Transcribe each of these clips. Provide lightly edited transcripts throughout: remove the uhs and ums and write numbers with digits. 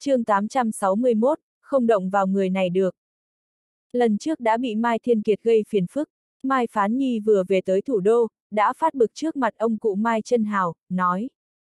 Chương 861, không động vào người này được. Lần trước đã bị Mai Thiên Kiệt gây phiền phức, Mai Phán Nhi vừa về tới thủ đô, đã phát bực trước mặt ông cụ Mai Chân Hào, nói.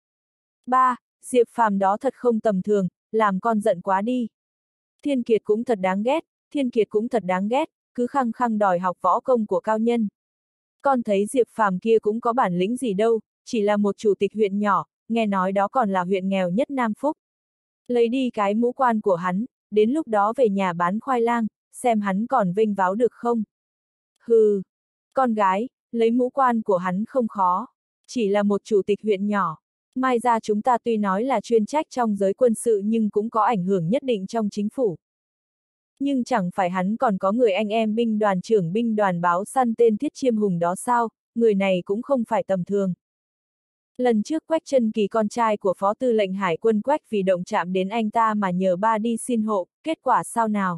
Ba, Diệp Phàm đó thật không tầm thường, làm con giận quá đi. Thiên Kiệt cũng thật đáng ghét, Thiên Kiệt cũng thật đáng ghét, cứ khăng khăng đòi học võ công của cao nhân. Con thấy Diệp Phàm kia cũng có bản lĩnh gì đâu, chỉ là một chủ tịch huyện nhỏ, nghe nói đó còn là huyện nghèo nhất Nam Phúc. Lấy đi cái mũ quan của hắn, đến lúc đó về nhà bán khoai lang, xem hắn còn vênh váo được không. Hừ, con gái, lấy mũ quan của hắn không khó, chỉ là một chủ tịch huyện nhỏ. Mai ra chúng ta tuy nói là chuyên trách trong giới quân sự nhưng cũng có ảnh hưởng nhất định trong chính phủ. Nhưng chẳng phải hắn còn có người anh em binh đoàn trưởng binh đoàn báo săn tên Thiết Chiêm Hùng đó sao, người này cũng không phải tầm thường. Lần trước Quách Chân Kỳ con trai của Phó Tư lệnh Hải quân Quách vì động chạm đến anh ta mà nhờ ba đi xin hộ, kết quả sao nào?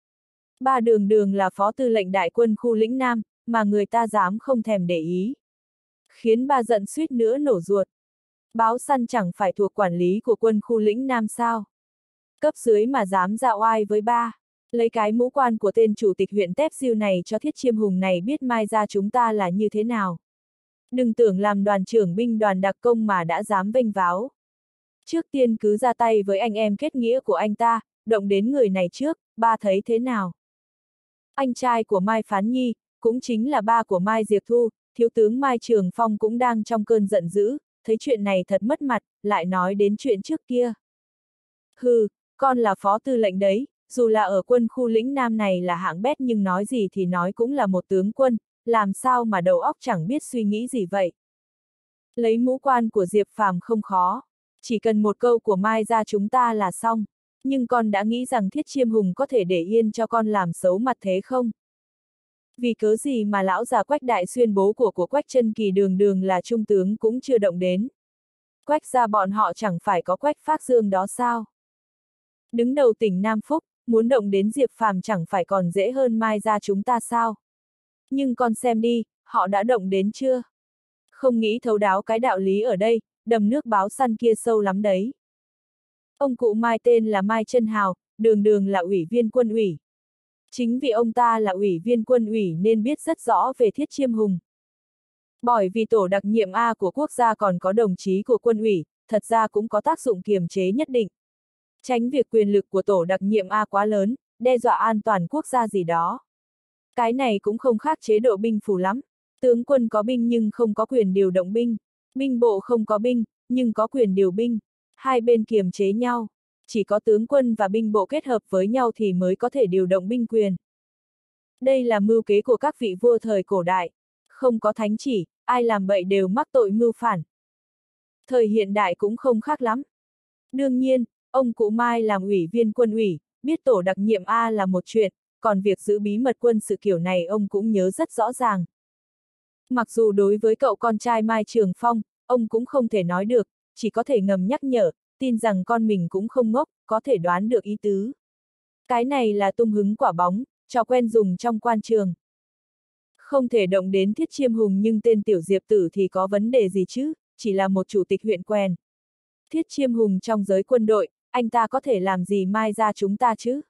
Ba đường đường là Phó Tư lệnh Đại quân khu lĩnh Nam, mà người ta dám không thèm để ý. Khiến ba giận suýt nữa nổ ruột. Báo săn chẳng phải thuộc quản lý của quân khu lĩnh Nam sao? Cấp dưới mà dám ra oai với ba. Lấy cái mũ quan của tên chủ tịch huyện Tép Diêu này cho Thiết Chiêm Hùng này biết mai ra chúng ta là như thế nào. Đừng tưởng làm đoàn trưởng binh đoàn đặc công mà đã dám vênh váo. Trước tiên cứ ra tay với anh em kết nghĩa của anh ta, động đến người này trước, ba thấy thế nào? Anh trai của Mai Phán Nhi, cũng chính là ba của Mai Diệp Thu, thiếu tướng Mai Trường Phong cũng đang trong cơn giận dữ, thấy chuyện này thật mất mặt, lại nói đến chuyện trước kia. Hừ, con là phó tư lệnh đấy, dù là ở quân khu lĩnh Nam này là hạng bét nhưng nói gì thì nói cũng là một tướng quân, làm sao mà đầu óc chẳng biết suy nghĩ gì vậy. Lấy mũ quan của Diệp Phàm không khó, chỉ cần một câu của Mai ra chúng ta là xong, nhưng con đã nghĩ rằng Thiết Chiêm Hùng có thể để yên cho con làm xấu mặt thế không? Vì cớ gì mà lão già Quách Đại Xuyên bố của Quách Chân Kỳ đường đường là trung tướng cũng chưa động đến. Quách gia bọn họ chẳng phải có Quách Phác Dương đó sao? Đứng đầu tỉnh Nam Phúc, muốn động đến Diệp Phàm chẳng phải còn dễ hơn Mai ra chúng ta sao? Nhưng con xem đi, họ đã động đến chưa? Không nghĩ thấu đáo cái đạo lý ở đây, đầm nước báo săn kia sâu lắm đấy. Ông cụ Mai tên là Mai Chân Hào, đường đường là ủy viên quân ủy. Chính vì ông ta là ủy viên quân ủy nên biết rất rõ về Thiết Chiêm Hùng. Bởi vì tổ đặc nhiệm A của quốc gia còn có đồng chí của quân ủy, thật ra cũng có tác dụng kiềm chế nhất định. Tránh việc quyền lực của tổ đặc nhiệm A quá lớn, đe dọa an toàn quốc gia gì đó. Cái này cũng không khác chế độ binh phủ lắm. Tướng quân có binh nhưng không có quyền điều động binh. Binh bộ không có binh, nhưng có quyền điều binh. Hai bên kiềm chế nhau. Chỉ có tướng quân và binh bộ kết hợp với nhau thì mới có thể điều động binh quyền. Đây là mưu kế của các vị vua thời cổ đại. Không có thánh chỉ, ai làm bậy đều mắc tội mưu phản. Thời hiện đại cũng không khác lắm. Đương nhiên, ông cụ Mai làm ủy viên quân ủy, biết tổ đặc nhiệm A là một chuyện, còn việc giữ bí mật quân sự kiểu này ông cũng nhớ rất rõ ràng. Mặc dù đối với cậu con trai Mai Trường Phong, ông cũng không thể nói được, chỉ có thể ngầm nhắc nhở, tin rằng con mình cũng không ngốc, có thể đoán được ý tứ. Cái này là tung hứng quả bóng, trò quen dùng trong quan trường. Không thể động đến Thiết Chiêm Hùng nhưng tên tiểu Diệp Tử thì có vấn đề gì chứ, chỉ là một chủ tịch huyện quèn. Thiết Chiêm Hùng trong giới quân đội, anh ta có thể làm gì Mai ra chúng ta chứ?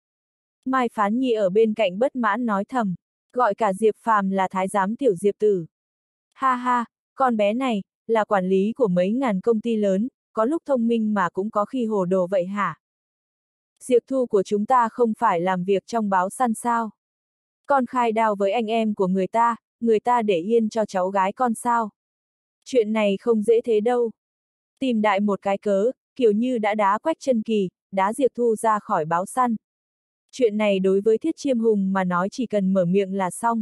Mai Phán Nhi ở bên cạnh bất mãn nói thầm, gọi cả Diệp Phàm là thái giám tiểu Diệp Tử. Ha ha, con bé này, là quản lý của mấy ngàn công ty lớn, có lúc thông minh mà cũng có khi hồ đồ vậy hả? Diệp Thu của chúng ta không phải làm việc trong báo săn sao? Con khai đao với anh em của người ta để yên cho cháu gái con sao? Chuyện này không dễ thế đâu. Tìm đại một cái cớ, kiểu như đã đá Quách Chân Kỳ, đá Diệp Thu ra khỏi báo săn. Chuyện này đối với Thiết Chiêm Hùng mà nói chỉ cần mở miệng là xong.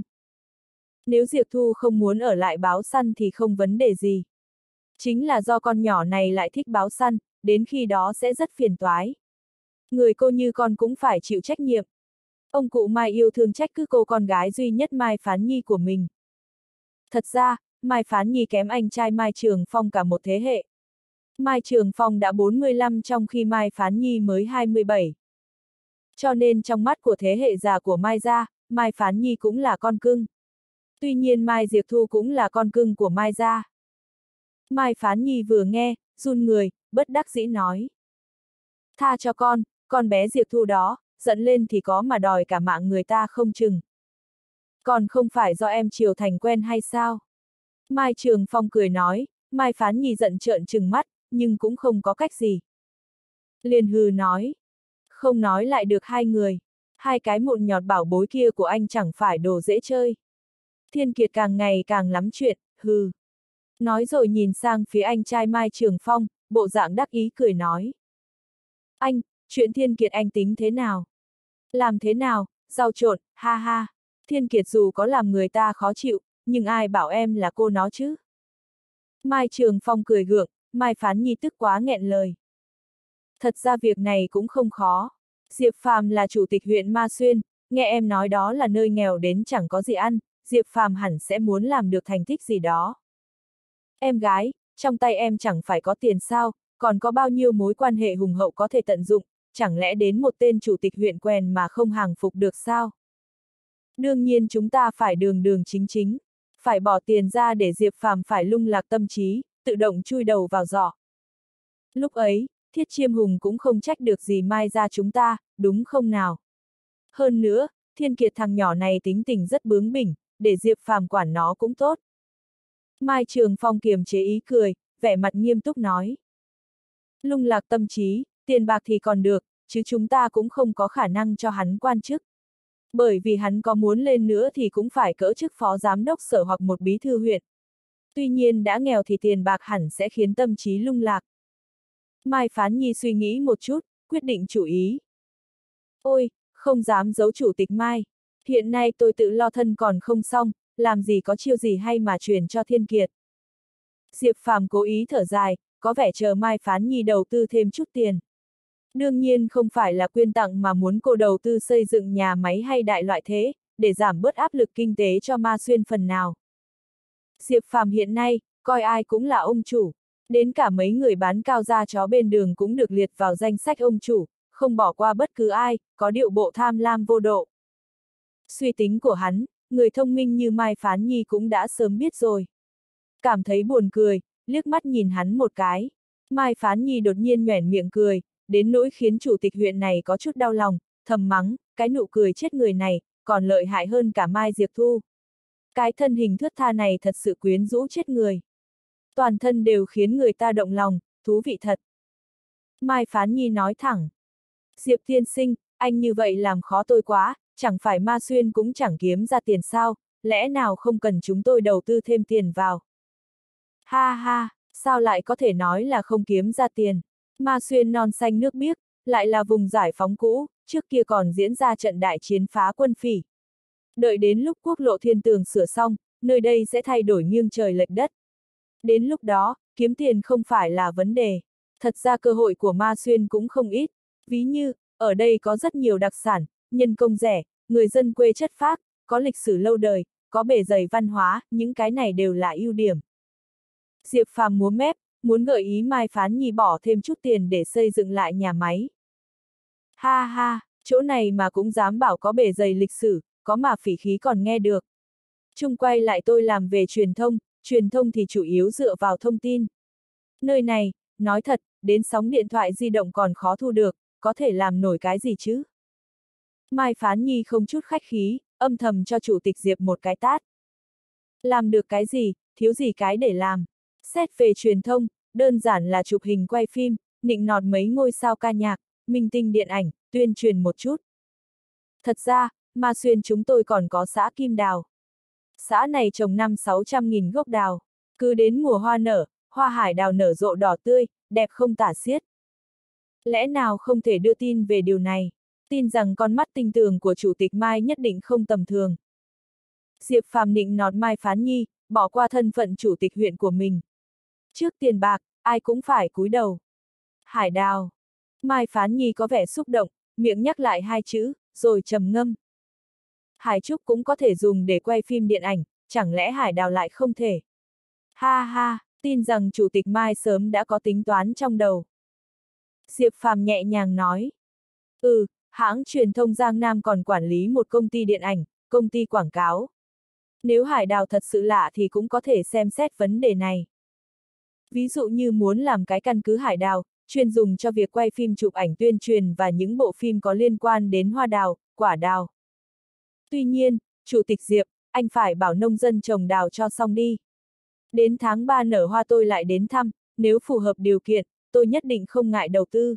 Nếu Diệp Thu không muốn ở lại báo săn thì không vấn đề gì. Chính là do con nhỏ này lại thích báo săn, đến khi đó sẽ rất phiền toái. Người cô như con cũng phải chịu trách nhiệm. Ông cụ Mai yêu thương trách cứ cô con gái duy nhất Mai Phán Nhi của mình. Thật ra, Mai Phán Nhi kém anh trai Mai Trường Phong cả một thế hệ. Mai Trường Phong đã 45 trong khi Mai Phán Nhi mới 27. Cho nên trong mắt của thế hệ già của Mai gia, Mai Phán Nhi cũng là con cưng. Tuy nhiên Mai Diệp Thu cũng là con cưng của Mai gia. Mai Phán Nhi vừa nghe, run người, bất đắc dĩ nói. Tha cho con bé Diệp Thu đó, giận lên thì có mà đòi cả mạng người ta không chừng. Còn không phải do em chiều thành quen hay sao? Mai Trường Phong cười nói, Mai Phán Nhi giận trợn trừng mắt, nhưng cũng không có cách gì. Liền hừ nói, không nói lại được hai người, hai cái mụn nhọt bảo bối kia của anh chẳng phải đồ dễ chơi. Thiên Kiệt càng ngày càng lắm chuyện, hừ. Nói rồi nhìn sang phía anh trai Mai Trường Phong, bộ dạng đắc ý cười nói. Anh, chuyện Thiên Kiệt anh tính thế nào? Làm thế nào, rau trộn, ha ha. Thiên Kiệt dù có làm người ta khó chịu, nhưng ai bảo em là cô nó chứ? Mai Trường Phong cười gượng, Mai Phán Nhi tức quá nghẹn lời. Thật ra việc này cũng không khó. Diệp Phàm là chủ tịch huyện Ma Xuyên, nghe em nói đó là nơi nghèo đến chẳng có gì ăn, Diệp Phàm hẳn sẽ muốn làm được thành tích gì đó. Em gái, trong tay em chẳng phải có tiền sao, còn có bao nhiêu mối quan hệ hùng hậu có thể tận dụng, chẳng lẽ đến một tên chủ tịch huyện quèn mà không hàng phục được sao? Đương nhiên chúng ta phải đường đường chính chính, phải bỏ tiền ra để Diệp Phàm phải lung lạc tâm trí, tự động chui đầu vào giỏ. Lúc ấy, Thiết Chiêm Hùng cũng không trách được gì Mai ra chúng ta, đúng không nào? Hơn nữa, Thiên Kiệt thằng nhỏ này tính tình rất bướng bỉnh, để Diệp Phàm quản nó cũng tốt. Mai Trường Phong kiềm chế ý cười, vẻ mặt nghiêm túc nói. Lung lạc tâm trí, tiền bạc thì còn được, chứ chúng ta cũng không có khả năng cho hắn quan chức. Bởi vì hắn có muốn lên nữa thì cũng phải cỡ chức phó giám đốc sở hoặc một bí thư huyện. Tuy nhiên đã nghèo thì tiền bạc hẳn sẽ khiến tâm trí lung lạc. Mai Phán Nhi suy nghĩ một chút, quyết định chủ ý. Ôi, không dám giấu chủ tịch Mai. Hiện nay tôi tự lo thân còn không xong, làm gì có chiêu gì hay mà truyền cho Thiên Kiệt. Diệp Phàm cố ý thở dài, có vẻ chờ Mai Phán Nhi đầu tư thêm chút tiền. Đương nhiên không phải là quyên tặng mà muốn cô đầu tư xây dựng nhà máy hay đại loại thế, để giảm bớt áp lực kinh tế cho Ma Xuyên phần nào. Diệp Phàm hiện nay, coi ai cũng là ông chủ. Đến cả mấy người bán cao da chó bên đường cũng được liệt vào danh sách ông chủ, không bỏ qua bất cứ ai, có điệu bộ tham lam vô độ. Suy tính của hắn, người thông minh như Mai Phán Nhi cũng đã sớm biết rồi. Cảm thấy buồn cười, liếc mắt nhìn hắn một cái. Mai Phán Nhi đột nhiên nhoẻn miệng cười, đến nỗi khiến chủ tịch huyện này có chút đau lòng, thầm mắng, cái nụ cười chết người này, còn lợi hại hơn cả Mai Diệp Thu. Cái thân hình thướt tha này thật sự quyến rũ chết người. Toàn thân đều khiến người ta động lòng, thú vị thật. Mai Phán Nhi nói thẳng. Diệp tiên sinh, anh như vậy làm khó tôi quá, chẳng phải Ma Xuyên cũng chẳng kiếm ra tiền sao, lẽ nào không cần chúng tôi đầu tư thêm tiền vào. Ha ha, sao lại có thể nói là không kiếm ra tiền. Ma Xuyên non xanh nước biếc, lại là vùng giải phóng cũ, trước kia còn diễn ra trận đại chiến phá quân Phỉ. Đợi đến lúc quốc lộ thiên tường sửa xong, nơi đây sẽ thay đổi nghiêng trời lệch đất. Đến lúc đó, kiếm tiền không phải là vấn đề. Thật ra cơ hội của Ma Xuyên cũng không ít. Ví như, ở đây có rất nhiều đặc sản, nhân công rẻ, người dân quê chất phác, có lịch sử lâu đời, có bề dày văn hóa, những cái này đều là ưu điểm. Diệp Phàm múa mép, muốn gợi ý Mai Phán Nhi bỏ thêm chút tiền để xây dựng lại nhà máy. Ha ha, chỗ này mà cũng dám bảo có bề dày lịch sử, có mà phỉ khí còn nghe được. Chung quay lại tôi làm về truyền thông thì chủ yếu dựa vào thông tin. Nơi này, nói thật, đến sóng điện thoại di động còn khó thu được, có thể làm nổi cái gì chứ? Mai Phán Nhi không chút khách khí, âm thầm cho chủ tịch Diệp một cái tát. Làm được cái gì, thiếu gì cái để làm. Xét về truyền thông, đơn giản là chụp hình quay phim, nịnh nọt mấy ngôi sao ca nhạc, minh tinh điện ảnh, tuyên truyền một chút. Thật ra, Ma Xuyên chúng tôi còn có xã Kim Đào. Xã này trồng 500-600 nghìn gốc đào. Cứ đến mùa hoa nở, hoa hải đào nở rộ đỏ tươi, đẹp không tả xiết. Lẽ nào không thể đưa tin về điều này? Tin rằng con mắt tinh tường của chủ tịch Mai nhất định không tầm thường. Diệp Phàm nịnh nọt Mai Phán Nhi, bỏ qua thân phận chủ tịch huyện của mình. Trước tiền bạc, ai cũng phải cúi đầu. Hải đào. Mai Phán Nhi có vẻ xúc động, miệng nhắc lại hai chữ, rồi trầm ngâm. Hải trúc cũng có thể dùng để quay phim điện ảnh, chẳng lẽ hải đào lại không thể? Ha ha, tin rằng chủ tịch Mai sớm đã có tính toán trong đầu. Diệp Phàm nhẹ nhàng nói. Hãng truyền thông Giang Nam còn quản lý một công ty điện ảnh, công ty quảng cáo. Nếu hải đào thật sự lạ thì cũng có thể xem xét vấn đề này. Ví dụ như muốn làm cái căn cứ hải đào, chuyên dùng cho việc quay phim chụp ảnh tuyên truyền và những bộ phim có liên quan đến hoa đào, quả đào. Tuy nhiên, Chủ tịch Diệp, anh phải bảo nông dân trồng đào cho xong đi. Đến tháng 3 nở hoa tôi lại đến thăm, nếu phù hợp điều kiện, tôi nhất định không ngại đầu tư.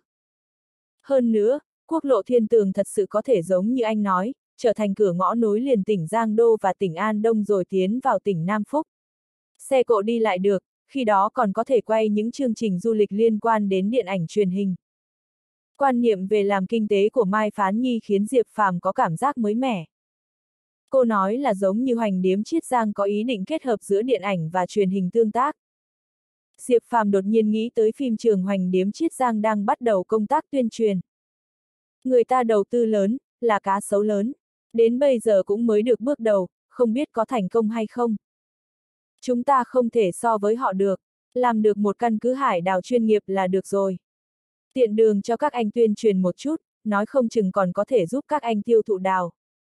Hơn nữa, quốc lộ Thiên Tường thật sự có thể giống như anh nói, trở thành cửa ngõ nối liền tỉnh Giang Đô và tỉnh An Đông rồi tiến vào tỉnh Nam Phúc. Xe cộ đi lại được, khi đó còn có thể quay những chương trình du lịch liên quan đến điện ảnh truyền hình. Quan niệm về làm kinh tế của Mai Phán Nhi khiến Diệp Phàm có cảm giác mới mẻ. Cô nói là giống như Hoành Điếm Chiết Giang có ý định kết hợp giữa điện ảnh và truyền hình tương tác. Diệp Phàm đột nhiên nghĩ tới phim trường Hoành Điếm Chiết Giang đang bắt đầu công tác tuyên truyền. Người ta đầu tư lớn, là cá sấu lớn. Đến bây giờ cũng mới được bước đầu, không biết có thành công hay không. Chúng ta không thể so với họ được, làm được một căn cứ hải đào chuyên nghiệp là được rồi. Tiện đường cho các anh tuyên truyền một chút, nói không chừng còn có thể giúp các anh tiêu thụ đào.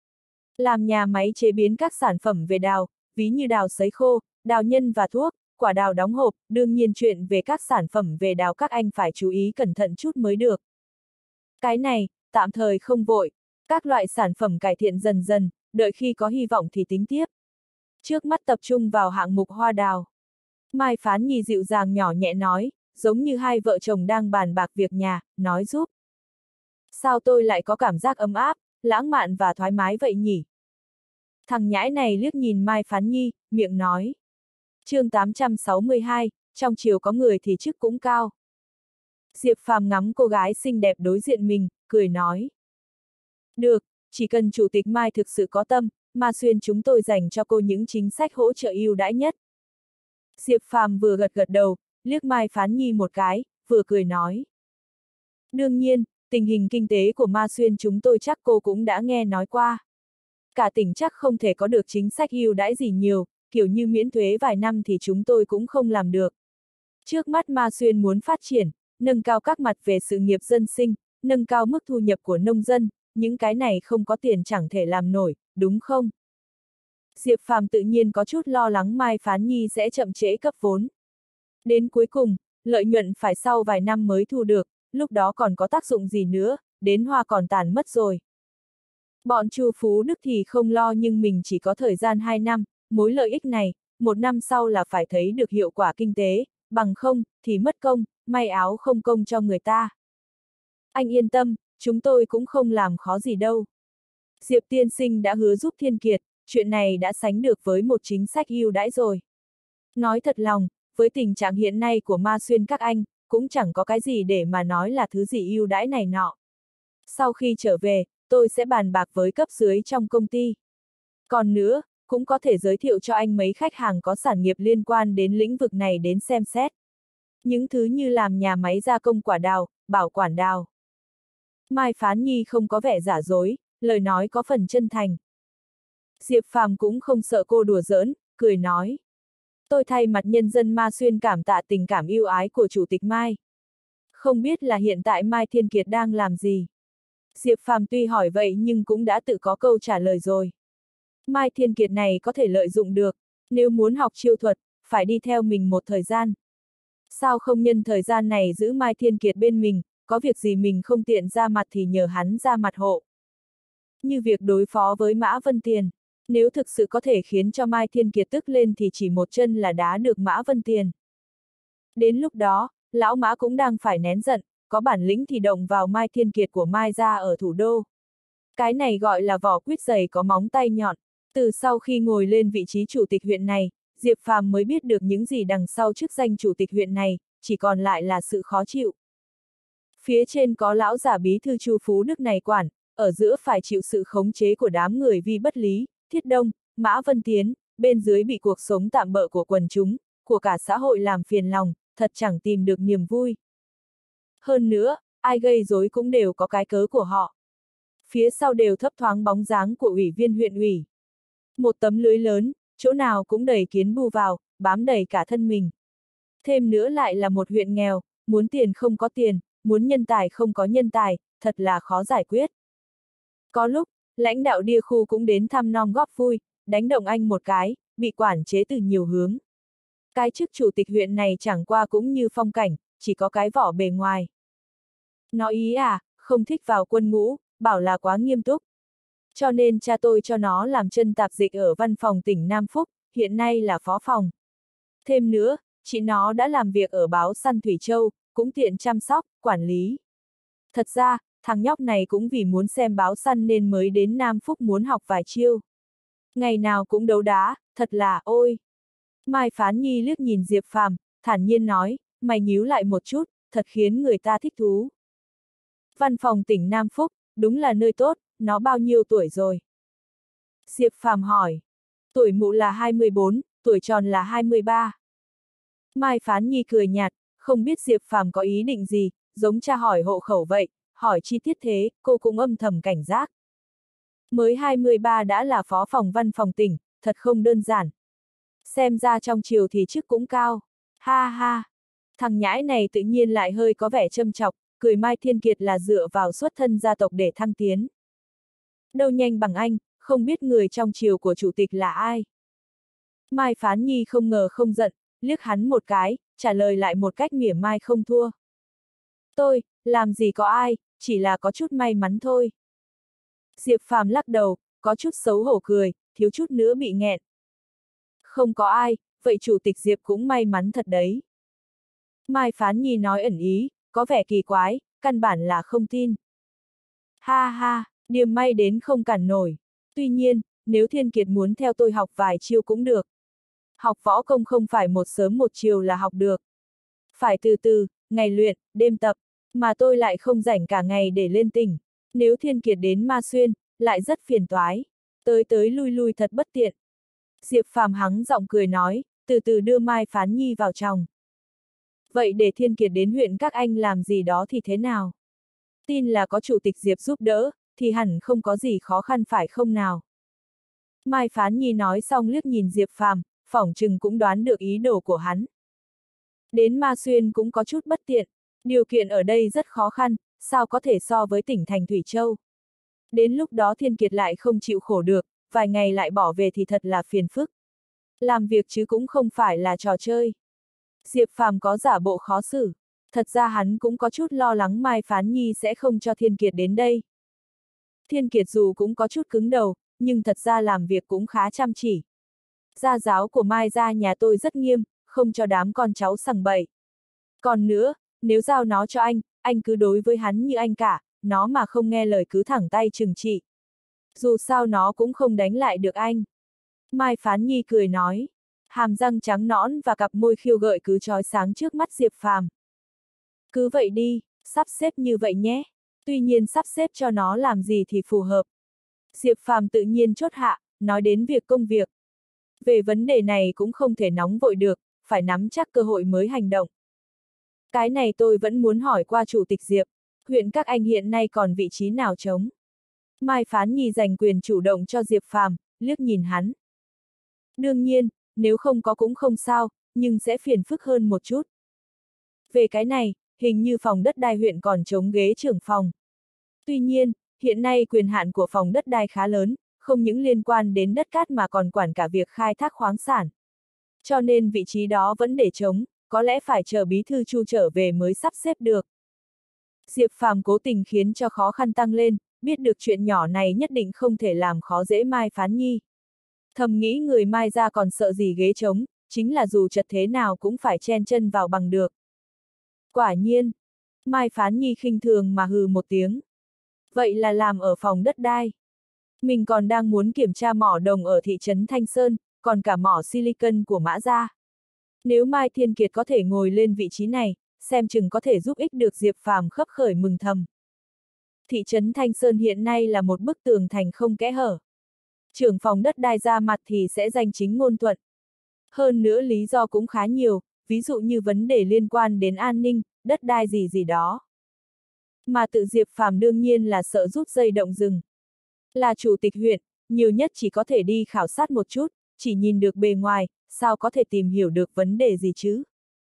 Làm nhà máy chế biến các sản phẩm về đào, ví như đào sấy khô, đào nhân và thuốc, quả đào đóng hộp, đương nhiên chuyện về các sản phẩm về đào các anh phải chú ý cẩn thận chút mới được. Cái này, tạm thời không vội, các loại sản phẩm cải thiện dần dần, đợi khi có hy vọng thì tính tiếp. Trước mắt tập trung vào hạng mục hoa đào. Mai Phán Nhi dịu dàng nhỏ nhẹ nói, giống như hai vợ chồng đang bàn bạc việc nhà, nói giúp. Sao tôi lại có cảm giác ấm áp, lãng mạn và thoải mái vậy nhỉ? Thằng nhãi này liếc nhìn Mai Phán Nhi, miệng nói. Chương 862, trong chiều có người thì chức cũng cao. Diệp Phàm ngắm cô gái xinh đẹp đối diện mình, cười nói. Được, chỉ cần Chủ tịch Mai thực sự có tâm, mà xuyên chúng tôi dành cho cô những chính sách hỗ trợ ưu đãi nhất. Diệp Phàm vừa gật gật đầu, liếc Mai Phán Nhi một cái, vừa cười nói. Đương nhiên, tình hình kinh tế của Ma Xuyên chúng tôi chắc cô cũng đã nghe nói qua. Cả tỉnh chắc không thể có được chính sách ưu đãi gì nhiều, kiểu như miễn thuế vài năm thì chúng tôi cũng không làm được. Trước mắt Ma Xuyên muốn phát triển, nâng cao các mặt về sự nghiệp dân sinh, nâng cao mức thu nhập của nông dân, những cái này không có tiền chẳng thể làm nổi, đúng không? Diệp Phàm tự nhiên có chút lo lắng Mai Phán Nhi sẽ chậm trễ cấp vốn. Đến cuối cùng, lợi nhuận phải sau vài năm mới thu được, lúc đó còn có tác dụng gì nữa, đến hoa còn tàn mất rồi. Bọn Chu Phú Đức thì không lo nhưng mình chỉ có thời gian 2 năm, mối lợi ích này, 1 năm sau là phải thấy được hiệu quả kinh tế, bằng không, thì mất công, may áo không công cho người ta. Anh yên tâm, chúng tôi cũng không làm khó gì đâu. Diệp tiên sinh đã hứa giúp Thiên Kiệt, chuyện này đã sánh được với một chính sách ưu đãi rồi. Nói thật lòng, với tình trạng hiện nay của Ma Xuyên các anh, cũng chẳng có cái gì để mà nói là thứ gì ưu đãi này nọ. Sau khi trở về, tôi sẽ bàn bạc với cấp dưới trong công ty. Còn nữa, cũng có thể giới thiệu cho anh mấy khách hàng có sản nghiệp liên quan đến lĩnh vực này đến xem xét. Những thứ như làm nhà máy gia công quả đào, bảo quản đào. Mai Phán Nhi không có vẻ giả dối, lời nói có phần chân thành. Diệp Phàm cũng không sợ cô đùa giỡn, cười nói. Tôi thay mặt nhân dân Ma Xuyên cảm tạ tình cảm yêu ái của Chủ tịch Mai. Không biết là hiện tại Mai Thiên Kiệt đang làm gì? Diệp Phàm tuy hỏi vậy nhưng cũng đã tự có câu trả lời rồi. Mai Thiên Kiệt này có thể lợi dụng được, nếu muốn học chiêu thuật, phải đi theo mình một thời gian. Sao không nhân thời gian này giữ Mai Thiên Kiệt bên mình, có việc gì mình không tiện ra mặt thì nhờ hắn ra mặt hộ. Như việc đối phó với Mã Vân Tiền, nếu thực sự có thể khiến cho Mai Thiên Kiệt tức lên thì chỉ một chân là đá được Mã Vân Tiền. Đến lúc đó, lão Mã cũng đang phải nén giận, có bản lĩnh thì động vào Mai Thiên Kiệt của Mai gia ở thủ đô. Cái này gọi là vỏ quýt dày có móng tay nhọn. Từ sau khi ngồi lên vị trí chủ tịch huyện này, Diệp Phàm mới biết được những gì đằng sau chức danh chủ tịch huyện này, chỉ còn lại là sự khó chịu. Phía trên có lão giả bí thư Chu Phú Đức này quản, ở giữa phải chịu sự khống chế của đám người vi bất lý, Thiết Đông, Mã Vân Tiến, bên dưới bị cuộc sống tạm bợ của quần chúng, của cả xã hội làm phiền lòng, thật chẳng tìm được niềm vui. Hơn nữa, ai gây rối cũng đều có cái cớ của họ. Phía sau đều thấp thoáng bóng dáng của ủy viên huyện ủy. Một tấm lưới lớn, chỗ nào cũng đầy kiến bu vào, bám đầy cả thân mình. Thêm nữa lại là một huyện nghèo, muốn tiền không có tiền, muốn nhân tài không có nhân tài, thật là khó giải quyết. Có lúc, lãnh đạo Đia khu cũng đến thăm nom góp vui, đánh động anh một cái, bị quản chế từ nhiều hướng. Cái chức chủ tịch huyện này chẳng qua cũng như phong cảnh, chỉ có cái vỏ bề ngoài. Nó ý à, không thích vào quân ngũ, bảo là quá nghiêm túc. Cho nên cha tôi cho nó làm chân tạp dịch ở văn phòng tỉnh Nam Phúc, hiện nay là phó phòng. Thêm nữa, chị nó đã làm việc ở báo Săn Thủy Châu, cũng tiện chăm sóc, quản lý. Thật ra, thằng nhóc này cũng vì muốn xem báo săn nên mới đến Nam Phúc muốn học vài chiêu. Ngày nào cũng đấu đá, thật là, ôi. Mai Phán Nhi liếc nhìn Diệp Phàm, thản nhiên nói, mày nhíu lại một chút, thật khiến người ta thích thú. Văn phòng tỉnh Nam Phúc, đúng là nơi tốt, nó bao nhiêu tuổi rồi? Diệp Phàm hỏi. Tuổi mụ là 24, tuổi tròn là 23. Mai Phán Nhi cười nhạt, không biết Diệp Phàm có ý định gì, giống cha hỏi hộ khẩu vậy, hỏi chi tiết thế, cô cũng âm thầm cảnh giác. Mới 23 đã là phó phòng văn phòng tỉnh, thật không đơn giản. Xem ra trong triều thì chức cũng cao. Ha ha. Thằng nhãi này tự nhiên lại hơi có vẻ châm chọc, cười Mai Thiên Kiệt là dựa vào xuất thân gia tộc để thăng tiến. Đâu nhanh bằng anh, không biết người trong triều của chủ tịch là ai. Mai Phán Nhi không ngờ không giận, liếc hắn một cái, trả lời lại một cách mỉa mai không thua. Tôi, làm gì có ai, chỉ là có chút may mắn thôi. Diệp Phàm lắc đầu, có chút xấu hổ cười, thiếu chút nữa bị nghẹn. Không có ai, vậy chủ tịch Diệp cũng may mắn thật đấy. Mai Phán Nhi nói ẩn ý, có vẻ kỳ quái, căn bản là không tin. Ha ha, điềm may đến không cản nổi. Tuy nhiên, nếu Thiên Kiệt muốn theo tôi học vài chiêu cũng được. Học võ công không phải một sớm một chiều là học được. Phải từ từ, ngày luyện, đêm tập, mà tôi lại không rảnh cả ngày để lên tỉnh. Nếu Thiên Kiệt đến Ma Xuyên, lại rất phiền toái. Tới tới lui lui thật bất tiện. Diệp Phàm hắng giọng cười nói, từ từ đưa Mai Phán Nhi vào trong. Vậy để Thiên Kiệt đến huyện các anh làm gì đó thì thế nào? Tin là có chủ tịch Diệp giúp đỡ, thì hẳn không có gì khó khăn phải không nào? Mai Phán Nhi nói xong liếc nhìn Diệp Phàm, phỏng chừng cũng đoán được ý đồ của hắn. Đến Ma Xuyên cũng có chút bất tiện, điều kiện ở đây rất khó khăn, sao có thể so với tỉnh thành Thủy Châu. Đến lúc đó Thiên Kiệt lại không chịu khổ được, vài ngày lại bỏ về thì thật là phiền phức. Làm việc chứ cũng không phải là trò chơi. Diệp Phàm có giả bộ khó xử, thật ra hắn cũng có chút lo lắng Mai Phán Nhi sẽ không cho Thiên Kiệt đến đây. Thiên Kiệt dù cũng có chút cứng đầu, nhưng thật ra làm việc cũng khá chăm chỉ. Gia giáo của Mai gia nhà tôi rất nghiêm, không cho đám con cháu sằng bậy. Còn nữa, nếu giao nó cho anh cứ đối với hắn như anh cả, nó mà không nghe lời cứ thẳng tay trừng trị. Dù sao nó cũng không đánh lại được anh. Mai Phán Nhi cười nói, hàm răng trắng nõn và cặp môi khiêu gợi cứ chói sáng trước mắt Diệp Phàm. Cứ vậy đi, sắp xếp như vậy nhé. Tuy nhiên sắp xếp cho nó làm gì thì phù hợp. Diệp Phàm tự nhiên chốt hạ, nói đến việc công việc. Về vấn đề này cũng không thể nóng vội được, phải nắm chắc cơ hội mới hành động. Cái này tôi vẫn muốn hỏi qua chủ tịch Diệp, huyện các anh hiện nay còn vị trí nào trống? Mai Phán Nhi dành quyền chủ động cho Diệp Phàm, liếc nhìn hắn. Đương nhiên, nếu không có cũng không sao, nhưng sẽ phiền phức hơn một chút. Về cái này, hình như phòng đất đai huyện còn trống ghế trưởng phòng. Tuy nhiên, hiện nay quyền hạn của phòng đất đai khá lớn, không những liên quan đến đất cát mà còn quản cả việc khai thác khoáng sản. Cho nên vị trí đó vẫn để trống, có lẽ phải chờ bí thư Chu trở về mới sắp xếp được. Diệp Phàm cố tình khiến cho khó khăn tăng lên, biết được chuyện nhỏ này nhất định không thể làm khó dễ Mai Phán Nhi. Thầm nghĩ người Mai ra còn sợ gì ghế trống, chính là dù chật thế nào cũng phải chen chân vào bằng được. Quả nhiên, Mai Phán Nhi khinh thường mà hừ một tiếng. Vậy là làm ở phòng đất đai. Mình còn đang muốn kiểm tra mỏ đồng ở thị trấn Thanh Sơn, còn cả mỏ silicon của Mã Gia. Nếu Mai Thiên Kiệt có thể ngồi lên vị trí này, xem chừng có thể giúp ích được Diệp Phàm khấp khởi mừng thầm. Thị trấn Thanh Sơn hiện nay là một bức tường thành không kẽ hở. Trưởng phòng đất đai ra mặt thì sẽ danh chính ngôn thuận. Hơn nữa lý do cũng khá nhiều, ví dụ như vấn đề liên quan đến an ninh, đất đai gì đó. Mà tự Diệp Phàm đương nhiên là sợ rút dây động rừng. Là chủ tịch huyện, nhiều nhất chỉ có thể đi khảo sát một chút, chỉ nhìn được bề ngoài, sao có thể tìm hiểu được vấn đề gì chứ?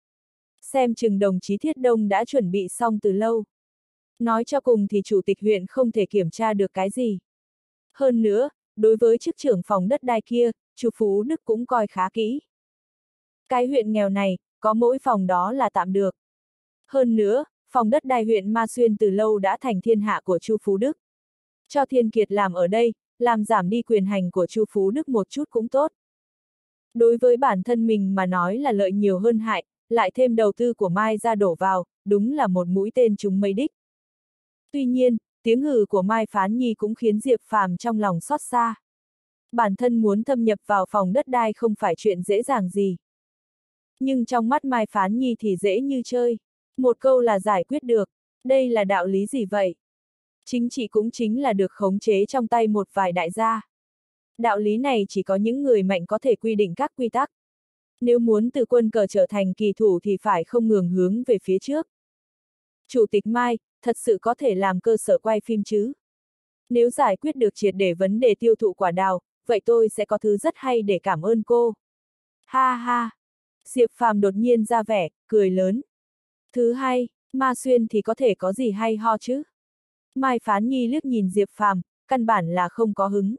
Xem chừng đồng chí Thiết Đông đã chuẩn bị xong từ lâu. Nói cho cùng thì chủ tịch huyện không thể kiểm tra được cái gì. Hơn nữa, đối với chức trưởng phòng đất đai kia, Chu Phú Đức cũng coi khá kỹ. Cái huyện nghèo này, có mỗi phòng đó là tạm được. Hơn nữa, phòng đất đai huyện Ma Xuyên từ lâu đã thành thiên hạ của Chu Phú Đức. Cho Thiên Kiệt làm ở đây, làm giảm đi quyền hành của Chu Phú Đức một chút cũng tốt. Đối với bản thân mình mà nói là lợi nhiều hơn hại, lại thêm đầu tư của Mai ra đổ vào, đúng là một mũi tên trúng mấy đích. Tuy nhiên, tiếng hừ của Mai Phán Nhi cũng khiến Diệp Phàm trong lòng xót xa. Bản thân muốn thâm nhập vào phòng đất đai không phải chuyện dễ dàng gì. Nhưng trong mắt Mai Phán Nhi thì dễ như chơi. Một câu là giải quyết được. Đây là đạo lý gì vậy? Chính trị cũng chính là được khống chế trong tay một vài đại gia. Đạo lý này chỉ có những người mạnh có thể quy định các quy tắc. Nếu muốn từ quân cờ trở thành kỳ thủ thì phải không ngừng hướng về phía trước. Chủ tịch Mai, thật sự có thể làm cơ sở quay phim chứ? Nếu giải quyết được triệt để vấn đề tiêu thụ quả đào, vậy tôi sẽ có thứ rất hay để cảm ơn cô. Ha ha! Diệp Phàm đột nhiên ra vẻ, cười lớn. Thứ hay, Ma Xuyên thì có thể có gì hay ho chứ? Mai Phán Nhi liếc nhìn Diệp Phàm, căn bản là không có hứng.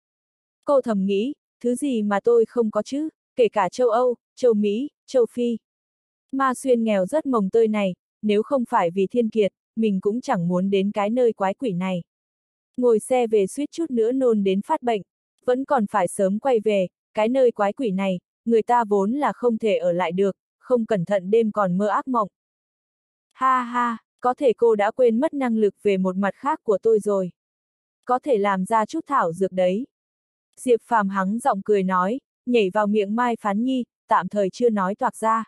Cô thầm nghĩ, thứ gì mà tôi không có chứ, kể cả châu Âu, châu Mỹ, châu Phi. Ma Xuyên nghèo rất mồng tơi này, nếu không phải vì Thiên Kiệt, mình cũng chẳng muốn đến cái nơi quái quỷ này. Ngồi xe về suýt chút nữa nôn đến phát bệnh, vẫn còn phải sớm quay về, cái nơi quái quỷ này, người ta vốn là không thể ở lại được, không cẩn thận đêm còn mơ ác mộng. Ha ha, có thể cô đã quên mất năng lực về một mặt khác của tôi rồi. Có thể làm ra chút thảo dược đấy. Diệp Phàm hắng giọng cười nói, nhảy vào miệng Mai Phán Nhi, tạm thời chưa nói toạc ra.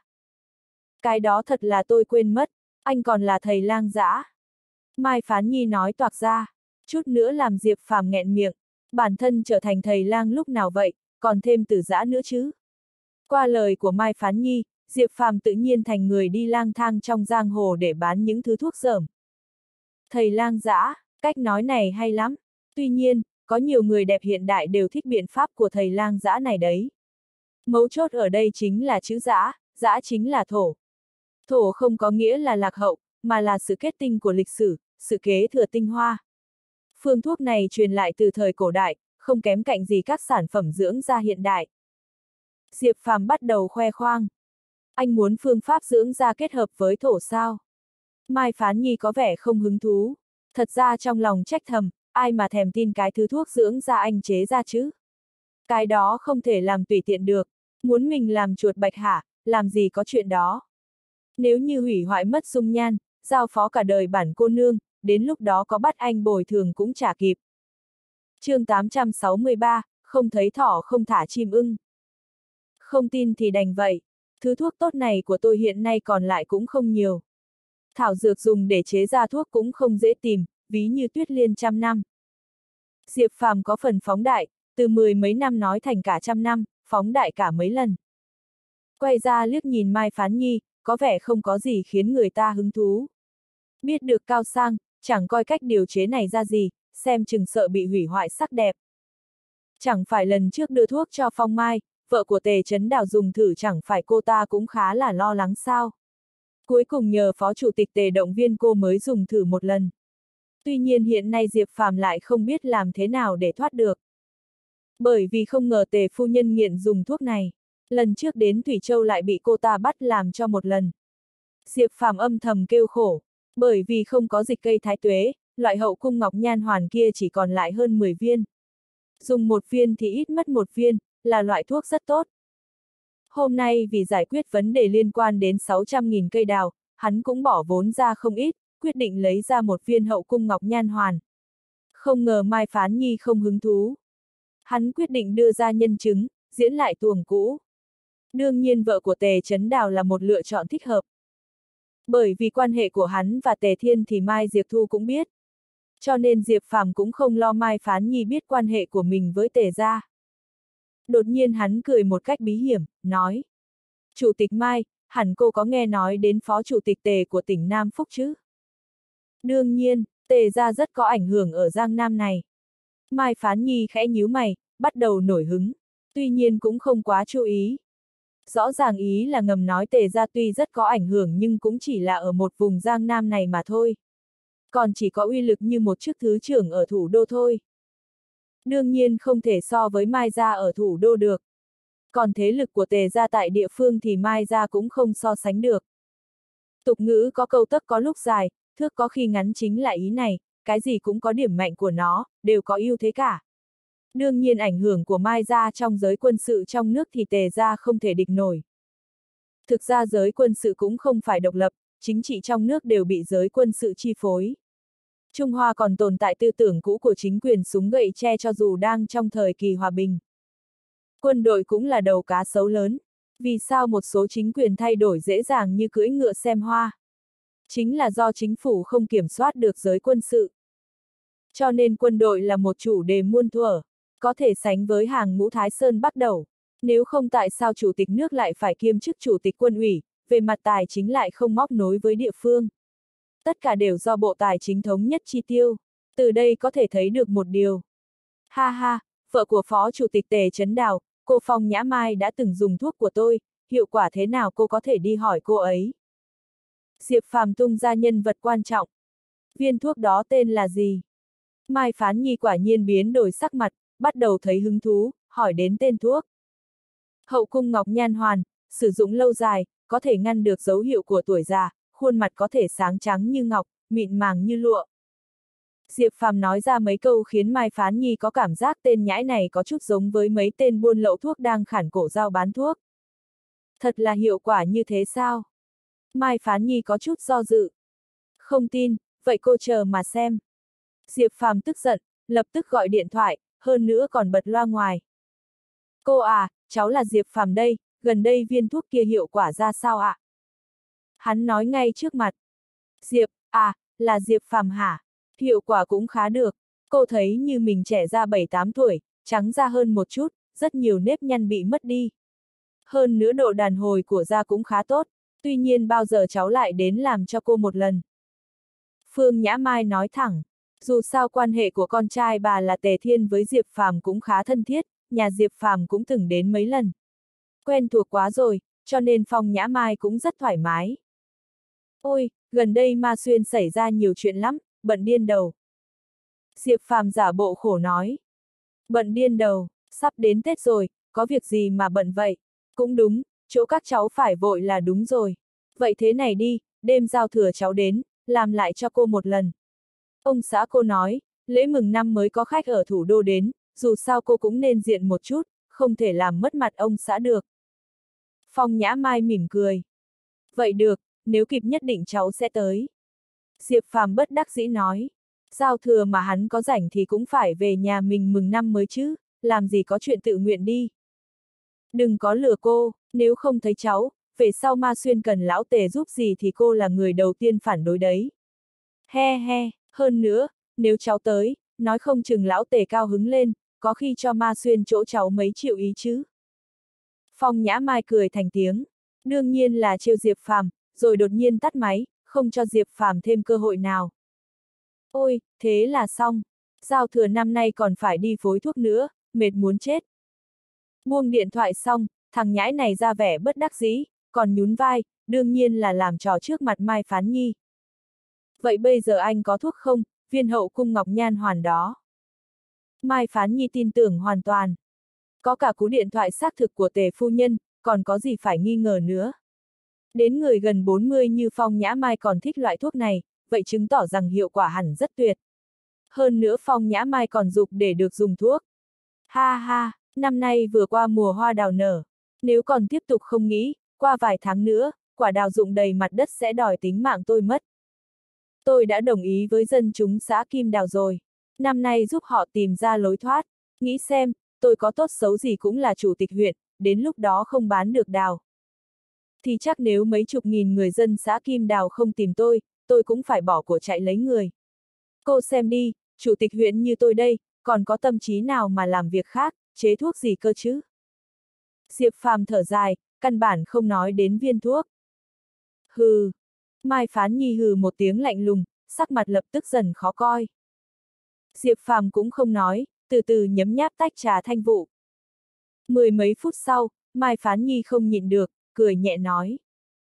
Cái đó thật là tôi quên mất, anh còn là thầy lang dã. Mai Phán Nhi nói toạc ra, chút nữa làm Diệp Phàm nghẹn miệng, bản thân trở thành thầy lang lúc nào vậy, còn thêm tử dã nữa chứ. Qua lời của Mai Phán Nhi, Diệp Phàm tự nhiên thành người đi lang thang trong giang hồ để bán những thứ thuốc dởm. Thầy lang dã, cách nói này hay lắm. Tuy nhiên, có nhiều người đẹp hiện đại đều thích biện pháp của thầy lang dã này đấy. Mấu chốt ở đây chính là chữ dã, dã chính là thổ. Thổ không có nghĩa là lạc hậu, mà là sự kết tinh của lịch sử, sự kế thừa tinh hoa. Phương thuốc này truyền lại từ thời cổ đại, không kém cạnh gì các sản phẩm dưỡng da hiện đại. Diệp Phàm bắt đầu khoe khoang. Anh muốn phương pháp dưỡng da kết hợp với thổ sao? Mai Phán Nhi có vẻ không hứng thú. Thật ra trong lòng trách thầm, ai mà thèm tin cái thứ thuốc dưỡng da anh chế ra chứ? Cái đó không thể làm tùy tiện được. Muốn mình làm chuột bạch hả, làm gì có chuyện đó. Nếu như hủy hoại mất dung nhan, giao phó cả đời bản cô nương, đến lúc đó có bắt anh bồi thường cũng chả kịp. Chương 863, không thấy thỏ không thả chim ưng. Không tin thì đành vậy. Thứ thuốc tốt này của tôi hiện nay còn lại cũng không nhiều. Thảo dược dùng để chế ra thuốc cũng không dễ tìm, ví như tuyết liên trăm năm. Diệp Phàm có phần phóng đại, từ 10 mấy năm nói thành cả trăm năm, phóng đại cả mấy lần. Quay ra liếc nhìn Mai Phán Nhi, có vẻ không có gì khiến người ta hứng thú. Biết được cao sang, chẳng coi cách điều chế này ra gì, xem chừng sợ bị hủy hoại sắc đẹp. Chẳng phải lần trước đưa thuốc cho Phong Mai, vợ của Tề Chấn Đào dùng thử chẳng phải cô ta cũng khá là lo lắng sao. Cuối cùng nhờ Phó Chủ tịch Tề động viên cô mới dùng thử một lần. Tuy nhiên hiện nay Diệp Phàm lại không biết làm thế nào để thoát được. Bởi vì không ngờ Tề phu nhân nghiện dùng thuốc này. Lần trước đến Thủy Châu lại bị cô ta bắt làm cho một lần. Diệp Phàm âm thầm kêu khổ. Bởi vì không có dịch cây thái tuế, loại hậu cung ngọc nhan hoàn kia chỉ còn lại hơn 10 viên. Dùng một viên thì ít mất một viên, là loại thuốc rất tốt. Hôm nay vì giải quyết vấn đề liên quan đến 600.000 cây đào, hắn cũng bỏ vốn ra không ít, quyết định lấy ra một viên hậu cung ngọc nhan hoàn. Không ngờ Mai Phán Nhi không hứng thú. Hắn quyết định đưa ra nhân chứng, diễn lại tuồng cũ. Đương nhiên vợ của Tề Chấn Đào là một lựa chọn thích hợp. Bởi vì quan hệ của hắn và Tề Thiên thì Mai Diệp Thu cũng biết. Cho nên Diệp Phàm cũng không lo Mai Phán Nhi biết quan hệ của mình với Tề gia. Đột nhiên hắn cười một cách bí hiểm, nói. Chủ tịch Mai, hẳn cô có nghe nói đến Phó Chủ tịch Tề của tỉnh Nam Phúc chứ? Đương nhiên, Tề gia rất có ảnh hưởng ở Giang Nam này. Mai Phán Nhi khẽ nhíu mày, bắt đầu nổi hứng, tuy nhiên cũng không quá chú ý. Rõ ràng ý là ngầm nói Tề gia tuy rất có ảnh hưởng nhưng cũng chỉ là ở một vùng Giang Nam này mà thôi. Còn chỉ có uy lực như một chức thứ trưởng ở thủ đô thôi. Đương nhiên không thể so với Mai gia ở thủ đô được. Còn thế lực của Tề gia tại địa phương thì Mai gia cũng không so sánh được. Tục ngữ có câu tấc có lúc dài, thước có khi ngắn chính là ý này, cái gì cũng có điểm mạnh của nó, đều có ưu thế cả. Đương nhiên ảnh hưởng của Mai gia trong giới quân sự trong nước thì Tề gia không thể địch nổi. Thực ra giới quân sự cũng không phải độc lập, chính trị trong nước đều bị giới quân sự chi phối. Trung Hoa còn tồn tại tư tưởng cũ của chính quyền súng gậy tre cho dù đang trong thời kỳ hòa bình. Quân đội cũng là đầu cá sấu lớn. Vì sao một số chính quyền thay đổi dễ dàng như cưỡi ngựa xem hoa? Chính là do chính phủ không kiểm soát được giới quân sự. Cho nên quân đội là một chủ đề muôn thuở, có thể sánh với hàng ngũ Thái Sơn bắt đầu. Nếu không tại sao chủ tịch nước lại phải kiêm chức chủ tịch quân ủy, về mặt tài chính lại không móc nối với địa phương. Tất cả đều do Bộ Tài chính thống nhất chi tiêu. Từ đây có thể thấy được một điều. Ha ha, vợ của Phó Chủ tịch Tề Chấn Đào, cô Phong Nhã Mai đã từng dùng thuốc của tôi, hiệu quả thế nào cô có thể đi hỏi cô ấy. Diệp Phàm tung ra nhân vật quan trọng. Viên thuốc đó tên là gì? Mai Phán Nhi quả nhiên biến đổi sắc mặt, bắt đầu thấy hứng thú, hỏi đến tên thuốc. Hậu cung ngọc nhan hoàn, sử dụng lâu dài, có thể ngăn được dấu hiệu của tuổi già, khuôn mặt có thể sáng trắng như ngọc, mịn màng như lụa. Diệp Phàm nói ra mấy câu khiến Mai Phán Nhi có cảm giác tên nhãi này có chút giống với mấy tên buôn lậu thuốc đang khản cổ giao bán thuốc. Thật là hiệu quả như thế sao? Mai Phán Nhi có chút do dự. Không tin, vậy cô chờ mà xem. Diệp Phàm tức giận, lập tức gọi điện thoại, hơn nữa còn bật loa ngoài. Cô à, cháu là Diệp Phàm đây, gần đây viên thuốc kia hiệu quả ra sao ạ? Hắn nói ngay trước mặt. Diệp, à, là Diệp Phàm hả? Hiệu quả cũng khá được. Cô thấy như mình trẻ ra 7-8 tuổi, trắng da hơn một chút, rất nhiều nếp nhăn bị mất đi. Hơn nữa độ đàn hồi của da cũng khá tốt, tuy nhiên bao giờ cháu lại đến làm cho cô một lần. Phương Nhã Mai nói thẳng, dù sao quan hệ của con trai bà là Tề Thiên với Diệp Phàm cũng khá thân thiết, nhà Diệp Phàm cũng từng đến mấy lần. Quen thuộc quá rồi, cho nên Phong Nhã Mai cũng rất thoải mái. Ôi, gần đây Ma Xuyên xảy ra nhiều chuyện lắm, bận điên đầu. Diệp Phàm giả bộ khổ nói. Bận điên đầu, sắp đến Tết rồi, có việc gì mà bận vậy? Cũng đúng, chỗ các cháu phải vội là đúng rồi. Vậy thế này đi, đêm giao thừa cháu đến, làm lại cho cô một lần. Ông xã cô nói, lễ mừng năm mới có khách ở thủ đô đến, dù sao cô cũng nên diện một chút, không thể làm mất mặt ông xã được. Phong Nhã Mai mỉm cười. Vậy được, nếu kịp nhất định cháu sẽ tới. Diệp Phàm bất đắc dĩ nói. Giao thừa mà hắn có rảnh thì cũng phải về nhà mình mừng năm mới chứ, làm gì có chuyện tự nguyện đi. Đừng có lừa cô, nếu không thấy cháu, về sau Ma Xuyên cần lão Tề giúp gì thì cô là người đầu tiên phản đối đấy. He he, hơn nữa, nếu cháu tới, nói không chừng lão Tề cao hứng lên, có khi cho Ma Xuyên chỗ cháu mấy triệu ý chứ. Phong Nhã Mai cười thành tiếng, đương nhiên là trêu Diệp Phàm, rồi đột nhiên tắt máy, không cho Diệp Phàm thêm cơ hội nào. Ôi, thế là xong. Giao thừa năm nay còn phải đi phối thuốc nữa, mệt muốn chết. Buông điện thoại xong, thằng nhãi này ra vẻ bất đắc dĩ, còn nhún vai, đương nhiên là làm trò trước mặt Mai Phán Nhi. Vậy bây giờ anh có thuốc không, viên hậu cung ngọc nhan hoàn đó? Mai Phán Nhi tin tưởng hoàn toàn. Có cả cú điện thoại xác thực của Tề phu nhân, còn có gì phải nghi ngờ nữa. Đến người gần 40 như Phong Nhã Mai còn thích loại thuốc này, vậy chứng tỏ rằng hiệu quả hẳn rất tuyệt. Hơn nữa Phong Nhã Mai còn dục để được dùng thuốc. Ha ha, năm nay vừa qua mùa hoa đào nở. Nếu còn tiếp tục không nghĩ, qua vài tháng nữa, quả đào rụng đầy mặt đất sẽ đòi tính mạng tôi mất. Tôi đã đồng ý với dân chúng xã Kim Đào rồi. Năm nay giúp họ tìm ra lối thoát. Nghĩ xem, tôi có tốt xấu gì cũng là chủ tịch huyện, đến lúc đó không bán được đào. Thì chắc nếu mấy chục nghìn người dân xã Kim Đào không tìm tôi cũng phải bỏ của chạy lấy người. Cô xem đi, chủ tịch huyện như tôi đây, còn có tâm trí nào mà làm việc khác, chế thuốc gì cơ chứ? Diệp Phàm thở dài, căn bản không nói đến viên thuốc. Hừ. Mai Phán Nhi hừ một tiếng lạnh lùng, sắc mặt lập tức dần khó coi. Diệp Phàm cũng không nói, từ từ nhấm nháp tách trà thanh vụ. Mười mấy phút sau, Mai Phán Nhi không nhịn được, cười nhẹ nói.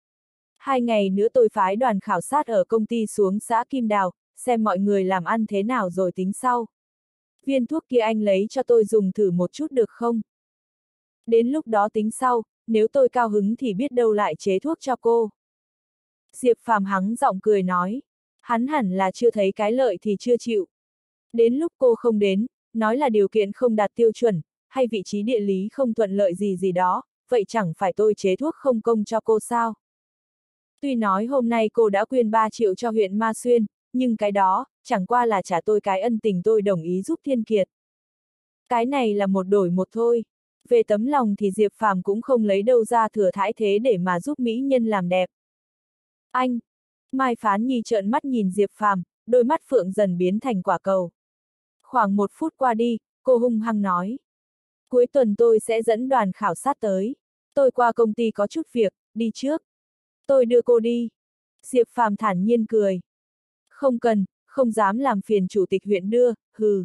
2 ngày nữa tôi phái đoàn khảo sát ở công ty xuống xã Kim Đào, xem mọi người làm ăn thế nào rồi tính sau. Viên thuốc kia anh lấy cho tôi dùng thử một chút được không? Đến lúc đó tính sau, nếu tôi cao hứng thì biết đâu lại chế thuốc cho cô. Diệp Phàm hắng giọng cười nói. Hắn hẳn là chưa thấy cái lợi thì chưa chịu. Đến lúc cô không đến, nói là điều kiện không đạt tiêu chuẩn, hay vị trí địa lý không thuận lợi gì gì đó, vậy chẳng phải tôi chế thuốc không công cho cô sao? Tuy nói hôm nay cô đã quyên 3 triệu cho huyện Ma Xuyên, nhưng cái đó, chẳng qua là trả tôi cái ân tình tôi đồng ý giúp Thiên Kiệt. Cái này là một đổi một thôi. Về tấm lòng thì Diệp Phàm cũng không lấy đâu ra thừa thãi thế để mà giúp mỹ nhân làm đẹp. Anh! Mai Phán Nhi trợn mắt nhìn Diệp Phàm, đôi mắt phượng dần biến thành quả cầu. Khoảng 1 phút qua đi, cô hung hăng nói. Cuối tuần tôi sẽ dẫn đoàn khảo sát tới. Tôi qua công ty có chút việc, đi trước. Tôi đưa cô đi. Diệp Phàm thản nhiên cười. Không cần, không dám làm phiền chủ tịch huyện đưa, hừ.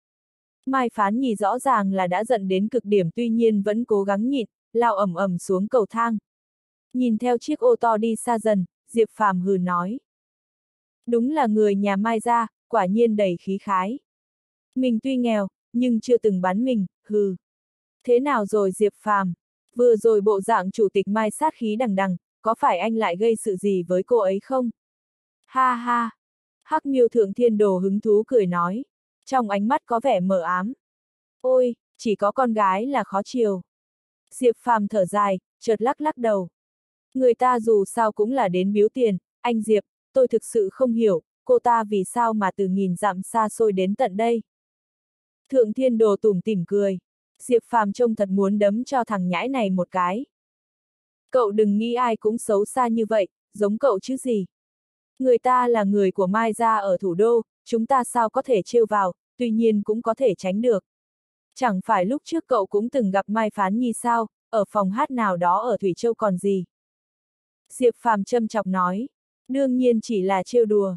Mai Phán Nhi rõ ràng là đã giận đến cực điểm tuy nhiên vẫn cố gắng nhịn, lao ầm ầm xuống cầu thang. Nhìn theo chiếc ô tô đi xa dần, Diệp Phàm hừ nói. Đúng là người nhà Mai gia, quả nhiên đầy khí khái. Mình tuy nghèo, nhưng chưa từng bán mình, hừ. Thế nào rồi Diệp Phàm? Vừa rồi bộ dạng chủ tịch Mai sát khí đằng đằng, có phải anh lại gây sự gì với cô ấy không? Ha ha! Hắc Miêu Thượng Thiên Đồ hứng thú cười nói. Trong ánh mắt có vẻ mờ ám. Ôi, chỉ có con gái là khó chiều. Diệp Phàm thở dài, chợt lắc lắc đầu. Người ta dù sao cũng là đến biếu tiền, anh Diệp, tôi thực sự không hiểu, cô ta vì sao mà từ nghìn dặm xa xôi đến tận đây. Thượng Thiên Đồ tủm tỉm cười. Diệp Phàm trông thật muốn đấm cho thằng nhãi này một cái. Cậu đừng nghĩ ai cũng xấu xa như vậy, giống cậu chứ gì. Người ta là người của Mai gia ở thủ đô, chúng ta sao có thể trêu vào, tuy nhiên cũng có thể tránh được. Chẳng phải lúc trước cậu cũng từng gặp Mai Phán Nhi sao, ở phòng hát nào đó ở Thủy Châu còn gì. Diệp Phàm châm chọc nói, đương nhiên chỉ là trêu đùa.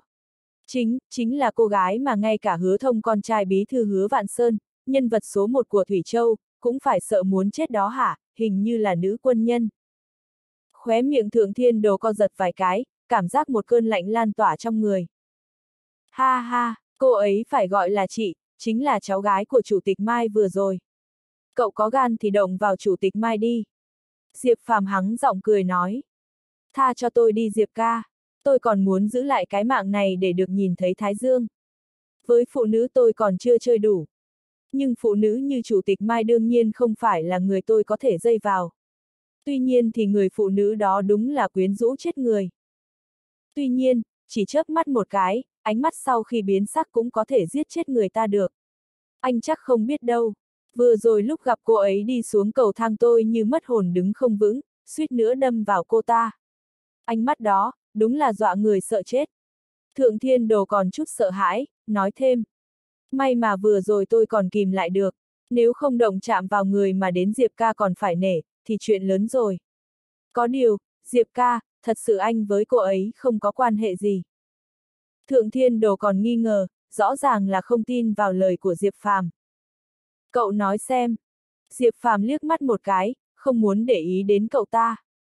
Chính là cô gái mà ngay cả Hứa Thông con trai bí thư Hứa Vạn Sơn, nhân vật số 1 của Thủy Châu, cũng phải sợ muốn chết đó hả, hình như là nữ quân nhân. Khóe miệng Thượng Thiên Đồ co giật vài cái, cảm giác một cơn lạnh lan tỏa trong người. Ha ha, cô ấy phải gọi là chị, chính là cháu gái của Chủ tịch Mai vừa rồi. Cậu có gan thì động vào Chủ tịch Mai đi. Diệp Phàm hắng giọng cười nói. Tha cho tôi đi Diệp ca, tôi còn muốn giữ lại cái mạng này để được nhìn thấy Thái Dương. Với phụ nữ tôi còn chưa chơi đủ. Nhưng phụ nữ như Chủ tịch Mai đương nhiên không phải là người tôi có thể dây vào. Tuy nhiên thì người phụ nữ đó đúng là quyến rũ chết người. Tuy nhiên, chỉ chớp mắt một cái, ánh mắt sau khi biến sắc cũng có thể giết chết người ta được. Anh chắc không biết đâu. Vừa rồi lúc gặp cô ấy đi xuống cầu thang tôi như mất hồn đứng không vững, suýt nữa đâm vào cô ta. Ánh mắt đó, đúng là dọa người sợ chết. Thượng Thiên Đồ còn chút sợ hãi, nói thêm. May mà vừa rồi tôi còn kìm lại được, nếu không động chạm vào người mà đến Diệp ca còn phải nể, thì chuyện lớn rồi. Có điều, Diệp ca, thật sự anh với cô ấy không có quan hệ gì. Thượng Thiên Đồ còn nghi ngờ, rõ ràng là không tin vào lời của Diệp Phàm. Cậu nói xem. Diệp Phàm liếc mắt một cái, không muốn để ý đến cậu ta.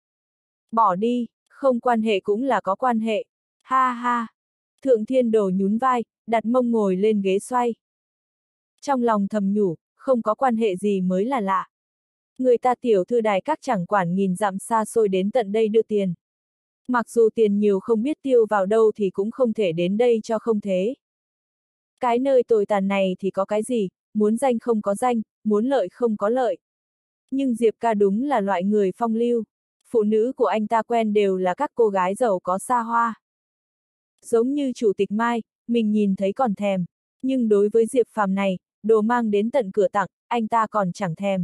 Bỏ đi, không quan hệ cũng là có quan hệ. Ha ha. Thượng Thiên Đồ nhún vai, đặt mông ngồi lên ghế xoay. Trong lòng thầm nhủ, không có quan hệ gì mới là lạ. Người ta tiểu thư đài các chẳng quản nghìn dặm xa xôi đến tận đây đưa tiền. Mặc dù tiền nhiều không biết tiêu vào đâu thì cũng không thể đến đây cho không thế. Cái nơi tồi tàn này thì có cái gì, muốn danh không có danh, muốn lợi không có lợi. Nhưng Diệp ca đúng là loại người phong lưu. Phụ nữ của anh ta quen đều là các cô gái giàu có xa hoa. Giống như Chủ tịch Mai, mình nhìn thấy còn thèm. Nhưng đối với Diệp Phàm này, đồ mang đến tận cửa tặng, anh ta còn chẳng thèm.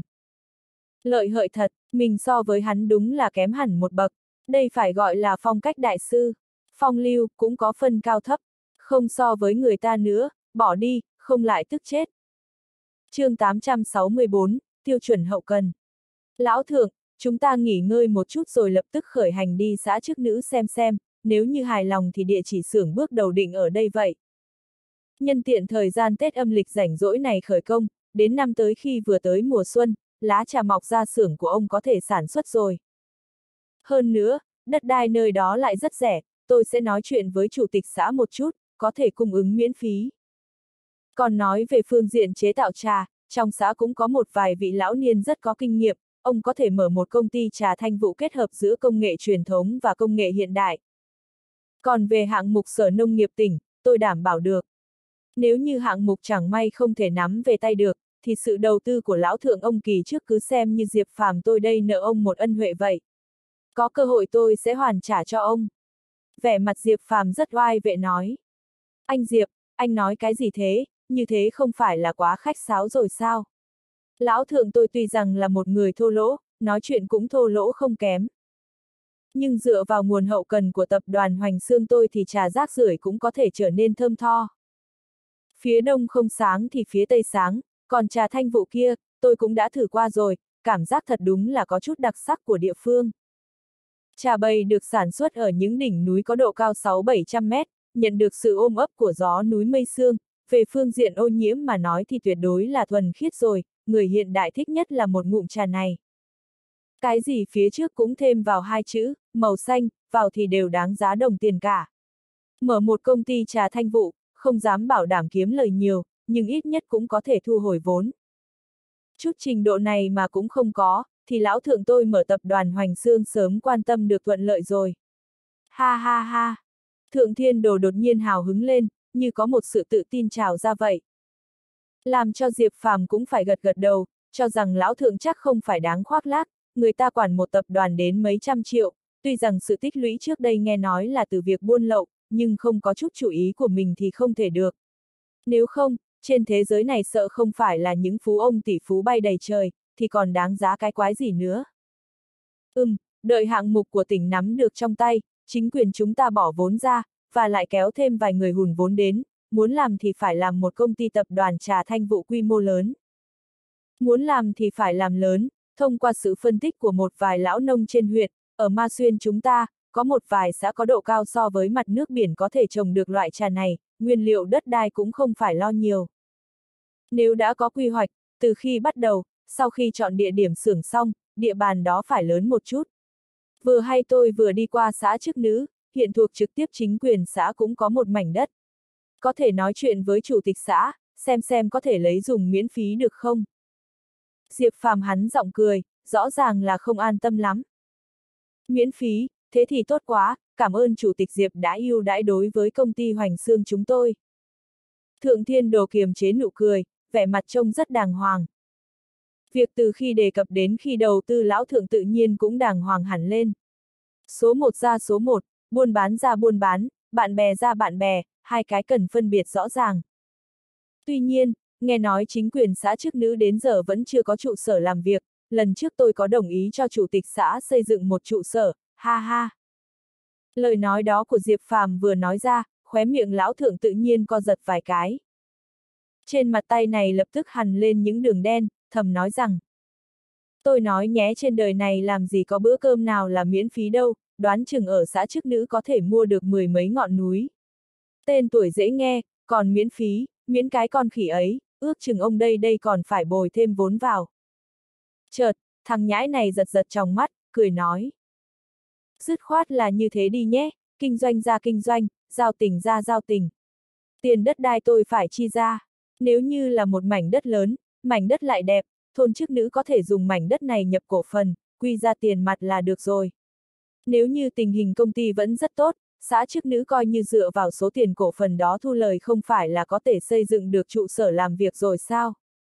Lợi hợi thật, mình so với hắn đúng là kém hẳn một bậc. Đây phải gọi là phong cách đại sư. Phong lưu cũng có phân cao thấp. Không so với người ta nữa, bỏ đi, không lại tức chết. Chương 864, tiêu chuẩn hậu cần. Lão thượng, chúng ta nghỉ ngơi một chút rồi lập tức khởi hành đi xã chức nữ xem, nếu như hài lòng thì địa chỉ xưởng bước đầu định ở đây vậy. Nhân tiện thời gian Tết âm lịch rảnh rỗi này khởi công, đến năm tới khi vừa tới mùa xuân, lá trà mọc ra xưởng của ông có thể sản xuất rồi. Hơn nữa, đất đai nơi đó lại rất rẻ, tôi sẽ nói chuyện với chủ tịch xã một chút, có thể cung ứng miễn phí. Còn nói về phương diện chế tạo trà, trong xã cũng có một vài vị lão niên rất có kinh nghiệm, ông có thể mở một công ty trà thanh vụ kết hợp giữa công nghệ truyền thống và công nghệ hiện đại. Còn về hạng mục Sở Nông nghiệp tỉnh, tôi đảm bảo được. Nếu như hạng mục chẳng may không thể nắm về tay được, thì sự đầu tư của lão thượng ông kỳ trước cứ xem như Diệp Phàm tôi đây nợ ông một ân huệ vậy. Có cơ hội tôi sẽ hoàn trả cho ông. Vẻ mặt Diệp Phàm rất oai vệ nói. Anh Diệp, anh nói cái gì thế, như thế không phải là quá khách sáo rồi sao? Lão thượng tôi tuy rằng là một người thô lỗ, nói chuyện cũng thô lỗ không kém. Nhưng dựa vào nguồn hậu cần của tập đoàn Hoành Xương tôi thì trà rác rưởi cũng có thể trở nên thơm tho. Phía đông không sáng thì phía tây sáng, còn trà thanh vụ kia, tôi cũng đã thử qua rồi, cảm giác thật đúng là có chút đặc sắc của địa phương. Trà bầy được sản xuất ở những đỉnh núi có độ cao 600-700 mét, nhận được sự ôm ấp của gió núi mây sương, về phương diện ô nhiễm mà nói thì tuyệt đối là thuần khiết rồi, người hiện đại thích nhất là một ngụm trà này. Cái gì phía trước cũng thêm vào hai chữ, màu xanh, vào thì đều đáng giá đồng tiền cả. Mở một công ty trà thanh vụ, không dám bảo đảm kiếm lời nhiều, nhưng ít nhất cũng có thể thu hồi vốn. Chút trình độ này mà cũng không có, thì lão thượng tôi mở tập đoàn Hoành Xương sớm quan tâm được thuận lợi rồi. Ha ha ha! Thượng Thiên Đồ đột nhiên hào hứng lên, như có một sự tự tin trào ra vậy. Làm cho Diệp Phàm cũng phải gật gật đầu, cho rằng lão thượng chắc không phải đáng khoác lác, người ta quản một tập đoàn đến mấy trăm triệu, tuy rằng sự tích lũy trước đây nghe nói là từ việc buôn lậu, nhưng không có chút chủ ý của mình thì không thể được. Nếu không, trên thế giới này sợ không phải là những phú ông tỷ phú bay đầy trời, thì còn đáng giá cái quái gì nữa. Đợi hạng mục của tỉnh nắm được trong tay, chính quyền chúng ta bỏ vốn ra, và lại kéo thêm vài người hùn vốn đến, muốn làm thì phải làm một công ty tập đoàn trà thanh vụ quy mô lớn. Muốn làm thì phải làm lớn, thông qua sự phân tích của một vài lão nông trên huyện, ở Ma Xuyên chúng ta, có một vài xã có độ cao so với mặt nước biển có thể trồng được loại trà này, nguyên liệu đất đai cũng không phải lo nhiều. Nếu đã có quy hoạch, từ khi bắt đầu, sau khi chọn địa điểm xưởng xong, địa bàn đó phải lớn một chút. Vừa hay tôi vừa đi qua xã Chức Nữ, hiện thuộc trực tiếp chính quyền xã cũng có một mảnh đất. Có thể nói chuyện với chủ tịch xã, xem có thể lấy dùng miễn phí được không? Diệp Phàm hắn giọng cười, rõ ràng là không an tâm lắm. Miễn phí, thế thì tốt quá, cảm ơn chủ tịch Diệp đã ưu đãi đối với công ty Hoành Xương chúng tôi. Thượng Thiên Đồ kiềm chế nụ cười, vẻ mặt trông rất đàng hoàng. Việc từ khi đề cập đến khi đầu tư lão thượng tự nhiên cũng đàng hoàng hẳn lên. Số 1 ra số 1, buôn bán ra buôn bán, bạn bè ra bạn bè, hai cái cần phân biệt rõ ràng. Tuy nhiên, nghe nói chính quyền xã Chức Nữ đến giờ vẫn chưa có trụ sở làm việc, lần trước tôi có đồng ý cho chủ tịch xã xây dựng một trụ sở, ha ha. Lời nói đó của Diệp Phàm vừa nói ra, khóe miệng lão thượng tự nhiên co giật vài cái. Trên mặt tay này lập tức hằn lên những đường đen, thầm nói rằng. Tôi nói nhé, trên đời này làm gì có bữa cơm nào là miễn phí đâu, đoán chừng ở xã Chức Nữ có thể mua được 10 mấy ngọn núi. Tên tuổi dễ nghe, còn miễn phí, miễn cái con khỉ ấy, ước chừng ông đây còn phải bồi thêm vốn vào. Chợt, thằng nhãi này giật giật trong mắt, cười nói. Dứt khoát là như thế đi nhé, kinh doanh ra kinh doanh, giao tình ra giao tình. Tiền đất đai tôi phải chi ra. Nếu như là một mảnh đất lớn, mảnh đất lại đẹp, thôn Chức Nữ có thể dùng mảnh đất này nhập cổ phần, quy ra tiền mặt là được rồi. Nếu như tình hình công ty vẫn rất tốt, xã Chức Nữ coi như dựa vào số tiền cổ phần đó thu lời không phải là có thể xây dựng được trụ sở làm việc rồi sao?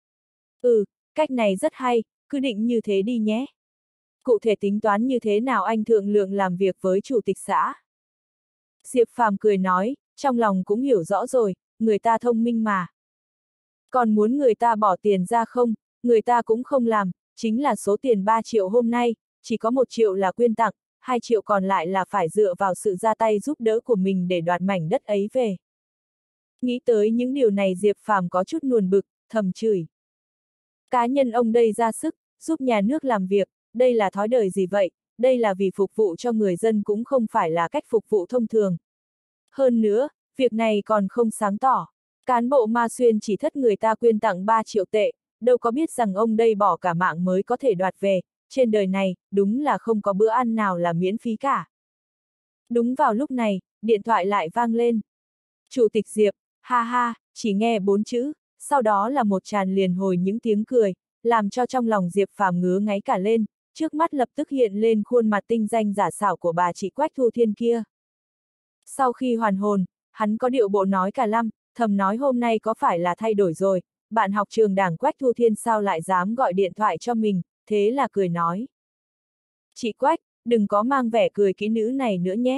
Cách này rất hay, cứ định như thế đi nhé. Cụ thể tính toán như thế nào anh thương lượng làm việc với chủ tịch xã? Diệp Phàm cười nói, trong lòng cũng hiểu rõ rồi, người ta thông minh mà. Còn muốn người ta bỏ tiền ra không, người ta cũng không làm, chính là số tiền 3 triệu hôm nay, chỉ có 1 triệu là quyên tặng, 2 triệu còn lại là phải dựa vào sự ra tay giúp đỡ của mình để đoạt mảnh đất ấy về. Nghĩ tới những điều này Diệp Phàm có chút nuồn bực, thầm chửi. Cá nhân ông đây ra sức, giúp nhà nước làm việc, đây là thói đời gì vậy, đây là vì phục vụ cho người dân cũng không phải là cách phục vụ thông thường. Hơn nữa, việc này còn không sáng tỏ. Cán bộ Ma Xuyên chỉ thất người ta quyên tặng 3 triệu tệ, đâu có biết rằng ông đây bỏ cả mạng mới có thể đoạt về, trên đời này, đúng là không có bữa ăn nào là miễn phí cả. Đúng vào lúc này, điện thoại lại vang lên. Chủ tịch Diệp, ha ha, chỉ nghe 4 chữ, sau đó là một tràn liền hồi những tiếng cười, làm cho trong lòng Diệp Phàm ngứa ngáy cả lên, trước mắt lập tức hiện lên khuôn mặt tinh danh giả xảo của bà chị Quách Thu Thiên kia. Sau khi hoàn hồn, hắn có điệu bộ nói cả lăm, thầm nói hôm nay có phải là thay đổi rồi, bạn học trường đảng Quách Thu Thiên sao lại dám gọi điện thoại cho mình, thế là cười nói. Chị Quách, đừng có mang vẻ cười kỹ nữ này nữa nhé.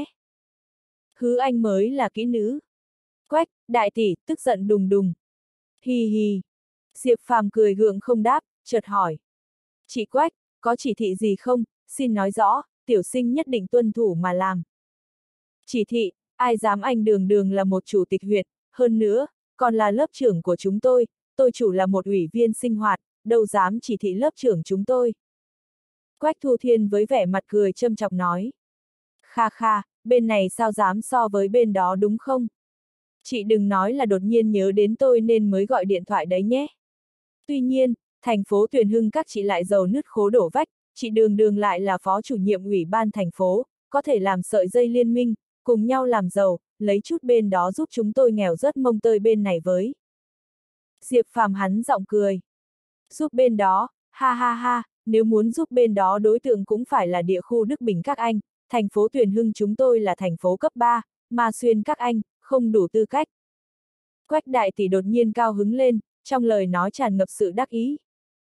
Hứ anh mới là kỹ nữ. Quách, đại tỷ, tức giận đùng đùng. Hi hi. Diệp Phàm cười gượng không đáp, chợt hỏi. Chị Quách, có chỉ thị gì không, xin nói rõ, tiểu sinh nhất định tuân thủ mà làm. Chỉ thị, ai dám, anh đường đường là một chủ tịch huyện, hơn nữa, còn là lớp trưởng của chúng tôi chủ là một ủy viên sinh hoạt, đâu dám chỉ thị lớp trưởng chúng tôi. Quách Thu Thiên với vẻ mặt cười châm chọc nói. Kha kha, bên này sao dám so với bên đó đúng không? Chị đừng nói là đột nhiên nhớ đến tôi nên mới gọi điện thoại đấy nhé. Tuy nhiên, thành phố Tuyền Hưng các chị lại giàu nứt khố đổ vách, chị đường đường lại là phó chủ nhiệm ủy ban thành phố, có thể làm sợi dây liên minh, cùng nhau làm giàu, lấy chút bên đó giúp chúng tôi nghèo rớt mông tơi bên này với. Diệp Phàm hắn giọng cười. Giúp bên đó, ha ha ha, nếu muốn giúp bên đó đối tượng cũng phải là địa khu Đức Bình các anh, thành phố Tuyền Hưng chúng tôi là thành phố cấp 3, mà xuyên các anh, không đủ tư cách. Quách đại tỷ đột nhiên cao hứng lên, trong lời nói tràn ngập sự đắc ý.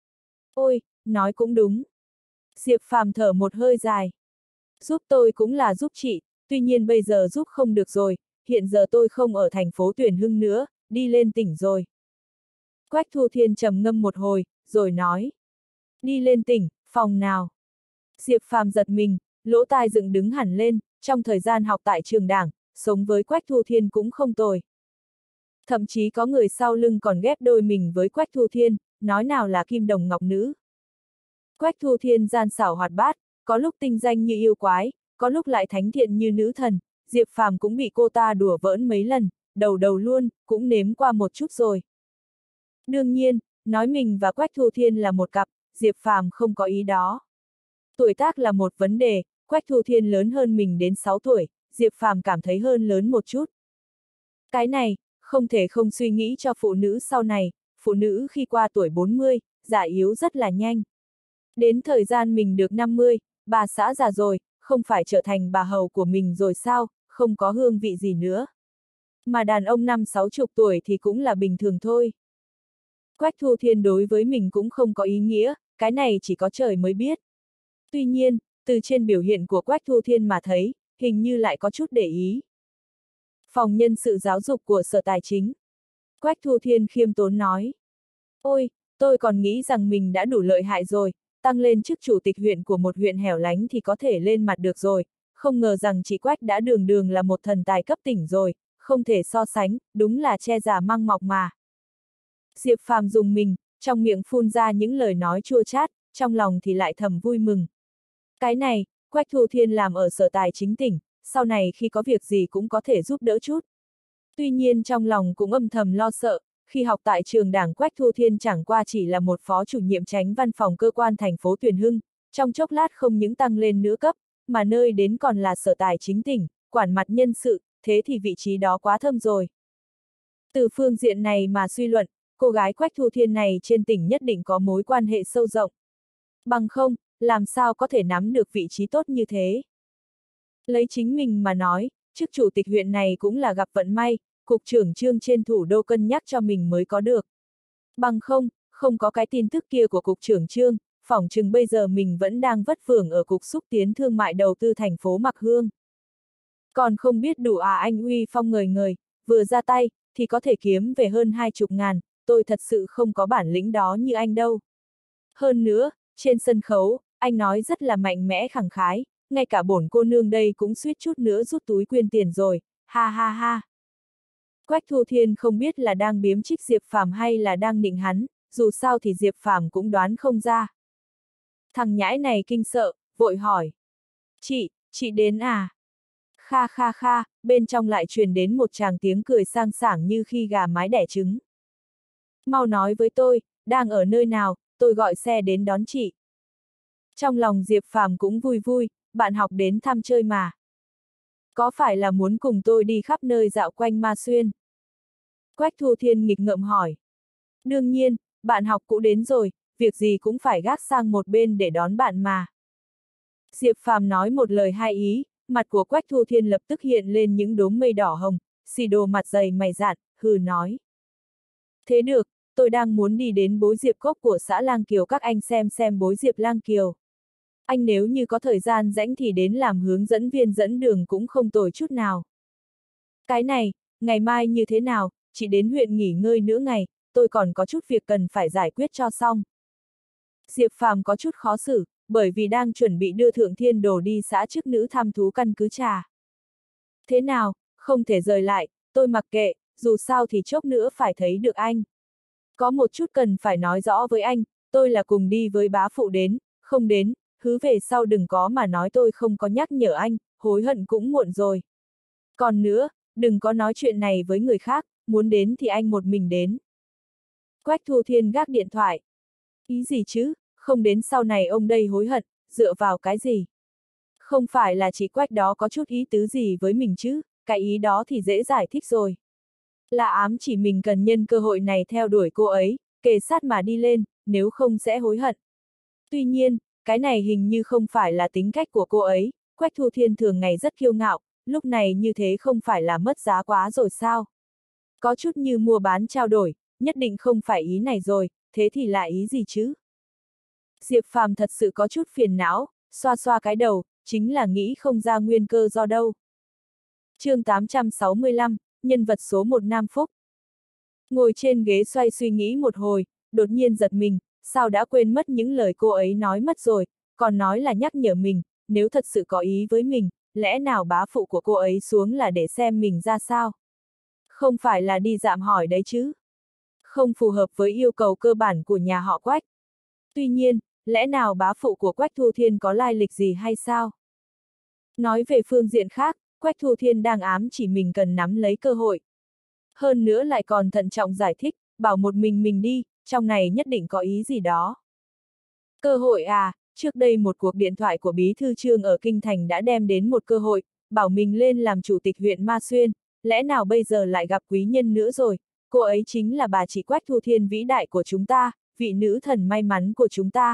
Ôi, nói cũng đúng. Diệp Phàm thở một hơi dài. Giúp tôi cũng là giúp chị, tuy nhiên bây giờ giúp không được rồi, hiện giờ tôi không ở thành phố Tuyền Hưng nữa, đi lên tỉnh rồi. Quách Thu Thiên trầm ngâm một hồi, rồi nói. Đi lên tỉnh, phòng nào? Diệp Phàm giật mình, lỗ tai dựng đứng hẳn lên, trong thời gian học tại trường đảng, sống với Quách Thu Thiên cũng không tồi. Thậm chí có người sau lưng còn ghép đôi mình với Quách Thu Thiên, nói nào là kim đồng ngọc nữ. Quách Thu Thiên gian xảo hoạt bát, có lúc tinh danh như yêu quái, có lúc lại thánh thiện như nữ thần, Diệp Phàm cũng bị cô ta đùa bỡn mấy lần, đầu luôn, cũng nếm qua một chút rồi. Đương nhiên, nói mình và Quách Thu Thiên là một cặp, Diệp Phàm không có ý đó. Tuổi tác là một vấn đề, Quách Thu Thiên lớn hơn mình đến 6 tuổi, Diệp Phàm cảm thấy hơn lớn một chút. Cái này, không thể không suy nghĩ cho phụ nữ sau này, phụ nữ khi qua tuổi 40, già yếu rất là nhanh. Đến thời gian mình được 50, bà xã già rồi, không phải trở thành bà hầu của mình rồi sao, không có hương vị gì nữa. Mà đàn ông 50-60 tuổi thì cũng là bình thường thôi. Quách Thu Thiên đối với mình cũng không có ý nghĩa, cái này chỉ có trời mới biết. Tuy nhiên, từ trên biểu hiện của Quách Thu Thiên mà thấy, hình như lại có chút để ý. Phòng nhân sự giáo dục của Sở Tài chính. Quách Thu Thiên khiêm tốn nói. Ôi, tôi còn nghĩ rằng mình đã đủ lợi hại rồi, tăng lên chức chủ tịch huyện của một huyện hẻo lánh thì có thể lên mặt được rồi, không ngờ rằng chị Quách đã đường đường là một thần tài cấp tỉnh rồi, không thể so sánh, đúng là che giả măng mọc mà. Diệp Phàm dùng mình, trong miệng phun ra những lời nói chua chát, trong lòng thì lại thầm vui mừng. Cái này, Quách Thu Thiên làm ở Sở Tài chính tỉnh, sau này khi có việc gì cũng có thể giúp đỡ chút. Tuy nhiên trong lòng cũng âm thầm lo sợ, khi học tại trường đảng Quách Thu Thiên chẳng qua chỉ là một phó chủ nhiệm chánh văn phòng cơ quan thành phố Tuyền Hưng, trong chốc lát không những tăng lên nữa cấp, mà nơi đến còn là Sở Tài chính tỉnh, quản mặt nhân sự, thế thì vị trí đó quá thâm rồi. Từ phương diện này mà suy luận, cô gái Quách Thu Thiên này trên tỉnh nhất định có mối quan hệ sâu rộng. Bằng không, làm sao có thể nắm được vị trí tốt như thế? Lấy chính mình mà nói, chức chủ tịch huyện này cũng là gặp vận may, cục trưởng Trương trên thủ đô cân nhắc cho mình mới có được. Bằng không, không có cái tin tức kia của cục trưởng Trương, phỏng chừng bây giờ mình vẫn đang vất vưởng ở cục xúc tiến thương mại đầu tư thành phố Mạc Hương. Còn không biết đủ à, anh uy phong ngời ngời, vừa ra tay, thì có thể kiếm về hơn 20 ngàn, tôi thật sự không có bản lĩnh đó như anh đâu. Hơn nữa, trên sân khấu, anh nói rất là mạnh mẽ khẳng khái, ngay cả bổn cô nương đây cũng suýt chút nữa rút túi quyên tiền rồi, ha ha ha. Quách Thu Thiên không biết là đang biếm trích Diệp Phàm hay là đang nịnh hắn, dù sao thì Diệp Phàm cũng đoán không ra. Thằng nhãi này kinh sợ, vội hỏi. Chị đến à? Kha kha kha, bên trong lại truyền đến một tràng tiếng cười sang sảng như khi gà mái đẻ trứng. Mau nói với tôi, đang ở nơi nào, tôi gọi xe đến đón chị. Trong lòng Diệp Phàm cũng vui vui, bạn học đến thăm chơi mà. Có phải là muốn cùng tôi đi khắp nơi dạo quanh Ma Xuyên? Quách Thu Thiên nghịch ngợm hỏi. Đương nhiên, bạn học cũ đến rồi, việc gì cũng phải gác sang một bên để đón bạn mà. Diệp Phàm nói một lời hai ý, mặt của Quách Thu Thiên lập tức hiện lên những đốm mây đỏ hồng, xì đồ mặt dày mày dạn, hừ nói. Thế được, tôi đang muốn đi đến bối diệp cốc của xã Lang Kiều các anh xem bối diệp Lang Kiều. Anh nếu như có thời gian rảnh thì đến làm hướng dẫn viên dẫn đường cũng không tồi chút nào. Cái này, ngày mai như thế nào, chỉ đến huyện nghỉ ngơi nửa ngày, tôi còn có chút việc cần phải giải quyết cho xong. Diệp Phàm có chút khó xử, bởi vì đang chuẩn bị đưa Thượng Thiên Đồ đi xã chức nữ thăm thú căn cứ trà. Thế nào, không thể rời lại, tôi mặc kệ, dù sao thì chốc nữa phải thấy được anh. Có một chút cần phải nói rõ với anh, tôi là cùng đi với bá phụ đến, không đến, hứ về sau đừng có mà nói tôi không có nhắc nhở anh, hối hận cũng muộn rồi. Còn nữa, đừng có nói chuyện này với người khác, muốn đến thì anh một mình đến. Quách Thu Thiên gác điện thoại. Ý gì chứ, không đến sau này ông đây hối hận, dựa vào cái gì? Không phải là chỉ Quách đó có chút ý tứ gì với mình chứ, cái ý đó thì dễ giải thích rồi. Là ám chỉ mình cần nhân cơ hội này theo đuổi cô ấy, kề sát mà đi lên, nếu không sẽ hối hận. Tuy nhiên, cái này hình như không phải là tính cách của cô ấy, Quách Thu Thiên thường ngày rất kiêu ngạo, lúc này như thế không phải là mất giá quá rồi sao? Có chút như mua bán trao đổi, nhất định không phải ý này rồi, thế thì là ý gì chứ? Diệp Phàm thật sự có chút phiền não, xoa xoa cái đầu, chính là nghĩ không ra nguyên cơ do đâu. Chương 865, nhân vật số 1 Nam Phúc. Ngồi trên ghế xoay suy nghĩ một hồi, đột nhiên giật mình, sao đã quên mất những lời cô ấy nói mất rồi, còn nói là nhắc nhở mình, nếu thật sự có ý với mình, lẽ nào bá phụ của cô ấy xuống là để xem mình ra sao? Không phải là đi dạm hỏi đấy chứ? Không phù hợp với yêu cầu cơ bản của nhà họ Quách. Tuy nhiên, lẽ nào bá phụ của Quách Thu Thiên có lai lịch gì hay sao? Nói về phương diện khác, Quách Thu Thiên đang ám chỉ mình cần nắm lấy cơ hội. Hơn nữa lại còn thận trọng giải thích, bảo một mình đi, trong này nhất định có ý gì đó. Cơ hội à, trước đây một cuộc điện thoại của Bí Thư Trương ở Kinh Thành đã đem đến một cơ hội, bảo mình lên làm chủ tịch huyện Ma Xuyên, lẽ nào bây giờ lại gặp quý nhân nữa rồi, cô ấy chính là bà chị Quách Thu Thiên vĩ đại của chúng ta, vị nữ thần may mắn của chúng ta.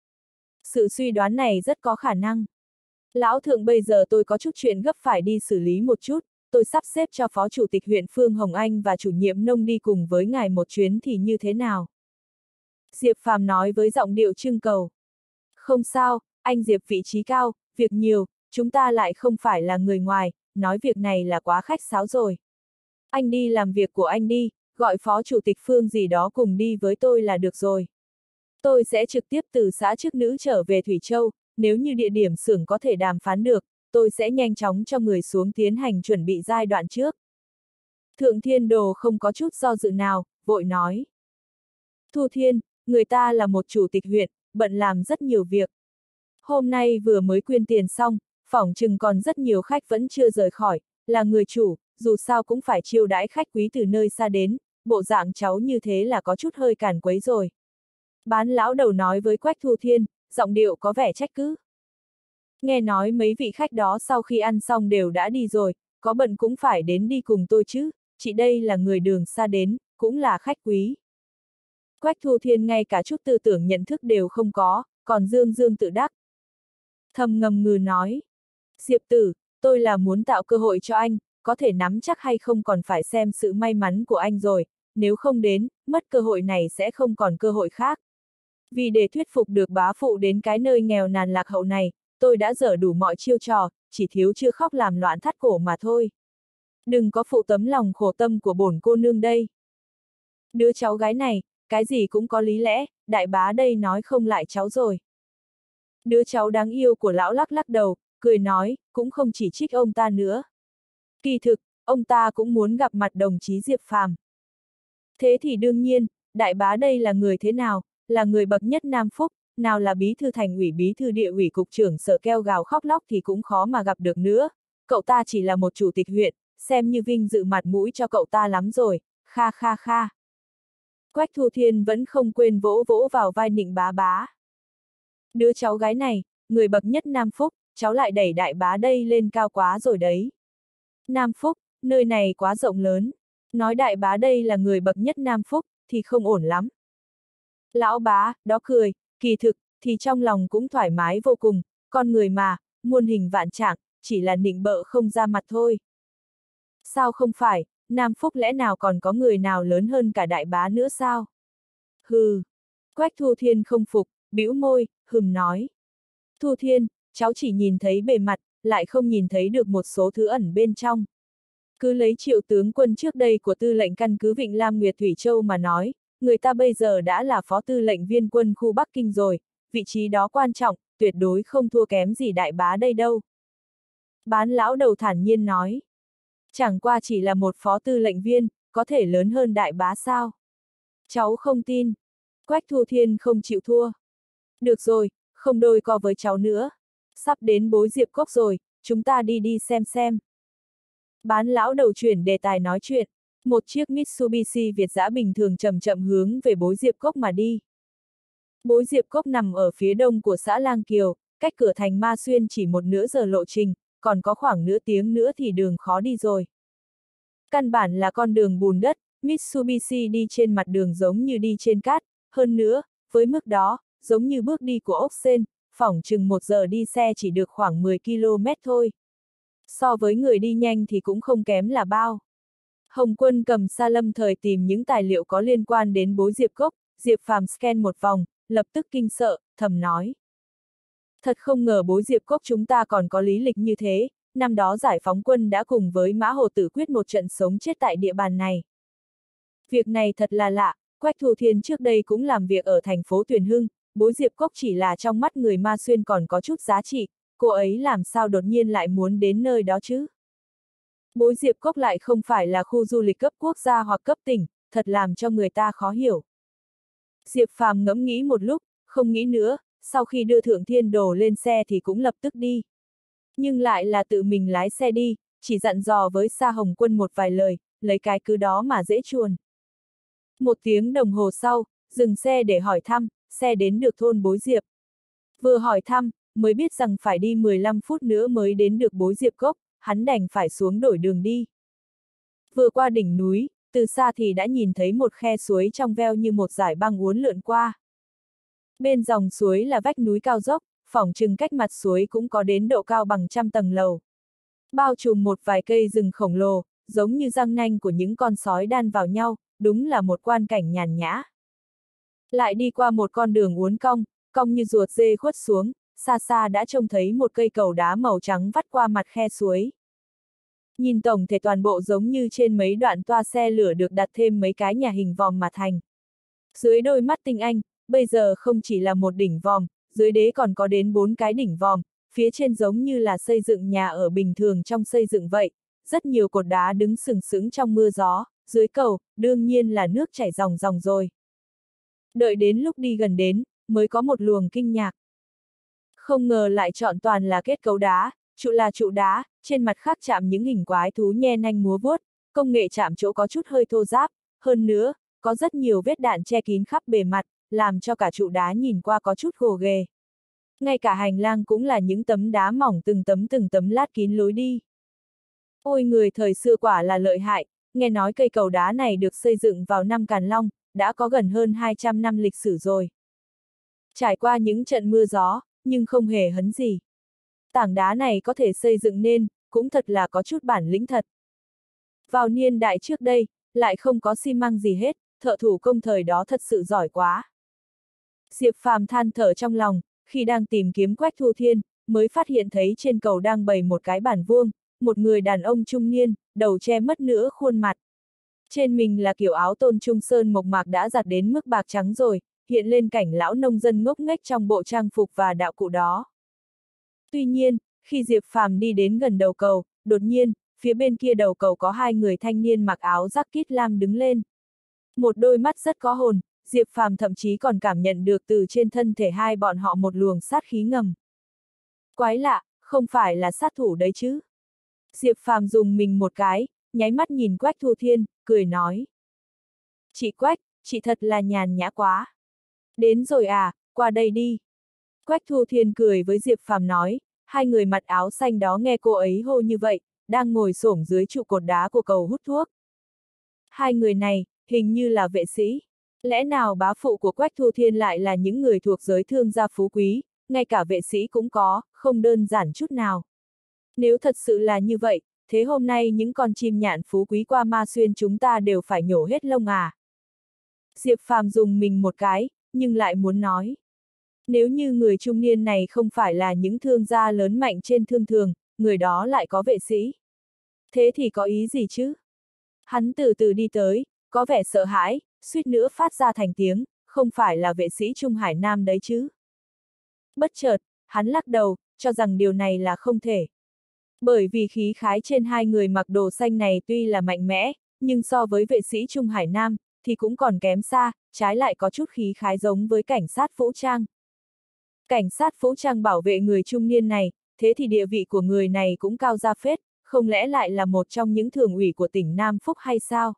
Sự suy đoán này rất có khả năng. Lão thượng bây giờ tôi có chút chuyện gấp phải đi xử lý một chút, tôi sắp xếp cho Phó Chủ tịch huyện Phương Hồng Anh và chủ nhiệm nông đi cùng với ngài một chuyến thì như thế nào? Diệp Phàm nói với giọng điệu trưng cầu. Không sao, anh Diệp vị trí cao, việc nhiều, chúng ta lại không phải là người ngoài, nói việc này là quá khách sáo rồi. Anh đi làm việc của anh đi, gọi Phó Chủ tịch Phương gì đó cùng đi với tôi là được rồi. Tôi sẽ trực tiếp từ xã chức nữ trở về Thủy Châu, nếu như địa điểm xưởng có thể đàm phán được, tôi sẽ nhanh chóng cho người xuống tiến hành chuẩn bị giai đoạn trước. Thượng Thiên Đồ không có chút do dự nào, vội nói. Thu Thiên, người ta là một chủ tịch huyện, bận làm rất nhiều việc. Hôm nay vừa mới quyên tiền xong, phỏng chừng còn rất nhiều khách vẫn chưa rời khỏi, là người chủ, dù sao cũng phải chiêu đãi khách quý từ nơi xa đến, bộ dạng cháu như thế là có chút hơi cản quấy rồi. Bán lão đầu nói với Quách Thu Thiên, giọng điệu có vẻ trách cứ. Nghe nói mấy vị khách đó sau khi ăn xong đều đã đi rồi, có bận cũng phải đến đi cùng tôi chứ, chị đây là người đường xa đến, cũng là khách quý. Quách Thu Thiên ngay cả chút tư tưởng nhận thức đều không có, còn dương dương tự đắc. Thầm ngầm ngừ nói. Diệp tử, tôi là muốn tạo cơ hội cho anh, có thể nắm chắc hay không còn phải xem sự may mắn của anh rồi, nếu không đến, mất cơ hội này sẽ không còn cơ hội khác. Vì để thuyết phục được bá phụ đến cái nơi nghèo nàn lạc hậu này, tôi đã dở đủ mọi chiêu trò, chỉ thiếu chưa khóc làm loạn thắt cổ mà thôi. Đừng có phụ tấm lòng khổ tâm của bổn cô nương đây. Đứa cháu gái này, cái gì cũng có lý lẽ, đại bá đây nói không lại cháu rồi. Đứa cháu đáng yêu của lão lắc lắc đầu, cười nói, cũng không chỉ trích ông ta nữa. Kỳ thực, ông ta cũng muốn gặp mặt đồng chí Diệp Phàm. Thế thì đương nhiên, đại bá đây là người thế nào, là người bậc nhất Nam Phúc, nào là bí thư thành ủy bí thư địa ủy cục trưởng sợ kêu gào khóc lóc thì cũng khó mà gặp được nữa. Cậu ta chỉ là một chủ tịch huyện, xem như vinh dự mặt mũi cho cậu ta lắm rồi, kha kha kha. Quách Thu Thiên vẫn không quên vỗ vỗ vào vai Nịnh bá bá. Đứa cháu gái này, người bậc nhất Nam Phúc, cháu lại đẩy đại bá đây lên cao quá rồi đấy. Nam Phúc, nơi này quá rộng lớn. Nói đại bá đây là người bậc nhất Nam Phúc, thì không ổn lắm. Lão bá, đó cười, kỳ thực, thì trong lòng cũng thoải mái vô cùng, con người mà, muôn hình vạn trạng, chỉ là nịnh bợ không ra mặt thôi. Sao không phải, Nam Phúc lẽ nào còn có người nào lớn hơn cả đại bá nữa sao? Hừ. Quách Thu Thiên không phục, bĩu môi, hừm nói. Thu Thiên, cháu chỉ nhìn thấy bề mặt, lại không nhìn thấy được một số thứ ẩn bên trong. Cứ lấy Triệu tướng quân trước đây của tư lệnh căn cứ Vịnh Lam Nguyệt Thủy Châu mà nói, người ta bây giờ đã là phó tư lệnh viên quân khu Bắc Kinh rồi, vị trí đó quan trọng, tuyệt đối không thua kém gì đại bá đây đâu. Bán lão đầu thản nhiên nói. Chẳng qua chỉ là một phó tư lệnh viên, có thể lớn hơn đại bá sao? Cháu không tin. Quách Thu Thiên không chịu thua. Được rồi, không đôi co với cháu nữa. Sắp đến Bối Diệp Cốc rồi, chúng ta đi đi xem. Bán lão đầu chuyển đề tài nói chuyện. Một chiếc Mitsubishi Việt dã bình thường chậm chậm hướng về Bối Diệp Cốc mà đi. Bối Diệp Cốc nằm ở phía đông của xã Lang Kiều, cách cửa thành Ma Xuyên chỉ một nửa giờ lộ trình, còn có khoảng nửa tiếng nữa thì đường khó đi rồi. Căn bản là con đường bùn đất, Mitsubishi đi trên mặt đường giống như đi trên cát, hơn nữa, với mức đó, giống như bước đi của ốc sên, phỏng chừng 1 giờ đi xe chỉ được khoảng 10 km thôi. So với người đi nhanh thì cũng không kém là bao. Hồng Quân cầm sa lâm thời tìm những tài liệu có liên quan đến Bối Diệp Cốc, Diệp Phàm scan một vòng, lập tức kinh sợ, thầm nói. Thật không ngờ Bối Diệp Cốc chúng ta còn có lý lịch như thế, năm đó giải phóng quân đã cùng với Mã Hồ Tử quyết một trận sống chết tại địa bàn này. Việc này thật là lạ, Quách Thu Thiên trước đây cũng làm việc ở thành phố Tuyền Hưng, Bối Diệp Cốc chỉ là trong mắt người Ma Xuyên còn có chút giá trị, cô ấy làm sao đột nhiên lại muốn đến nơi đó chứ? Bối Diệp Cốc lại không phải là khu du lịch cấp quốc gia hoặc cấp tỉnh, thật làm cho người ta khó hiểu. Diệp Phàm ngẫm nghĩ một lúc, không nghĩ nữa, sau khi đưa Thượng Thiên Đồ lên xe thì cũng lập tức đi. Nhưng lại là tự mình lái xe đi, chỉ dặn dò với Sa Hồng Quân một vài lời, lấy cái cứ đó mà dễ chuồn. 1 tiếng đồng hồ sau, dừng xe để hỏi thăm, xe đến được thôn Bối Diệp. Vừa hỏi thăm, mới biết rằng phải đi 15 phút nữa mới đến được Bối Diệp Cốc, hắn đành phải xuống đổi đường đi. Vừa qua đỉnh núi, từ xa thì đã nhìn thấy một khe suối trong veo như một dải băng uốn lượn qua. Bên dòng suối là vách núi cao dốc, phỏng chừng cách mặt suối cũng có đến độ cao bằng 100 tầng lầu. Bao trùm một vài cây rừng khổng lồ, giống như răng nanh của những con sói đan vào nhau, đúng là một quan cảnh nhàn nhã. Lại đi qua một con đường uốn cong, cong như ruột dê khuất xuống, xa xa đã trông thấy một cây cầu đá màu trắng vắt qua mặt khe suối. Nhìn tổng thể toàn bộ giống như trên mấy đoạn toa xe lửa được đặt thêm mấy cái nhà hình vòm mà thành. Dưới đôi mắt tinh anh, bây giờ không chỉ là một đỉnh vòm, dưới đế còn có đến 4 cái đỉnh vòm, phía trên giống như là xây dựng nhà ở bình thường trong xây dựng vậy, rất nhiều cột đá đứng sừng sững trong mưa gió, dưới cầu, đương nhiên là nước chảy ròng ròng rồi. Đợi đến lúc đi gần đến, mới có một luồng kinh ngạc. Không ngờ lại chọn toàn là kết cấu đá, trụ là trụ đá, trên mặt khác chạm những hình quái thú nhe nanh múa vuốt, công nghệ chạm chỗ có chút hơi thô ráp, hơn nữa, có rất nhiều vết đạn che kín khắp bề mặt, làm cho cả trụ đá nhìn qua có chút gồ ghề. Ngay cả hành lang cũng là những tấm đá mỏng từng tấm lát kín lối đi. Ôi người thời xưa quả là lợi hại, nghe nói cây cầu đá này được xây dựng vào năm Càn Long, đã có gần hơn 200 năm lịch sử rồi. Trải qua những trận mưa gió, nhưng không hề hấn gì. Tảng đá này có thể xây dựng nên, cũng thật là có chút bản lĩnh thật. Vào niên đại trước đây, lại không có xi măng gì hết, thợ thủ công thời đó thật sự giỏi quá. Diệp Phàm than thở trong lòng, khi đang tìm kiếm Quách Thu Thiên, mới phát hiện thấy trên cầu đang bày một cái bàn vuông, một người đàn ông trung niên, đầu che mất nửa khuôn mặt. Trên mình là kiểu áo tôn trung sơn mộc mạc đã giặt đến mức bạc trắng rồi, hiện lên cảnh lão nông dân ngốc nghếch trong bộ trang phục và đạo cụ đó. Tuy nhiên, khi Diệp Phàm đi đến gần đầu cầu, đột nhiên, phía bên kia đầu cầu có 2 người thanh niên mặc áo jacket lam đứng lên. Một đôi mắt rất có hồn, Diệp Phàm thậm chí còn cảm nhận được từ trên thân thể hai bọn họ một luồng sát khí ngầm. Quái lạ, không phải là sát thủ đấy chứ? Diệp Phàm dùng mình một cái, nháy mắt nhìn Quách Thu Thiên, cười nói. Chị Quách, chị thật là nhàn nhã quá. Đến rồi à, qua đây đi. Quách Thu Thiên cười với Diệp Phàm nói, 2 người mặc áo xanh đó nghe cô ấy hô như vậy, đang ngồi xổm dưới trụ cột đá của cầu hút thuốc. 2 người này, hình như là vệ sĩ. Lẽ nào bá phụ của Quách Thu Thiên lại là những người thuộc giới thương gia phú quý, ngay cả vệ sĩ cũng có, không đơn giản chút nào. Nếu thật sự là như vậy, thế hôm nay những con chim nhạn phú quý qua Ma Xuyên chúng ta đều phải nhổ hết lông à? Diệp Phàm dùng mình một cái, nhưng lại muốn nói. Nếu như người trung niên này không phải là những thương gia lớn mạnh trên thương thường, người đó lại có vệ sĩ. Thế thì có ý gì chứ? Hắn từ từ đi tới, có vẻ sợ hãi, suýt nữa phát ra thành tiếng, không phải là vệ sĩ Trung Hải Nam đấy chứ. Bất chợt, hắn lắc đầu, cho rằng điều này là không thể. Bởi vì khí khái trên hai người mặc đồ xanh này tuy là mạnh mẽ, nhưng so với vệ sĩ Trung Hải Nam, thì cũng còn kém xa, trái lại có chút khí khái giống với cảnh sát vũ trang. Cảnh sát vũ trang bảo vệ người trung niên này, thế thì địa vị của người này cũng cao ra phết, không lẽ lại là một trong những thường ủy của tỉnh Nam Phúc hay sao?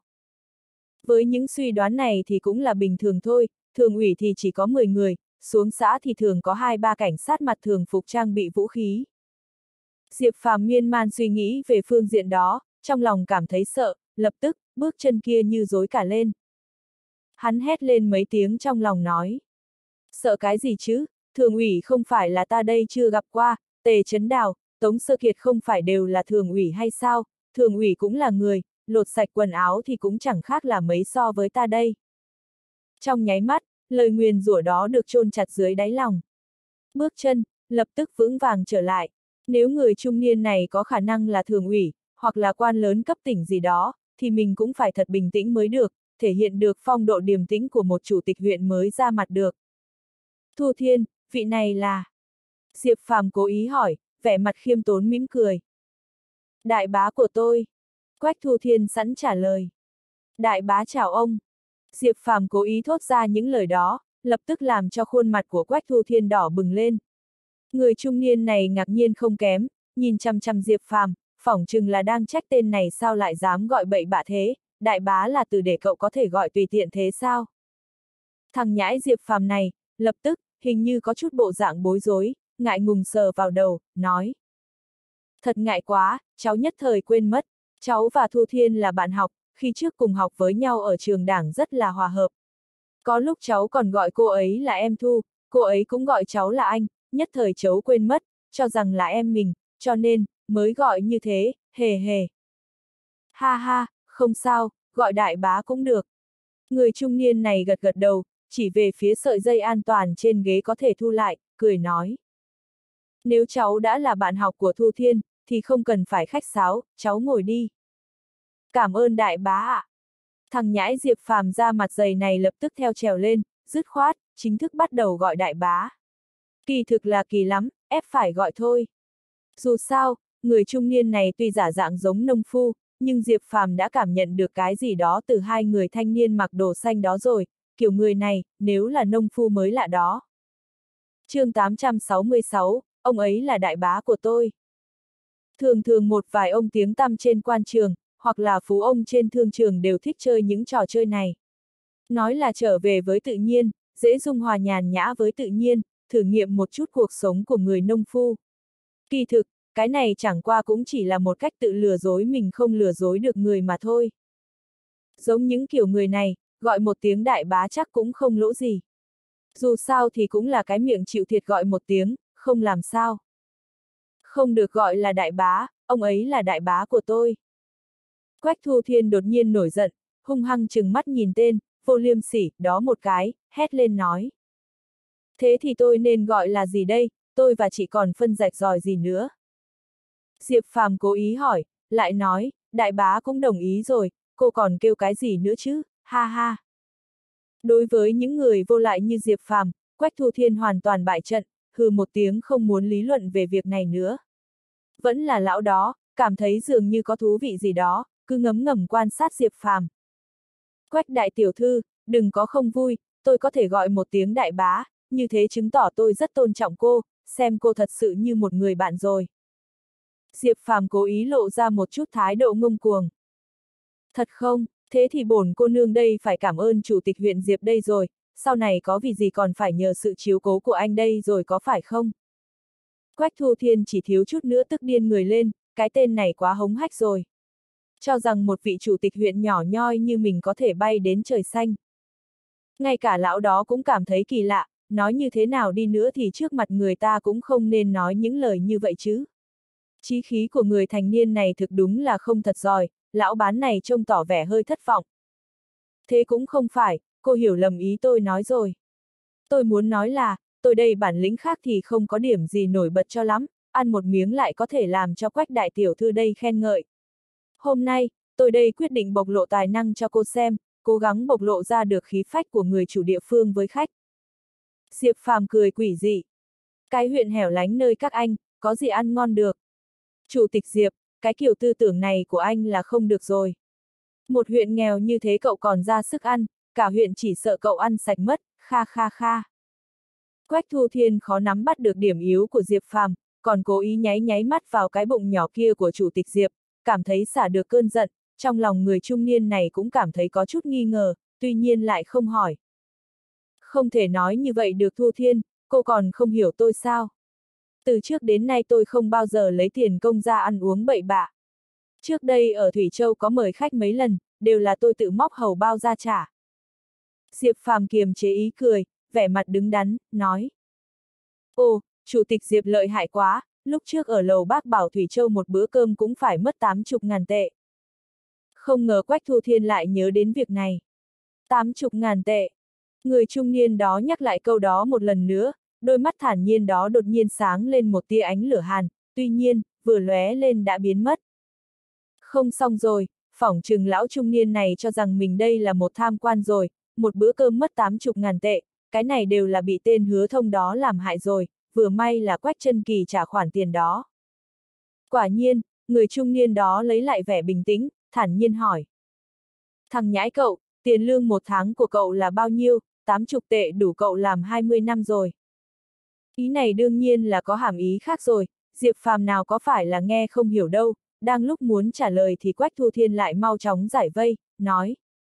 Với những suy đoán này thì cũng là bình thường thôi, thường ủy thì chỉ có 10 người, xuống xã thì thường có 2-3 cảnh sát mặt thường phục trang bị vũ khí. Diệp Phàm miên man suy nghĩ về phương diện đó, trong lòng cảm thấy sợ, lập tức, bước chân kia như rối cả lên. Hắn hét lên mấy tiếng trong lòng nói. Sợ cái gì chứ, thường ủy không phải là ta đây chưa gặp qua, Tề Chấn Đào, Tống Sơ Kiệt không phải đều là thường ủy hay sao, thường ủy cũng là người, lột sạch quần áo thì cũng chẳng khác là mấy so với ta đây. Trong nháy mắt, lời nguyền rủa đó được chôn chặt dưới đáy lòng. Bước chân, lập tức vững vàng trở lại. Nếu người trung niên này có khả năng là thường ủy, hoặc là quan lớn cấp tỉnh gì đó, thì mình cũng phải thật bình tĩnh mới được, thể hiện được phong độ điềm tĩnh của một chủ tịch huyện mới ra mặt được. Thu Thiên, vị này là... Diệp Phàm cố ý hỏi, vẻ mặt khiêm tốn mỉm cười. Đại bá của tôi. Quách Thu Thiên sẵn trả lời. Đại bá chào ông. Diệp Phàm cố ý thốt ra những lời đó, lập tức làm cho khuôn mặt của Quách Thu Thiên đỏ bừng lên. Người trung niên này ngạc nhiên không kém, nhìn chằm chằm Diệp Phàm, phỏng chừng là đang trách tên này sao lại dám gọi bậy bạ thế, đại bá là từ để cậu có thể gọi tùy tiện thế sao? Thằng nhãi Diệp Phàm này, lập tức, hình như có chút bộ dạng bối rối, ngại ngùng sờ vào đầu, nói. Thật ngại quá, cháu nhất thời quên mất, cháu và Thu Thiên là bạn học, khi trước cùng học với nhau ở trường đảng rất là hòa hợp. Có lúc cháu còn gọi cô ấy là em Thu, cô ấy cũng gọi cháu là anh, nhất thời cháu quên mất, cho rằng là em mình, cho nên, mới gọi như thế, hề hề. Ha ha, không sao, gọi đại bá cũng được. Người trung niên này gật gật đầu, chỉ về phía sợi dây an toàn trên ghế có thể thu lại, cười nói. Nếu cháu đã là bạn học của Thu Thiên, thì không cần phải khách sáo, cháu ngồi đi. Cảm ơn đại bá ạ. Thằng nhãi Diệp Phàm ra mặt dày này lập tức theo trèo lên, dứt khoát, chính thức bắt đầu gọi đại bá. Kỳ thực là kỳ lắm, ép phải gọi thôi. Dù sao, người trung niên này tuy giả dạng giống nông phu, nhưng Diệp Phàm đã cảm nhận được cái gì đó từ hai người thanh niên mặc đồ xanh đó rồi, kiểu người này, nếu là nông phu mới lạ đó. Chương 866, ông ấy là đại bá của tôi. Thường thường một vài ông tiếng tăm trên quan trường, hoặc là phú ông trên thương trường đều thích chơi những trò chơi này. Nói là trở về với tự nhiên, dễ dung hòa nhàn nhã với tự nhiên, thử nghiệm một chút cuộc sống của người nông phu. Kỳ thực, cái này chẳng qua cũng chỉ là một cách tự lừa dối mình không lừa dối được người mà thôi. Giống những kiểu người này, gọi một tiếng đại bá chắc cũng không lỗ gì. Dù sao thì cũng là cái miệng chịu thiệt gọi một tiếng, không làm sao. Không được gọi là đại bá, ông ấy là đại bá của tôi. Quách Thu Thiên đột nhiên nổi giận, hung hăng trừng mắt nhìn tên, vô liêm sỉ, đó một cái, hét lên nói. Thế thì tôi nên gọi là gì đây, tôi và chị còn phân rạch ròi gì nữa? Diệp Phàm cố ý hỏi, lại nói, đại bá cũng đồng ý rồi, cô còn kêu cái gì nữa chứ, ha ha. Đối với những người vô lại như Diệp Phàm, Quách Thu Thiên hoàn toàn bại trận, hừ một tiếng không muốn lý luận về việc này nữa. Vẫn là lão đó, cảm thấy dường như có thú vị gì đó, cứ ngấm ngầm quan sát Diệp Phàm. Quách đại tiểu thư, đừng có không vui, tôi có thể gọi một tiếng đại bá, như thế chứng tỏ tôi rất tôn trọng cô, xem cô thật sự như một người bạn rồi. Diệp Phàm cố ý lộ ra một chút thái độ ngông cuồng. Thật không, thế thì bổn cô nương đây phải cảm ơn chủ tịch huyện Diệp đây rồi, sau này có vì gì còn phải nhờ sự chiếu cố của anh đây rồi có phải không? Quách Thu Thiên chỉ thiếu chút nữa tức điên người lên, cái tên này quá hống hách rồi. Cho rằng một vị chủ tịch huyện nhỏ nhoi như mình có thể bay đến trời xanh. Ngay cả lão đó cũng cảm thấy kỳ lạ, nói như thế nào đi nữa thì trước mặt người ta cũng không nên nói những lời như vậy chứ. Chí khí của người thành niên này thực đúng là không thật giỏi, lão bán này trông tỏ vẻ hơi thất vọng. Thế cũng không phải, cô hiểu lầm ý tôi nói rồi. Tôi muốn nói là, tôi đây bản lĩnh khác thì không có điểm gì nổi bật cho lắm, ăn một miếng lại có thể làm cho Quách đại tiểu thư đây khen ngợi. Hôm nay, tôi đây quyết định bộc lộ tài năng cho cô xem, cố gắng bộc lộ ra được khí phách của người chủ địa phương với khách. Diệp Phàm cười quỷ dị. Cái huyện hẻo lánh nơi các anh, có gì ăn ngon được. Chủ tịch Diệp, cái kiểu tư tưởng này của anh là không được rồi. Một huyện nghèo như thế cậu còn ra sức ăn, cả huyện chỉ sợ cậu ăn sạch mất, kha kha kha. Quách Thu Thiên khó nắm bắt được điểm yếu của Diệp Phàm, còn cố ý nháy nháy mắt vào cái bụng nhỏ kia của chủ tịch Diệp, cảm thấy xả được cơn giận, trong lòng người trung niên này cũng cảm thấy có chút nghi ngờ, tuy nhiên lại không hỏi. Không thể nói như vậy được Thu Thiên, cô còn không hiểu tôi sao? Từ trước đến nay tôi không bao giờ lấy tiền công ra ăn uống bậy bạ. Trước đây ở Thủy Châu có mời khách mấy lần, đều là tôi tự móc hầu bao ra trả. Diệp Phàm kiềm chế ý cười, vẻ mặt đứng đắn, nói. Ồ, chủ tịch Diệp lợi hại quá, lúc trước ở lầu Bác Bảo Thủy Châu một bữa cơm cũng phải mất 80.000 tệ. Không ngờ Quách Thu Thiên lại nhớ đến việc này. 80.000 tệ. Người trung niên đó nhắc lại câu đó một lần nữa, đôi mắt thản nhiên đó đột nhiên sáng lên một tia ánh lửa hàn, tuy nhiên, vừa lóe lên đã biến mất. Không xong rồi, phỏng chừng lão trung niên này cho rằng mình đây là một tham quan rồi, một bữa cơm mất 80.000 tệ, cái này đều là bị tên Hứa Thông đó làm hại rồi, vừa may là Quách Chân Kỳ trả khoản tiền đó. Quả nhiên, người trung niên đó lấy lại vẻ bình tĩnh, thản nhiên hỏi. Thằng nhãi cậu, tiền lương một tháng của cậu là bao nhiêu, 80 tệ đủ cậu làm 20 năm rồi. Ý này đương nhiên là có hàm ý khác rồi, Diệp Phàm nào có phải là nghe không hiểu đâu, đang lúc muốn trả lời thì Quách Thu Thiên lại mau chóng giải vây, nói.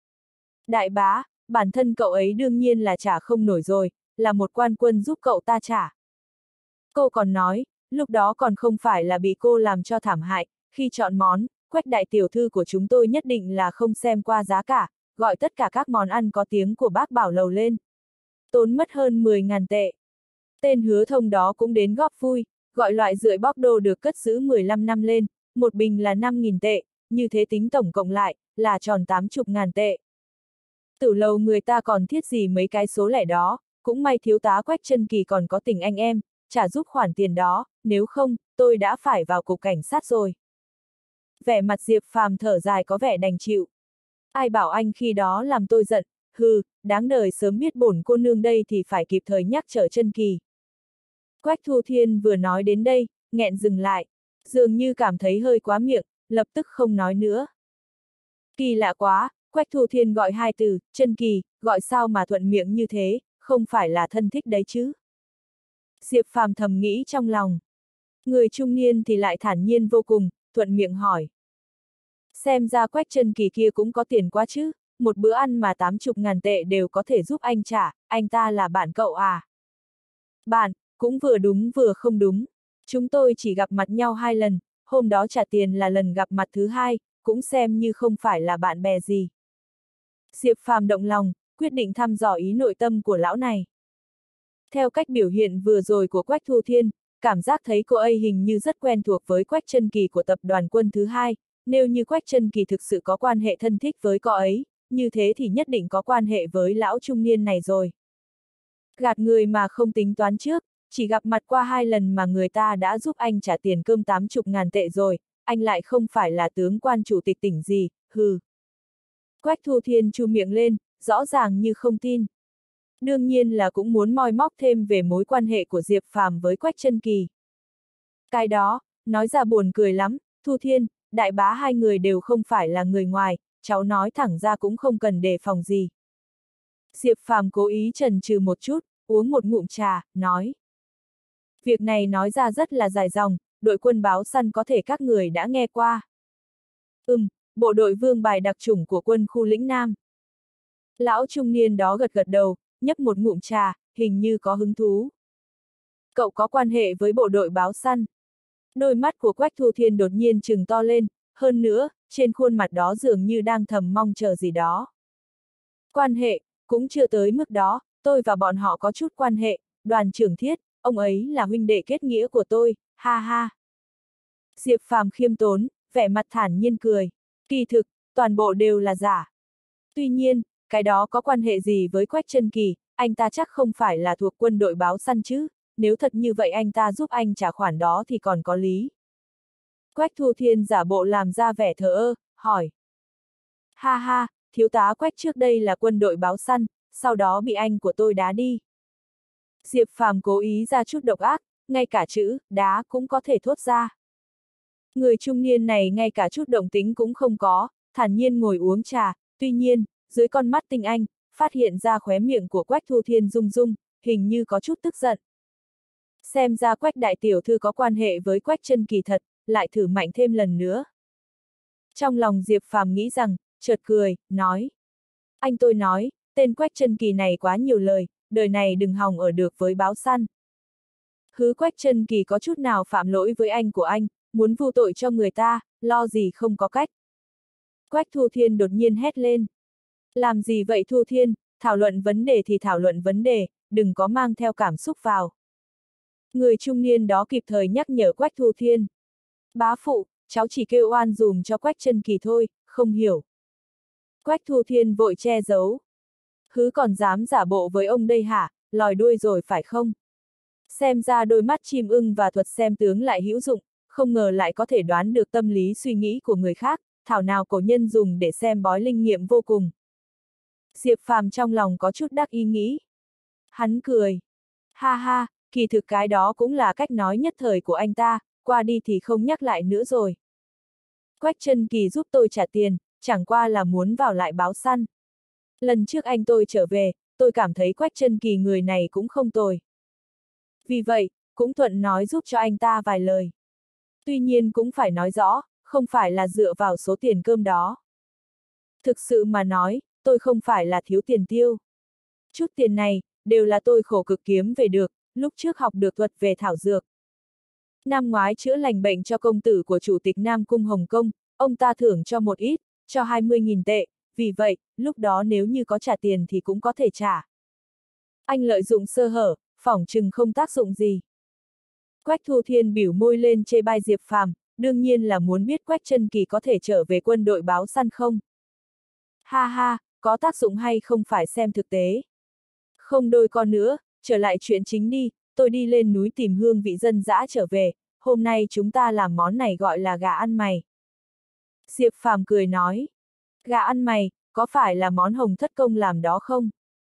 Đại bá, bản thân cậu ấy đương nhiên là trả không nổi rồi, là một quan quân giúp cậu ta trả. Cô còn nói, lúc đó còn không phải là bị cô làm cho thảm hại, khi chọn món, Quách đại tiểu thư của chúng tôi nhất định là không xem qua giá cả, gọi tất cả các món ăn có tiếng của bác Bảo lầu lên. Tốn mất hơn 10.000 tệ. Tên Hứa Thông đó cũng đến góp vui, gọi loại rưỡi bóc đô được cất giữ 15 năm lên, một bình là 5.000 tệ, như thế tính tổng cộng lại, là tròn 80.000 tệ. Tử lầu người ta còn thiết gì mấy cái số lẻ đó, cũng may thiếu tá Quách Chân Kỳ còn có tình anh em, trả giúp khoản tiền đó, nếu không, tôi đã phải vào cục cảnh sát rồi. Vẻ mặt Diệp Phàm thở dài có vẻ đành chịu. Ai bảo anh khi đó làm tôi giận, hừ, đáng đời sớm biết bổn cô nương đây thì phải kịp thời nhắc nhở Chân Kỳ. Quách Thu Thiên vừa nói đến đây, nghẹn dừng lại, dường như cảm thấy hơi quá miệng, lập tức không nói nữa. Kỳ lạ quá, Quách Thu Thiên gọi hai từ, Chân Kỳ, gọi sao mà thuận miệng như thế, không phải là thân thích đấy chứ. Diệp Phàm thầm nghĩ trong lòng. Người trung niên thì lại thản nhiên vô cùng, thuận miệng hỏi. Xem ra Quách Chân Kỳ kia cũng có tiền quá chứ, một bữa ăn mà 80.000 tệ đều có thể giúp anh trả, anh ta là bạn cậu à? Bạn, cũng vừa đúng vừa không đúng. Chúng tôi chỉ gặp mặt nhau 2 lần, hôm đó trả tiền là lần gặp mặt thứ 2, cũng xem như không phải là bạn bè gì. Diệp Phàm động lòng, quyết định thăm dò ý nội tâm của lão này. Theo cách biểu hiện vừa rồi của Quách Thu Thiên, cảm giác thấy cô ấy hình như rất quen thuộc với Quách Chân Kỳ của tập đoàn Quân thứ 2, nếu như Quách Chân Kỳ thực sự có quan hệ thân thích với cô ấy, như thế thì nhất định có quan hệ với lão trung niên này rồi. Gạt người mà không tính toán trước, chỉ gặp mặt qua 2 lần mà người ta đã giúp anh trả tiền cơm 80.000 tệ rồi, anh lại không phải là tướng quan chủ tịch tỉnh gì, hừ. Quách Thu Thiên chu miệng lên, rõ ràng như không tin. Đương nhiên là cũng muốn moi móc thêm về mối quan hệ của Diệp Phàm với Quách Chân Kỳ. Cái đó, nói ra buồn cười lắm, Thu Thiên, đại bá hai người đều không phải là người ngoài, cháu nói thẳng ra cũng không cần đề phòng gì. Diệp Phàm cố ý chần chừ một chút, uống một ngụm trà, nói. Việc này nói ra rất là dài dòng, đội quân báo săn có thể các người đã nghe qua. Bộ đội vương bài đặc chủng của quân khu lĩnh Nam. Lão trung niên đó gật gật đầu, nhấp một ngụm trà, hình như có hứng thú. Cậu có quan hệ với bộ đội báo săn. Đôi mắt của Quách Thu Thiên đột nhiên trừng to lên, hơn nữa, trên khuôn mặt đó dường như đang thầm mong chờ gì đó. Quan hệ, cũng chưa tới mức đó, tôi và bọn họ có chút quan hệ, Đoàn trưởng Thiết, ông ấy là huynh đệ kết nghĩa của tôi, ha ha. Diệp Phàm khiêm tốn, vẻ mặt thản nhiên cười. Kỳ thực, toàn bộ đều là giả. Tuy nhiên, cái đó có quan hệ gì với Quách Chân Kỳ, anh ta chắc không phải là thuộc quân đội báo săn chứ, nếu thật như vậy anh ta giúp anh trả khoản đó thì còn có lý. Quách Thu Thiên giả bộ làm ra vẻ thờ ơ, hỏi. Ha ha, thiếu tá Quách trước đây là quân đội báo săn, sau đó bị anh của tôi đá đi. Diệp Phàm cố ý ra chút độc ác, ngay cả chữ đá cũng có thể thốt ra. Người trung niên này ngay cả chút động tính cũng không có, thản nhiên ngồi uống trà, tuy nhiên, dưới con mắt tinh anh, phát hiện ra khóe miệng của Quách Thu Thiên rung rung, hình như có chút tức giận. Xem ra Quách đại tiểu thư có quan hệ với Quách Chân Kỳ thật, lại thử mạnh thêm lần nữa. Trong lòng Diệp Phàm nghĩ rằng, chợt cười, nói. Anh tôi nói, tên Quách Chân Kỳ này quá nhiều lời, đời này đừng hòng ở được với báo săn. Hứ Quách Chân Kỳ có chút nào phạm lỗi với anh của anh, muốn vu tội cho người ta, lo gì không có cách. Quách Thu Thiên đột nhiên hét lên. Làm gì vậy Thu Thiên, thảo luận vấn đề thì thảo luận vấn đề, đừng có mang theo cảm xúc vào. Người trung niên đó kịp thời nhắc nhở Quách Thu Thiên. Bá phụ, cháu chỉ kêu oan dùm cho Quách Chân Kỳ thôi, không hiểu. Quách Thu Thiên vội che giấu. Hứ còn dám giả bộ với ông đây hả, lòi đuôi rồi phải không? Xem ra đôi mắt chim ưng và thuật xem tướng lại hữu dụng, không ngờ lại có thể đoán được tâm lý suy nghĩ của người khác, thảo nào cổ nhân dùng để xem bói linh nghiệm vô cùng. Diệp Phàm trong lòng có chút đắc ý nghĩ. Hắn cười. Ha ha, kỳ thực cái đó cũng là cách nói nhất thời của anh ta, qua đi thì không nhắc lại nữa rồi. Quách Chân Kỳ giúp tôi trả tiền, chẳng qua là muốn vào lại báo săn. Lần trước anh tôi trở về, tôi cảm thấy Quách Chân Kỳ người này cũng không tồi. Vì vậy, cũng thuận nói giúp cho anh ta vài lời. Tuy nhiên cũng phải nói rõ, không phải là dựa vào số tiền cơm đó. Thực sự mà nói, tôi không phải là thiếu tiền tiêu. Chút tiền này, đều là tôi khổ cực kiếm về được, lúc trước học được thuật về thảo dược. Năm ngoái chữa lành bệnh cho công tử của Chủ tịch Nam Cung Hồng Kông, ông ta thưởng cho một ít, cho 20.000 tệ, vì vậy, lúc đó nếu như có trả tiền thì cũng có thể trả. Anh lợi dụng sơ hở, phỏng chừng không tác dụng gì. Quách Thu Thiên biểu môi lên chê bai Diệp Phàm, đương nhiên là muốn biết Quách Chân Kỳ có thể trở về quân đội báo săn không. Ha ha, có tác dụng hay không phải xem thực tế. Không đôi con nữa, trở lại chuyện chính đi, tôi đi lên núi tìm hương vị dân dã trở về, hôm nay chúng ta làm món này gọi là gà ăn mày. Diệp Phàm cười nói, gà ăn mày, có phải là món Hồng Thất Công làm đó không?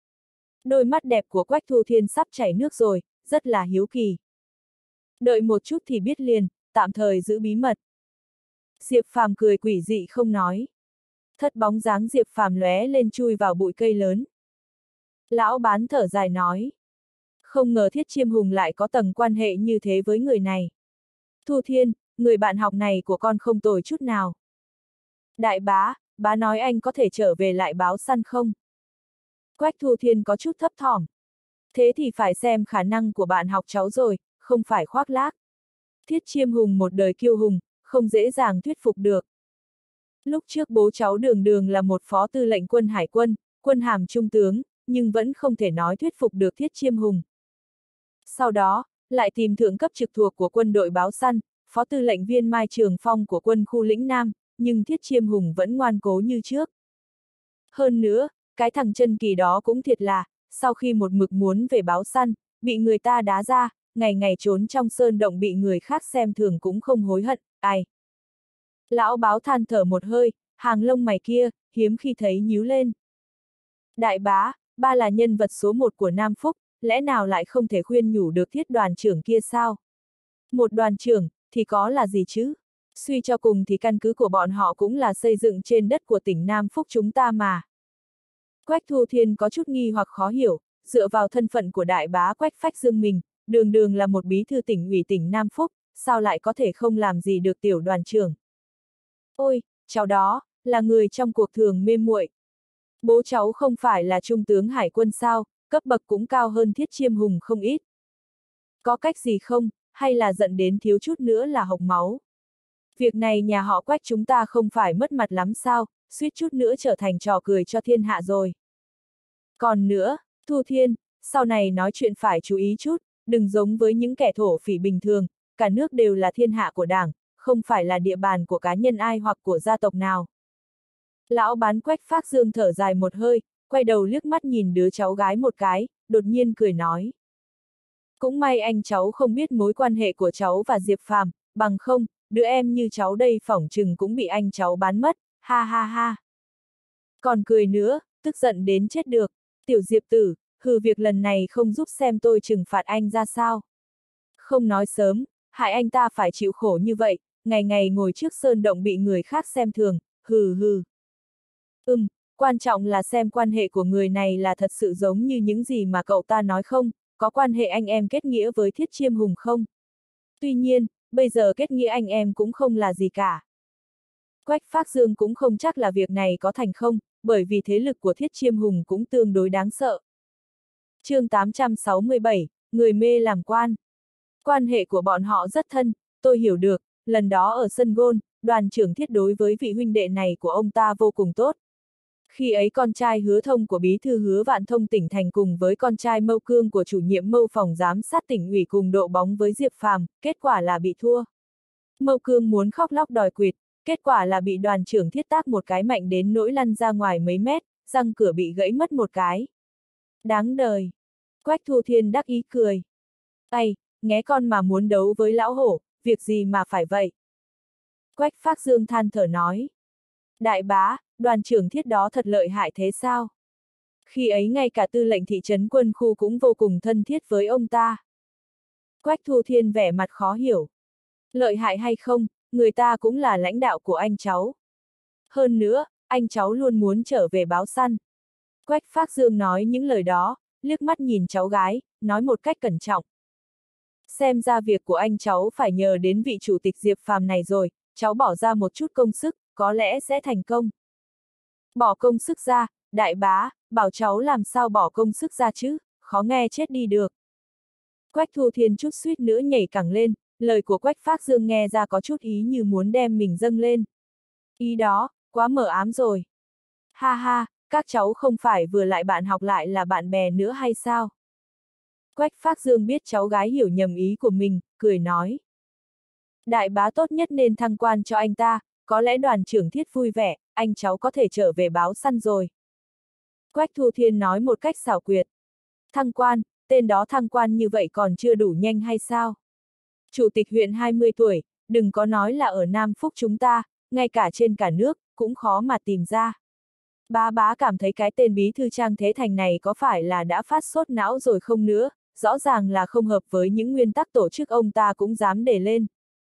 Đôi mắt đẹp của Quách Thu Thiên sắp chảy nước rồi, rất là hiếu kỳ. Đợi một chút thì biết liền, tạm thời giữ bí mật. Diệp Phàm cười quỷ dị không nói. Thất bóng dáng Diệp Phàm lóe lên chui vào bụi cây lớn. Lão bán thở dài nói. Không ngờ Thiết Chiêm Hùng lại có tầng quan hệ như thế với người này. Thu Thiên, người bạn học này của con không tồi chút nào. Đại bá nói anh có thể trở về lại báo săn không? Quách Thu Thiên có chút thấp thỏm. Thế thì phải xem khả năng của bạn học cháu rồi, không phải khoác lác. Thiết Chiêm Hùng một đời kiêu hùng, không dễ dàng thuyết phục được. Lúc trước bố cháu Đường Đường là một phó tư lệnh quân hải quân, quân hàm trung tướng, nhưng vẫn không thể nói thuyết phục được Thiết Chiêm Hùng. Sau đó, lại tìm thượng cấp trực thuộc của quân đội báo săn, phó tư lệnh viên Mai Trường Phong của quân khu lĩnh Nam, nhưng Thiết Chiêm Hùng vẫn ngoan cố như trước. Hơn nữa, cái thằng Chân Kỳ đó cũng thiệt là, sau khi một mực muốn về báo săn, bị người ta đá ra, ngày ngày trốn trong sơn động bị người khác xem thường cũng không hối hận, ai. Lão báo than thở một hơi, hàng lông mày kia, hiếm khi thấy nhíu lên. Đại bá, ba là nhân vật số 1 của Nam Phúc, lẽ nào lại không thể khuyên nhủ được Thiết đoàn trưởng kia sao? Một đoàn trưởng, thì có là gì chứ? Suy cho cùng thì căn cứ của bọn họ cũng là xây dựng trên đất của tỉnh Nam Phúc chúng ta mà. Quách Thu Thiên có chút nghi hoặc khó hiểu, dựa vào thân phận của đại bá Quách Phách Dương mình, Đường Đường là một bí thư tỉnh ủy tỉnh Nam Phúc, sao lại có thể không làm gì được tiểu đoàn trưởng? Ôi, cháu đó, là người trong cuộc thường mê muội. Bố cháu không phải là trung tướng hải quân sao, cấp bậc cũng cao hơn Thiết Chiêm Hùng không ít. Có cách gì không, hay là giận đến thiếu chút nữa là hộc máu? Việc này nhà họ Quách chúng ta không phải mất mặt lắm sao, suýt chút nữa trở thành trò cười cho thiên hạ rồi. Còn nữa, Thu Thiên, sau này nói chuyện phải chú ý chút, đừng giống với những kẻ thổ phỉ bình thường, cả nước đều là thiên hạ của Đảng, không phải là địa bàn của cá nhân ai hoặc của gia tộc nào. Lão bán Quách Phác Dương thở dài một hơi, quay đầu liếc mắt nhìn đứa cháu gái một cái, đột nhiên cười nói. Cũng may anh cháu không biết mối quan hệ của cháu và Diệp Phàm, bằng không, đứa em như cháu đây phỏng chừng cũng bị anh cháu bán mất, ha ha ha. Còn cười nữa, tức giận đến chết được, tiểu Diệp tử, hừ, việc lần này không giúp xem tôi trừng phạt anh ra sao. Không nói sớm, hại anh ta phải chịu khổ như vậy, ngày ngày ngồi trước sơn động bị người khác xem thường, hừ hừ. Quan trọng là xem quan hệ của người này là thật sự giống như những gì mà cậu ta nói không, có quan hệ anh em kết nghĩa với Thiết Chiêm Hùng không? Tuy nhiên, bây giờ kết nghĩa anh em cũng không là gì cả. Quách Phác Dương cũng không chắc là việc này có thành không, bởi vì thế lực của Thiết Chiêm Hùng cũng tương đối đáng sợ. Chương 867, người mê làm quan. Quan hệ của bọn họ rất thân, tôi hiểu được, lần đó ở sân gôn, đoàn trưởng Thiết đối với vị huynh đệ này của ông ta vô cùng tốt. Khi ấy con trai Hứa Thông của bí thư Hứa Vạn Thông tỉnh thành cùng với con trai Mâu Cương của chủ nhiệm Mâu phòng giám sát tỉnh ủy cùng độ bóng với Diệp Phàm, kết quả là bị thua. Mâu Cương muốn khóc lóc đòi quỵt, kết quả là bị đoàn trưởng Thiết tác một cái mạnh đến nỗi lăn ra ngoài mấy mét, răng cửa bị gãy mất một cái. Đáng đời. Quách Thu Thiên đắc ý cười. Ây, nghé con mà muốn đấu với lão hổ, việc gì mà phải vậy? Quách Phác Dương than thở nói. Đại bá, đoàn trưởng Thiết đó thật lợi hại thế sao? Khi ấy ngay cả tư lệnh thị trấn quân khu cũng vô cùng thân thiết với ông ta. Quách Thu Thiên vẻ mặt khó hiểu. Lợi hại hay không, người ta cũng là lãnh đạo của anh cháu. Hơn nữa, anh cháu luôn muốn trở về báo săn. Quách Phác Dương nói những lời đó, liếc mắt nhìn cháu gái, nói một cách cẩn trọng. Xem ra việc của anh cháu phải nhờ đến vị chủ tịch Diệp Phàm này rồi, cháu bỏ ra một chút công sức, có lẽ sẽ thành công. Bỏ công sức ra, đại bá, bảo cháu làm sao bỏ công sức ra chứ, khó nghe chết đi được. Quách Thu Thiên chút suýt nữa nhảy cẳng lên, lời của Quách Phác Dương nghe ra có chút ý như muốn đem mình dâng lên. Ý đó, quá mờ ám rồi. Ha ha, các cháu không phải vừa lại bạn học lại là bạn bè nữa hay sao? Quách Phác Dương biết cháu gái hiểu nhầm ý của mình, cười nói. Đại bá tốt nhất nên thăng quan cho anh ta, có lẽ đoàn trưởng Thiết vui vẻ, anh cháu có thể trở về báo săn rồi. Quách Thu Thiên nói một cách xảo quyệt. Thăng quan, tên đó thăng quan như vậy còn chưa đủ nhanh hay sao? Chủ tịch huyện 20 tuổi, đừng có nói là ở Nam Phúc chúng ta, ngay cả trên cả nước, cũng khó mà tìm ra. Bá cảm thấy cái tên bí thư Trang Thế Thành này có phải là đã phát sốt não rồi không nữa, rõ ràng là không hợp với những nguyên tắc tổ chức ông ta cũng dám để lên.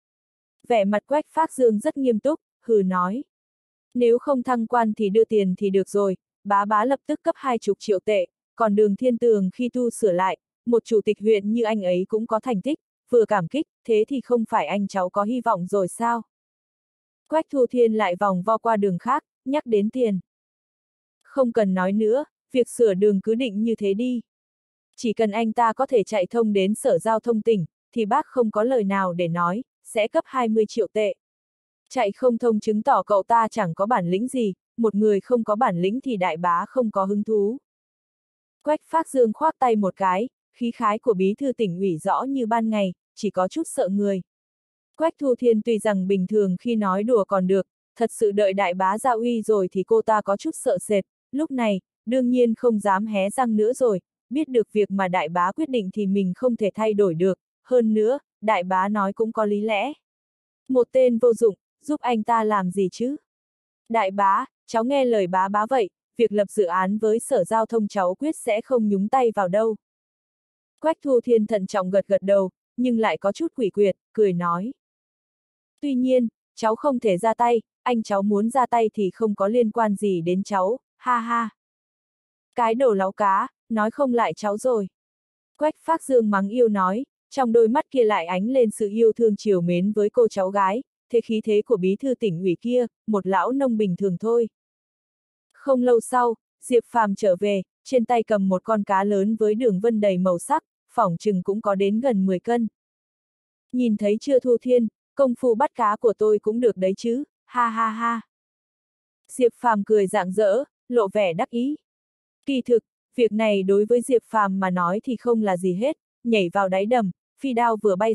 Vẻ mặt Quách Phác Dương rất nghiêm túc, hừ nói. Nếu không thăng quan thì đưa tiền thì được rồi, bá lập tức cấp 20 triệu tệ, còn Đường Thiên Tường khi tu sửa lại, một chủ tịch huyện như anh ấy cũng có thành tích, vừa cảm kích, thế thì không phải anh cháu có hy vọng rồi sao? Quách Thu Thiên lại vòng vo qua đường khác, nhắc đến tiền. Không cần nói nữa, việc sửa đường cứ định như thế đi. Chỉ cần anh ta có thể chạy thông đến Sở Giao thông tỉnh, thì bác không có lời nào để nói, sẽ cấp 20 triệu tệ. Chạy không thông chứng tỏ cậu ta chẳng có bản lĩnh gì, một người không có bản lĩnh thì đại bá không có hứng thú. Quách Phác Dương khoác tay một cái, khí khái của bí thư tỉnh ủy rõ như ban ngày, chỉ có chút sợ người. Quách Thu Thiên tuy rằng bình thường khi nói đùa còn được, thật sự đợi đại bá ra uy rồi thì cô ta có chút sợ sệt, lúc này, đương nhiên không dám hé răng nữa rồi, biết được việc mà đại bá quyết định thì mình không thể thay đổi được, hơn nữa, đại bá nói cũng có lý lẽ. Một tên vô dụng, giúp anh ta làm gì chứ? Đại bá, cháu nghe lời bá vậy, việc lập dự án với Sở Giao thông cháu quyết sẽ không nhúng tay vào đâu. Quách Thu Thiên thận trọng gật đầu, nhưng lại có chút quỷ quyệt, cười nói. Tuy nhiên, cháu không thể ra tay, anh cháu muốn ra tay thì không có liên quan gì đến cháu, ha ha. Cái đồ láo cá, nói không lại cháu rồi. Quách Phác Dương mắng yêu nói, trong đôi mắt kia lại ánh lên sự yêu thương trìu mến với cô cháu gái, thế khí thế của bí thư tỉnh ủy kia, một lão nông bình thường thôi. Không lâu sau, Diệp Phàm trở về, trên tay cầm một con cá lớn với đường vân đầy màu sắc, phỏng chừng cũng có đến gần 10 cân. Nhìn thấy chưa Thu Thiên, công phu bắt cá của tôi cũng được đấy chứ, ha ha ha. Diệp Phàm cười rạng rỡ, lộ vẻ đắc ý. Kỳ thực, việc này đối với Diệp Phàm mà nói thì không là gì hết, nhảy vào đáy đầm, phi đao vừa bay ra,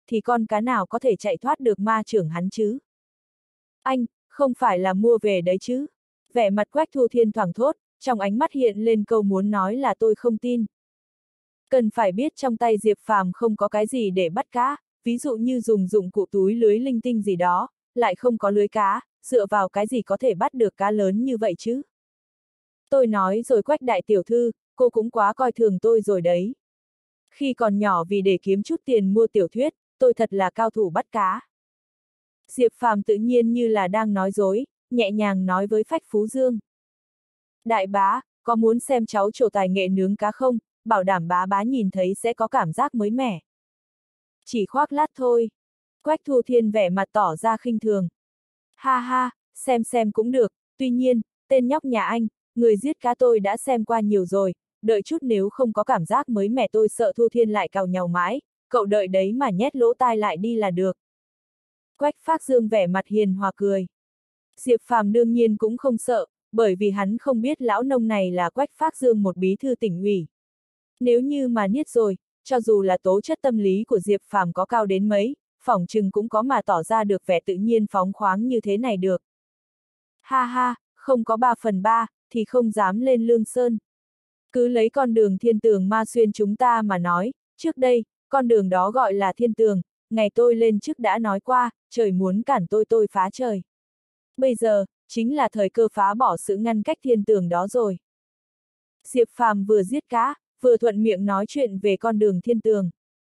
thì con cá nào có thể chạy thoát được ma trưởng hắn chứ? Anh, không phải là mua về đấy chứ? Vẻ mặt Quách Thu Thiên thoảng thốt, trong ánh mắt hiện lên câu muốn nói là tôi không tin. Cần phải biết trong tay Diệp Phàm không có cái gì để bắt cá, ví dụ như dùng dụng cụ túi lưới linh tinh gì đó, lại không có lưới cá, dựa vào cái gì có thể bắt được cá lớn như vậy chứ? Tôi nói rồi Quách đại tiểu thư, cô cũng quá coi thường tôi rồi đấy. Khi còn nhỏ vì để kiếm chút tiền mua tiểu thuyết, tôi thật là cao thủ bắt cá. Diệp Phàm tự nhiên như là đang nói dối, nhẹ nhàng nói với Phách Phú Dương. Đại bá, có muốn xem cháu trổ tài nghệ nướng cá không, bảo đảm bá bá nhìn thấy sẽ có cảm giác mới mẻ. Chỉ khoác lát thôi. Quách Thu Thiên vẻ mặt tỏ ra khinh thường. Ha ha, xem cũng được, tuy nhiên, tên nhóc nhà anh, người giết cá tôi đã xem qua nhiều rồi, đợi chút nếu không có cảm giác mới mẻ tôi sợ Thu Thiên lại cào nhàu mãi, cậu đợi đấy mà nhét lỗ tai lại đi là được. Quách Phác Dương vẻ mặt hiền hòa cười. Diệp Phàm đương nhiên cũng không sợ, bởi vì hắn không biết lão nông này là Quách Phác Dương một bí thư tỉnh ủy. Nếu như mà niết rồi, cho dù là tố chất tâm lý của Diệp Phàm có cao đến mấy, phỏng chừng cũng có mà tỏ ra được vẻ tự nhiên phóng khoáng như thế này được. Ha ha, không có 3/3, thì không dám lên Lương Sơn. Cứ lấy con đường Thiên Tường Ma Xuyên chúng ta mà nói, trước đây, con đường đó gọi là Thiên Tường, ngày tôi lên chức đã nói qua, trời muốn cản tôi phá trời. Bây giờ, chính là thời cơ phá bỏ sự ngăn cách Thiên Tường đó rồi. Diệp Phàm vừa giết cá, vừa thuận miệng nói chuyện về con đường Thiên Tường.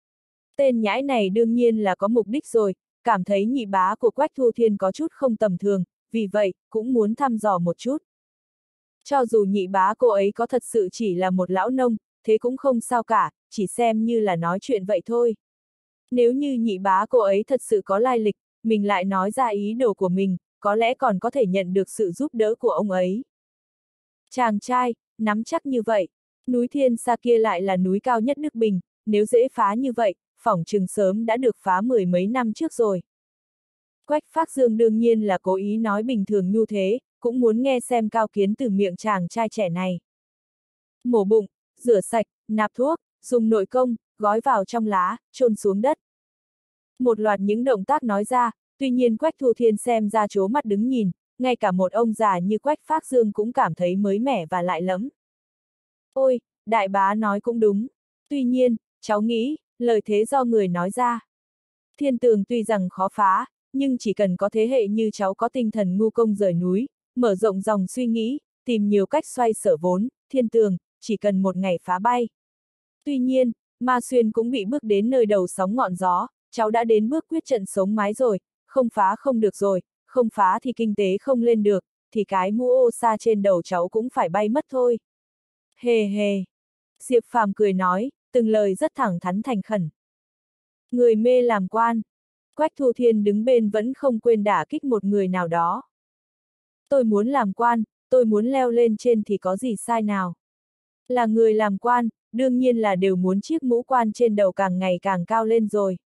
Tên nhãi này đương nhiên là có mục đích rồi, cảm thấy nhị bá của Quách Thu Thiên có chút không tầm thường, vì vậy, cũng muốn thăm dò một chút. Cho dù nhị bá cô ấy có thật sự chỉ là một lão nông, thế cũng không sao cả, chỉ xem như là nói chuyện vậy thôi. Nếu như nhị bá cô ấy thật sự có lai lịch, mình lại nói ra ý đồ của mình, có lẽ còn có thể nhận được sự giúp đỡ của ông ấy. Chàng trai, nắm chắc như vậy, núi Thiên Sa kia lại là núi cao nhất nước Bình, nếu dễ phá như vậy, phỏng chừng sớm đã được phá 10 mấy năm trước rồi. Quách Phác Dương đương nhiên là cố ý nói bình thường như thế, cũng muốn nghe xem cao kiến từ miệng chàng trai trẻ này. Mổ bụng, rửa sạch, nạp thuốc, dùng nội công, gói vào trong lá, chôn xuống đất. Một loạt những động tác nói ra, tuy nhiên Quách Thu Thiên xem ra trố mắt đứng nhìn, ngay cả một ông già như Quách Phác Dương cũng cảm thấy mới mẻ và lạ lẫm. Ôi, đại bá nói cũng đúng. Tuy nhiên, cháu nghĩ, lời thế do người nói ra. Thiên Tường tuy rằng khó phá, nhưng chỉ cần có thế hệ như cháu có tinh thần ngu công rời núi, mở rộng dòng suy nghĩ, tìm nhiều cách xoay sở vốn, Thiên Tường, chỉ cần một ngày phá bay. Tuy nhiên, Ma Xuyên cũng bị bước đến nơi đầu sóng ngọn gió, cháu đã đến bước quyết trận sống mái rồi, không phá không được rồi, không phá thì kinh tế không lên được, thì cái mũ ô sa trên đầu cháu cũng phải bay mất thôi. Hề hề. Diệp Phàm cười nói, từng lời rất thẳng thắn thành khẩn. Người mê làm quan. Quách Thu Thiên đứng bên vẫn không quên đả kích một người nào đó. Tôi muốn làm quan, tôi muốn leo lên trên thì có gì sai nào. Là người làm quan, đương nhiên là đều muốn chiếc mũ quan trên đầu càng ngày càng cao lên rồi.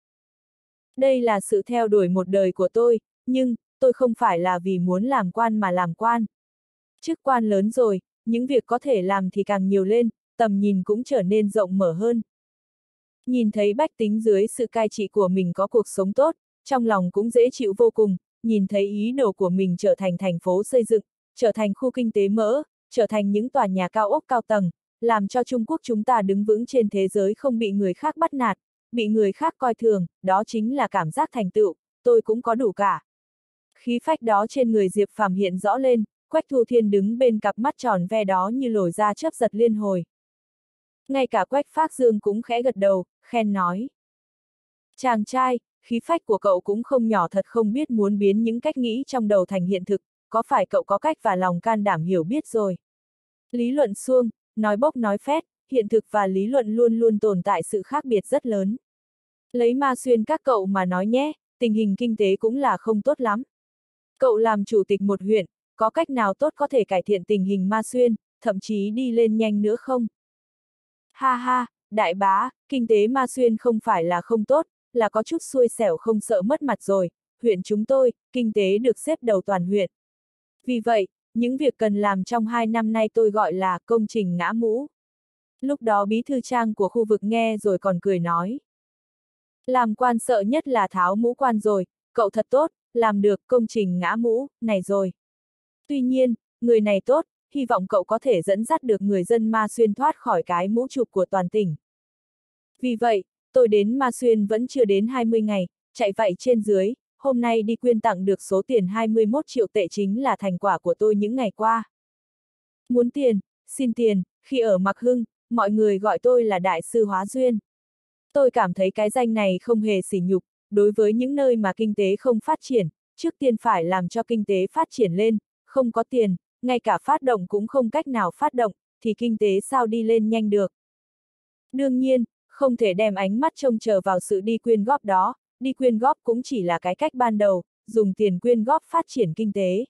Đây là sự theo đuổi một đời của tôi, nhưng, tôi không phải là vì muốn làm quan mà làm quan. Chức quan lớn rồi, những việc có thể làm thì càng nhiều lên, tầm nhìn cũng trở nên rộng mở hơn. Nhìn thấy bách tính dưới sự cai trị của mình có cuộc sống tốt, trong lòng cũng dễ chịu vô cùng, nhìn thấy ý đồ của mình trở thành thành phố xây dựng, trở thành khu kinh tế mỡ, trở thành những tòa nhà cao ốc cao tầng, làm cho Trung Quốc chúng ta đứng vững trên thế giới không bị người khác bắt nạt, bị người khác coi thường, đó chính là cảm giác thành tựu, tôi cũng có đủ cả. Khí phách đó trên người Diệp Phàm hiện rõ lên, Quách Thu Thiên đứng bên cặp mắt tròn ve đó như lồi ra chớp giật liên hồi. Ngay cả Quách Phác Dương cũng khẽ gật đầu, khen nói. Chàng trai, khí phách của cậu cũng không nhỏ thật, không biết muốn biến những cách nghĩ trong đầu thành hiện thực, có phải cậu có cách và lòng can đảm hiểu biết rồi. Lý luận suông, nói bốc nói phét, hiện thực và lý luận luôn luôn tồn tại sự khác biệt rất lớn. Lấy Ma Xuyên các cậu mà nói nhé, tình hình kinh tế cũng là không tốt lắm. Cậu làm chủ tịch một huyện, có cách nào tốt có thể cải thiện tình hình Ma Xuyên, thậm chí đi lên nhanh nữa không? Ha ha, đại bá, kinh tế Ma Xuyên không phải là không tốt, là có chút xui xẻo không sợ mất mặt rồi, huyện chúng tôi, kinh tế được xếp đầu toàn huyện. Vì vậy, những việc cần làm trong 2 năm nay tôi gọi là công trình ngã mũ. Lúc đó bí thư trang của khu vực nghe rồi còn cười nói. Làm quan sợ nhất là tháo mũ quan rồi, cậu thật tốt, làm được công trình ngã mũ, này rồi. Tuy nhiên, người này tốt, hy vọng cậu có thể dẫn dắt được người dân Ma Xuyên thoát khỏi cái mũ chụp của toàn tỉnh. Vì vậy, tôi đến Ma Xuyên vẫn chưa đến 20 ngày, chạy vậy trên dưới, hôm nay đi quyên tặng được số tiền 21 triệu tệ chính là thành quả của tôi những ngày qua. Muốn tiền, xin tiền, khi ở Mạc Hưng, mọi người gọi tôi là Đại sư Hóa Duyên. Tôi cảm thấy cái danh này không hề sỉ nhục, đối với những nơi mà kinh tế không phát triển, trước tiên phải làm cho kinh tế phát triển lên, không có tiền, ngay cả phát động cũng không cách nào phát động, thì kinh tế sao đi lên nhanh được. Đương nhiên, không thể đem ánh mắt trông chờ vào sự đi quyên góp đó, đi quyên góp cũng chỉ là cái cách ban đầu, dùng tiền quyên góp phát triển kinh tế.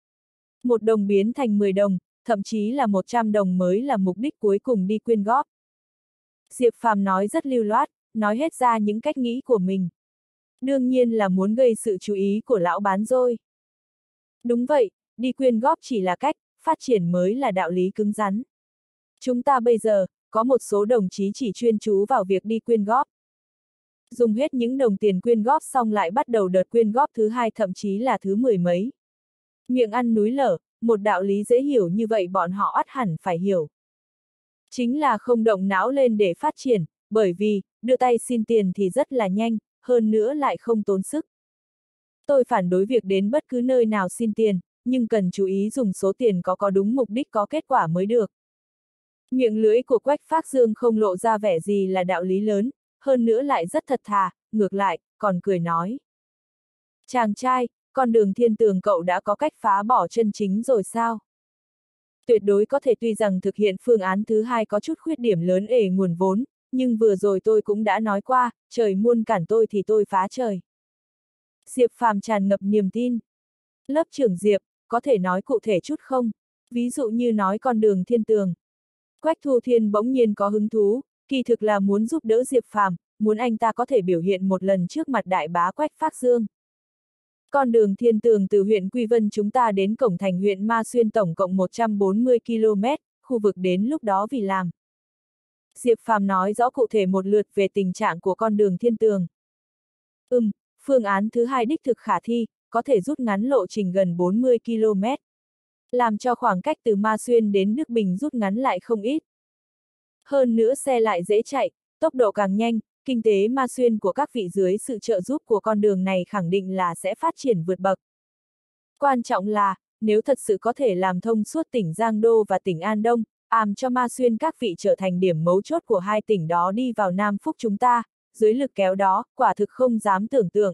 1 đồng biến thành 10 đồng, thậm chí là 100 đồng mới là mục đích cuối cùng đi quyên góp. Diệp Phàm nói rất lưu loát, nói hết ra những cách nghĩ của mình. Đương nhiên là muốn gây sự chú ý của lão bán rồi. Đúng vậy, đi quyên góp chỉ là cách, phát triển mới là đạo lý cứng rắn. Chúng ta bây giờ, có một số đồng chí chỉ chuyên chú vào việc đi quyên góp. Dùng hết những đồng tiền quyên góp xong lại bắt đầu đợt quyên góp thứ 2 thậm chí là thứ 10 mấy. Miệng ăn núi lở, một đạo lý dễ hiểu như vậy bọn họ ắt hẳn phải hiểu. Chính là không động não lên để phát triển, bởi vì, đưa tay xin tiền thì rất là nhanh, hơn nữa lại không tốn sức. Tôi phản đối việc đến bất cứ nơi nào xin tiền, nhưng cần chú ý dùng số tiền có đúng mục đích có kết quả mới được. Miệng lưỡi của Quách Phác Dương không lộ ra vẻ gì là đạo lý lớn, hơn nữa lại rất thật thà, ngược lại, còn cười nói. Chàng trai, con đường thiên tường cậu đã có cách phá bỏ chân chính rồi sao? Tuyệt đối có thể, tuy rằng thực hiện phương án thứ 2 có chút khuyết điểm lớn ể nguồn vốn, nhưng vừa rồi tôi cũng đã nói qua, trời muôn cản tôi thì tôi phá trời. Diệp Phàm tràn ngập niềm tin. Lớp trưởng Diệp, có thể nói cụ thể chút không? Ví dụ như nói con đường thiên tường. Quách Thu Thiên bỗng nhiên có hứng thú, kỳ thực là muốn giúp đỡ Diệp Phàm, muốn anh ta có thể biểu hiện một lần trước mặt đại bá Quách Phác Dương. Con đường thiên tường từ huyện Quy Vân chúng ta đến cổng thành huyện Ma Xuyên tổng cộng 140 km, khu vực đến lúc đó vì làm. Diệp Phàm nói rõ cụ thể một lượt về tình trạng của con đường thiên tường. Phương án thứ 2 đích thực khả thi, có thể rút ngắn lộ trình gần 40 km. Làm cho khoảng cách từ Ma Xuyên đến Đức Bình rút ngắn lại không ít. Hơn nữa xe lại dễ chạy, tốc độ càng nhanh, kinh tế Ma Xuyên của các vị dưới sự trợ giúp của con đường này khẳng định là sẽ phát triển vượt bậc. Quan trọng là, nếu thật sự có thể làm thông suốt tỉnh Giang Đô và tỉnh An Đông, cho Ma Xuyên các vị trở thành điểm mấu chốt của 2 tỉnh đó đi vào Nam Phúc chúng ta, dưới lực kéo đó, quả thực không dám tưởng tượng.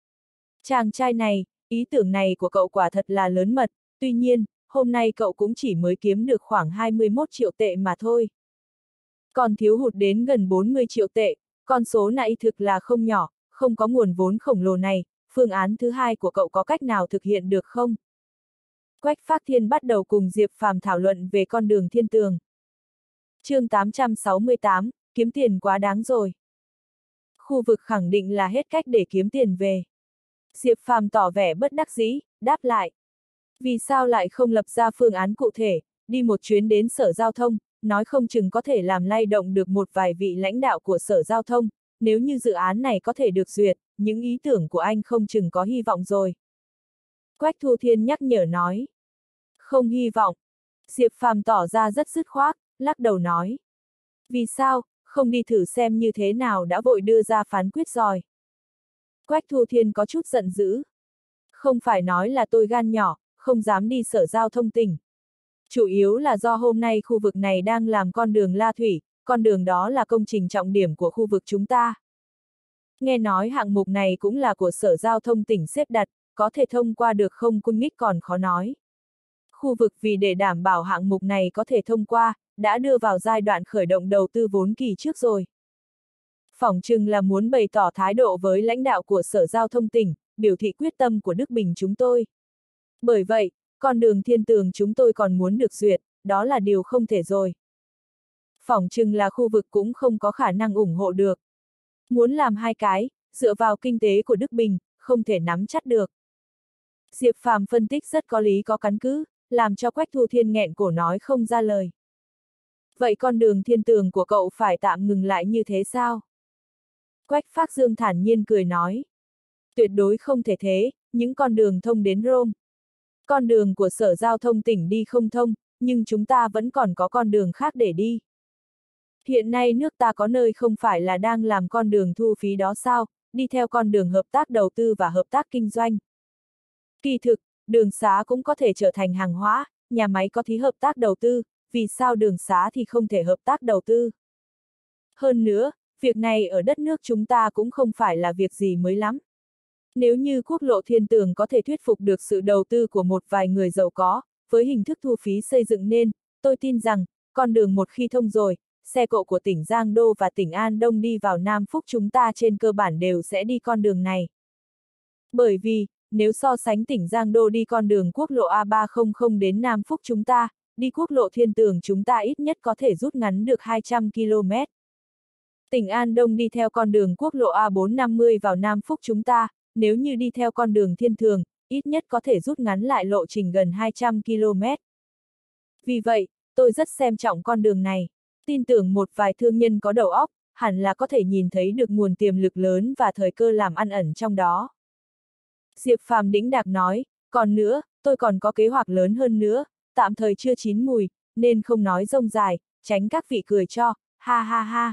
Chàng trai này, ý tưởng này của cậu quả thật là lớn mật, tuy nhiên, hôm nay cậu cũng chỉ mới kiếm được khoảng 21 triệu tệ mà thôi. Còn thiếu hụt đến gần 40 triệu tệ, con số này thực là không nhỏ, không có nguồn vốn khổng lồ này, phương án thứ 2 của cậu có cách nào thực hiện được không? Quách Phác Thiên bắt đầu cùng Diệp Phàm thảo luận về con đường thiên tường. Chương 868, kiếm tiền quá đáng rồi. Khu vực khẳng định là hết cách để kiếm tiền về. Diệp Phàm tỏ vẻ bất đắc dĩ, đáp lại. Vì sao lại không lập ra phương án cụ thể, đi một chuyến đến Sở Giao thông, nói không chừng có thể làm lay động được một vài vị lãnh đạo của Sở Giao thông, nếu như dự án này có thể được duyệt, những ý tưởng của anh không chừng có hy vọng rồi. Quách Thu Thiên nhắc nhở nói. Không hy vọng. Diệp Phàm tỏ ra rất dứt khoát, lắc đầu nói. Vì sao, không đi thử xem như thế nào đã vội đưa ra phán quyết rồi. Quách Thu Thiên có chút giận dữ. Không phải nói là tôi gan nhỏ, không dám đi Sở Giao thông tỉnh. Chủ yếu là do hôm nay khu vực này đang làm con đường La Thủy, con đường đó là công trình trọng điểm của khu vực chúng ta. Nghe nói hạng mục này cũng là của Sở Giao thông tỉnh xếp đặt, có thể thông qua được không cung nghích còn khó nói. Khu vực vì để đảm bảo hạng mục này có thể thông qua, đã đưa vào giai đoạn khởi động đầu tư vốn kỳ trước rồi. Phỏng chừng là muốn bày tỏ thái độ với lãnh đạo của Sở Giao thông tỉnh, biểu thị quyết tâm của Đức Bình chúng tôi. Bởi vậy, con đường thiên tường chúng tôi còn muốn được duyệt, đó là điều không thể rồi. Phỏng chừng là khu vực cũng không có khả năng ủng hộ được. Muốn làm 2 cái, dựa vào kinh tế của Đức Bình, không thể nắm chắc được. Diệp Phàm phân tích rất có lý có căn cứ, làm cho Quách Thu Thiên nghẹn cổ nói không ra lời. Vậy con đường thiên tường của cậu phải tạm ngừng lại như thế sao? Quách Phác Dương thản nhiên cười nói. Tuyệt đối không thể thế, những con đường thông đến Rome. Con đường của Sở Giao thông tỉnh đi không thông, nhưng chúng ta vẫn còn có con đường khác để đi. Hiện nay nước ta có nơi không phải là đang làm con đường thu phí đó sao, đi theo con đường hợp tác đầu tư và hợp tác kinh doanh. Kỳ thực, đường xá cũng có thể trở thành hàng hóa, nhà máy có thí hợp tác đầu tư, vì sao đường xá thì không thể hợp tác đầu tư? Hơn nữa, việc này ở đất nước chúng ta cũng không phải là việc gì mới lắm. Nếu như quốc lộ Thiên Tường có thể thuyết phục được sự đầu tư của một vài người giàu có, với hình thức thu phí xây dựng nên, tôi tin rằng, con đường một khi thông rồi, xe cộ của tỉnh Giang Đô và tỉnh An Đông đi vào Nam Phúc chúng ta trên cơ bản đều sẽ đi con đường này. Bởi vì, nếu so sánh tỉnh Giang Đô đi con đường quốc lộ A300 đến Nam Phúc chúng ta, đi quốc lộ Thiên Tường chúng ta ít nhất có thể rút ngắn được 200 km. Tỉnh An Đông đi theo con đường quốc lộ A450 vào Nam Phúc chúng ta, nếu như đi theo con đường Thiên Thường, ít nhất có thể rút ngắn lại lộ trình gần 200 km. Vì vậy, tôi rất xem trọng con đường này. Tin tưởng một vài thương nhân có đầu óc, hẳn là có thể nhìn thấy được nguồn tiềm lực lớn và thời cơ làm ăn ẩn trong đó. Diệp Phàm đĩnh đạc nói, còn nữa, tôi còn có kế hoạch lớn hơn nữa, tạm thời chưa chín mùi, nên không nói rông dài, tránh các vị cười cho, ha ha ha.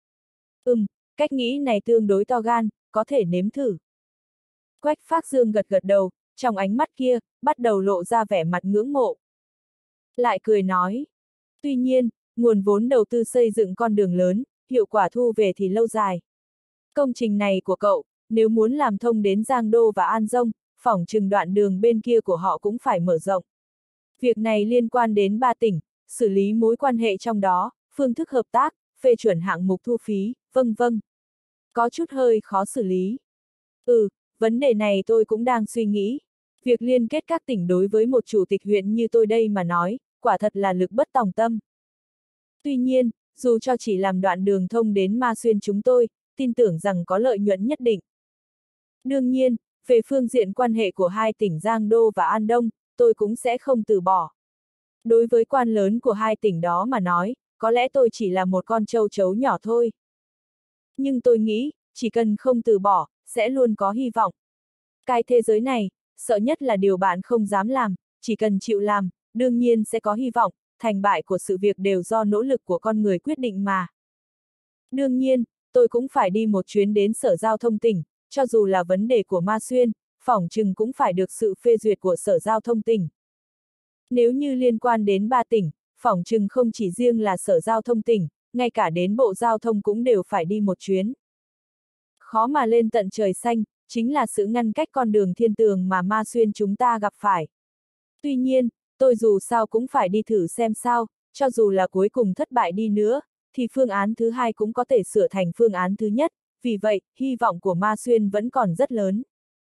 Cách nghĩ này tương đối to gan, có thể nếm thử. Quách Phác Dương gật gật đầu, trong ánh mắt kia, bắt đầu lộ ra vẻ mặt ngưỡng mộ. Lại cười nói, tuy nhiên, nguồn vốn đầu tư xây dựng con đường lớn, hiệu quả thu về thì lâu dài. Công trình này của cậu, nếu muốn làm thông đến Giang Đô và An Dông, phỏng chừng đoạn đường bên kia của họ cũng phải mở rộng. Việc này liên quan đến 3 tỉnh, xử lý mối quan hệ trong đó, phương thức hợp tác, phê chuẩn hạng mục thu phí, vân vân. Có chút hơi khó xử lý. Vấn đề này tôi cũng đang suy nghĩ. Việc liên kết các tỉnh đối với một chủ tịch huyện như tôi đây mà nói, quả thật là lực bất tòng tâm. Tuy nhiên, dù cho chỉ làm đoạn đường thông đến Ma Xuyên chúng tôi, tin tưởng rằng có lợi nhuận nhất định. Đương nhiên, về phương diện quan hệ của hai tỉnh Giang Đô và An Đông, tôi cũng sẽ không từ bỏ. Đối với quan lớn của hai tỉnh đó mà nói, có lẽ tôi chỉ là một con trâu trấu nhỏ thôi. Nhưng tôi nghĩ, chỉ cần không từ bỏ, sẽ luôn có hy vọng. Cái thế giới này, sợ nhất là điều bạn không dám làm, chỉ cần chịu làm, đương nhiên sẽ có hy vọng, thành bại của sự việc đều do nỗ lực của con người quyết định mà. Đương nhiên, tôi cũng phải đi một chuyến đến Sở Giao thông tỉnh, cho dù là vấn đề của Ma Xuyên, phỏng chừng cũng phải được sự phê duyệt của Sở Giao thông tỉnh. Nếu như liên quan đến 3 tỉnh, phỏng chừng không chỉ riêng là Sở Giao thông tỉnh, ngay cả đến Bộ Giao thông cũng đều phải đi một chuyến. Khó mà lên tận trời xanh, chính là sự ngăn cách con đường Thiên Tường mà Ma Xuyên chúng ta gặp phải. Tuy nhiên, tôi dù sao cũng phải đi thử xem sao, cho dù là cuối cùng thất bại đi nữa, thì phương án thứ hai cũng có thể sửa thành phương án thứ nhất, vì vậy, hy vọng của Ma Xuyên vẫn còn rất lớn.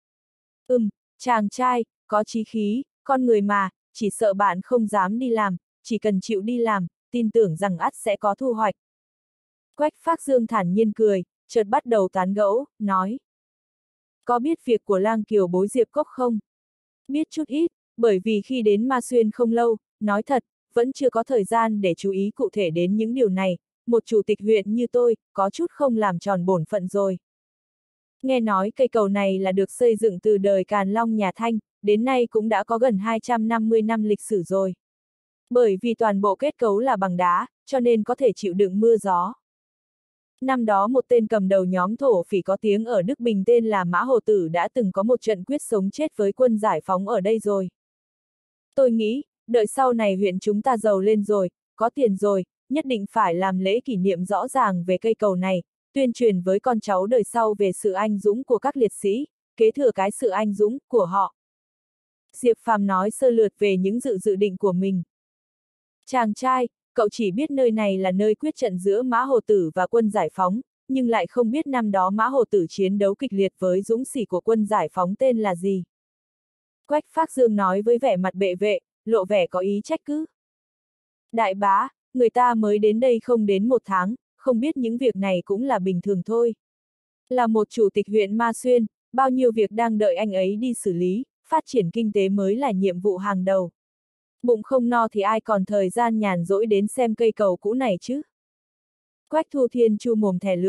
Chàng trai, có chí khí, con người mà, chỉ sợ bạn không dám đi làm, chỉ cần chịu đi làm, tin tưởng rằng ắt sẽ có thu hoạch. Quách Phác Dương thản nhiên cười, chợt bắt đầu tán gẫu, nói. Có biết việc của Lang Kiều bối Diệp Cốc không? Biết chút ít, bởi vì khi đến Ma Xuyên không lâu, nói thật, vẫn chưa có thời gian để chú ý cụ thể đến những điều này, một chủ tịch huyện như tôi, có chút không làm tròn bổn phận rồi. Nghe nói cây cầu này là được xây dựng từ đời Càn Long nhà Thanh, đến nay cũng đã có gần 250 năm lịch sử rồi. Bởi vì toàn bộ kết cấu là bằng đá, cho nên có thể chịu đựng mưa gió. Năm đó một tên cầm đầu nhóm thổ phỉ có tiếng ở Đức Bình tên là Mã Hồ Tử đã từng có một trận quyết sống chết với quân giải phóng ở đây rồi. Tôi nghĩ, đợi sau này huyện chúng ta giàu lên rồi, có tiền rồi, nhất định phải làm lễ kỷ niệm rõ ràng về cây cầu này, tuyên truyền với con cháu đời sau về sự anh dũng của các liệt sĩ, kế thừa cái sự anh dũng của họ. Diệp Phàm nói sơ lược về những dự định của mình. Chàng trai, cậu chỉ biết nơi này là nơi quyết trận giữa Mã Hồ Tử và quân giải phóng, nhưng lại không biết năm đó Mã Hồ Tử chiến đấu kịch liệt với dũng sĩ của quân giải phóng tên là gì. Quách Phác Dương nói với vẻ mặt bệ vệ, lộ vẻ có ý trách cứ. Đại bá, người ta mới đến đây không đến 1 tháng, không biết những việc này cũng là bình thường thôi. Là một chủ tịch huyện Ma Xuyên, bao nhiêu việc đang đợi anh ấy đi xử lý, phát triển kinh tế mới là nhiệm vụ hàng đầu. Bụng không no thì ai còn thời gian nhàn rỗi đến xem cây cầu cũ này chứ? Quách Thu Thiên chu mồm thè lưỡi,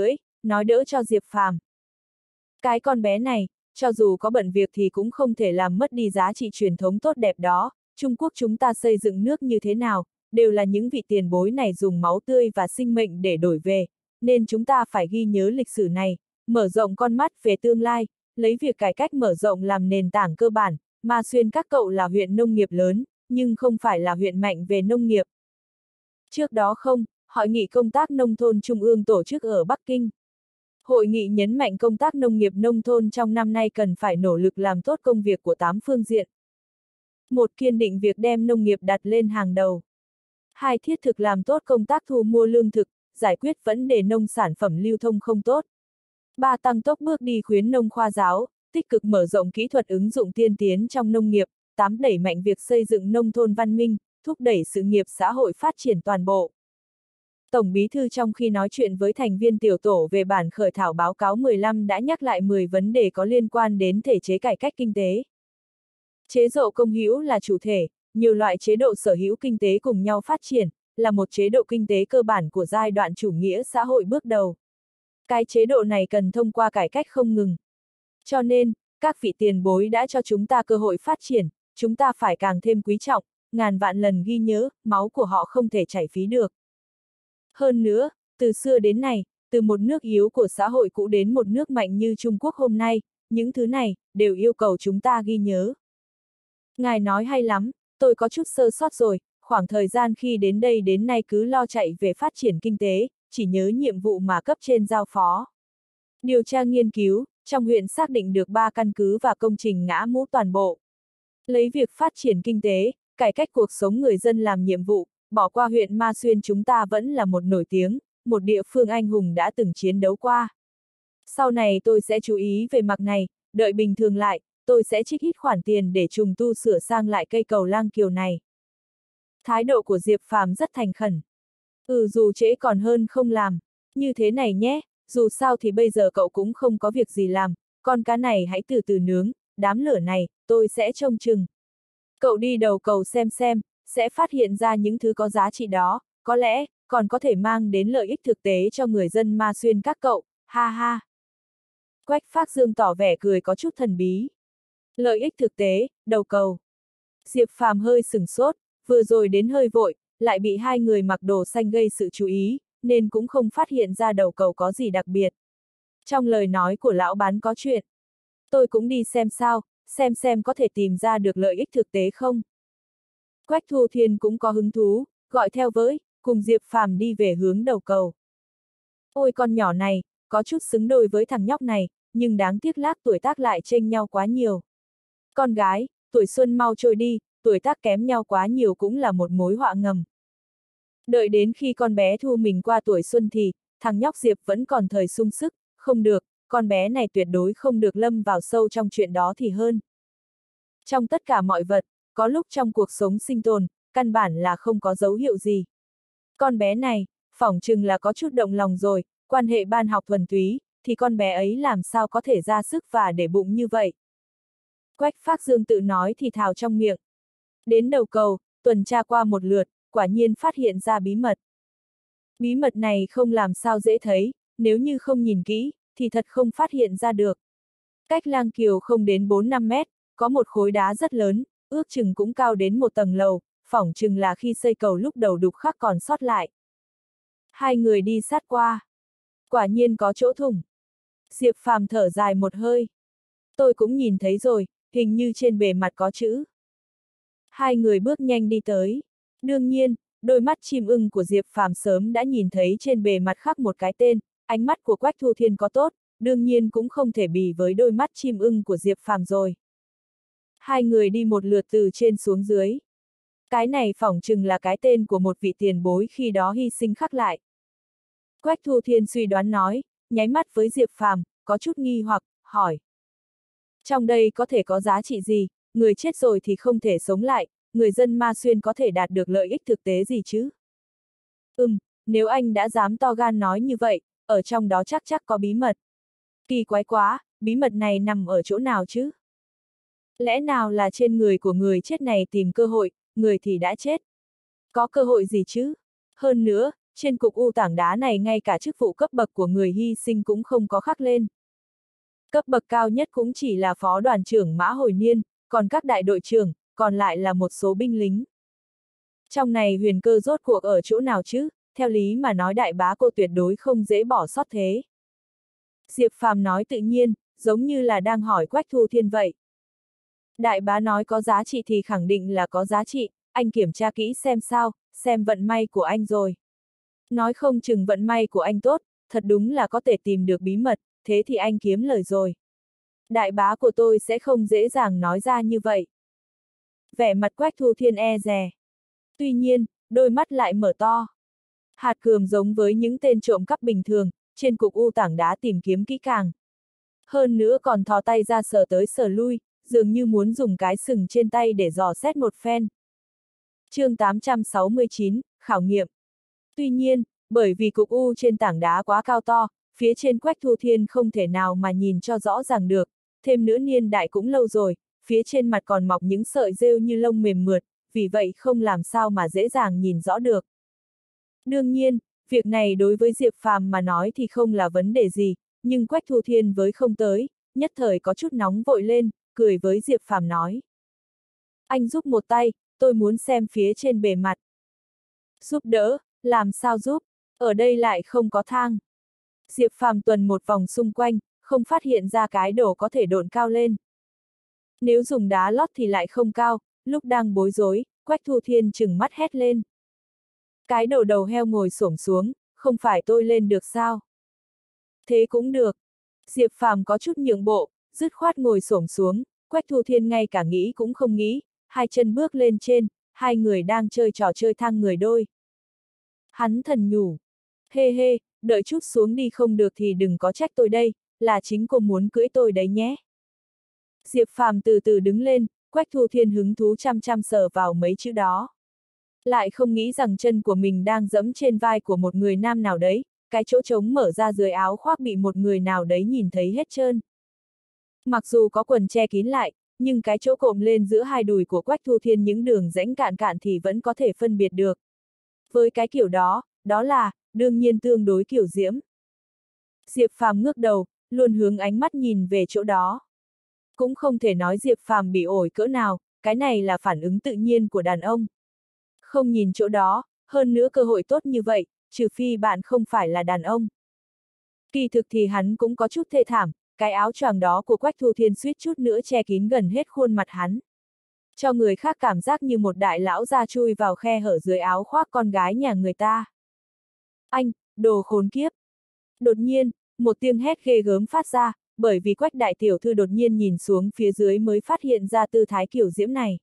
nói đỡ cho Diệp Phàm. Cái con bé này, cho dù có bận việc thì cũng không thể làm mất đi giá trị truyền thống tốt đẹp đó. Trung Quốc chúng ta xây dựng nước như thế nào, đều là những vị tiền bối này dùng máu tươi và sinh mệnh để đổi về, nên chúng ta phải ghi nhớ lịch sử này, mở rộng con mắt về tương lai, lấy việc cải cách mở rộng làm nền tảng cơ bản. Ma Xuyên các cậu là huyện nông nghiệp lớn, nhưng không phải là huyện mạnh về nông nghiệp. Trước đó hội nghị công tác nông thôn Trung ương tổ chức ở Bắc Kinh. Hội nghị nhấn mạnh công tác nông nghiệp nông thôn trong năm nay cần phải nỗ lực làm tốt công việc của 8 phương diện. 1. Kiên định việc đem nông nghiệp đặt lên hàng đầu. 2. Thiết thực làm tốt công tác thu mua lương thực, giải quyết vấn đề nông sản phẩm lưu thông không tốt. 3. Tăng tốc bước đi khuyến nông khoa giáo, tích cực mở rộng kỹ thuật ứng dụng tiên tiến trong nông nghiệp. 8. Đẩy mạnh việc xây dựng nông thôn văn minh, thúc đẩy sự nghiệp xã hội phát triển toàn bộ. Tổng Bí thư trong khi nói chuyện với thành viên tiểu tổ về bản khởi thảo báo cáo 15 đã nhắc lại 10 vấn đề có liên quan đến thể chế cải cách kinh tế. Chế độ công hữu là chủ thể, nhiều loại chế độ sở hữu kinh tế cùng nhau phát triển, là một chế độ kinh tế cơ bản của giai đoạn chủ nghĩa xã hội bước đầu. Cái chế độ này cần thông qua cải cách không ngừng. Cho nên, các vị tiền bối đã cho chúng ta cơ hội phát triển, chúng ta phải càng thêm quý trọng, ngàn vạn lần ghi nhớ, máu của họ không thể chảy phí được. Hơn nữa, từ xưa đến nay, từ một nước yếu của xã hội cũ đến một nước mạnh như Trung Quốc hôm nay, những thứ này, đều yêu cầu chúng ta ghi nhớ. Ngài nói hay lắm, tôi có chút sơ sót rồi, khoảng thời gian khi đến đây đến nay cứ lo chạy về phát triển kinh tế, chỉ nhớ nhiệm vụ mà cấp trên giao phó. Điều tra nghiên cứu, trong huyện xác định được 3 căn cứ và công trình ngã mũ toàn bộ. Lấy việc phát triển kinh tế, cải cách cuộc sống người dân làm nhiệm vụ, bỏ qua huyện Ma Xuyên chúng ta vẫn là một nổi tiếng, một địa phương anh hùng đã từng chiến đấu qua. Sau này tôi sẽ chú ý về mặt này, đợi bình thường lại, tôi sẽ trích ít khoản tiền để trùng tu sửa sang lại cây cầu Lang Kiều này. Thái độ của Diệp Phàm rất thành khẩn. Dù trễ còn hơn không làm. Như thế này nhé, dù sao thì bây giờ cậu cũng không có việc gì làm, con cá này hãy từ từ nướng, đám lửa này, tôi sẽ trông chừng. Cậu đi đầu cầu xem, sẽ phát hiện ra những thứ có giá trị đó, có lẽ, còn có thể mang đến lợi ích thực tế cho người dân Ma Xuyên các cậu, ha ha. Quách Phác Dương tỏ vẻ cười có chút thần bí. Lợi ích thực tế, đầu cầu. Diệp Phàm hơi sửng sốt, vừa rồi đến hơi vội, lại bị 2 người mặc đồ xanh gây sự chú ý, nên cũng không phát hiện ra đầu cầu có gì đặc biệt. Trong lời nói của lão bán có chuyện. Tôi cũng đi xem sao, xem có thể tìm ra được lợi ích thực tế không. Quách Thu Thiên cũng có hứng thú, gọi theo với, cùng Diệp Phàm đi về hướng đầu cầu. Ôi con nhỏ này, có chút xứng đôi với thằng nhóc này, nhưng đáng tiếc lác tuổi tác lại chênh nhau quá nhiều. Con gái, tuổi xuân mau trôi đi, tuổi tác kém nhau quá nhiều cũng là một mối họa ngầm. Đợi đến khi con bé Thu mình qua tuổi xuân thì, thằng nhóc Diệp vẫn còn thời sung sức, không được, con bé này tuyệt đối không được lâm vào sâu trong chuyện đó thì hơn. Trong tất cả mọi vật, có lúc trong cuộc sống sinh tồn, căn bản là không có dấu hiệu gì. Con bé này, phỏng chừng là có chút động lòng rồi, quan hệ ban học thuần túy, thì con bé ấy làm sao có thể ra sức và để bụng như vậy. Quách Phác Dương tự nói thì thào trong miệng. Đến đầu cầu, tuần tra qua một lượt, quả nhiên phát hiện ra bí mật. Bí mật này không làm sao dễ thấy, nếu như không nhìn kỹ, thì thật không phát hiện ra được. Cách Lang Kiều không đến 4-5 mét, có một khối đá rất lớn, ước chừng cũng cao đến một tầng lầu, phỏng chừng là khi xây cầu lúc đầu đục khắc còn sót lại. 2 người đi sát qua. Quả nhiên có chỗ thủng. Diệp Phàm thở dài một hơi. Tôi cũng nhìn thấy rồi, hình như trên bề mặt có chữ. 2 người bước nhanh đi tới. Đương nhiên, đôi mắt chim ưng của Diệp Phàm sớm đã nhìn thấy trên bề mặt khắc một cái tên, ánh mắt của Quách Thu Thiên có tốt, đương nhiên cũng không thể bì với đôi mắt chim ưng của Diệp Phàm rồi. 2 người đi một lượt từ trên xuống dưới. Cái này phỏng chừng là cái tên của một vị tiền bối khi đó hy sinh khắc lại. Quách Thu Thiên suy đoán nói, nháy mắt với Diệp Phàm, có chút nghi hoặc, hỏi. Trong đây có thể có giá trị gì, người chết rồi thì không thể sống lại, người dân Ma Xuyên có thể đạt được lợi ích thực tế gì chứ? Nếu anh đã dám to gan nói như vậy, ở trong đó chắc có bí mật. Kỳ quái quá, bí mật này nằm ở chỗ nào chứ? Lẽ nào là trên người của người chết này tìm cơ hội, người thì đã chết? Có cơ hội gì chứ? Hơn nữa, trên cục u tảng đá này ngay cả chức vụ cấp bậc của người hy sinh cũng không có khắc lên. Cấp bậc cao nhất cũng chỉ là phó đoàn trưởng Mã Hồi Niên, còn các đại đội trưởng, còn lại là một số binh lính. Trong này huyền cơ rốt cuộc ở chỗ nào chứ, theo lý mà nói đại bá cô tuyệt đối không dễ bỏ sót thế. Diệp Phàm nói tự nhiên, giống như là đang hỏi Quách Thu Thiên vậy. Đại bá nói có giá trị thì khẳng định là có giá trị, anh kiểm tra kỹ xem sao, xem vận may của anh rồi. Nói không chừng vận may của anh tốt, thật đúng là có thể tìm được bí mật, thế thì anh kiếm lời rồi. Đại bá của tôi sẽ không dễ dàng nói ra như vậy. Vẻ mặt Quách Thu Thiên e dè. Tuy nhiên, đôi mắt lại mở to. Hạt cườm giống với những tên trộm cắp bình thường, trên cục u tảng đá tìm kiếm kỹ càng. Hơn nữa còn thò tay ra sờ tới sờ lui, dường như muốn dùng cái sừng trên tay để dò xét một phen. Chương 869, khảo nghiệm. Tuy nhiên, bởi vì cục u trên tảng đá quá cao to, phía trên Quách Thu Thiên không thể nào mà nhìn cho rõ ràng được, thêm nữa niên đại cũng lâu rồi, phía trên mặt còn mọc những sợi rêu như lông mềm mượt, vì vậy không làm sao mà dễ dàng nhìn rõ được. Đương nhiên, việc này đối với Diệp Phàm mà nói thì không là vấn đề gì, nhưng Quách Thu Thiên với không tới, nhất thời có chút nóng vội lên, cười với Diệp Phàm nói. Anh giúp một tay, tôi muốn xem phía trên bề mặt. Giúp đỡ, làm sao giúp, ở đây lại không có thang. Diệp Phàm tuần một vòng xung quanh, không phát hiện ra cái đồ có thể độn cao lên. Nếu dùng đá lót thì lại không cao, lúc đang bối rối, Quách Thu Thiên trừng mắt hét lên. Cái đồ đầu heo ngồi xổm xuống, không phải tôi lên được sao? Thế cũng được. Diệp Phàm có chút nhượng bộ, dứt khoát ngồi xổm xuống, Quách Thu Thiên ngay cả nghĩ cũng không nghĩ, hai chân bước lên trên, hai người đang chơi trò chơi thang người đôi. Hắn thần nhủ. Hê hê, đợi chút xuống đi không được thì đừng có trách tôi đây, là chính cô muốn cưỡi tôi đấy nhé. Diệp Phàm từ từ đứng lên, Quách Thu Thiên hứng thú chăm chăm sờ vào mấy chữ đó. Lại không nghĩ rằng chân của mình đang giẫm trên vai của một người nam nào đấy, cái chỗ trống mở ra dưới áo khoác bị một người nào đấy nhìn thấy hết trơn. Mặc dù có quần che kín lại, nhưng cái chỗ cộm lên giữa hai đùi của Quách Thu Thiên những đường rãnh cạn cạn thì vẫn có thể phân biệt được. Với cái kiểu đó, đó là, đương nhiên tương đối kiểu diễm. Diệp Phàm ngước đầu, luôn hướng ánh mắt nhìn về chỗ đó. Cũng không thể nói Diệp Phàm bị ổi cỡ nào, cái này là phản ứng tự nhiên của đàn ông. Không nhìn chỗ đó, hơn nữa cơ hội tốt như vậy, trừ phi bạn không phải là đàn ông. Kỳ thực thì hắn cũng có chút thê thảm, cái áo choàng đó của Quách Thu Thiên suýt chút nữa che kín gần hết khuôn mặt hắn. Cho người khác cảm giác như một đại lão già chui vào khe hở dưới áo khoác con gái nhà người ta. Anh, đồ khốn kiếp! Đột nhiên, một tiếng hét ghê gớm phát ra, bởi vì Quách đại tiểu thư đột nhiên nhìn xuống phía dưới mới phát hiện ra tư thái kiểu diễm này.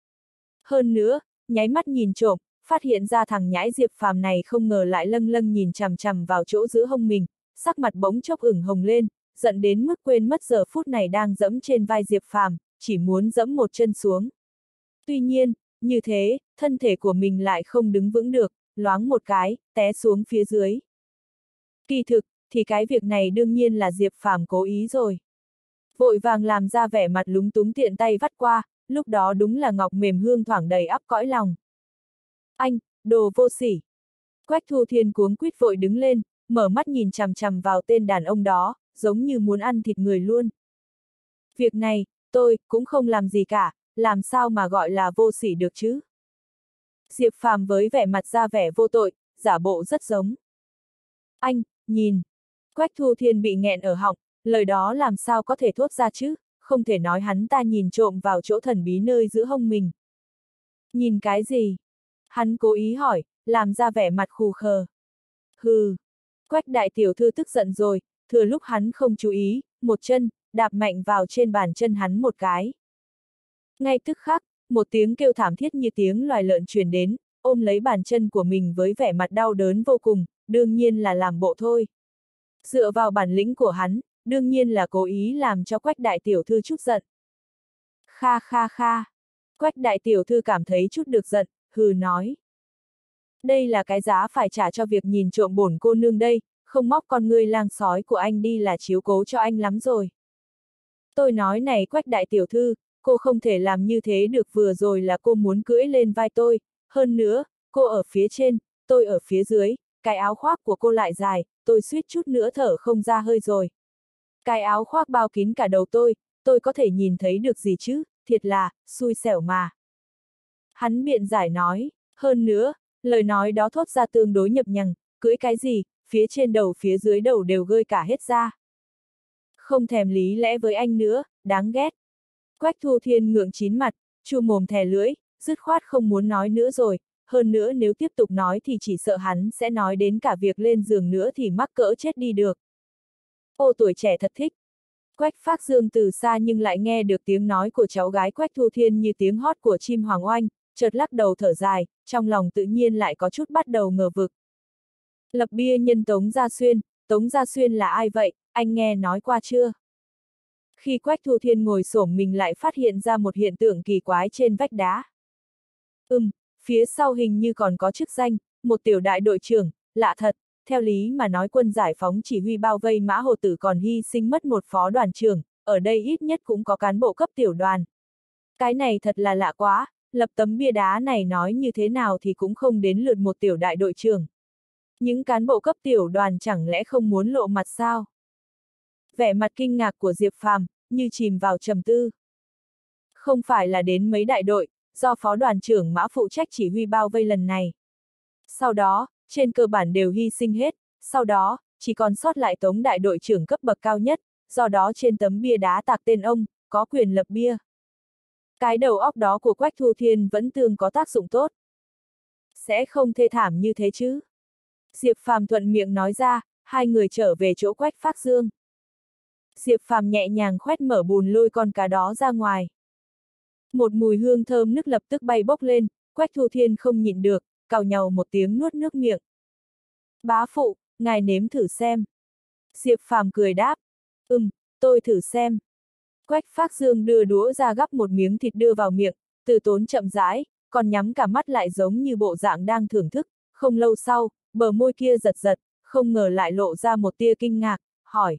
Hơn nữa, nháy mắt nhìn trộm, phát hiện ra thằng nhãi Diệp Phàm này không ngờ lại lâng lâng nhìn chằm chằm vào chỗ giữa hông mình, sắc mặt bỗng chốc ửng hồng lên, giận đến mức quên mất giờ phút này đang dẫm trên vai Diệp Phàm, chỉ muốn dẫm một chân xuống. Tuy nhiên, như thế, thân thể của mình lại không đứng vững được, loáng một cái, té xuống phía dưới. Kỳ thực, thì cái việc này đương nhiên là Diệp Phàm cố ý rồi. Vội vàng làm ra vẻ mặt lúng túng tiện tay vắt qua, lúc đó đúng là ngọc mềm hương thoảng đầy ắp cõi lòng. Anh, đồ vô sỉ! Quách Thu Thiên cuống quýt vội đứng lên, mở mắt nhìn chằm chằm vào tên đàn ông đó, giống như muốn ăn thịt người luôn. Việc này, tôi cũng không làm gì cả, làm sao mà gọi là vô sỉ được chứ? Diệp Phàm với vẻ mặt ra vẻ vô tội, giả bộ rất giống. Anh, nhìn! Quách Thu Thiên bị nghẹn ở họng, lời đó làm sao có thể thốt ra chứ, không thể nói hắn ta nhìn trộm vào chỗ thần bí nơi giữa hông mình. Nhìn cái gì? Hắn cố ý hỏi, làm ra vẻ mặt khù khờ. Hừ! Quách đại tiểu thư tức giận rồi, thừa lúc hắn không chú ý, một chân, đạp mạnh vào trên bàn chân hắn một cái. Ngay tức khắc, một tiếng kêu thảm thiết như tiếng loài lợn truyền đến, ôm lấy bàn chân của mình với vẻ mặt đau đớn vô cùng, đương nhiên là làm bộ thôi. Dựa vào bản lĩnh của hắn, đương nhiên là cố ý làm cho Quách đại tiểu thư chút giận. Kha kha kha! Quách đại tiểu thư cảm thấy chút được giận, hừ nói. Đây là cái giá phải trả cho việc nhìn trộm bổn cô nương đây, không móc con ngươi lang sói của anh đi là chiếu cố cho anh lắm rồi. Tôi nói này Quách đại tiểu thư, cô không thể làm như thế được, vừa rồi là cô muốn cưỡi lên vai tôi, hơn nữa, cô ở phía trên, tôi ở phía dưới, cái áo khoác của cô lại dài, tôi suýt chút nữa thở không ra hơi rồi. Cái áo khoác bao kín cả đầu tôi có thể nhìn thấy được gì chứ, thiệt là, xui xẻo mà. Hắn biện giải nói, hơn nữa, lời nói đó thốt ra tương đối nhập nhằng, cưỡi cái gì, phía trên đầu phía dưới đầu đều gơi cả hết ra. Không thèm lý lẽ với anh nữa, đáng ghét. Quách Thu Thiên ngượng chín mặt, chu mồm thè lưỡi, dứt khoát không muốn nói nữa rồi, hơn nữa nếu tiếp tục nói thì chỉ sợ hắn sẽ nói đến cả việc lên giường nữa thì mắc cỡ chết đi được. Ô tuổi trẻ thật thích. Quách Phác Dương từ xa nhưng lại nghe được tiếng nói của cháu gái Quách Thu Thiên như tiếng hót của chim hoàng oanh, chợt lắc đầu thở dài, trong lòng tự nhiên lại có chút bắt đầu ngờ vực. Lập bia nhân Tống Gia Xuyên là ai vậy, anh nghe nói qua chưa? Khi Quách Thu Thiên ngồi xổm mình lại phát hiện ra một hiện tượng kỳ quái trên vách đá. Phía sau hình như còn có chức danh, một tiểu đại đội trưởng, lạ thật, theo lý mà nói quân giải phóng chỉ huy bao vây Mã Hồ Tử còn hy sinh mất một phó đoàn trưởng, ở đây ít nhất cũng có cán bộ cấp tiểu đoàn. Cái này thật là lạ quá, lập tấm bia đá này nói như thế nào thì cũng không đến lượt một tiểu đại đội trưởng. Những cán bộ cấp tiểu đoàn chẳng lẽ không muốn lộ mặt sao? Vẻ mặt kinh ngạc của Diệp Phàm, như chìm vào trầm tư. Không phải là đến mấy đại đội, do phó đoàn trưởng Mã phụ trách chỉ huy bao vây lần này. Sau đó, trên cơ bản đều hy sinh hết, sau đó, chỉ còn sót lại Tống đại đội trưởng cấp bậc cao nhất, do đó trên tấm bia đá tạc tên ông, có quyền lập bia. Cái đầu óc đó của Quách Thu Thiên vẫn tương có tác dụng tốt. Sẽ không thê thảm như thế chứ? Diệp Phàm thuận miệng nói ra, hai người trở về chỗ Quách Phác Dương. Diệp Phàm nhẹ nhàng khoét mở bùn lôi con cá đó ra ngoài. Một mùi hương thơm nức lập tức bay bốc lên, Quách Thu Thiên không nhịn được, cào nhàu một tiếng nuốt nước miệng. Bá phụ, ngài nếm thử xem. Diệp Phàm cười đáp. Tôi thử xem. Quách Phác Dương đưa đũa ra gắp một miếng thịt đưa vào miệng, Từ Tốn chậm rãi, còn nhắm cả mắt lại giống như bộ dạng đang thưởng thức, không lâu sau, bờ môi kia giật giật, không ngờ lại lộ ra một tia kinh ngạc, hỏi.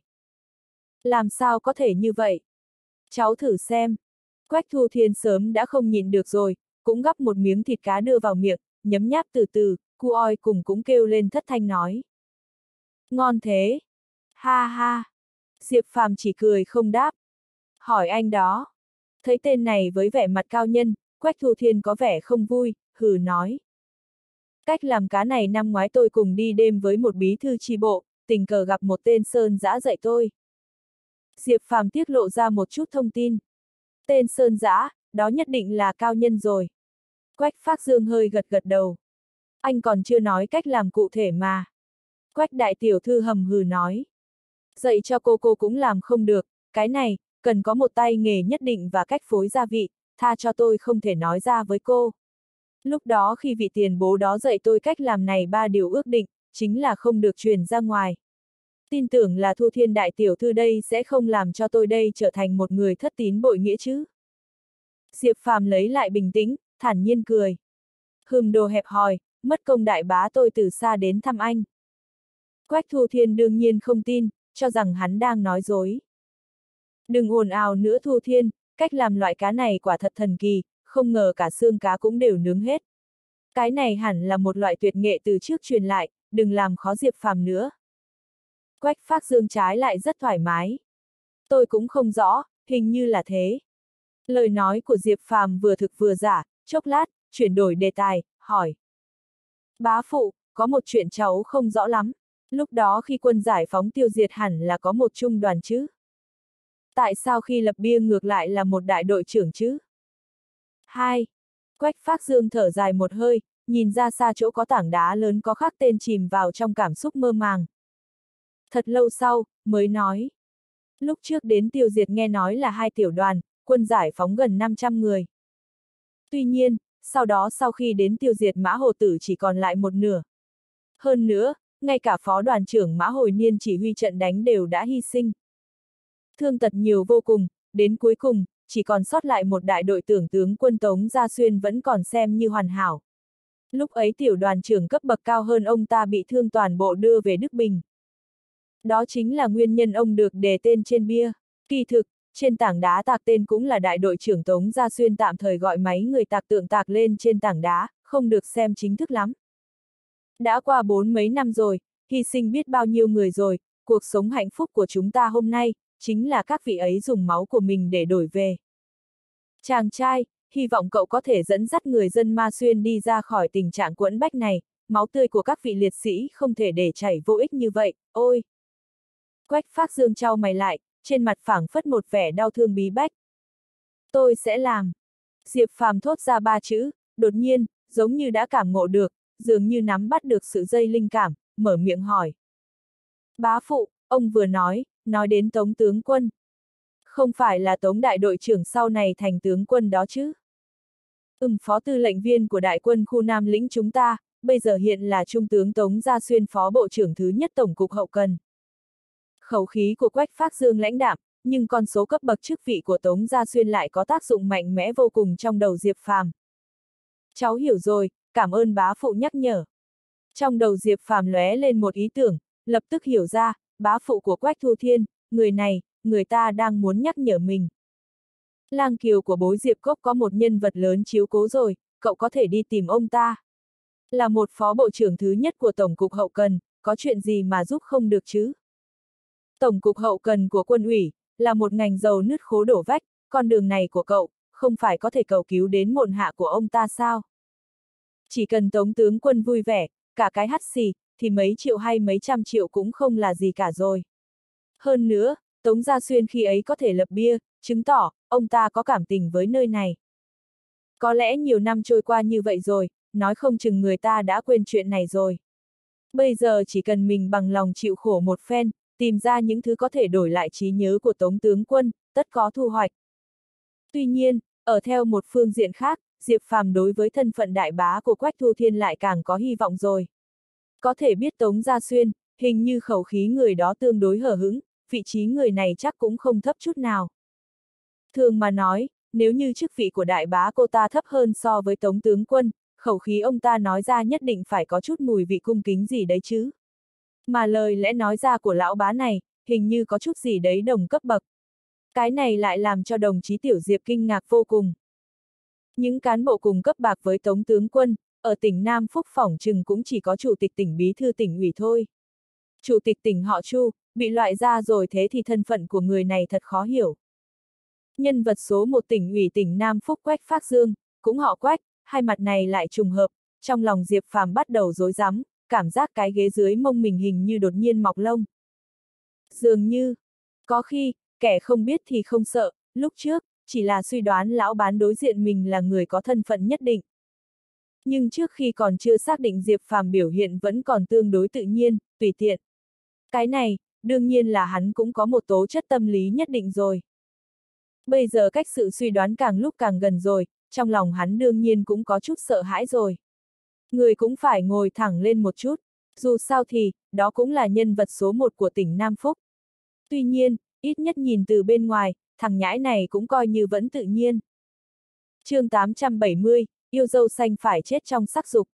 Làm sao có thể như vậy? Cháu thử xem. Quách Thu Thiên sớm đã không nhịn được rồi, cũng gắp một miếng thịt cá đưa vào miệng, nhấm nháp từ từ, cu oi cùng cũng kêu lên thất thanh nói. Ngon thế! Ha ha! Diệp Phàm chỉ cười không đáp. Hỏi anh đó. Thấy tên này với vẻ mặt cao nhân, Quách Thu Thiên có vẻ không vui, hừ nói. Cách làm cá này năm ngoái tôi cùng đi đêm với một bí thư chi bộ, tình cờ gặp một tên Sơn Dã dạy tôi. Diệp Phàm tiết lộ ra một chút thông tin. Tên Sơn Dã, đó nhất định là cao nhân rồi. Quách Phác Dương hơi gật gật đầu. Anh còn chưa nói cách làm cụ thể mà. Quách đại tiểu thư hầm hừ nói. Dạy cho cô cũng làm không được, cái này, cần có một tay nghề nhất định và cách phối gia vị, tha cho tôi không thể nói ra với cô. Lúc đó khi vị tiền bố đó dạy tôi cách làm này 3 điều ước định, chính là không được truyền ra ngoài. Tin tưởng là Thu Thiên đại tiểu thư đây sẽ không làm cho tôi đây trở thành một người thất tín bội nghĩa chứ. Diệp Phàm lấy lại bình tĩnh, thản nhiên cười. Đồ hẹp hòi, mất công đại bá tôi từ xa đến thăm anh. Quách Thu Thiên đương nhiên không tin, cho rằng hắn đang nói dối. Đừng ồn ào nữa Thu Thiên, cách làm loại cá này quả thật thần kỳ, không ngờ cả xương cá cũng đều nướng hết. Cái này hẳn là một loại tuyệt nghệ từ trước truyền lại, đừng làm khó Diệp Phàm nữa. Quách Phác Dương trái lại rất thoải mái. Tôi cũng không rõ, hình như là thế. Lời nói của Diệp Phàm vừa thực vừa giả, chốc lát, chuyển đổi đề tài, hỏi. Bá phụ, có một chuyện cháu không rõ lắm. Lúc đó khi quân giải phóng tiêu diệt hẳn là có một trung đoàn chứ? Tại sao khi lập bia ngược lại là một đại đội trưởng chứ? 2. Quách Phác Dương thở dài một hơi, nhìn ra xa chỗ có tảng đá lớn có khắc tên chìm vào trong cảm xúc mơ màng. Thật lâu sau, mới nói. Lúc trước đến tiêu diệt nghe nói là 2 tiểu đoàn, quân giải phóng gần 500 người. Tuy nhiên, sau đó sau khi đến tiêu diệt Mã Hồ Tử chỉ còn lại một nửa. Hơn nữa, ngay cả phó đoàn trưởng Mã Hồi Niên chỉ huy trận đánh đều đã hy sinh. Thương tật nhiều vô cùng, đến cuối cùng, chỉ còn sót lại một đại đội tưởng tướng quân Tống Gia Xuyên vẫn còn xem như hoàn hảo. Lúc ấy tiểu đoàn trưởng cấp bậc cao hơn ông ta bị thương toàn bộ đưa về Đức Bình. Đó chính là nguyên nhân ông được đề tên trên bia. Kỳ thực, trên tảng đá tạc tên cũng là đại đội trưởng Tống Gia Xuyên tạm thời gọi máy người tạc tượng tạc lên trên tảng đá, không được xem chính thức lắm. Đã qua 40 năm rồi, hy sinh biết bao nhiêu người rồi, cuộc sống hạnh phúc của chúng ta hôm nay, chính là các vị ấy dùng máu của mình để đổi về. Chàng trai, hy vọng cậu có thể dẫn dắt người dân Ma Xuyên đi ra khỏi tình trạng quẫn bách này, máu tươi của các vị liệt sĩ không thể để chảy vô ích như vậy, ôi! Quách Phác Dương chau mày lại, trên mặt phảng phất một vẻ đau thương bí bách. Tôi sẽ làm. Diệp Phàm thốt ra 3 chữ, đột nhiên, giống như đã cảm ngộ được, dường như nắm bắt được sự dây linh cảm, mở miệng hỏi. Bá phụ, ông vừa nói đến Tống tướng quân. Không phải là Tống đại đội trưởng sau này thành tướng quân đó chứ? Phó tư lệnh viên của đại quân khu Nam lĩnh chúng ta, bây giờ hiện là Trung tướng Tống Gia Xuyên phó bộ trưởng thứ nhất Tổng cục Hậu cần. Khẩu khí của Quách Phác Dương lãnh đạm, nhưng con số cấp bậc chức vị của Tống Gia Xuyên lại có tác dụng mạnh mẽ vô cùng trong đầu Diệp Phàm. Cháu hiểu rồi, cảm ơn bá phụ nhắc nhở. Trong đầu Diệp Phàm lóe lên một ý tưởng, lập tức hiểu ra, bá phụ của Quách Thu Thiên, người này, người ta đang muốn nhắc nhở mình. Lang Kiều của bối Diệp Cốc có một nhân vật lớn chiếu cố rồi, cậu có thể đi tìm ông ta. Là một phó bộ trưởng thứ nhất của Tổng cục Hậu cần, có chuyện gì mà giúp không được chứ? Tổng cục Hậu cần của quân ủy, là một ngành dầu nứt khố đổ vách, con đường này của cậu, không phải có thể cầu cứu đến môn hạ của ông ta sao? Chỉ cần Tống tướng quân vui vẻ, cả cái hắt xì, thì mấy triệu hay mấy trăm triệu cũng không là gì cả rồi. Hơn nữa, Tống Gia Xuyên khi ấy có thể lập bia, chứng tỏ, ông ta có cảm tình với nơi này. Có lẽ nhiều năm trôi qua như vậy rồi, nói không chừng người ta đã quên chuyện này rồi. Bây giờ chỉ cần mình bằng lòng chịu khổ một phen, tìm ra những thứ có thể đổi lại trí nhớ của Tống tướng quân, tất có thu hoạch. Tuy nhiên, ở theo một phương diện khác, Diệp Phàm đối với thân phận đại bá của Quách Thu Thiên lại càng có hy vọng rồi. Có thể biết Tống Gia Xuyên, hình như khẩu khí người đó tương đối hở hững, vị trí người này chắc cũng không thấp chút nào. Thường mà nói, nếu như chức vị của đại bá cô ta thấp hơn so với Tống tướng quân, khẩu khí ông ta nói ra nhất định phải có chút mùi vị cung kính gì đấy chứ. Mà lời lẽ nói ra của lão bá này, hình như có chút gì đấy đồng cấp bậc. Cái này lại làm cho đồng chí Tiểu Diệp kinh ngạc vô cùng. Những cán bộ cùng cấp bậc với Tống tướng quân, ở tỉnh Nam Phúc phỏng chừng cũng chỉ có chủ tịch tỉnh bí thư tỉnh ủy thôi. Chủ tịch tỉnh họ Chu, bị loại ra rồi thế thì thân phận của người này thật khó hiểu. Nhân vật số 1 tỉnh ủy tỉnh Nam Phúc Quách Phác Dương, cũng họ Quách, hai mặt này lại trùng hợp, trong lòng Diệp Phàm bắt đầu rối rắm, cảm giác cái ghế dưới mông mình hình như đột nhiên mọc lông. Dường như, có khi, kẻ không biết thì không sợ, lúc trước, chỉ là suy đoán lão bán đối diện mình là người có thân phận nhất định. Nhưng trước khi còn chưa xác định Diệp Phàm biểu hiện vẫn còn tương đối tự nhiên, tùy tiện. Cái này, đương nhiên là hắn cũng có một tố chất tâm lý nhất định rồi. Bây giờ cách sự suy đoán càng lúc càng gần rồi, trong lòng hắn đương nhiên cũng có chút sợ hãi rồi. Người cũng phải ngồi thẳng lên một chút, dù sao thì, đó cũng là nhân vật số 1 của tỉnh Nam Phúc. Tuy nhiên, ít nhất nhìn từ bên ngoài, thằng nhãi này cũng coi như vẫn tự nhiên. Chương 870, yêu dâu xanh phải chết trong sắc dục.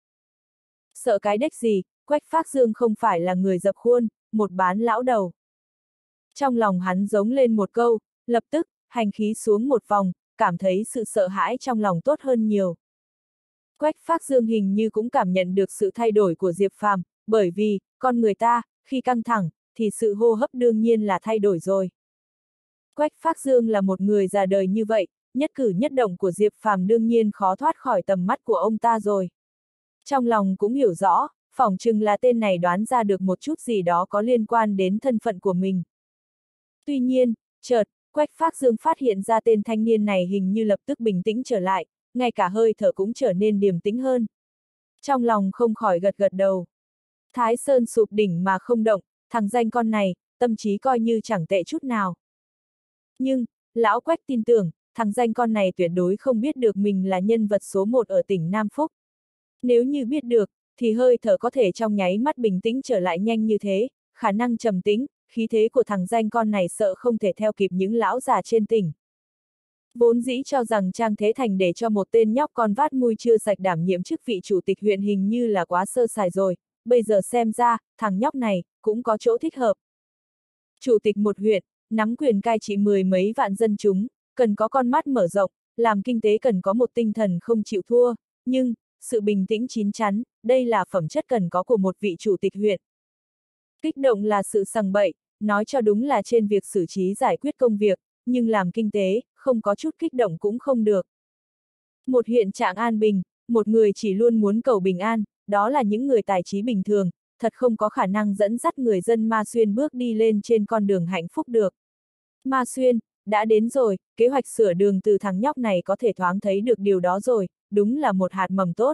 Sợ cái đếch gì, Quách Phác Dương không phải là người dập khuôn, một bán lão đầu. Trong lòng hắn giống lên một câu, lập tức, hành khí xuống một vòng, cảm thấy sự sợ hãi trong lòng tốt hơn nhiều. Quách Phác Dương hình như cũng cảm nhận được sự thay đổi của Diệp Phàm, bởi vì, con người ta, khi căng thẳng, thì sự hô hấp đương nhiên là thay đổi rồi. Quách Phác Dương là một người già đời như vậy, nhất cử nhất động của Diệp Phàm đương nhiên khó thoát khỏi tầm mắt của ông ta rồi. Trong lòng cũng hiểu rõ, phỏng chừng là tên này đoán ra được một chút gì đó có liên quan đến thân phận của mình. Tuy nhiên, chợt, Quách Phác Dương phát hiện ra tên thanh niên này hình như lập tức bình tĩnh trở lại, ngay cả hơi thở cũng trở nên điềm tĩnh hơn. Trong lòng không khỏi gật gật đầu. Thái Sơn sụp đỉnh mà không động, thằng danh con này, tâm trí coi như chẳng tệ chút nào. Nhưng, lão Quách tin tưởng, thằng danh con này tuyệt đối không biết được mình là nhân vật số 1 ở tỉnh Nam Phúc. Nếu như biết được, thì hơi thở có thể trong nháy mắt bình tĩnh trở lại nhanh như thế, khả năng trầm tĩnh, khí thế của thằng danh con này sợ không thể theo kịp những lão già trên tỉnh. Vốn dĩ cho rằng Trang Thế Thành để cho một tên nhóc con vát mui chưa sạch đảm nhiệm chức vị chủ tịch huyện hình như là quá sơ sài rồi, bây giờ xem ra, thằng nhóc này, cũng có chỗ thích hợp. Chủ tịch một huyện, nắm quyền cai trị 10 mấy vạn dân chúng, cần có con mắt mở rộng, làm kinh tế cần có một tinh thần không chịu thua, nhưng, sự bình tĩnh chín chắn, đây là phẩm chất cần có của một vị chủ tịch huyện. Kích động là sự sằng bậy, nói cho đúng là trên việc xử trí giải quyết công việc, nhưng làm kinh tế, không có chút kích động cũng không được. Một huyện trạng an bình, một người chỉ luôn muốn cầu bình an, đó là những người tài trí bình thường, thật không có khả năng dẫn dắt người dân Ma Xuyên bước đi lên trên con đường hạnh phúc được. Ma Xuyên, đã đến rồi, kế hoạch sửa đường từ thằng nhóc này có thể thoáng thấy được điều đó rồi, đúng là một hạt mầm tốt.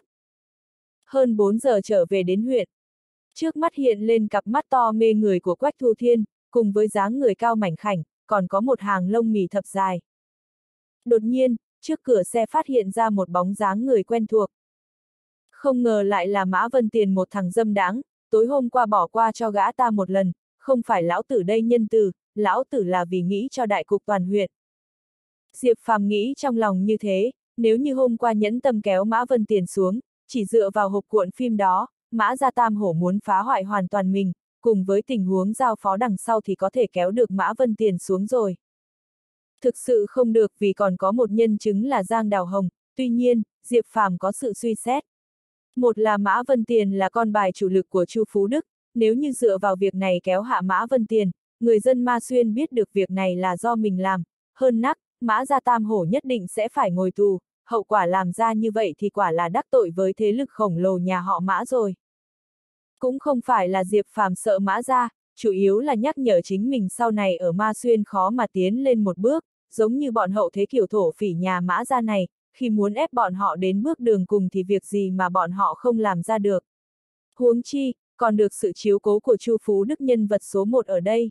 Hơn 4 giờ trở về đến huyện. Trước mắt hiện lên cặp mắt to mê người của Quách Thu Thiên, cùng với dáng người cao mảnh khảnh, còn có một hàng lông mì thập dài. Đột nhiên, trước cửa xe phát hiện ra một bóng dáng người quen thuộc. Không ngờ lại là Mã Vân Tiền, một thằng dâm đãng, tối hôm qua bỏ qua cho gã ta một lần, không phải lão tử đây nhân từ, lão tử là vì nghĩ cho đại cục toàn huyện. Diệp Phàm nghĩ trong lòng như thế, nếu như hôm qua nhẫn tâm kéo Mã Vân Tiền xuống, chỉ dựa vào hộp cuộn phim đó, Mã Gia Tam Hổ muốn phá hoại hoàn toàn mình, cùng với tình huống giao phó đằng sau thì có thể kéo được Mã Vân Tiền xuống rồi. Thực sự không được vì còn có một nhân chứng là Giang Đào Hồng, tuy nhiên, Diệp Phàm có sự suy xét. Một là Mã Vân Tiền là con bài chủ lực của Chu Phú Đức, nếu như dựa vào việc này kéo hạ Mã Vân Tiền, người dân Ma Xuyên biết được việc này là do mình làm, hơn nắc, Mã Gia Tam Hổ nhất định sẽ phải ngồi tù, hậu quả làm ra như vậy thì quả là đắc tội với thế lực khổng lồ nhà họ Mã rồi. Cũng không phải là Diệp Phàm sợ Mã Gia, chủ yếu là nhắc nhở chính mình sau này ở Ma Xuyên khó mà tiến lên một bước, giống như bọn hậu thế kiểu thổ phỉ nhà Mã Gia này, khi muốn ép bọn họ đến bước đường cùng thì việc gì mà bọn họ không làm ra được. Huống chi, còn được sự chiếu cố của Chu Phú Đức, nhân vật số 1 ở đây.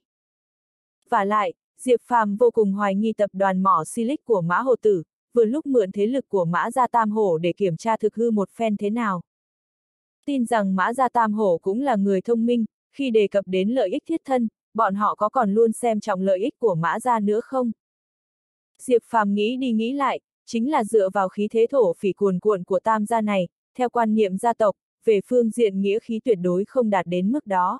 Vả lại, Diệp Phàm vô cùng hoài nghi tập đoàn mỏ Silic của Mã Hồ Tử, vừa lúc mượn thế lực của Mã Gia Tam Hổ để kiểm tra thực hư một phen thế nào. Tin rằng Mã Gia Tam Hổ cũng là người thông minh, khi đề cập đến lợi ích thiết thân, bọn họ có còn luôn xem trọng lợi ích của Mã Gia nữa không? Diệp Phàm nghĩ đi nghĩ lại, chính là dựa vào khí thế thổ phỉ cuồn cuộn của Tam gia này, theo quan niệm gia tộc, về phương diện nghĩa khí tuyệt đối không đạt đến mức đó.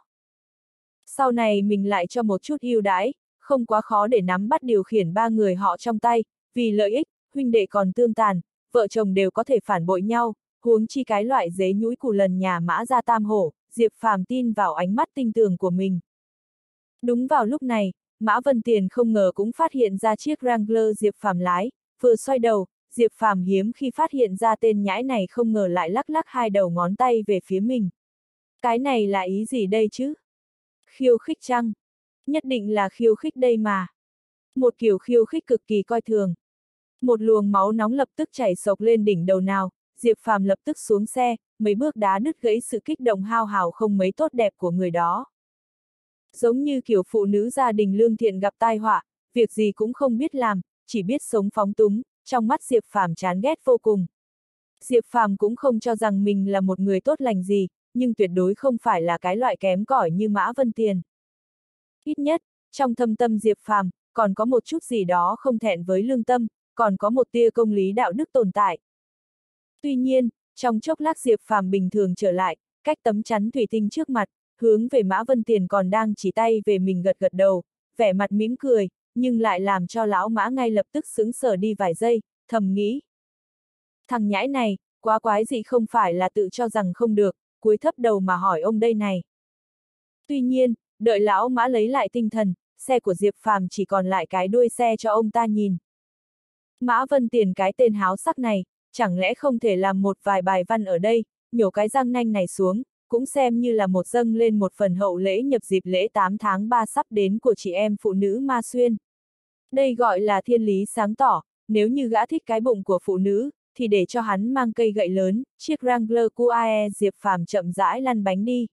Sau này mình lại cho một chút ưu đãi, không quá khó để nắm bắt điều khiển ba người họ trong tay, vì lợi ích, huynh đệ còn tương tàn, vợ chồng đều có thể phản bội nhau, huống chi cái loại dế nhũi củ lần nhà Mã Gia Tam Hổ, Diệp Phàm tin vào ánh mắt tinh tường của mình. Đúng vào lúc này, Mã Vân Tiền không ngờ cũng phát hiện ra chiếc Wrangler Diệp Phàm lái, vừa xoay đầu, Diệp Phàm hiếm khi phát hiện ra tên nhãi này không ngờ lại lắc lắc hai đầu ngón tay về phía mình. Cái này là ý gì đây chứ? Khiêu khích chăng? Nhất định là khiêu khích đây mà. Một kiểu khiêu khích cực kỳ coi thường. Một luồng máu nóng lập tức chảy xộc lên đỉnh đầu nào, Diệp Phàm lập tức xuống xe, mấy bước đá đứt gãy sự kích động hao hào không mấy tốt đẹp của người đó. Giống như kiểu phụ nữ gia đình lương thiện gặp tai họa, việc gì cũng không biết làm, chỉ biết sống phóng túng, trong mắt Diệp Phàm chán ghét vô cùng. Diệp Phàm cũng không cho rằng mình là một người tốt lành gì, nhưng tuyệt đối không phải là cái loại kém cỏi như Mã Vân Tiền. Ít nhất, trong thâm tâm Diệp Phàm còn có một chút gì đó không thẹn với lương tâm, còn có một tia công lý đạo đức tồn tại. Tuy nhiên, trong chốc lát Diệp Phàm bình thường trở lại, cách tấm chắn thủy tinh trước mặt, hướng về Mã Vân Tiền còn đang chỉ tay về mình gật gật đầu, vẻ mặt mỉm cười, nhưng lại làm cho lão Mã ngay lập tức sững sờ đi vài giây, thầm nghĩ. Thằng nhãi này, quá quái dị, không phải là tự cho rằng không được, cúi thấp đầu mà hỏi ông đây này. Tuy nhiên, đợi lão Mã lấy lại tinh thần, xe của Diệp Phàm chỉ còn lại cái đuôi xe cho ông ta nhìn. Mã Vân Tiền, cái tên háo sắc này, chẳng lẽ không thể làm một vài bài văn ở đây, nhổ cái răng nanh này xuống, cũng xem như là một dâng lên một phần hậu lễ nhập dịp lễ 8 tháng 3 sắp đến của chị em phụ nữ Ma Xuyên. Đây gọi là thiên lý sáng tỏ, nếu như gã thích cái bụng của phụ nữ, thì để cho hắn mang cây gậy lớn, chiếc Wrangler QAE. Diệp Phàm chậm rãi lăn bánh đi.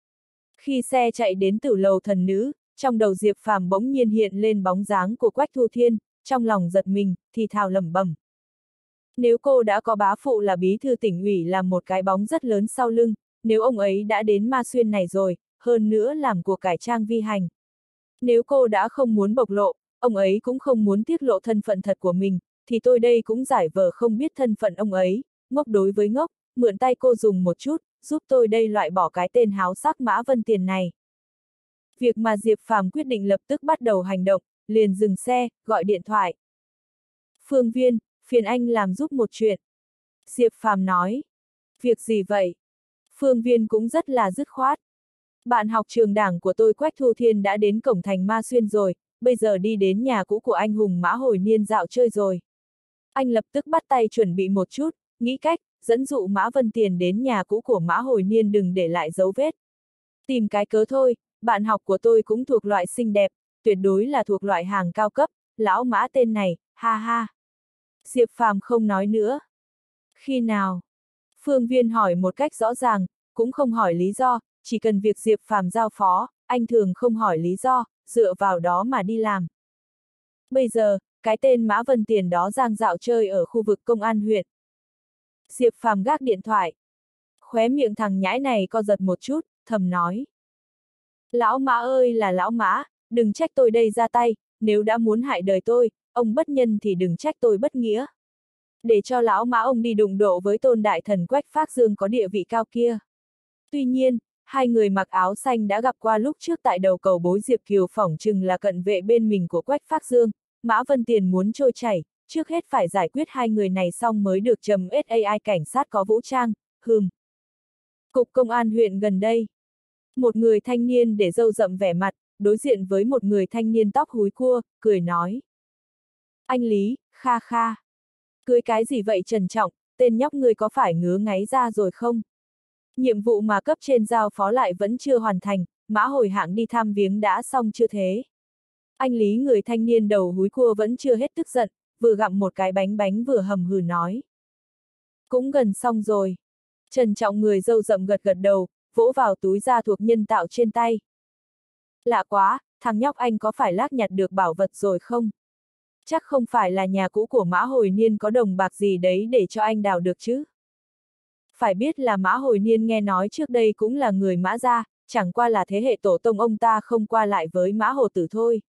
Khi xe chạy đến tử lầu thần nữ, trong đầu Diệp Phàm bỗng nhiên hiện lên bóng dáng của Quách Thu Thiên, trong lòng giật mình, thì thào lẩm bẩm. Nếu cô đã có bá phụ là bí thư tỉnh ủy làm một cái bóng rất lớn sau lưng, nếu ông ấy đã đến Ma Xuyên này rồi, hơn nữa làm của cải trang vi hành. Nếu cô đã không muốn bộc lộ, ông ấy cũng không muốn tiết lộ thân phận thật của mình, thì tôi đây cũng giải vờ không biết thân phận ông ấy, ngốc đối với ngốc, mượn tay cô dùng một chút, giúp tôi đây loại bỏ cái tên háo sắc Mã Vân Tiền này. Việc mà Diệp Phàm quyết định lập tức bắt đầu hành động, liền dừng xe, gọi điện thoại. Phương Viên, phiền anh làm giúp một chuyện. Diệp Phàm nói. Việc gì vậy? Phương Viên cũng rất là dứt khoát. Bạn học trường đảng của tôi Quách Thu Thiên đã đến cổng thành Ma Xuyên rồi, bây giờ đi đến nhà cũ của anh hùng Mã Hồi Niên dạo chơi rồi. Anh lập tức bắt tay chuẩn bị một chút, nghĩ cách, dẫn dụ Mã Vân Tiền đến nhà cũ của Mã Hồi Niên đừng để lại dấu vết. Tìm cái cớ thôi, bạn học của tôi cũng thuộc loại xinh đẹp, tuyệt đối là thuộc loại hàng cao cấp, lão Mã tên này, ha ha. Diệp Phàm không nói nữa. Khi nào? Phương Viên hỏi một cách rõ ràng, cũng không hỏi lý do, chỉ cần việc Diệp Phàm giao phó, anh thường không hỏi lý do, dựa vào đó mà đi làm. Bây giờ, cái tên Mã Vân Tiền đó đang dạo chơi ở khu vực công an huyện. Diệp Phàm gác điện thoại. Khóe miệng thằng nhãi này co giật một chút, thầm nói. Lão Mã ơi là lão Mã, đừng trách tôi đây ra tay, nếu đã muốn hại đời tôi, ông bất nhân thì đừng trách tôi bất nghĩa. Để cho lão Mã ông đi đụng độ với tôn đại thần Quách Phác Dương có địa vị cao kia. Tuy nhiên, hai người mặc áo xanh đã gặp qua lúc trước tại đầu cầu Bối Diệp Kiều phỏng chừng là cận vệ bên mình của Quách Phác Dương, Mã Vân Tiền muốn trôi chảy, trước hết phải giải quyết hai người này xong mới được chấm SAI cảnh sát có vũ trang, Cục công an huyện gần đây. Một người thanh niên để râu rậm vẻ mặt, đối diện với một người thanh niên tóc húi cua, cười nói. Anh Lý, kha kha. Cưới cái gì vậy Trần Trọng, tên nhóc người có phải ngứa ngáy ra rồi không? Nhiệm vụ mà cấp trên giao phó lại vẫn chưa hoàn thành, Mã Hồi Hạng đi thăm viếng đã xong chưa thế? Anh Lý người thanh niên đầu húi cua vẫn chưa hết tức giận, vừa gặm một cái bánh vừa hầm hừ nói. Cũng gần xong rồi. Trần Trọng người râu rậm gật gật đầu, vỗ vào túi da thuộc nhân tạo trên tay. Lạ quá, thằng nhóc anh có phải lác nhặt được bảo vật rồi không? Chắc không phải là nhà cũ của Mã Hồi Niên có đồng bạc gì đấy để cho anh đào được chứ? Phải biết là Mã Hồi Niên nghe nói trước đây cũng là người Mã gia, chẳng qua là thế hệ tổ tông ông ta không qua lại với Mã Hồ Tử thôi.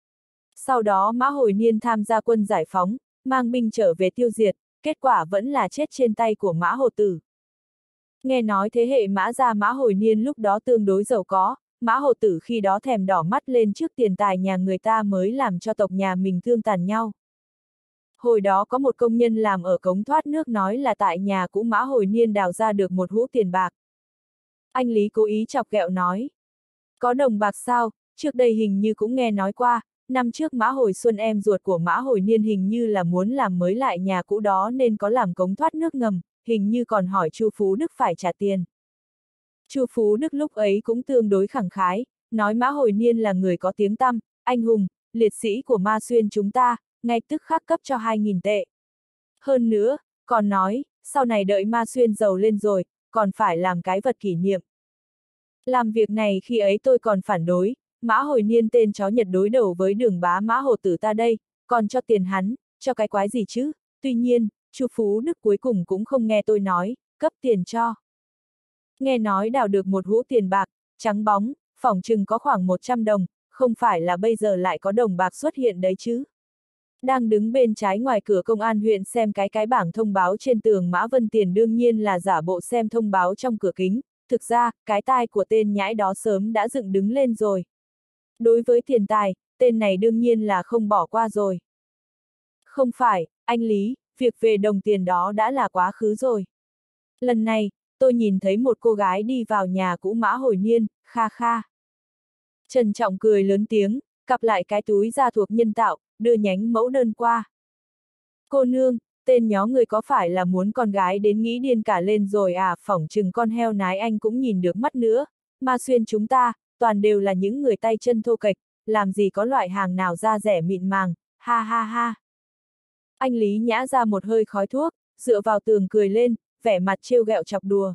Sau đó Mã Hồi Niên tham gia quân giải phóng, mang binh trở về tiêu diệt, kết quả vẫn là chết trên tay của Mã Hồ Tử. Nghe nói thế hệ Mã gia Mã Hồi Niên lúc đó tương đối giàu có, Mã Hồ Tử khi đó thèm đỏ mắt lên trước tiền tài nhà người ta mới làm cho tộc nhà mình thương tàn nhau. Hồi đó có một công nhân làm ở cống thoát nước nói là tại nhà cũ Mã Hồi Niên đào ra được một hũ tiền bạc. Anh Lý cố ý chọc ghẹo nói. Có đồng bạc sao, trước đây hình như cũng nghe nói qua, năm trước Mã Hồi Xuân em ruột của Mã Hồi Niên hình như là muốn làm mới lại nhà cũ đó nên có làm cống thoát nước ngầm, hình như còn hỏi Chu Phú Đức phải trả tiền. Chu Phú Đức lúc ấy cũng tương đối khẳng khái, nói Mã Hồi Niên là người có tiếng tăm, anh hùng, liệt sĩ của Ma Xuyên chúng ta, ngay tức khắc cấp cho 2.000 tệ. Hơn nữa, còn nói, sau này đợi Ma Xuyên giàu lên rồi, còn phải làm cái vật kỷ niệm. Làm việc này khi ấy tôi còn phản đối, Mã Hồi Niên tên chó Nhật đối đầu với Đường Bá Mã Hồ Tử ta đây, còn cho tiền hắn, cho cái quái gì chứ, tuy nhiên, Chu Phú Đức cuối cùng cũng không nghe tôi nói, cấp tiền cho. Nghe nói đào được một hũ tiền bạc, trắng bóng, phỏng chừng có khoảng 100 đồng, không phải là bây giờ lại có đồng bạc xuất hiện đấy chứ. Đang đứng bên trái ngoài cửa công an huyện xem cái bảng thông báo trên tường Mã Vân Tiền đương nhiên là giả bộ xem thông báo trong cửa kính, thực ra, cái tai của tên nhãi đó sớm đã dựng đứng lên rồi. Đối với tiền tài, tên này đương nhiên là không bỏ qua rồi. Không phải, anh Lý, việc về đồng tiền đó đã là quá khứ rồi. Lần này, tôi nhìn thấy một cô gái đi vào nhà cũ Mã Hồi Niên, kha kha. Trần Trọng cười lớn tiếng, cặp lại cái túi da thuộc nhân tạo, đưa nhánh mẫu đơn qua. Cô nương, tên nhó người có phải là muốn con gái đến nghĩ điên cả lên rồi à, phỏng chừng con heo nái anh cũng nhìn được mắt nữa, Ma Xuyên chúng ta, toàn đều là những người tay chân thô kệch, làm gì có loại hàng nào da rẻ mịn màng, ha ha ha. Anh Lý nhã ra một hơi khói thuốc, dựa vào tường cười lên, vẻ mặt trêu ghẹo chọc đùa.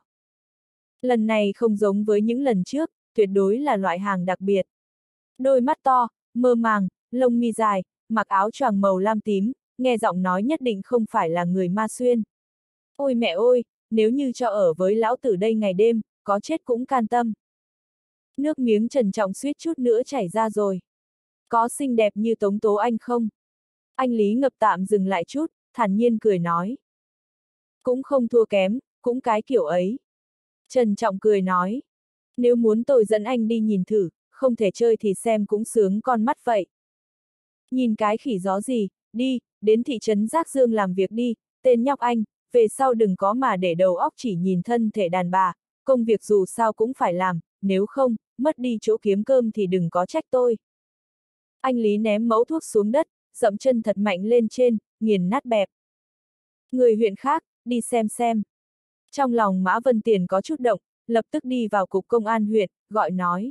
Lần này không giống với những lần trước, tuyệt đối là loại hàng đặc biệt. Đôi mắt to, mơ màng, lông mi dài, mặc áo choàng màu lam tím, nghe giọng nói nhất định không phải là người Ma Xuyên. Ôi mẹ ơi, nếu như cho ở với lão tử đây ngày đêm, có chết cũng can tâm. Nước miếng Trần Trọng suýt chút nữa chảy ra rồi. Có xinh đẹp như Tống Tố Anh không? Anh Lý Ngập tạm dừng lại chút, thản nhiên cười nói. Cũng không thua kém, cũng cái kiểu ấy. Trần Trọng cười nói. Nếu muốn tôi dẫn anh đi nhìn thử, không thể chơi thì xem cũng sướng con mắt vậy. Nhìn cái khỉ gió gì, đi, đến thị trấn Giác Dương làm việc đi, tên nhóc anh, về sau đừng có mà để đầu óc chỉ nhìn thân thể đàn bà, công việc dù sao cũng phải làm, nếu không, mất đi chỗ kiếm cơm thì đừng có trách tôi. Anh Lý ném mẫu thuốc xuống đất, dậm chân thật mạnh lên trên, nghiền nát bẹp. Người huyện khác, đi xem. Trong lòng Mã Vân Tiền có chút động, lập tức đi vào cục công an huyện, gọi nói.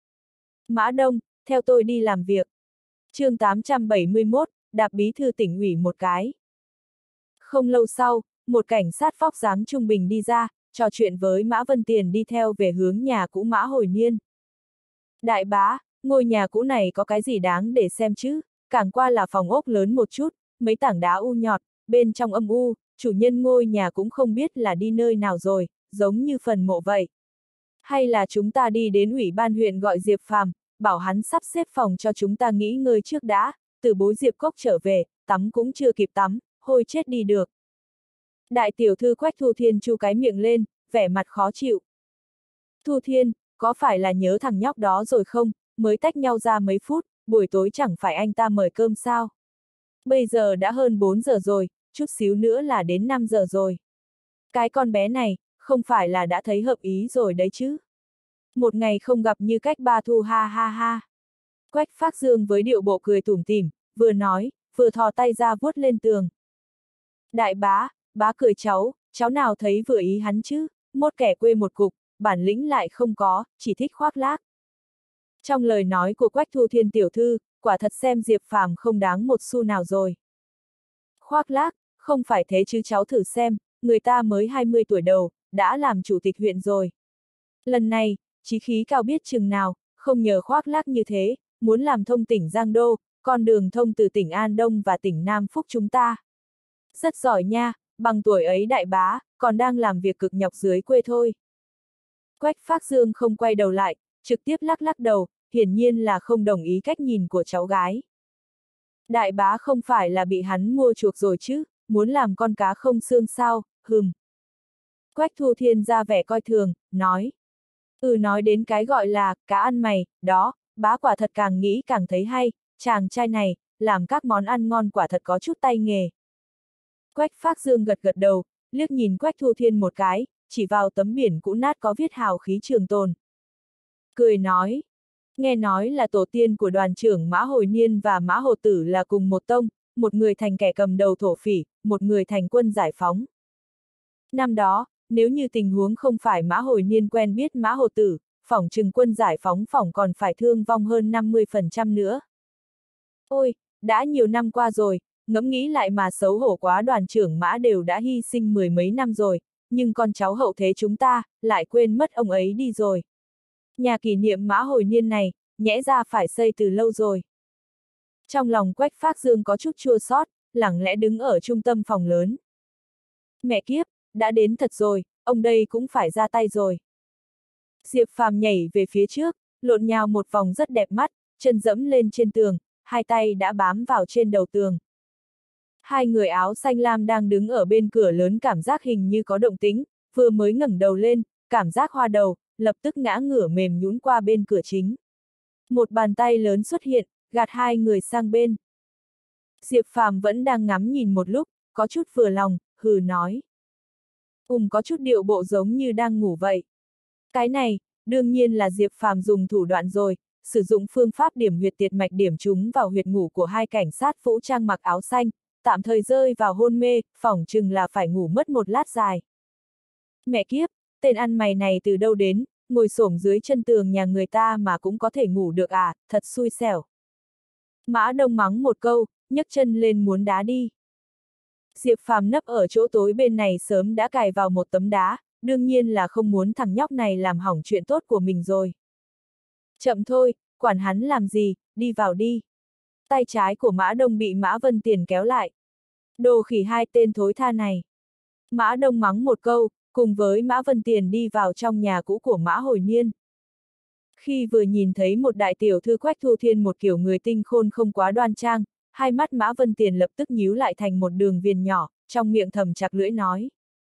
Mã Đông, theo tôi đi làm việc. chương 871, đạp bí thư tỉnh ủy một cái. Không lâu sau, một cảnh sát vóc dáng trung bình đi ra, trò chuyện với Mã Vân Tiền đi theo về hướng nhà cũ Mã Hồi Niên. Đại bá, ngôi nhà cũ này có cái gì đáng để xem chứ, càng qua là phòng ốc lớn một chút, mấy tảng đá u nhọt, bên trong âm u, chủ nhân ngôi nhà cũng không biết là đi nơi nào rồi, giống như phần mộ vậy. Hay là chúng ta đi đến ủy ban huyện gọi Diệp Phàm, bảo hắn sắp xếp phòng cho chúng ta nghỉ ngơi trước đã, từ bối Diệp Cốc trở về, tắm cũng chưa kịp tắm, hôi chết đi được. Đại tiểu thư Quách Thu Thiên chu cái miệng lên, vẻ mặt khó chịu. Thu Thiên, có phải là nhớ thằng nhóc đó rồi không, mới tách nhau ra mấy phút, buổi tối chẳng phải anh ta mời cơm sao? Bây giờ đã hơn 4 giờ rồi, chút xíu nữa là đến 5 giờ rồi. Cái con bé này, không phải là đã thấy hợp ý rồi đấy chứ? Một ngày không gặp như cách ba thu ha ha ha. Quách Phác Dương với điệu bộ cười tủm tỉm, vừa nói, vừa thò tay ra vuốt lên tường. Đại bá cười cháu nào thấy vừa ý hắn chứ, một kẻ quê một cục, bản lĩnh lại không có, chỉ thích khoác lác. Trong lời nói của Quách Thu Thiên tiểu thư, quả thật xem Diệp Phàm không đáng một xu nào rồi. Khoác lác, không phải thế chứ cháu thử xem, người ta mới 20 tuổi đầu, đã làm chủ tịch huyện rồi. Lần này, chí khí cao biết chừng nào, không nhờ khoác lác như thế, muốn làm thông tỉnh Giang Đô, con đường thông từ tỉnh An Đông và tỉnh Nam Phúc chúng ta. Rất giỏi nha, bằng tuổi ấy đại bá, còn đang làm việc cực nhọc dưới quê thôi. Quách Phác Dương không quay đầu lại, trực tiếp lắc đầu, hiển nhiên là không đồng ý cách nhìn của cháu gái. Đại bá không phải là bị hắn mua chuộc rồi chứ, muốn làm con cá không xương sao, hừm. Quách Thu Thiên ra vẻ coi thường, nói. Nói đến cái gọi là, cá ăn mày, đó, bá quả thật càng nghĩ càng thấy hay, chàng trai này, làm các món ăn ngon quả thật có chút tay nghề. Quách Phác Dương gật đầu, liếc nhìn Quách Thu Thiên một cái, chỉ vào tấm biển cũ nát có viết hào khí trường tồn. Cười nói, nghe nói là tổ tiên của đoàn trưởng Mã Hồi Niên và Mã Hồ Tử là cùng một tông, một người thành kẻ cầm đầu thổ phỉ, một người thành quân giải phóng. Năm đó, nếu như tình huống không phải Mã Hồi Niên quen biết Mã Hồ Tử, phỏng chừng quân giải phóng phỏng còn phải thương vong hơn 50% nữa. Ôi, đã nhiều năm qua rồi, ngẫm nghĩ lại mà xấu hổ quá, đoàn trưởng Mã đều đã hy sinh mười mấy năm rồi, nhưng con cháu hậu thế chúng ta, lại quên mất ông ấy đi rồi. Nhà kỷ niệm Mã Hồi Niên này, nhẽ ra phải xây từ lâu rồi. Trong lòng Quách Phác Dương có chút chua xót, lẳng lẽ đứng ở trung tâm phòng lớn. Mẹ kiếp, đã đến thật rồi, ông đây cũng phải ra tay rồi. Diệp Phàm nhảy về phía trước, lộn nhào một vòng rất đẹp mắt, chân dẫm lên trên tường, hai tay đã bám vào trên đầu tường. Hai người áo xanh lam đang đứng ở bên cửa lớn cảm giác hình như có động tĩnh, vừa mới ngẩng đầu lên, cảm giác hoa đầu, lập tức ngã ngửa mềm nhũn qua bên cửa chính. Một bàn tay lớn xuất hiện, gạt hai người sang bên. Diệp Phàm vẫn đang ngắm nhìn một lúc, có chút vừa lòng, hừ nói. Có chút điệu bộ giống như đang ngủ vậy. Cái này, đương nhiên là Diệp Phàm dùng thủ đoạn rồi, sử dụng phương pháp điểm huyệt tiệt mạch điểm chúng vào huyệt ngủ của hai cảnh sát vũ trang mặc áo xanh, tạm thời rơi vào hôn mê, phỏng chừng là phải ngủ mất một lát dài. Mẹ kiếp, tên ăn mày này từ đâu đến, ngồi xổm dưới chân tường nhà người ta mà cũng có thể ngủ được à, thật xui xẻo. Mã Đông mắng một câu, nhấc chân lên muốn đá đi. Diệp Phàm nấp ở chỗ tối bên này sớm đã cài vào một tấm đá, đương nhiên là không muốn thằng nhóc này làm hỏng chuyện tốt của mình rồi. Chậm thôi, quản hắn làm gì, đi vào đi. Tay trái của Mã Đông bị Mã Vân Tiền kéo lại. Đồ khỉ hai tên thối tha này. Mã Đông mắng một câu, cùng với Mã Vân Tiền đi vào trong nhà cũ của Mã Hồi Niên. Khi vừa nhìn thấy một đại tiểu thư Quách Thu Thiên một kiểu người tinh khôn không quá đoan trang, hai mắt Mã Vân Tiền lập tức nhíu lại thành một đường viền nhỏ, trong miệng thầm chặt lưỡi nói.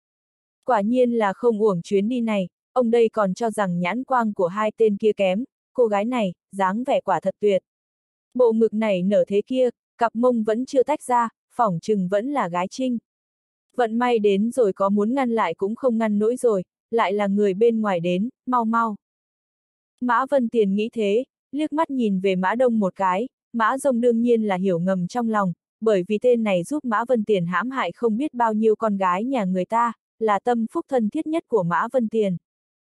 Quả nhiên là không uổng chuyến đi này, ông đây còn cho rằng nhãn quang của hai tên kia kém, cô gái này, dáng vẻ quả thật tuyệt. Bộ ngực này nở thế kia, cặp mông vẫn chưa tách ra, phỏng chừng vẫn là gái trinh. Vận may đến rồi, có muốn ngăn lại cũng không ngăn nổi rồi, lại là người bên ngoài đến, mau mau. Mã Vân Tiền nghĩ thế, liếc mắt nhìn về Mã Đông một cái, Mã Rông đương nhiên là hiểu ngầm trong lòng, bởi vì tên này giúp Mã Vân Tiền hãm hại không biết bao nhiêu con gái nhà người ta, là tâm phúc thân thiết nhất của Mã Vân Tiền.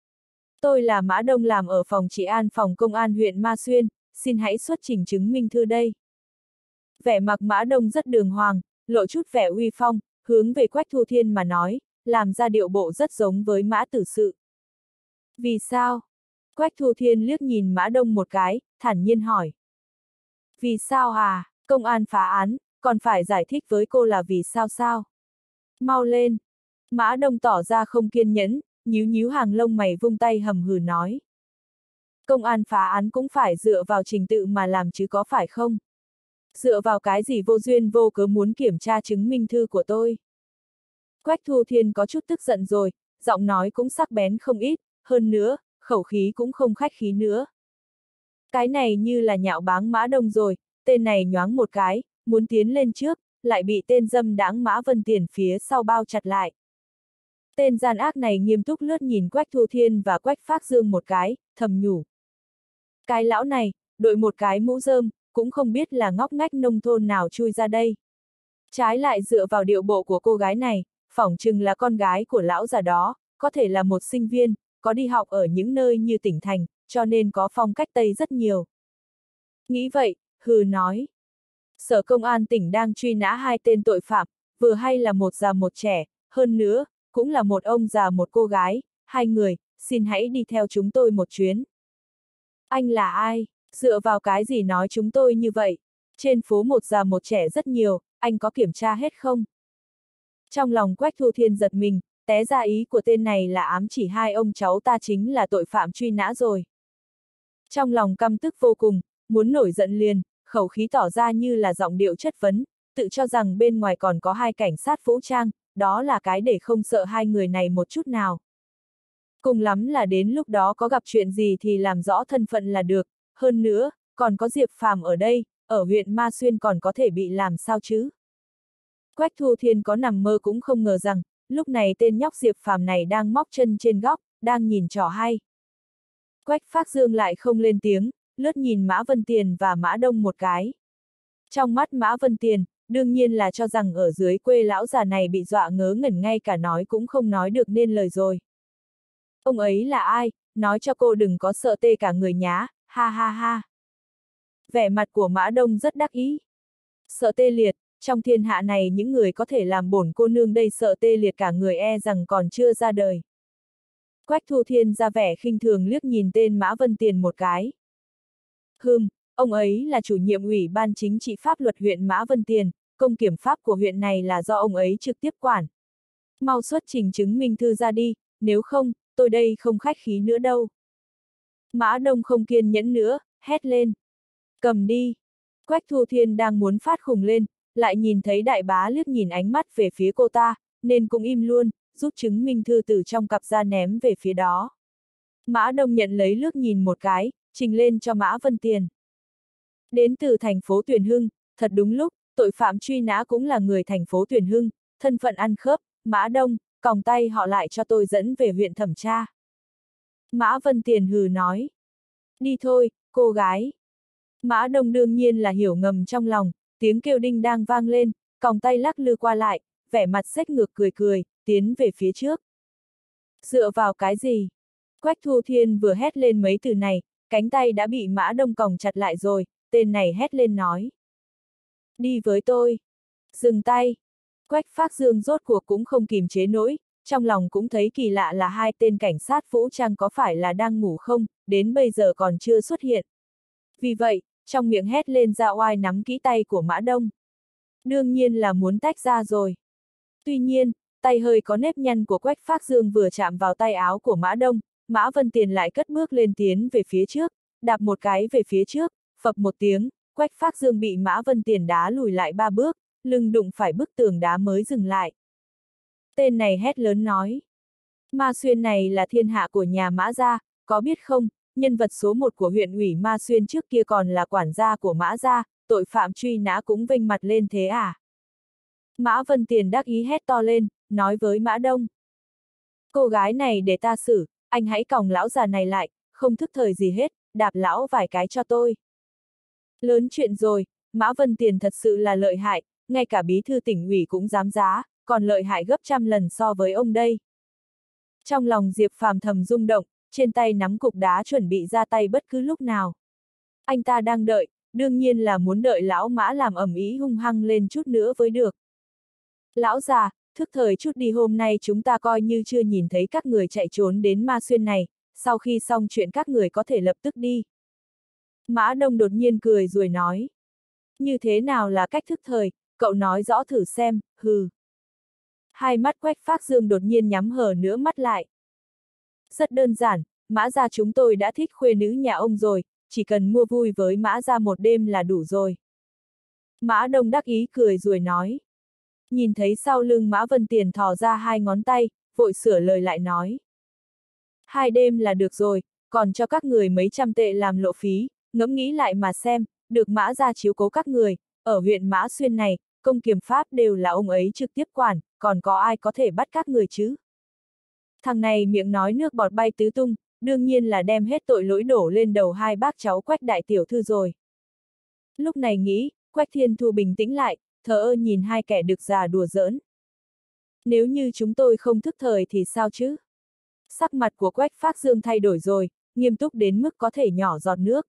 Tôi là Mã Đông, làm ở phòng trị an phòng công an huyện Ma Xuyên, xin hãy xuất trình chứng minh thư đây. Vẻ mặt Mã Đông rất đường hoàng, lộ chút vẻ uy phong, hướng về Quách Thu Thiên mà nói, làm ra điệu bộ rất giống với Mã Tử Sự. Vì sao? Quách Thu Thiên liếc nhìn Mã Đông một cái, thản nhiên hỏi. Vì sao à? Công an phá án, còn phải giải thích với cô là vì sao sao? Mau lên! Mã Đông tỏ ra không kiên nhẫn, nhíu nhíu hàng lông mày, vung tay hầm hừ nói. Công an phá án cũng phải dựa vào trình tự mà làm chứ có phải không? Dựa vào cái gì vô duyên vô cớ muốn kiểm tra chứng minh thư của tôi? Quách Thu Thiên có chút tức giận rồi, giọng nói cũng sắc bén không ít, hơn nữa, khẩu khí cũng không khách khí nữa. Cái này như là nhạo báng Mã Đông rồi, tên này nhoáng một cái, muốn tiến lên trước, lại bị tên dâm đãng Mã Vân Tiền phía sau bao chặt lại. Tên gian ác này nghiêm túc lướt nhìn Quách Thu Thiên và Quách Phác Dương một cái, thầm nhủ. Cái lão này, đội một cái mũ rơm, cũng không biết là ngóc ngách nông thôn nào chui ra đây. Trái lại dựa vào điệu bộ của cô gái này, phỏng chừng là con gái của lão già đó, có thể là một sinh viên, có đi học ở những nơi như tỉnh thành, cho nên có phong cách Tây rất nhiều. Nghĩ vậy, hừ nói. Sở công an tỉnh đang truy nã hai tên tội phạm, vừa hay là một già một trẻ, hơn nữa, cũng là một ông già một cô gái, hai người, xin hãy đi theo chúng tôi một chuyến. Anh là ai? Dựa vào cái gì nói chúng tôi như vậy? Trên phố một già một trẻ rất nhiều, anh có kiểm tra hết không? Trong lòng Quách Thu Thiên giật mình, té ra ý của tên này là ám chỉ hai ông cháu ta chính là tội phạm truy nã rồi. Trong lòng căm tức vô cùng, muốn nổi giận liền, khẩu khí tỏ ra như là giọng điệu chất vấn, tự cho rằng bên ngoài còn có hai cảnh sát vũ trang, đó là cái để không sợ hai người này một chút nào. Cùng lắm là đến lúc đó có gặp chuyện gì thì làm rõ thân phận là được, hơn nữa, còn có Diệp Phàm ở đây, ở huyện Ma Xuyên còn có thể bị làm sao chứ? Quách Thu Thiên có nằm mơ cũng không ngờ rằng, lúc này tên nhóc Diệp Phàm này đang móc chân trên góc, đang nhìn trò hay. Quách Phác Dương lại không lên tiếng, lướt nhìn Mã Vân Tiền và Mã Đông một cái. Trong mắt Mã Vân Tiền, đương nhiên là cho rằng ở dưới quê lão già này bị dọa ngớ ngẩn, ngay cả nói cũng không nói được nên lời rồi. Ông ấy là ai, nói cho cô đừng có sợ tê cả người nhá, ha ha ha. Vẻ mặt của Mã Đông rất đắc ý. Sợ tê liệt, trong thiên hạ này những người có thể làm bổn cô nương đây sợ tê liệt cả người e rằng còn chưa ra đời. Quách Thu Thiên ra vẻ khinh thường liếc nhìn tên Mã Vân Tiền một cái. Ông ấy là chủ nhiệm ủy ban chính trị pháp luật huyện Mã Vân Tiền, công kiểm pháp của huyện này là do ông ấy trực tiếp quản. Mau xuất trình chứng minh thư ra đi, nếu không, tôi đây không khách khí nữa đâu. Mã Đông không kiên nhẫn nữa, hét lên. Cầm đi. Quách Thu Thiên đang muốn phát khùng lên, lại nhìn thấy đại bá liếc nhìn ánh mắt về phía cô ta, nên cũng im luôn, rút chứng minh thư từ trong cặp ra ném về phía đó. Mã Đông nhận lấy liếc nhìn một cái, trình lên cho Mã Vân Tiền. Đến từ thành phố Tuyển Hưng, thật đúng lúc, tội phạm truy nã cũng là người thành phố Tuyển Hưng, thân phận ăn khớp, Mã Đông, còng tay họ lại cho tôi dẫn về huyện thẩm tra. Mã Vân Tiền hừ nói. Đi thôi, cô gái. Mã Đông đương nhiên là hiểu ngầm trong lòng, tiếng kêu đinh đang vang lên, còng tay lắc lư qua lại, vẻ mặt xếch ngược cười cười, tiến về phía trước. Dựa vào cái gì? Quách Thu Thiên vừa hét lên mấy từ này, cánh tay đã bị Mã Đông còng chặt lại rồi, tên này hét lên nói. Đi với tôi. Dừng tay. Quách Phác Dương rốt cuộc cũng không kìm chế nổi, trong lòng cũng thấy kỳ lạ là hai tên cảnh sát vũ trang có phải là đang ngủ không, đến bây giờ còn chưa xuất hiện. Vì vậy, trong miệng hét lên ra oai nắm kỹ tay của Mã Đông. Đương nhiên là muốn tách ra rồi. Tuy nhiên, tay hơi có nếp nhăn của Quách Phác Dương vừa chạm vào tay áo của Mã Đông, Mã Vân Tiền lại cất bước lên tiến về phía trước, đạp một cái về phía trước, phập một tiếng, Quách Phác Dương bị Mã Vân Tiền đá lùi lại 3 bước, lưng đụng phải bức tường đá mới dừng lại. Tên này hét lớn nói. Ma Xuyên này là thiên hạ của nhà Mã gia, có biết không, nhân vật số 1 của huyện ủy Ma Xuyên trước kia còn là quản gia của Mã gia, tội phạm truy nã cũng vênh mặt lên thế à? Mã Vân Tiền đắc ý hét to lên, nói với Mã Đông. Cô gái này để ta xử, anh hãy còng lão già này lại, không thức thời gì hết, đạp lão vài cái cho tôi. Lớn chuyện rồi, Mã Vân Tiền thật sự là lợi hại, ngay cả bí thư tỉnh ủy cũng dám giá, còn lợi hại gấp trăm lần so với ông đây. Trong lòng Diệp Phàm thầm rung động, trên tay nắm cục đá chuẩn bị ra tay bất cứ lúc nào. Anh ta đang đợi, đương nhiên là muốn đợi lão Mã làm ầm ĩ hung hăng lên chút nữa mới được. Lão già, thức thời chút đi, hôm nay chúng ta coi như chưa nhìn thấy các người chạy trốn đến Ma Xuyên này, sau khi xong chuyện các người có thể lập tức đi. Mã Đông đột nhiên cười rồi nói. Như thế nào là cách thức thời, cậu nói rõ thử xem, hừ. Hai mắt Quách Phác Dương đột nhiên nhắm hờ nữa mắt lại. Rất đơn giản, Mã gia chúng tôi đã thích khuê nữ nhà ông rồi, chỉ cần mua vui với Mã gia một đêm là đủ rồi. Mã Đông đắc ý cười rồi nói. Nhìn thấy sau lưng Mã Vân Tiền thò ra hai ngón tay, vội sửa lời lại nói. 2 đêm là được rồi, còn cho các người mấy trăm tệ làm lộ phí, ngẫm nghĩ lại mà xem, được Mã gia chiếu cố các người, ở huyện Mã Xuyên này, công kiểm pháp đều là ông ấy trực tiếp quản, còn có ai có thể bắt các người chứ? Thằng này miệng nói nước bọt bay tứ tung, đương nhiên là đem hết tội lỗi đổ lên đầu hai bác cháu Quách đại tiểu thư rồi. Lúc này nghĩ, Quách Thiên Thu bình tĩnh lại, thờ ơ nhìn hai kẻ đực già đùa giỡn. Nếu như chúng tôi không thức thời thì sao chứ? Sắc mặt của Quách Phác Dương thay đổi rồi, nghiêm túc đến mức có thể nhỏ giọt nước.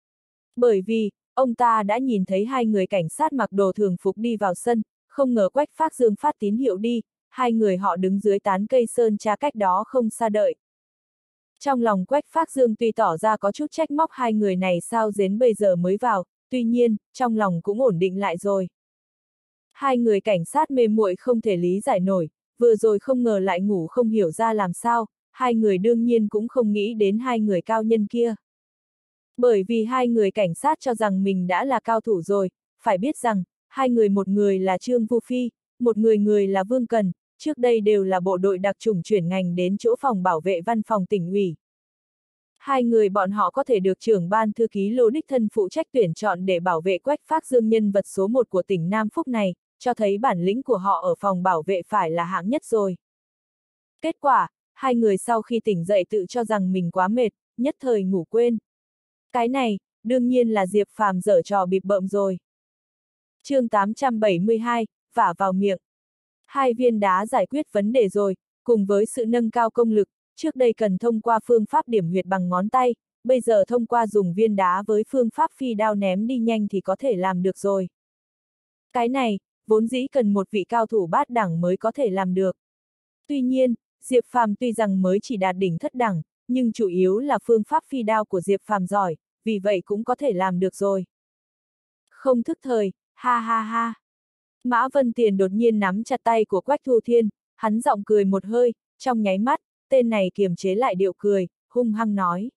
Bởi vì, ông ta đã nhìn thấy hai người cảnh sát mặc đồ thường phục đi vào sân, không ngờ Quách Phác Dương phát tín hiệu đi, hai người họ đứng dưới tán cây sơn tra cách đó không xa đợi. Trong lòng Quách Phác Dương tuy tỏ ra có chút trách móc hai người này sao đến bây giờ mới vào, tuy nhiên, trong lòng cũng ổn định lại rồi. Hai người cảnh sát mê muội không thể lý giải nổi, vừa rồi không ngờ lại ngủ không hiểu ra làm sao, hai người đương nhiên cũng không nghĩ đến hai người cao nhân kia. Bởi vì hai người cảnh sát cho rằng mình đã là cao thủ rồi, phải biết rằng, hai người, một người là Trương Vu Phi, một người là Vương Cần, trước đây đều là bộ đội đặc chủng chuyển ngành đến chỗ phòng bảo vệ văn phòng tỉnh ủy. Hai người bọn họ có thể được trưởng ban thư ký Lô đích thân phụ trách tuyển chọn để bảo vệ Quách Phác Dương nhân vật số 1 của tỉnh Nam Phúc này, cho thấy bản lĩnh của họ ở phòng bảo vệ phải là hạng nhất rồi. Kết quả, hai người sau khi tỉnh dậy tự cho rằng mình quá mệt, nhất thời ngủ quên. Cái này, đương nhiên là Diệp Phàm giở trò bịp bợm rồi. Chương 872, vả vào miệng. 2 viên đá giải quyết vấn đề rồi, cùng với sự nâng cao công lực, trước đây cần thông qua phương pháp điểm huyệt bằng ngón tay, bây giờ thông qua dùng viên đá với phương pháp phi đao ném đi nhanh thì có thể làm được rồi. Cái này, vốn dĩ cần một vị cao thủ bát đẳng mới có thể làm được. Tuy nhiên, Diệp Phàm tuy rằng mới chỉ đạt đỉnh thất đẳng, nhưng chủ yếu là phương pháp phi đao của Diệp Phàm giỏi, vì vậy cũng có thể làm được rồi. Không thức thời, ha ha ha. Mã Vân Tiền đột nhiên nắm chặt tay của Quách Thu Thiên, hắn giọng cười một hơi, trong nháy mắt, tên này kiềm chế lại điệu cười, hung hăng nói.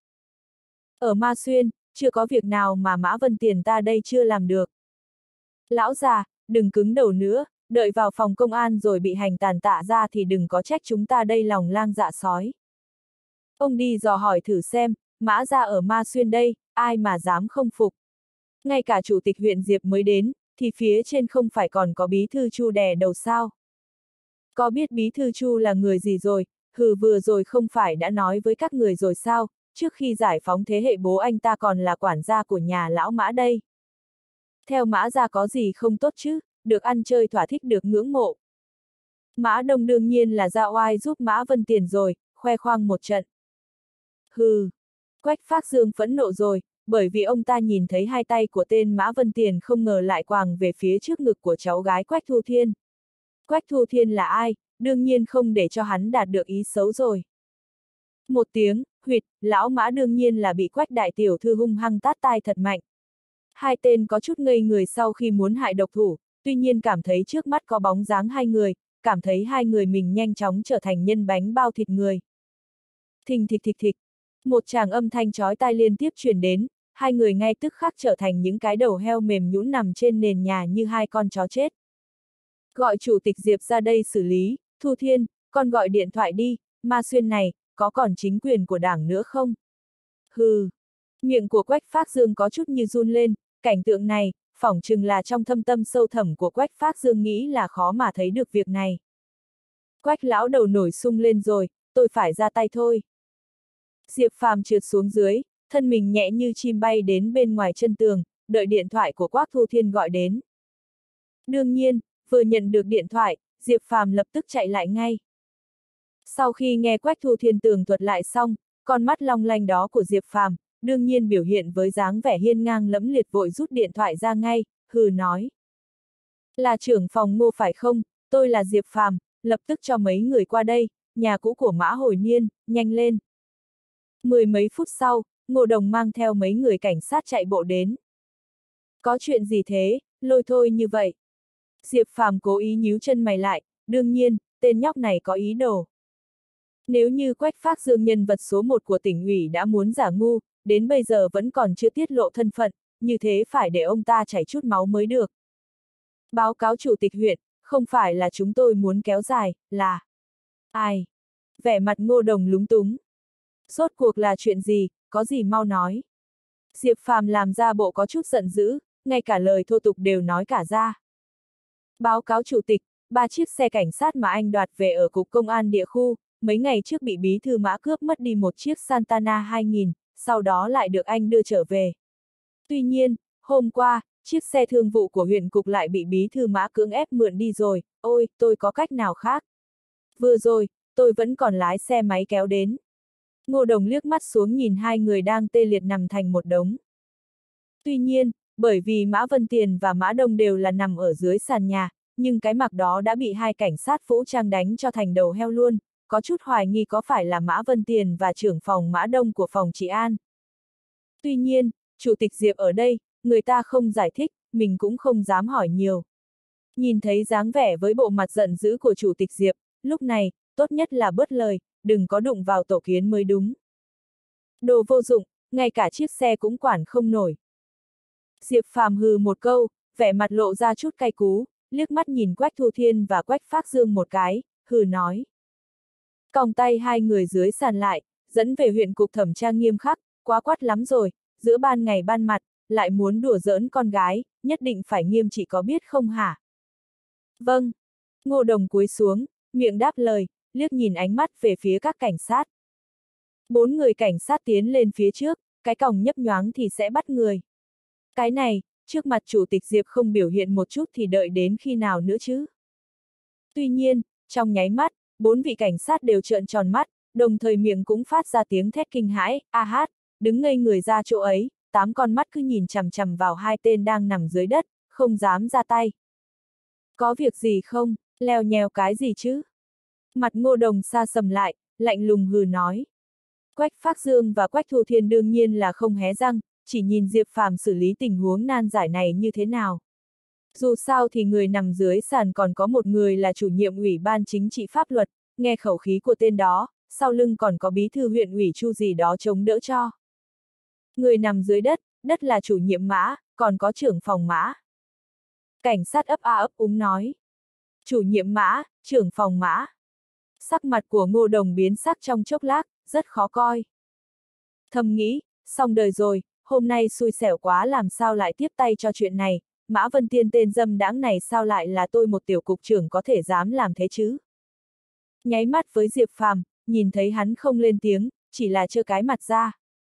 Ở Ma Xuyên, chưa có việc nào mà Mã Vân Tiền ta đây chưa làm được. Lão già, đừng cứng đầu nữa, đợi vào phòng công an rồi bị hành tàn tạ ra thì đừng có trách chúng ta đây lòng lang dạ sói. Ông đi dò hỏi thử xem, Mã gia ở Ma Xuyên đây, ai mà dám không phục. Ngay cả chủ tịch huyện Diệp mới đến, thì phía trên không phải còn có bí thư Chu đè đầu sao. Có biết bí thư Chu là người gì rồi, hừ vừa rồi không phải đã nói với các người rồi sao, trước khi giải phóng thế hệ bố anh ta còn là quản gia của nhà lão Mã đây. Theo Mã gia có gì không tốt chứ, được ăn chơi thỏa thích được ngưỡng mộ. Mã Đông đương nhiên là ra oai giúp Mã Vân Tiền rồi, khoe khoang một trận. Hừ, Quách Phác Dương phẫn nộ rồi, bởi vì ông ta nhìn thấy hai tay của tên Mã Vân Tiền không ngờ lại quàng về phía trước ngực của cháu gái Quách Thu Thiên. Quách Thu Thiên là ai, đương nhiên không để cho hắn đạt được ý xấu rồi. Một tiếng, huỵt, lão Mã đương nhiên là bị Quách đại tiểu thư hung hăng tát tai thật mạnh. Hai tên có chút ngây người sau khi muốn hại độc thủ, tuy nhiên cảm thấy trước mắt có bóng dáng hai người, cảm thấy hai người mình nhanh chóng trở thành nhân bánh bao thịt người. Thình thịch thịch thịch, một tràng âm thanh chói tai liên tiếp truyền đến, hai người ngay tức khắc trở thành những cái đầu heo mềm nhũn nằm trên nền nhà như hai con chó chết. Gọi chủ tịch Diệp ra đây xử lý, Thu Thiên, con gọi điện thoại đi, Ma Xuyên này, có còn chính quyền của đảng nữa không? Hừ, miệng của Quách Phác Dương có chút như run lên, cảnh tượng này, phỏng chừng là trong thâm tâm sâu thẳm của Quách Phác Dương nghĩ là khó mà thấy được việc này. Quách lão đầu nổi sung lên rồi, tôi phải ra tay thôi. Diệp Phàm trượt xuống dưới, thân mình nhẹ như chim bay đến bên ngoài chân tường, đợi điện thoại của Quách Thu Thiên gọi đến. Đương nhiên, vừa nhận được điện thoại, Diệp Phàm lập tức chạy lại ngay. Sau khi nghe Quách Thu Thiên tường thuật lại xong, con mắt long lanh đó của Diệp Phàm đương nhiên biểu hiện với dáng vẻ hiên ngang lẫm liệt, vội rút điện thoại ra ngay, hừ nói. Là trưởng phòng Ngô phải không? Tôi là Diệp Phàm, lập tức cho mấy người qua đây, nhà cũ của Mã Hồi Niên, nhanh lên. Mười mấy phút sau, Ngô Đồng mang theo mấy người cảnh sát chạy bộ đến. Có chuyện gì thế, lôi thôi như vậy? Diệp Phàm cố ý nhíu chân mày lại, đương nhiên, tên nhóc này có ý đồ. Nếu như Quách Phác Dương nhân vật số 1 của tỉnh ủy đã muốn giả ngu, đến bây giờ vẫn còn chưa tiết lộ thân phận, như thế phải để ông ta chảy chút máu mới được. Báo cáo chủ tịch huyện, không phải là chúng tôi muốn kéo dài, là... Ai? Vẻ mặt Ngô Đồng lúng túng. Rốt cuộc là chuyện gì, có gì mau nói. Diệp Phàm làm ra bộ có chút giận dữ, ngay cả lời thô tục đều nói cả ra. Báo cáo chủ tịch, 3 chiếc xe cảnh sát mà anh đoạt về ở cục công an địa khu, mấy ngày trước bị bí thư Mã cướp mất đi một chiếc Santana 2000, sau đó lại được anh đưa trở về. Tuy nhiên, hôm qua, chiếc xe thương vụ của huyện cục lại bị bí thư Mã cưỡng ép mượn đi rồi, ôi, tôi có cách nào khác. Vừa rồi, tôi vẫn còn lái xe máy kéo đến. Ngô Đồng liếc mắt xuống nhìn hai người đang tê liệt nằm thành một đống. Tuy nhiên, bởi vì Mã Vân Tiền và Mã Đông đều là nằm ở dưới sàn nhà, nhưng cái mặc đó đã bị hai cảnh sát vũ trang đánh cho thành đầu heo luôn, có chút hoài nghi có phải là Mã Vân Tiền và trưởng phòng Mã Đông của phòng trị an. Tuy nhiên, Chủ tịch Diệp ở đây, người ta không giải thích, mình cũng không dám hỏi nhiều. Nhìn thấy dáng vẻ với bộ mặt giận dữ của Chủ tịch Diệp, lúc này, tốt nhất là bớt lời, đừng có đụng vào tổ kiến mới đúng. Đồ vô dụng, ngay cả chiếc xe cũng quản không nổi. Diệp Phàm hừ một câu, vẻ mặt lộ ra chút cay cú, liếc mắt nhìn Quách Thu Thiên và Quách Phác Dương một cái, hừ nói. Còng tay hai người dưới sàn lại, dẫn về huyện cục thẩm tra nghiêm khắc, quá quát lắm rồi, giữa ban ngày ban mặt, lại muốn đùa giỡn con gái, nhất định phải nghiêm trị có biết không hả? Vâng. Ngô Đồng cúi xuống, miệng đáp lời, liếc nhìn ánh mắt về phía các cảnh sát. 4 người cảnh sát tiến lên phía trước, cái còng nhấp nhoáng thì sẽ bắt người. Cái này, trước mặt Chủ tịch Diệp không biểu hiện một chút thì đợi đến khi nào nữa chứ? Tuy nhiên, trong nháy mắt, 4 vị cảnh sát đều trợn tròn mắt, đồng thời miệng cũng phát ra tiếng thét kinh hãi, a hát, đứng ngây người ra chỗ ấy, 8 con mắt cứ nhìn chằm chằm vào hai tên đang nằm dưới đất, không dám ra tay. Có việc gì không, leo nhèo cái gì chứ? Mặt Ngô Đồng xa sầm lại, lạnh lùng hừ nói. Quách Phác Dương và Quách Thu Thiên đương nhiên là không hé răng, chỉ nhìn Diệp Phàm xử lý tình huống nan giải này như thế nào. Dù sao thì người nằm dưới sàn còn có một người là chủ nhiệm ủy ban chính trị pháp luật, nghe khẩu khí của tên đó, sau lưng còn có bí thư huyện ủy Chu gì đó chống đỡ cho. Người nằm dưới đất, đất là chủ nhiệm Mã, còn có trưởng phòng Mã. Cảnh sát ấp a ấp úng nói. Chủ nhiệm Mã, trưởng phòng Mã. Sắc mặt của Ngô Đồng biến sắc trong chốc lát, rất khó coi. Thầm nghĩ, xong đời rồi, hôm nay xui xẻo quá làm sao lại tiếp tay cho chuyện này, Mã Vân Tiên tên dâm đãng này sao lại là tôi một tiểu cục trưởng có thể dám làm thế chứ? Nháy mắt với Diệp Phàm, nhìn thấy hắn không lên tiếng, chỉ là trơ cái mặt ra.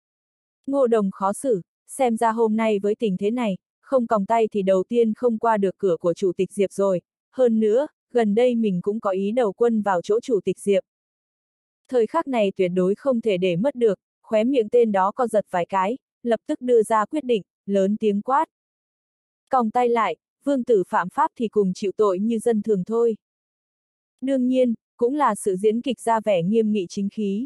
Ngô Đồng khó xử, xem ra hôm nay với tình thế này, không còng tay thì đầu tiên không qua được cửa của Chủ tịch Diệp rồi, hơn nữa, gần đây mình cũng có ý đầu quân vào chỗ Chủ tịch Diệp. Thời khắc này tuyệt đối không thể để mất được, khóe miệng tên đó co giật vài cái, lập tức đưa ra quyết định, lớn tiếng quát. Còng tay lại, vương tử phạm pháp thì cùng chịu tội như dân thường thôi. Đương nhiên, cũng là sự diễn kịch ra vẻ nghiêm nghị chính khí.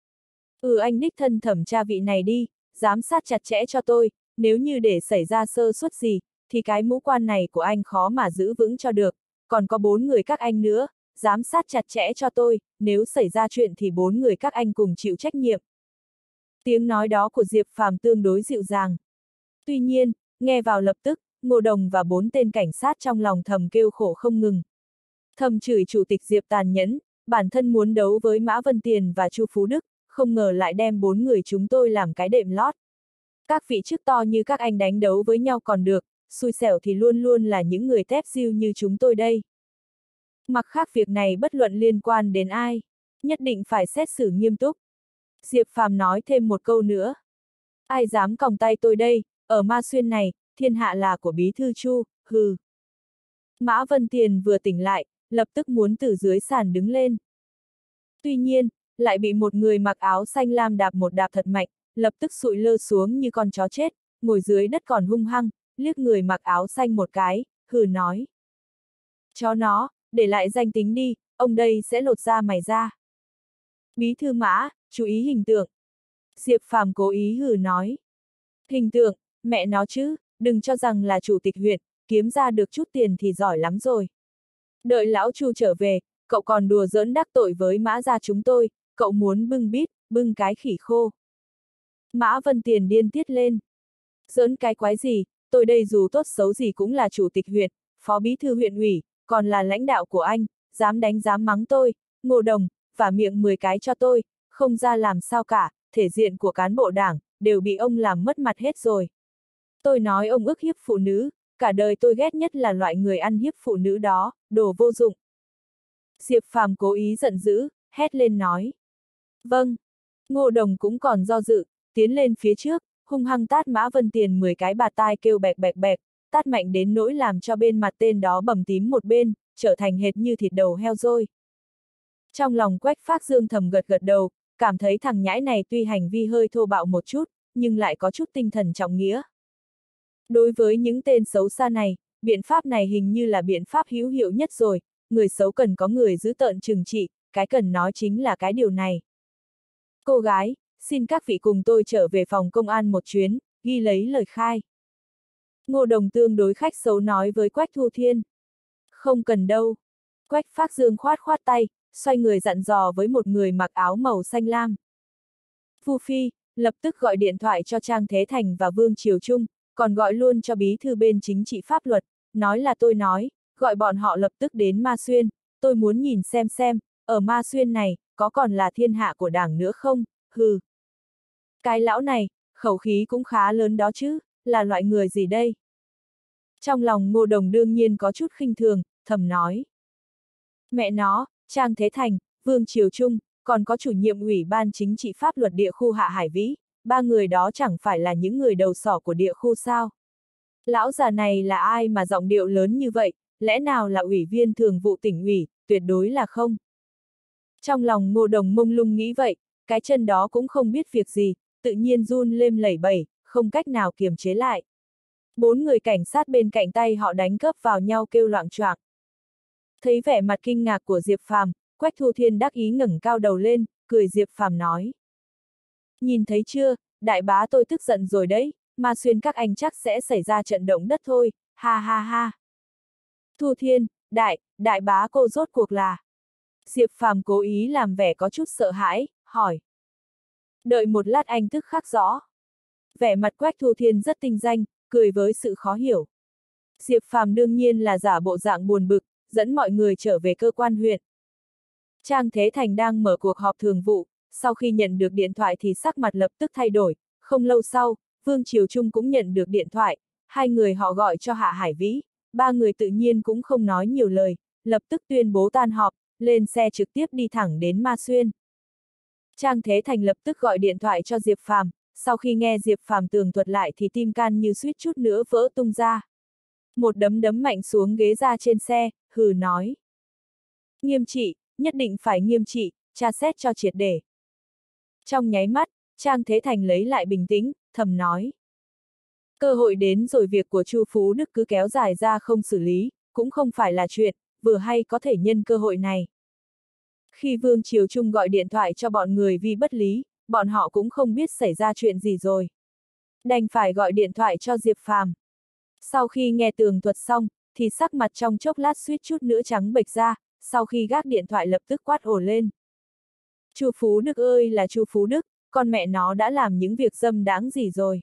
Anh đích thân thẩm tra vị này đi, giám sát chặt chẽ cho tôi, nếu như để xảy ra sơ suất gì, thì cái mũ quan này của anh khó mà giữ vững cho được, còn có 4 người các anh nữa, giám sát chặt chẽ cho tôi, nếu xảy ra chuyện thì 4 người các anh cùng chịu trách nhiệm. Tiếng nói đó của Diệp Phàm tương đối dịu dàng. Tuy nhiên, nghe vào lập tức, Ngô Đồng và 4 tên cảnh sát trong lòng thầm kêu khổ không ngừng. Thầm chửi Chủ tịch Diệp tàn nhẫn, bản thân muốn đấu với Mã Vân Tiền và Chu Phú Đức, không ngờ lại đem 4 người chúng tôi làm cái đệm lót. Các vị chức to như các anh đánh đấu với nhau còn được, xui xẻo thì luôn luôn là những người tép diêu như chúng tôi đây. Mặc khác việc này bất luận liên quan đến ai, nhất định phải xét xử nghiêm túc. Diệp Phàm nói thêm một câu nữa. Ai dám còng tay tôi đây, ở Ma Xuyên này, thiên hạ là của Bí thư Chu, hừ. Mã Vân Tiền vừa tỉnh lại, lập tức muốn từ dưới sàn đứng lên. Tuy nhiên, lại bị một người mặc áo xanh lam đạp một đạp thật mạnh, lập tức sụi lơ xuống như con chó chết, ngồi dưới đất còn hung hăng, liếc người mặc áo xanh một cái, hừ nói. Chó nó, để lại danh tính đi, ông đây sẽ lột da mày ra. Bí thư Mã, chú ý hình tượng. Diệp Phàm cố ý hừ nói. Hình tượng, mẹ nó chứ, đừng cho rằng là chủ tịch huyện, kiếm ra được chút tiền thì giỏi lắm rồi. Đợi lão Chu trở về, cậu còn đùa giỡn đắc tội với Mã gia chúng tôi, cậu muốn bưng bít, bưng cái khỉ khô. Mã Vân Tiền điên tiết lên. Giỡn cái quái gì, tôi đây dù tốt xấu gì cũng là chủ tịch huyện, phó bí thư huyện ủy, còn là lãnh đạo của anh, dám đánh dám mắng tôi, Ngô Đồng, vả miệng 10 cái cho tôi, không ra làm sao cả, thể diện của cán bộ đảng, đều bị ông làm mất mặt hết rồi. Tôi nói ông ức hiếp phụ nữ, cả đời tôi ghét nhất là loại người ăn hiếp phụ nữ đó, đồ vô dụng. Diệp Phàm cố ý giận dữ, hét lên nói. Vâng. Ngô Đồng cũng còn do dự, tiến lên phía trước, hung hăng tát Mã Vân Tiền 10 cái bạt tai kêu bẹc bẹc bẹc, tát mạnh đến nỗi làm cho bên mặt tên đó bầm tím một bên, trở thành hệt như thịt đầu heo rồi. Trong lòng Quách Phác Dương thầm gật gật đầu, cảm thấy thằng nhãi này tuy hành vi hơi thô bạo một chút, nhưng lại có chút tinh thần trọng nghĩa. Đối với những tên xấu xa này, biện pháp này hình như là biện pháp hữu hiệu nhất rồi, người xấu cần có người giữ tợn trừng trị, cái cần nói chính là cái điều này. Cô gái, xin các vị cùng tôi trở về phòng công an một chuyến, ghi lấy lời khai. Ngô Đồng tương đối khách xấu nói với Quách Thu Thiên. Không cần đâu. Quách Phác Dương khoát khoát tay, xoay người dặn dò với một người mặc áo màu xanh lam. Phu Phi, lập tức gọi điện thoại cho Trang Thế Thành và Vương Triều Trung, còn gọi luôn cho bí thư bên chính trị pháp luật, nói là tôi nói, gọi bọn họ lập tức đến Ma Xuyên, tôi muốn nhìn xem, ở Ma Xuyên này, có còn là thiên hạ của đảng nữa không, hừ. Cái lão này, khẩu khí cũng khá lớn đó chứ, là loại người gì đây? Trong lòng Ngô Đồng đương nhiên có chút khinh thường, thầm nói. Mẹ nó, Trang Thế Thành, Vương Triều Trung, còn có chủ nhiệm ủy ban chính trị pháp luật địa khu Hạ Hải Vĩ, ba người đó chẳng phải là những người đầu sỏ của địa khu sao? Lão già này là ai mà giọng điệu lớn như vậy, lẽ nào là ủy viên thường vụ tỉnh ủy, tuyệt đối là không? Trong lòng Ngô Đồng mông lung nghĩ vậy, cái chân đó cũng không biết việc gì, tự nhiên run lên lẩy bẩy, không cách nào kiềm chế lại. 4 người cảnh sát bên cạnh tay họ đánh gấp vào nhau kêu loạng choạng. Thấy vẻ mặt kinh ngạc của Diệp Phàm, Quách Thu Thiên đắc ý ngẩng cao đầu lên, cười Diệp Phàm nói. Nhìn thấy chưa, đại bá tôi tức giận rồi đấy, Ma Xuyên các anh chắc sẽ xảy ra trận động đất thôi, ha ha ha. Thu Thiên, đại bá cô rốt cuộc là. Diệp Phàm cố ý làm vẻ có chút sợ hãi, hỏi. Đợi một lát anh tức khắc rõ. Vẻ mặt Quách Thu Thiên rất tinh danh, cười với sự khó hiểu. Diệp Phàm đương nhiên là giả bộ dạng buồn bực, dẫn mọi người trở về cơ quan huyện. Trang Thế Thành đang mở cuộc họp thường vụ, sau khi nhận được điện thoại thì sắc mặt lập tức thay đổi, không lâu sau, Vương Triều Trung cũng nhận được điện thoại, hai người họ gọi cho Hạ Hải Vĩ, ba người tự nhiên cũng không nói nhiều lời, lập tức tuyên bố tan họp, lên xe trực tiếp đi thẳng đến Ma Xuyên. Trang Thế Thành lập tức gọi điện thoại cho Diệp Phàm, sau khi nghe Diệp Phàm tường thuật lại thì tim can như suýt chút nữa vỡ tung ra. Một đấm đấm mạnh xuống ghế ra trên xe, hừ nói. Nghiêm trị, nhất định phải nghiêm trị, tra xét cho triệt để. Trong nháy mắt, Trang Thế Thành lấy lại bình tĩnh, thầm nói. Cơ hội đến rồi việc của Chu Phú Đức cứ kéo dài ra không xử lý, cũng không phải là chuyện, vừa hay có thể nhân cơ hội này. Khi Vương Triều Trung gọi điện thoại cho bọn người vì bất lý, bọn họ cũng không biết xảy ra chuyện gì rồi. Đành phải gọi điện thoại cho Diệp Phàm. Sau khi nghe tường thuật xong, thì sắc mặt trong chốc lát suýt chút nữa trắng bệch ra, sau khi gác điện thoại lập tức quát ồ lên. Chu Phú Đức ơi là Chu Phú Đức, con mẹ nó đã làm những việc dâm đáng gì rồi.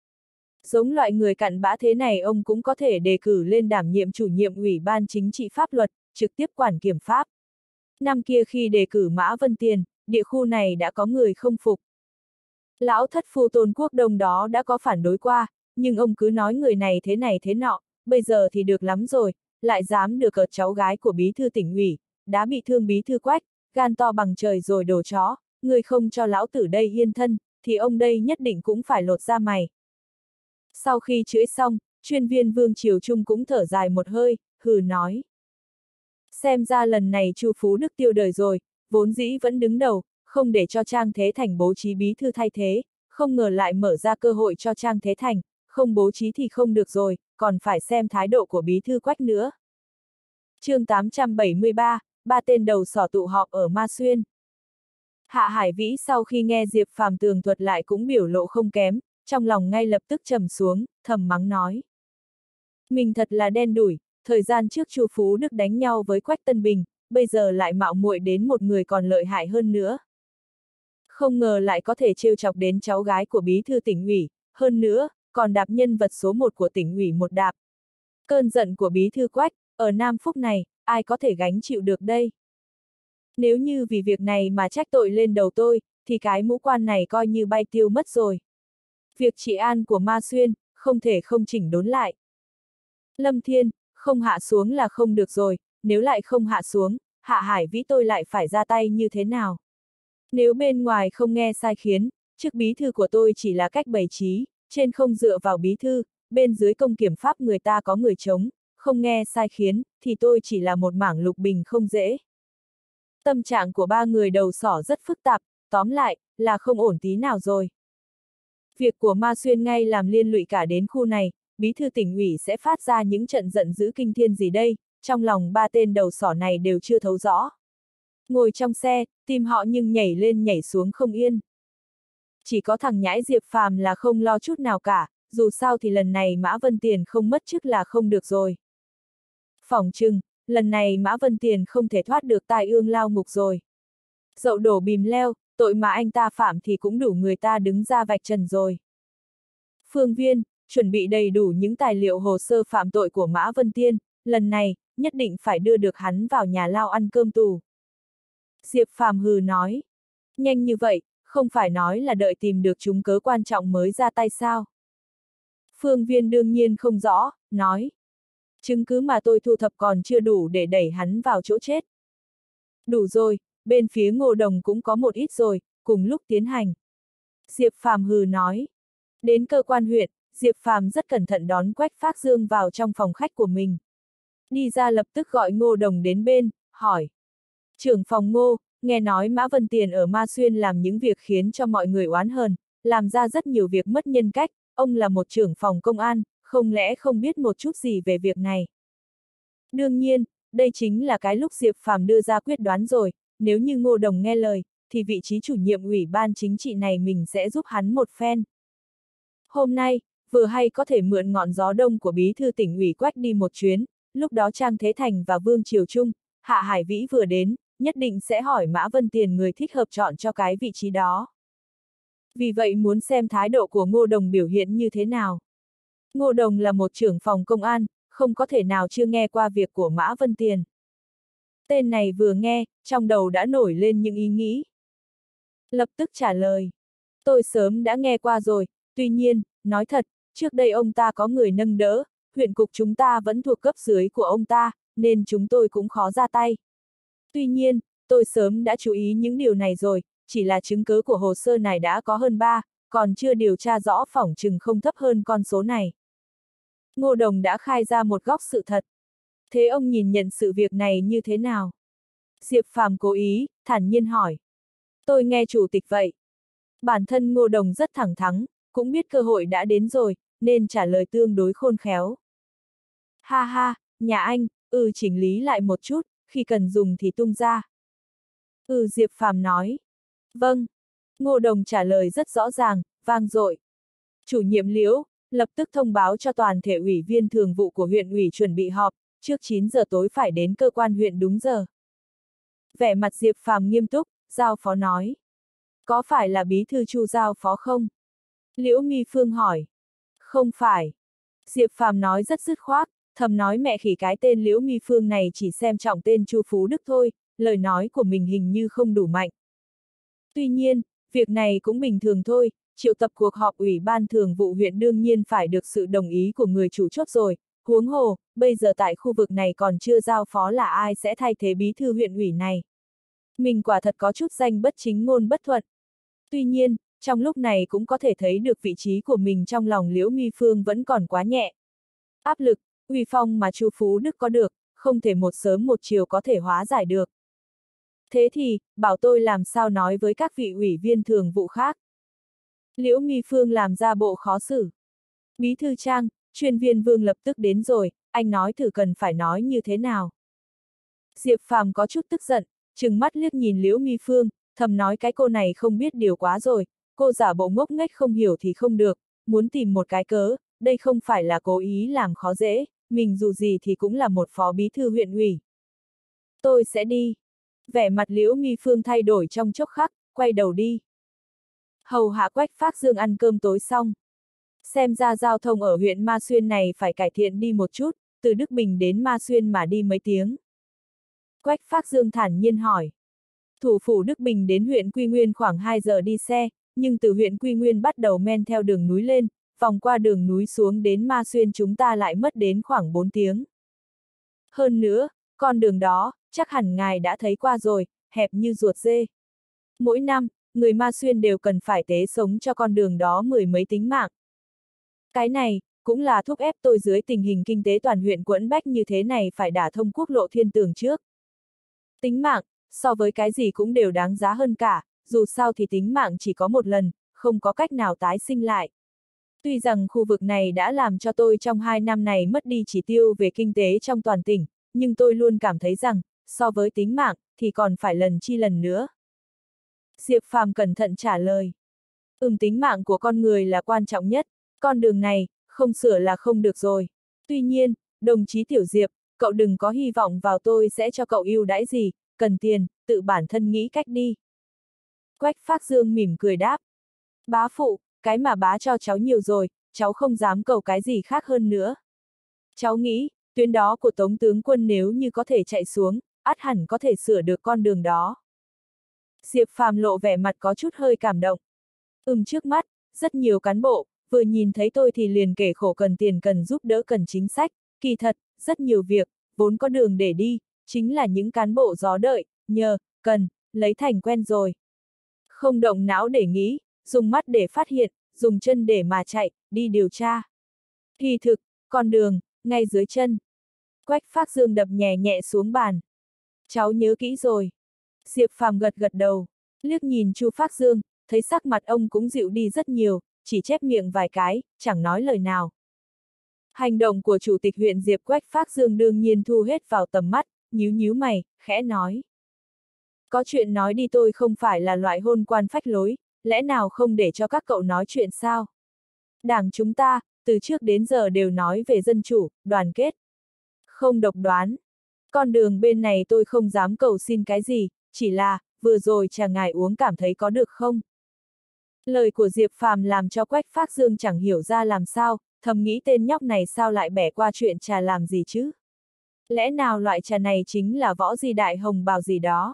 Giống loại người cặn bã thế này ông cũng có thể đề cử lên đảm nhiệm chủ nhiệm ủy ban chính trị pháp luật, trực tiếp quản kiểm pháp. Năm kia khi đề cử Mã Vân Tiền, địa khu này đã có người không phục. Lão thất phu Tôn Quốc Đông đó đã có phản đối qua, nhưng ông cứ nói người này thế nọ, bây giờ thì được lắm rồi, lại dám được cợt cháu gái của bí thư tỉnh ủy, đã bị thương bí thư Quách, gan to bằng trời rồi đồ chó, người không cho lão tử đây yên thân, thì ông đây nhất định cũng phải lột da mày. Sau khi chửi xong, chuyên viên Vương Triều Trung cũng thở dài một hơi, hừ nói. Xem ra lần này Chu Phú Đức tiêu đời rồi, vốn dĩ vẫn đứng đầu, không để cho Trang Thế Thành bố trí bí thư thay thế, không ngờ lại mở ra cơ hội cho Trang Thế Thành, không bố trí thì không được rồi, còn phải xem thái độ của bí thư Quách nữa. chương 873, ba tên đầu sỏ tụ họp ở Ma Xuyên. Hạ Hải Vĩ sau khi nghe Diệp Phàm tường thuật lại cũng biểu lộ không kém, trong lòng ngay lập tức trầm xuống, thầm mắng nói. Mình thật là đen đủi, thời gian trước Chu Phú Đức đánh nhau với Quách Tân Bình, bây giờ lại mạo muội đến một người còn lợi hại hơn nữa. Không ngờ lại có thể trêu chọc đến cháu gái của bí thư tỉnh ủy, hơn nữa, còn đạp nhân vật số 1 của tỉnh ủy một đạp. Cơn giận của bí thư Quách, ở Nam Phúc này, ai có thể gánh chịu được đây? Nếu như vì việc này mà trách tội lên đầu tôi, thì cái mũ quan này coi như bay tiêu mất rồi. Việc trị an của Ma Xuyên, không thể không chỉnh đốn lại. Lâm Thiên, không hạ xuống là không được rồi, nếu lại không hạ xuống, Hạ Hải Vĩ tôi lại phải ra tay như thế nào? Nếu bên ngoài không nghe sai khiến, chức bí thư của tôi chỉ là cách bày trí, trên không dựa vào bí thư, bên dưới công kiểm pháp người ta có người chống, không nghe sai khiến, thì tôi chỉ là một mảng lục bình không dễ. Tâm trạng của ba người đầu sỏ rất phức tạp, tóm lại, là không ổn tí nào rồi. Việc của Ma Xuyên ngay làm liên lụy cả đến khu này, bí thư tỉnh ủy sẽ phát ra những trận giận dữ kinh thiên gì đây, trong lòng ba tên đầu sỏ này đều chưa thấu rõ. Ngồi trong xe, tim họ nhưng nhảy lên nhảy xuống không yên. Chỉ có thằng nhãi Diệp Phàm là không lo chút nào cả, dù sao thì lần này Mã Vân Tiền không mất chức là không được rồi. Phỏng chừng, lần này Mã Vân Tiền không thể thoát được tai ương lao ngục rồi. Dậu đổ bìm leo, tội mà anh ta phạm thì cũng đủ người ta đứng ra vạch trần rồi. Phương Viên, chuẩn bị đầy đủ những tài liệu hồ sơ phạm tội của Mã Vân Tiên, lần này, nhất định phải đưa được hắn vào nhà lao ăn cơm tù. Diệp Phàm hừ nói. Nhanh như vậy, không phải nói là đợi tìm được chứng cớ quan trọng mới ra tay sao? Phương Viên đương nhiên không rõ, nói. Chứng cứ mà tôi thu thập còn chưa đủ để đẩy hắn vào chỗ chết. Đủ rồi, bên phía Ngô Đồng cũng có một ít rồi, cùng lúc tiến hành. Diệp Phàm hừ nói. Đến cơ quan huyện, Diệp Phàm rất cẩn thận đón Quách Phác Dương vào trong phòng khách của mình. Đi ra lập tức gọi Ngô Đồng đến bên, hỏi. Trưởng phòng Ngô, nghe nói Mã Vân Tiền ở Ma Xuyên làm những việc khiến cho mọi người oán hờn, làm ra rất nhiều việc mất nhân cách, ông là một trưởng phòng công an, không lẽ không biết một chút gì về việc này? Đương nhiên, đây chính là cái lúc Diệp Phàm đưa ra quyết đoán rồi, nếu như Ngô Đồng nghe lời, thì vị trí chủ nhiệm ủy ban chính trị này mình sẽ giúp hắn một phen. Hôm nay, vừa hay có thể mượn ngọn gió đông của bí thư tỉnh ủy Quách đi một chuyến, lúc đó Trang Thế Thành và Vương Triều Trung, Hạ Hải Vĩ vừa đến, nhất định sẽ hỏi Mã Vân Tiền người thích hợp chọn cho cái vị trí đó. Vì vậy muốn xem thái độ của Ngô Đồng biểu hiện như thế nào. Ngô Đồng là một trưởng phòng công an, không có thể nào chưa nghe qua việc của Mã Vân Tiền. Tên này vừa nghe, trong đầu đã nổi lên những ý nghĩ. Lập tức trả lời. Tôi sớm đã nghe qua rồi, tuy nhiên, nói thật, trước đây ông ta có người nâng đỡ, huyện cục chúng ta vẫn thuộc cấp dưới của ông ta, nên chúng tôi cũng khó ra tay. Tuy nhiên, tôi sớm đã chú ý những điều này rồi, chỉ là chứng cứ của hồ sơ này đã có hơn 3, còn chưa điều tra rõ phỏng chừng không thấp hơn con số này. Ngô Đồng đã khai ra một góc sự thật. Thế ông nhìn nhận sự việc này như thế nào? Diệp Phàm cố ý, thản nhiên hỏi. Tôi nghe chủ tịch vậy. Bản thân Ngô Đồng rất thẳng thắn, cũng biết cơ hội đã đến rồi, nên trả lời tương đối khôn khéo. Ha ha, nhà anh, chỉnh lý lại một chút, khi cần dùng thì tung ra. Diệp Phàm nói. Vâng. Ngô Đồng trả lời rất rõ ràng, vang dội. Chủ nhiệm Liễu, lập tức thông báo cho toàn thể ủy viên thường vụ của huyện ủy chuẩn bị họp, trước 9 giờ tối phải đến cơ quan huyện đúng giờ. Vẻ mặt Diệp Phàm nghiêm túc, giao phó nói. Có phải là bí thư Chu giao phó không? Liễu Nghi Phương hỏi. Không phải. Diệp Phàm nói rất dứt khoát, thầm nói mẹ khỉ cái tên Liễu Nghi Phương này chỉ xem trọng tên Chu Phú Đức thôi, lời nói của mình hình như không đủ mạnh. Tuy nhiên, việc này cũng bình thường thôi, triệu tập cuộc họp ủy ban thường vụ huyện đương nhiên phải được sự đồng ý của người chủ chốt rồi, Huống hồ, bây giờ tại khu vực này còn chưa giao phó là ai sẽ thay thế bí thư huyện ủy này. Mình quả thật có chút danh bất chính ngôn bất thuận. Tuy nhiên, trong lúc này cũng có thể thấy được vị trí của mình trong lòng Liễu My Phương vẫn còn quá nhẹ. Áp lực, uy phong mà Chu Phú Đức có được, không thể một sớm một chiều có thể hóa giải được. Thế thì, bảo tôi làm sao nói với các vị ủy viên thường vụ khác. Liễu My Phương làm ra bộ khó xử. Bí thư Trang, chuyên viên Vương lập tức đến rồi, anh nói thử cần phải nói như thế nào. Diệp Phàm có chút tức giận, trừng mắt liếc nhìn Liễu My Phương, thầm nói cái cô này không biết điều quá rồi, cô giả bộ ngốc nghếch không hiểu thì không được, muốn tìm một cái cớ, đây không phải là cố ý làm khó dễ, mình dù gì thì cũng là một phó bí thư huyện ủy. Tôi sẽ đi. Vẻ mặt Liễu My Phương thay đổi trong chốc khắc, quay đầu đi. Hầu hạ Quách Phác Dương ăn cơm tối xong. Xem ra giao thông ở huyện Ma Xuyên này phải cải thiện đi một chút, từ Đức Bình đến Ma Xuyên mà đi mấy tiếng. Quách Phác Dương thản nhiên hỏi. Thủ phủ Đức Bình đến huyện Quy Nguyên khoảng 2 giờ đi xe, nhưng từ huyện Quy Nguyên bắt đầu men theo đường núi lên, vòng qua đường núi xuống đến Ma Xuyên chúng ta lại mất đến khoảng 4 tiếng. Hơn nữa, con đường đó, chắc hẳn ngài đã thấy qua rồi, hẹp như ruột dê. Mỗi năm, người Ma Xuyên đều cần phải tế sống cho con đường đó 10 mấy tính mạng. Cái này, cũng là thúc ép tôi dưới tình hình kinh tế toàn huyện quẫn bách như thế này phải đả thông quốc lộ thiên tường trước. Tính mạng, so với cái gì cũng đều đáng giá hơn cả, dù sao thì tính mạng chỉ có một lần, không có cách nào tái sinh lại. Tuy rằng khu vực này đã làm cho tôi trong 2 năm này mất đi chỉ tiêu về kinh tế trong toàn tỉnh, nhưng tôi luôn cảm thấy rằng, so với tính mạng, thì còn phải lần chi lần nữa. Diệp Phàm cẩn thận trả lời. Tính mạng của con người là quan trọng nhất, con đường này, không sửa là không được rồi. Tuy nhiên, đồng chí Tiểu Diệp, cậu đừng có hy vọng vào tôi sẽ cho cậu ưu đãi gì, cần tiền, tự bản thân nghĩ cách đi. Quách Phác Dương mỉm cười đáp. Bá phụ, cái mà bá cho cháu nhiều rồi, cháu không dám cầu cái gì khác hơn nữa. Cháu nghĩ, tuyến đó của Tống tướng quân nếu như có thể chạy xuống, ắt hẳn có thể sửa được con đường đó. Diệp Phàm lộ vẻ mặt có chút hơi cảm động. Trước mắt, rất nhiều cán bộ, vừa nhìn thấy tôi thì liền kể khổ cần tiền cần giúp đỡ cần chính sách, kỳ thật, rất nhiều việc, vốn có đường để đi, chính là những cán bộ gió đợi, nhờ, cần, lấy thành quen rồi. Không động não để nghĩ, dùng mắt để phát hiện, dùng chân để mà chạy, đi điều tra. Thì thực, con đường, ngay dưới chân. Quách Phác Dương đập nhẹ nhẹ xuống bàn. Cháu nhớ kỹ rồi. Diệp Phàm gật gật đầu, liếc nhìn Chu Phác Dương, thấy sắc mặt ông cũng dịu đi rất nhiều, chỉ chép miệng vài cái, chẳng nói lời nào. Hành động của chủ tịch huyện Diệp Quách Phác Dương đương nhiên thu hết vào tầm mắt, nhíu nhíu mày, khẽ nói. Có chuyện nói đi, tôi không phải là loại hôn quan phách lối, lẽ nào không để cho các cậu nói chuyện sao? Đảng chúng ta, từ trước đến giờ đều nói về dân chủ, đoàn kết. Không độc đoán. Con đường bên này tôi không dám cầu xin cái gì, chỉ là, vừa rồi trà ngài uống cảm thấy có được không? Lời của Diệp Phàm làm cho Quách Phác Dương chẳng hiểu ra làm sao, thầm nghĩ tên nhóc này sao lại bẻ qua chuyện trà làm gì chứ? Lẽ nào loại trà này chính là võ gì đại hồng bào gì đó?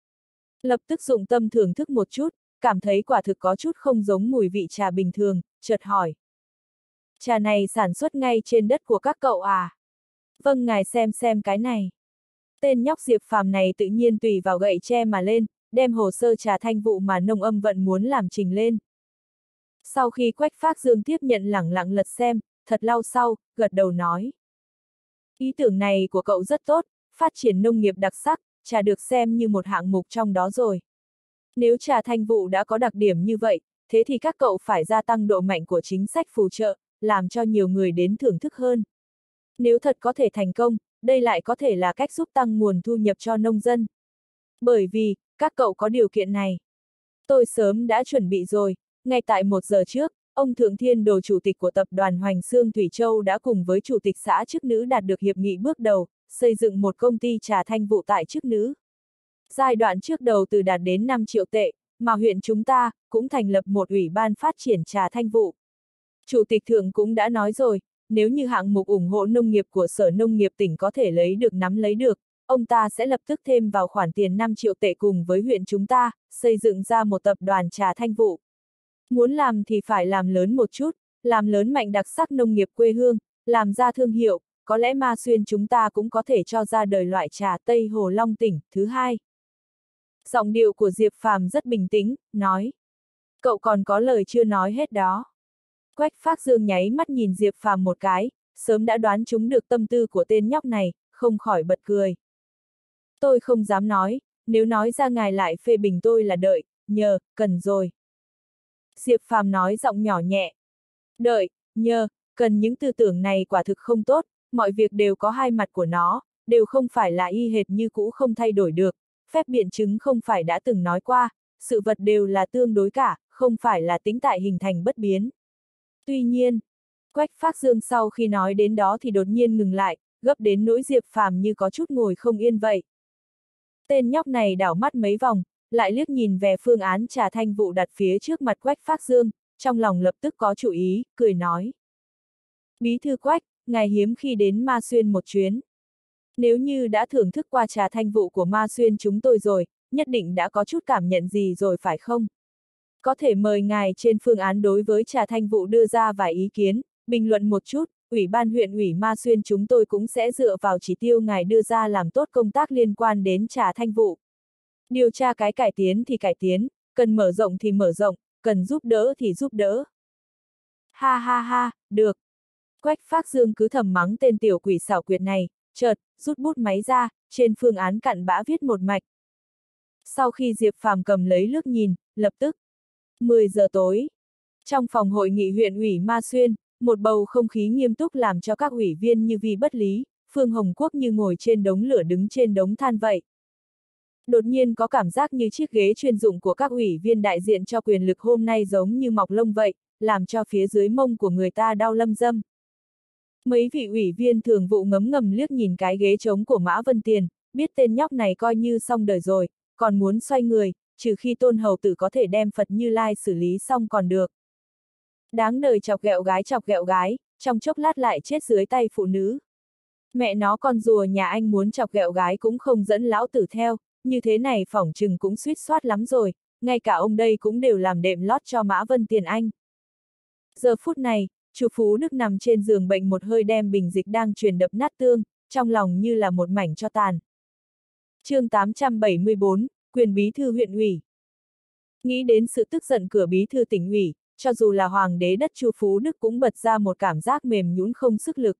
Lập tức dụng tâm thưởng thức một chút, cảm thấy quả thực có chút không giống mùi vị trà bình thường, chợt hỏi. Trà này sản xuất ngay trên đất của các cậu à? Vâng, ngài xem cái này. Tên nhóc Diệp Phàm này tự nhiên tùy vào gậy tre mà lên, đem hồ sơ trà thanh vụ mà nông âm vận muốn làm trình lên. Sau khi Quách Phác Dương tiếp nhận lẳng lặng lật xem, thật lâu sau, gật đầu nói. Ý tưởng này của cậu rất tốt, phát triển nông nghiệp đặc sắc, trà được xem như một hạng mục trong đó rồi. Nếu trà thanh vụ đã có đặc điểm như vậy, thế thì các cậu phải gia tăng độ mạnh của chính sách phù trợ, làm cho nhiều người đến thưởng thức hơn. Nếu thật có thể thành công, đây lại có thể là cách giúp tăng nguồn thu nhập cho nông dân. Bởi vì, các cậu có điều kiện này. Tôi sớm đã chuẩn bị rồi, ngay tại 1 giờ trước, ông Thượng Thiên Đồ chủ tịch của tập đoàn Hoành Xương Thủy Châu đã cùng với chủ tịch xã chức nữ đạt được hiệp nghị bước đầu, xây dựng một công ty trà thanh vụ tại chức nữ. Giai đoạn trước đầu từ đạt đến 5 triệu tệ, mà huyện chúng ta cũng thành lập một ủy ban phát triển trà thanh vụ. Chủ tịch Thượng cũng đã nói rồi, nếu như hạng mục ủng hộ nông nghiệp của Sở Nông nghiệp tỉnh có thể nắm lấy được, ông ta sẽ lập tức thêm vào khoản tiền 5 triệu tệ cùng với huyện chúng ta, xây dựng ra một tập đoàn trà thanh vụ. Muốn làm thì phải làm lớn một chút, làm lớn mạnh đặc sắc nông nghiệp quê hương, làm ra thương hiệu, có lẽ Ma Xuyên chúng ta cũng có thể cho ra đời loại trà Tây Hồ Long Tỉnh thứ hai. Giọng điệu của Diệp Phàm rất bình tĩnh, nói. Cậu còn có lời chưa nói hết đó. Quách Phác Dương nháy mắt nhìn Diệp Phàm một cái, sớm đã đoán trúng được tâm tư của tên nhóc này, không khỏi bật cười. Tôi không dám nói, nếu nói ra ngài lại phê bình tôi là đợi, nhờ, cần rồi. Diệp Phàm nói giọng nhỏ nhẹ. Đợi, nhờ, cần những tư tưởng này quả thực không tốt, mọi việc đều có hai mặt của nó, đều không phải là y hệt như cũ không thay đổi được, phép biện chứng không phải đã từng nói qua, sự vật đều là tương đối cả, không phải là tĩnh tại hình thành bất biến. Tuy nhiên, Quách Phác Dương sau khi nói đến đó thì đột nhiên ngừng lại, gấp đến nỗi Diệp Phàm như có chút ngồi không yên vậy. Tên nhóc này đảo mắt mấy vòng, lại liếc nhìn về phương án trà thanh vụ đặt phía trước mặt Quách Phác Dương, trong lòng lập tức có chủ ý, cười nói. Bí thư Quách, ngài hiếm khi đến Ma Xuyên một chuyến. Nếu như đã thưởng thức qua trà thanh vụ của Ma Xuyên chúng tôi rồi, nhất định đã có chút cảm nhận gì rồi phải không? Có thể mời ngài trên phương án đối với trà thanh vụ đưa ra vài ý kiến, bình luận một chút, Ủy ban huyện ủy Ma Xuyên chúng tôi cũng sẽ dựa vào chỉ tiêu ngài đưa ra làm tốt công tác liên quan đến trà thanh vụ. Điều tra cái cải tiến thì cải tiến, cần mở rộng thì mở rộng, cần giúp đỡ thì giúp đỡ. Ha ha ha, được. Quách Phác Dương cứ thầm mắng tên tiểu quỷ xảo quyệt này, chợt, rút bút máy ra, trên phương án cặn bã viết một mạch. Sau khi Diệp Phàm cầm lấy lướt nhìn, lập tức. 10 giờ tối. Trong phòng hội nghị huyện ủy Ma Xuyên, một bầu không khí nghiêm túc làm cho các ủy viên như Vi Bất Lý, Phương Hồng Quốc như ngồi trên đống lửa đứng trên đống than vậy. Đột nhiên có cảm giác như chiếc ghế chuyên dụng của các ủy viên đại diện cho quyền lực hôm nay giống như mọc lông vậy, làm cho phía dưới mông của người ta đau lâm dâm. Mấy vị ủy viên thường vụ ngấm ngầm liếc nhìn cái ghế trống của Mã Vân Tiền, biết tên nhóc này coi như xong đời rồi, còn muốn xoay người, trừ khi Tôn Hầu Tử có thể đem Phật Như Lai xử lý xong còn được. Đáng đời chọc ghẹo gái, trong chốc lát lại chết dưới tay phụ nữ. Mẹ nó con rùa nhà anh muốn chọc ghẹo gái cũng không dẫn lão tử theo, như thế này phỏng chừng cũng suýt soát lắm rồi, ngay cả ông đây cũng đều làm đệm lót cho Mã Vân Tiền anh. Giờ phút này, chú Phú Đức nằm trên giường bệnh một hơi đem bình dịch đang truyền đập nát tương, trong lòng như là một mảnh tro tàn. Chương 874, quyền bí thư huyện ủy. Nghĩ đến sự tức giận của bí thư tỉnh ủy, cho dù là hoàng đế đất Chu Phú Đức cũng bật ra một cảm giác mềm nhũn không sức lực.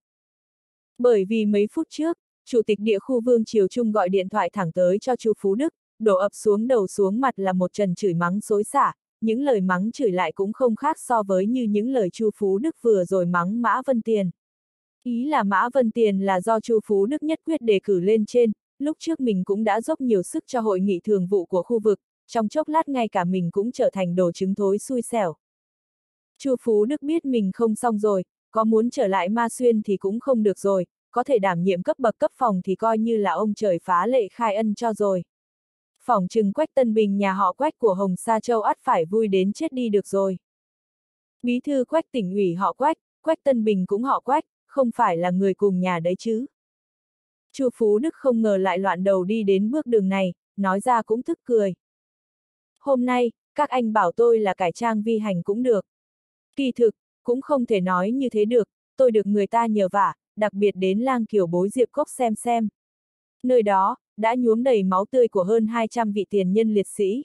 Bởi vì mấy phút trước, chủ tịch địa khu Vương Triều Trung gọi điện thoại thẳng tới cho Chu Phú Đức, đổ ập xuống đầu xuống mặt là một trần chửi mắng xối xả, những lời mắng chửi lại cũng không khác so với như những lời Chu Phú Đức vừa rồi mắng Mã Vân Tiền. Ý là Mã Vân Tiền là do Chu Phú Đức nhất quyết đề cử lên trên, lúc trước mình cũng đã dốc nhiều sức cho hội nghị thường vụ của khu vực, trong chốc lát ngay cả mình cũng trở thành đồ trứng thối xui xẻo. Chu Phú Đức biết mình không xong rồi, có muốn trở lại Ma Xuyên thì cũng không được rồi, có thể đảm nhiệm cấp bậc cấp phòng thì coi như là ông trời phá lệ khai ân cho rồi. Phỏng chừng Quách Tân Bình nhà họ Quách của Hồng Sa Châu ắt phải vui đến chết đi được rồi. Bí thư Quách tỉnh ủy họ Quách, Quách Tân Bình cũng họ Quách, không phải là người cùng nhà đấy chứ. Chu Phú Đức không ngờ lại loạn đầu đi đến bước đường này, nói ra cũng tức cười. Hôm nay, các anh bảo tôi là cải trang vi hành cũng được. Kỳ thực, cũng không thể nói như thế được, tôi được người ta nhờ vả, đặc biệt đến Lang Kiều Bối Diệp Cốc xem. Nơi đó, đã nhuốm đầy máu tươi của hơn 200 vị tiền nhân liệt sĩ.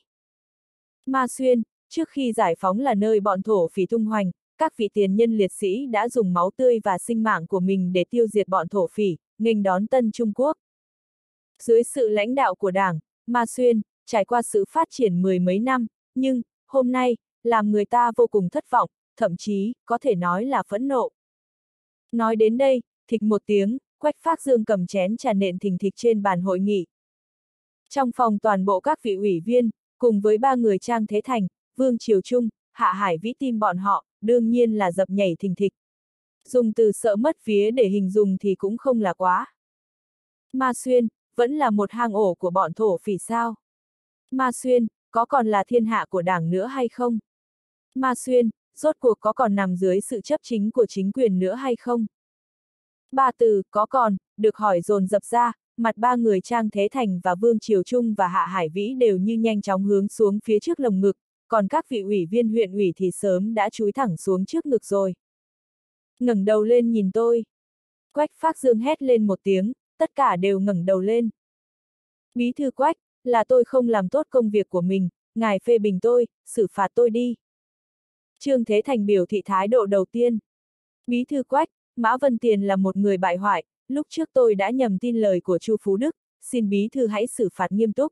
Ma Xuyên, trước khi giải phóng là nơi bọn thổ phỉ tung hoành, các vị tiền nhân liệt sĩ đã dùng máu tươi và sinh mạng của mình để tiêu diệt bọn thổ phỉ, nghênh đón Tân Trung Quốc. Dưới sự lãnh đạo của Đảng, Ma Xuyên, trải qua sự phát triển mười mấy năm, nhưng, hôm nay, làm người ta vô cùng thất vọng, thậm chí, có thể nói là phẫn nộ. Nói đến đây, thịch một tiếng, Quách Phác Dương cầm chén trà nện thình thịch trên bàn hội nghị. Trong phòng toàn bộ các vị ủy viên, cùng với ba người Trang Thế Thành, Vương Triều Trung, Hạ Hải Vĩ tim bọn họ, đương nhiên là dập nhảy thình thịch. Dùng từ sợ mất vía để hình dung thì cũng không là quá. Ma Xuyên, vẫn là một hang ổ của bọn thổ phỉ sao? Ma Xuyên, có còn là thiên hạ của Đảng nữa hay không? Ma Xuyên, rốt cuộc có còn nằm dưới sự chấp chính của chính quyền nữa hay không? Ba từ, có còn, được hỏi dồn dập ra, mặt ba người Trang Thế Thành và Vương Triều Trung và Hạ Hải Vĩ đều như nhanh chóng hướng xuống phía trước lồng ngực, còn các vị ủy viên huyện ủy thì sớm đã chúi thẳng xuống trước ngực rồi. Ngẩng đầu lên nhìn tôi. Quách Phác Dương hét lên một tiếng, tất cả đều ngẩng đầu lên. Bí thư Quách, là tôi không làm tốt công việc của mình, ngài phê bình tôi, xử phạt tôi đi. Trương Thế Thành biểu thị thái độ đầu tiên. Bí thư Quách, Mã Vân Tiền là một người bại hoại, lúc trước tôi đã nhầm tin lời của Chu Phú Đức, xin bí thư hãy xử phạt nghiêm túc.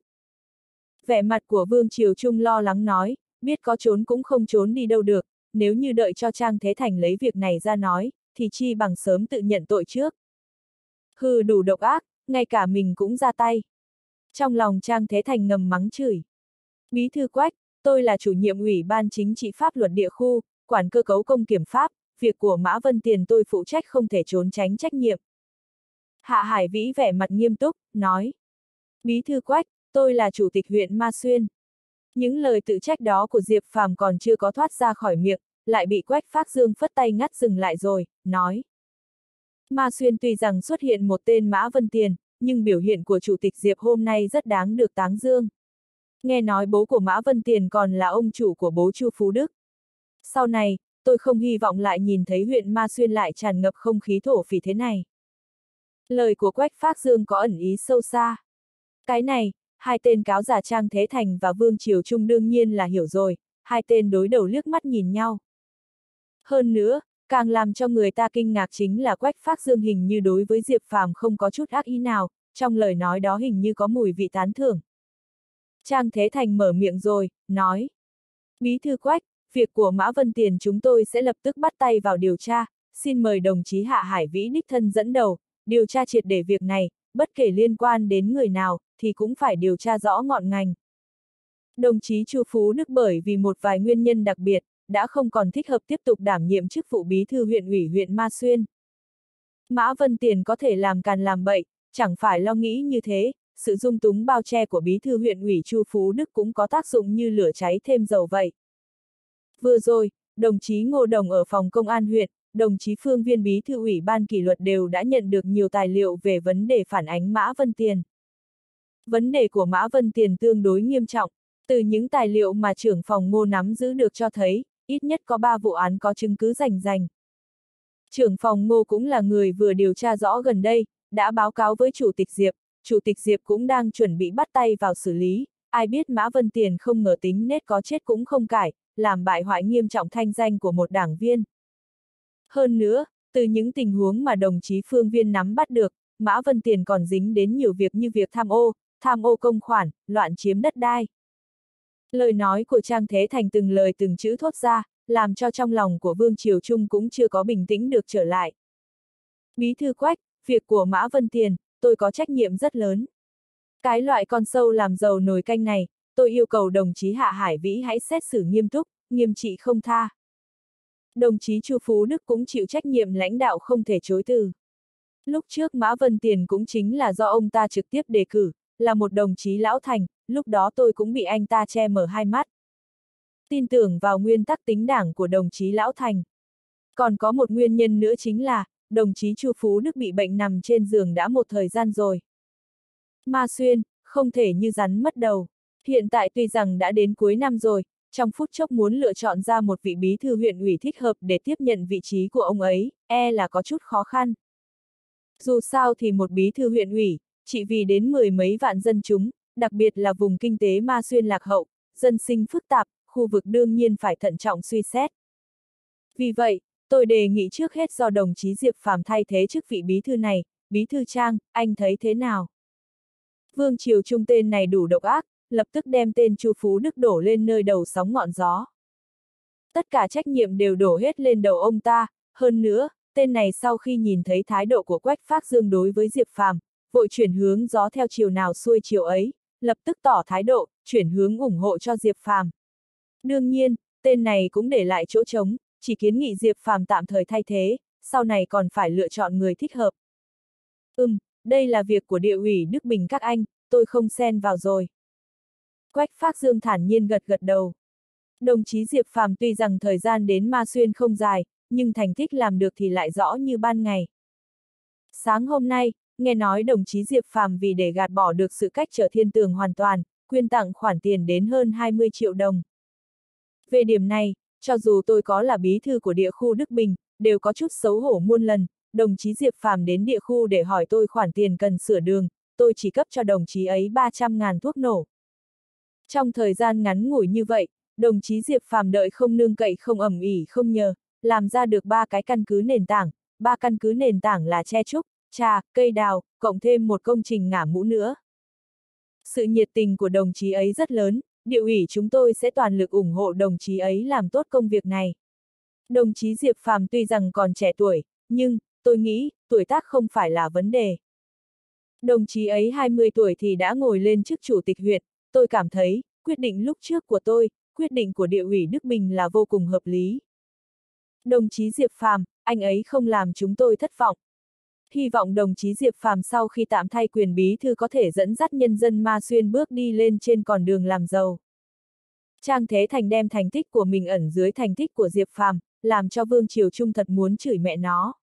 Vẻ mặt của Vương Triều Trung lo lắng nói, biết có trốn cũng không trốn đi đâu được, nếu như đợi cho Trang Thế Thành lấy việc này ra nói, thì chi bằng sớm tự nhận tội trước. Hừ, đủ độc ác, ngay cả mình cũng ra tay. Trong lòng Trang Thế Thành ngầm mắng chửi. Bí thư Quách, tôi là chủ nhiệm Ủy ban Chính trị Pháp luật địa khu, quản cơ cấu công kiểm pháp, việc của Mã Vân Tiền tôi phụ trách không thể trốn tránh trách nhiệm. Hạ Hải Vĩ vẻ mặt nghiêm túc, nói. Bí thư Quách, tôi là chủ tịch huyện Ma Xuyên. Những lời tự trách đó của Diệp Phàm còn chưa có thoát ra khỏi miệng, lại bị Quách Phác Dương phất tay ngắt dừng lại rồi, nói. Ma Xuyên tuy rằng xuất hiện một tên Mã Vân Tiền, nhưng biểu hiện của chủ tịch Diệp hôm nay rất đáng được tán dương. Nghe nói bố của Mã Vân Tiền còn là ông chủ của bố Chu Phú Đức. Sau này, tôi không hy vọng lại nhìn thấy huyện Ma Xuyên lại tràn ngập không khí thổ phỉ thế này. Lời của Quách Phác Dương có ẩn ý sâu xa. Cái này, hai tên cáo giả Trang Thế Thành và Vương Triều Trung đương nhiên là hiểu rồi, hai tên đối đầu liếc mắt nhìn nhau. Hơn nữa, càng làm cho người ta kinh ngạc chính là Quách Phác Dương hình như đối với Diệp Phàm không có chút ác ý nào, trong lời nói đó hình như có mùi vị tán thưởng. Trang Thế Thành mở miệng rồi, nói. Bí thư Quách, việc của Mã Vân Tiền chúng tôi sẽ lập tức bắt tay vào điều tra, xin mời đồng chí Hạ Hải Vĩ đích thân dẫn đầu, điều tra triệt để việc này, bất kể liên quan đến người nào, thì cũng phải điều tra rõ ngọn ngành. Đồng chí Chu Phú Đức bởi vì một vài nguyên nhân đặc biệt, đã không còn thích hợp tiếp tục đảm nhiệm chức vụ bí thư huyện ủy huyện Ma Xuyên. Mã Vân Tiền có thể làm càn làm bậy, chẳng phải lo nghĩ như thế, sự dung túng bao che của bí thư huyện ủy Chu Phú Đức cũng có tác dụng như lửa cháy thêm dầu vậy. Vừa rồi, đồng chí Ngô Đồng ở phòng công an huyện, đồng chí Phương Viên bí thư ủy ban kỷ luật đều đã nhận được nhiều tài liệu về vấn đề phản ánh Mã Vân Tiền. Vấn đề của Mã Vân Tiền tương đối nghiêm trọng, từ những tài liệu mà trưởng phòng Ngô nắm giữ được cho thấy, ít nhất có 3 vụ án có chứng cứ rành rành. Trưởng phòng Ngô cũng là người vừa điều tra rõ gần đây, đã báo cáo với Chủ tịch Diệp cũng đang chuẩn bị bắt tay vào xử lý, ai biết Mã Vân Tiền không ngờ tính nết có chết cũng không cải, làm bại hoại nghiêm trọng thanh danh của một đảng viên. Hơn nữa, từ những tình huống mà đồng chí Phương Viên nắm bắt được, Mã Vân Tiền còn dính đến nhiều việc như việc tham ô công khoản, loạn chiếm đất đai. Lời nói của Trang Thế Thành từng lời từng chữ thốt ra, làm cho trong lòng của Vương Triều Trung cũng chưa có bình tĩnh được trở lại. Bí thư Quách, việc của Mã Vân Tiền, tôi có trách nhiệm rất lớn. Cái loại con sâu làm dầu nồi canh này, tôi yêu cầu đồng chí Hạ Hải Vĩ hãy xét xử nghiêm túc, nghiêm trị không tha. Đồng chí Chu Phú Đức cũng chịu trách nhiệm lãnh đạo không thể chối từ. Lúc trước Mã Vân Tiền cũng chính là do ông ta trực tiếp đề cử, là một đồng chí lão thành, lúc đó tôi cũng bị anh ta che mở hai mắt. Tin tưởng vào nguyên tắc tính đảng của đồng chí lão thành. Còn có một nguyên nhân nữa chính là, đồng chí Chu Phú Đức bị bệnh nằm trên giường đã một thời gian rồi. Ma Xuyên, không thể như rắn mất đầu. Hiện tại tuy rằng đã đến cuối năm rồi, trong phút chốc muốn lựa chọn ra một vị bí thư huyện ủy thích hợp để tiếp nhận vị trí của ông ấy, là có chút khó khăn. Dù sao thì một bí thư huyện ủy, chỉ vì đến 10 mấy vạn dân chúng, đặc biệt là vùng kinh tế Ma Xuyên lạc hậu, dân sinh phức tạp, khu vực đương nhiên phải thận trọng suy xét. Vì vậy, tôi đề nghị trước hết do đồng chí Diệp Phàm thay thế chức vị bí thư này, bí thư Trang, anh thấy thế nào? Vương Triều Trung tên này đủ độc ác, lập tức đem tên Chu Phú Đức đổ lên nơi đầu sóng ngọn gió. Tất cả trách nhiệm đều đổ hết lên đầu ông ta, hơn nữa, tên này sau khi nhìn thấy thái độ của Quách Phác Dương đối với Diệp Phàm, vội chuyển hướng gió theo chiều nào xuôi chiều ấy, lập tức tỏ thái độ, chuyển hướng ủng hộ cho Diệp Phàm. Đương nhiên, tên này cũng để lại chỗ trống, chỉ kiến nghị Diệp Phàm tạm thời thay thế, sau này còn phải lựa chọn người thích hợp. Đây là việc của địa ủy Đức Bình các anh, tôi không xen vào rồi. Quách Phác Dương thản nhiên gật gật đầu. Đồng chí Diệp Phàm tuy rằng thời gian đến Ma Xuyên không dài, nhưng thành tích làm được thì lại rõ như ban ngày. Sáng hôm nay, nghe nói đồng chí Diệp Phàm vì để gạt bỏ được sự cách trở thiên tường hoàn toàn, quyên tặng khoản tiền đến hơn 20 triệu đồng. Về điểm này, cho dù tôi có là bí thư của địa khu Đức Bình, đều có chút xấu hổ muôn lần, đồng chí Diệp Phàm đến địa khu để hỏi tôi khoản tiền cần sửa đường, tôi chỉ cấp cho đồng chí ấy 300.000 thuốc nổ. Trong thời gian ngắn ngủi như vậy, đồng chí Diệp Phàm đợi không nương cậy không ầm ĩ không nhờ, làm ra được 3 cái căn cứ nền tảng, 3 căn cứ nền tảng là tre trúc, trà, cây đào, cộng thêm một công trình ngả mũ nữa. Sự nhiệt tình của đồng chí ấy rất lớn, địa ủy chúng tôi sẽ toàn lực ủng hộ đồng chí ấy làm tốt công việc này. Đồng chí Diệp Phàm tuy rằng còn trẻ tuổi, nhưng, tôi nghĩ, tuổi tác không phải là vấn đề. Đồng chí ấy 20 tuổi thì đã ngồi lên chức chủ tịch huyện, tôi cảm thấy, quyết định lúc trước của tôi, quyết định của địa ủy Đức Bình là vô cùng hợp lý. Đồng chí Diệp Phàm, anh ấy không làm chúng tôi thất vọng. Hy vọng đồng chí Diệp Phàm sau khi tạm thay quyền bí thư có thể dẫn dắt nhân dân Ma Xuyên bước đi lên trên con đường làm giàu. Trang Thế Thành đem thành tích của mình ẩn dưới thành tích của Diệp Phàm, làm cho Vương Triều Trung thật muốn chửi mẹ nó.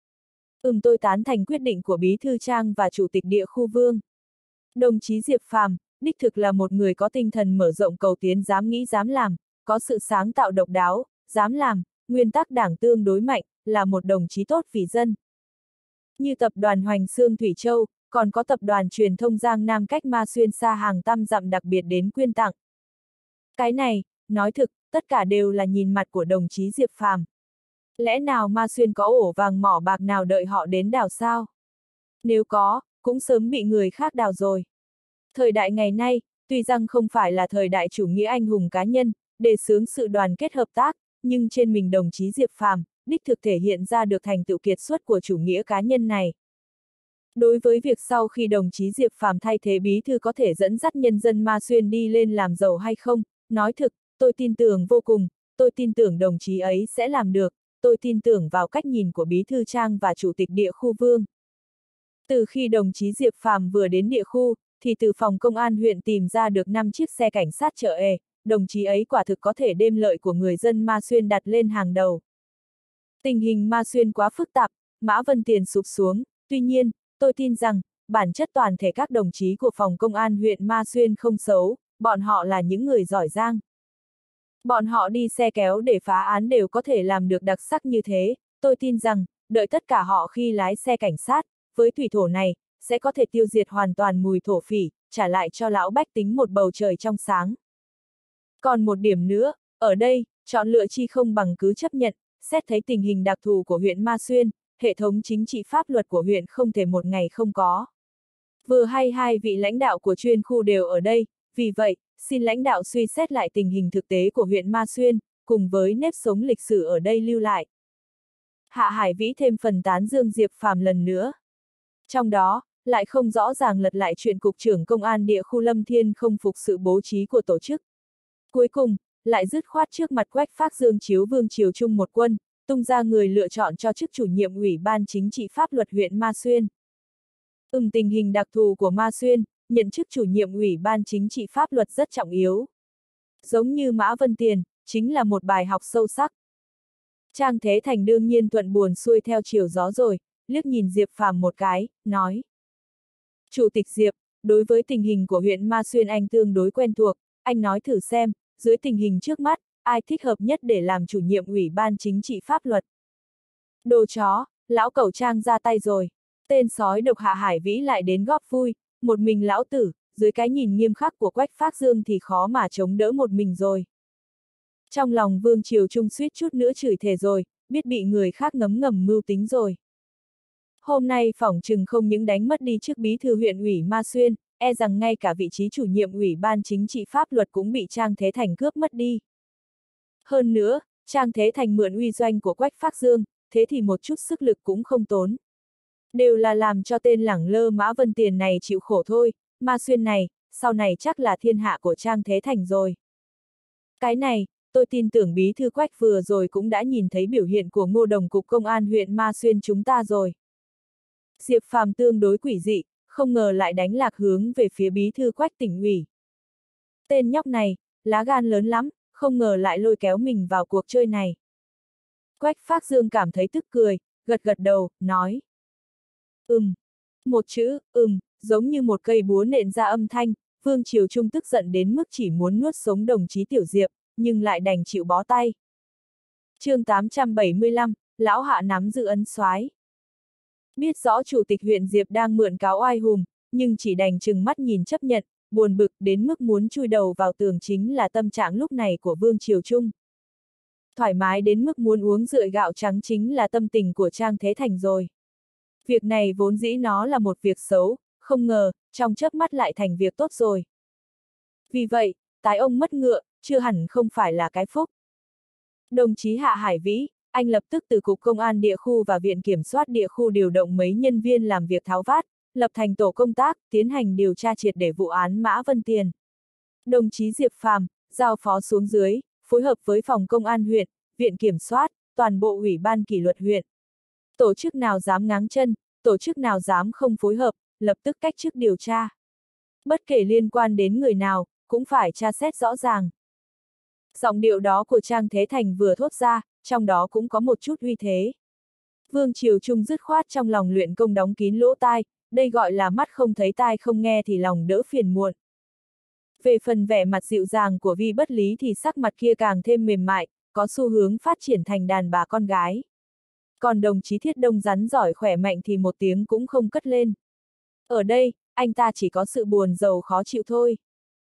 Tôi tán thành quyết định của bí thư Trang và chủ tịch địa khu Vương. Đồng chí Diệp Phàm, đích thực là một người có tinh thần mở rộng cầu tiến, dám nghĩ dám làm, có sự sáng tạo độc đáo, dám làm, nguyên tắc đảng tương đối mạnh, là một đồng chí tốt vì dân. Như tập đoàn Hoành Xương Thủy Châu, còn có tập đoàn truyền thông Giang Nam cách Ma Xuyên xa hàng trăm dặm đặc biệt đến quyên tặng. Cái này, nói thực, tất cả đều là nhìn mặt của đồng chí Diệp Phàm. Lẽ nào Ma Xuyên có ổ vàng mỏ bạc nào đợi họ đến đào sao? Nếu có, cũng sớm bị người khác đào rồi. Thời đại ngày nay, tuy rằng không phải là thời đại chủ nghĩa anh hùng cá nhân, đề xướng sự đoàn kết hợp tác, nhưng trên mình đồng chí Diệp Phàm, đích thực thể hiện ra được thành tựu kiệt xuất của chủ nghĩa cá nhân này. Đối với việc sau khi đồng chí Diệp Phàm thay thế bí thư có thể dẫn dắt nhân dân Ma Xuyên đi lên làm giàu hay không, nói thực, tôi tin tưởng vô cùng, tôi tin tưởng đồng chí ấy sẽ làm được, tôi tin tưởng vào cách nhìn của bí thư Trang và chủ tịch địa khu Vương. Từ khi đồng chí Diệp Phàm vừa đến địa khu, thì từ phòng công an huyện tìm ra được 5 chiếc xe cảnh sát chở ề, đồng chí ấy quả thực có thể đem lợi của người dân Ma Xuyên đặt lên hàng đầu. Tình hình Ma Xuyên quá phức tạp, Mã Vân Tiền sụp xuống, tuy nhiên, tôi tin rằng, bản chất toàn thể các đồng chí của phòng công an huyện Ma Xuyên không xấu, bọn họ là những người giỏi giang. Bọn họ đi xe kéo để phá án đều có thể làm được đặc sắc như thế, tôi tin rằng, đợi tất cả họ khi lái xe cảnh sát, với thủy thổ này, sẽ có thể tiêu diệt hoàn toàn mùi thổ phỉ, trả lại cho lão bách tính một bầu trời trong sáng. Còn một điểm nữa, ở đây, chọn lựa chi không bằng cứ chấp nhận, xét thấy tình hình đặc thù của huyện Ma Xuyên, hệ thống chính trị pháp luật của huyện không thể một ngày không có. Vừa hay hai vị lãnh đạo của chuyên khu đều ở đây, vì vậy, xin lãnh đạo suy xét lại tình hình thực tế của huyện Ma Xuyên, cùng với nếp sống lịch sử ở đây lưu lại. Hạ Hải Vĩ thêm phần tán dương Diệp Phàm lần nữa. Trong đó, lại không rõ ràng lật lại chuyện cục trưởng công an địa khu Lâm Thiên không phục sự bố trí của tổ chức. Cuối cùng, lại dứt khoát trước mặt Quách Phác Dương chiếu Vương Triều Trung một quân, tung ra người lựa chọn cho chức chủ nhiệm Ủy ban Chính trị Pháp luật huyện Ma Xuyên. Tình hình đặc thù của Ma Xuyên, nhận chức chủ nhiệm Ủy ban Chính trị Pháp luật rất trọng yếu. Giống như Mã Vân Tiền, chính là một bài học sâu sắc. Trang Thế Thành đương nhiên thuận buồm xuôi theo chiều gió rồi, liếc nhìn Diệp Phàm một cái, nói. Chủ tịch Diệp, đối với tình hình của huyện Ma Xuyên anh tương đối quen thuộc, anh nói thử xem, dưới tình hình trước mắt, ai thích hợp nhất để làm chủ nhiệm Ủy ban Chính trị Pháp luật. Đồ chó, lão cẩu Trang ra tay rồi. Tên sói độc Hạ Hải Vĩ lại đến góp vui, một mình lão tử, dưới cái nhìn nghiêm khắc của Quách Phác Dương thì khó mà chống đỡ một mình rồi. Trong lòng Vương Triều Trung suýt chút nữa chửi thề rồi, biết bị người khác ngấm ngầm mưu tính rồi. Hôm nay phỏng chừng không những đánh mất đi chức bí thư huyện ủy Ma Xuyên, e rằng ngay cả vị trí chủ nhiệm Ủy ban Chính trị Pháp luật cũng bị Trang Thế Thành cướp mất đi. Hơn nữa, Trang Thế Thành mượn uy doanh của Quách Phác Dương, thế thì một chút sức lực cũng không tốn. Đều là làm cho tên lẳng lơ Mã Vân Tiền này chịu khổ thôi, Ma Xuyên này, sau này chắc là thiên hạ của Trang Thế Thành rồi. Cái này, tôi tin tưởng bí thư Quách vừa rồi cũng đã nhìn thấy biểu hiện của Ngô Đồng cục công an huyện Ma Xuyên chúng ta rồi. Diệp Phàm tương đối quỷ dị, không ngờ lại đánh lạc hướng về phía bí thư Quách tỉnh ủy. Tên nhóc này, lá gan lớn lắm, không ngờ lại lôi kéo mình vào cuộc chơi này. Quách Phác Dương cảm thấy tức cười, gật gật đầu, nói. Một chữ, giống như một cây búa nện ra âm thanh, Vương Triều Trung tức giận đến mức chỉ muốn nuốt sống đồng chí Tiểu Diệp, nhưng lại đành chịu bó tay. Chương 875, Lão Hạ nắm giữ ấn soái. Biết rõ chủ tịch huyện Diệp đang mượn cáo oai hùm, nhưng chỉ đành chừng mắt nhìn chấp nhận, buồn bực đến mức muốn chui đầu vào tường chính là tâm trạng lúc này của Vương Triều Trung. Thoải mái đến mức muốn uống rượu gạo trắng chính là tâm tình của Trang Thế Thành rồi. Việc này vốn dĩ nó là một việc xấu, không ngờ, trong chớp mắt lại thành việc tốt rồi. Vì vậy, tái ông mất ngựa, chưa hẳn không phải là cái phúc. Đồng chí Hạ Hải Vĩ, anh lập tức từ Cục Công an Địa khu và Viện Kiểm soát Địa khu điều động mấy nhân viên làm việc tháo vát, lập thành tổ công tác, tiến hành điều tra triệt để vụ án Mã Vân Tiền. Đồng chí Diệp Phàm, giao phó xuống dưới, phối hợp với Phòng Công an huyện, Viện Kiểm soát, toàn bộ Ủy ban kỷ luật huyện. Tổ chức nào dám ngáng chân, tổ chức nào dám không phối hợp, lập tức cách chức điều tra. Bất kể liên quan đến người nào, cũng phải tra xét rõ ràng. Giọng điệu đó của Trang Thế Thành vừa thốt ra, trong đó cũng có một chút uy thế. Vương Triều Trung dứt khoát trong lòng luyện công đóng kín lỗ tai, đây gọi là mắt không thấy tai không nghe thì lòng đỡ phiền muộn. Về phần vẻ mặt dịu dàng của Vi Bất Lý thì sắc mặt kia càng thêm mềm mại, có xu hướng phát triển thành đàn bà con gái. Còn đồng chí Thiết Đông rắn giỏi khỏe mạnh thì một tiếng cũng không cất lên. Ở đây, anh ta chỉ có sự buồn rầu khó chịu thôi.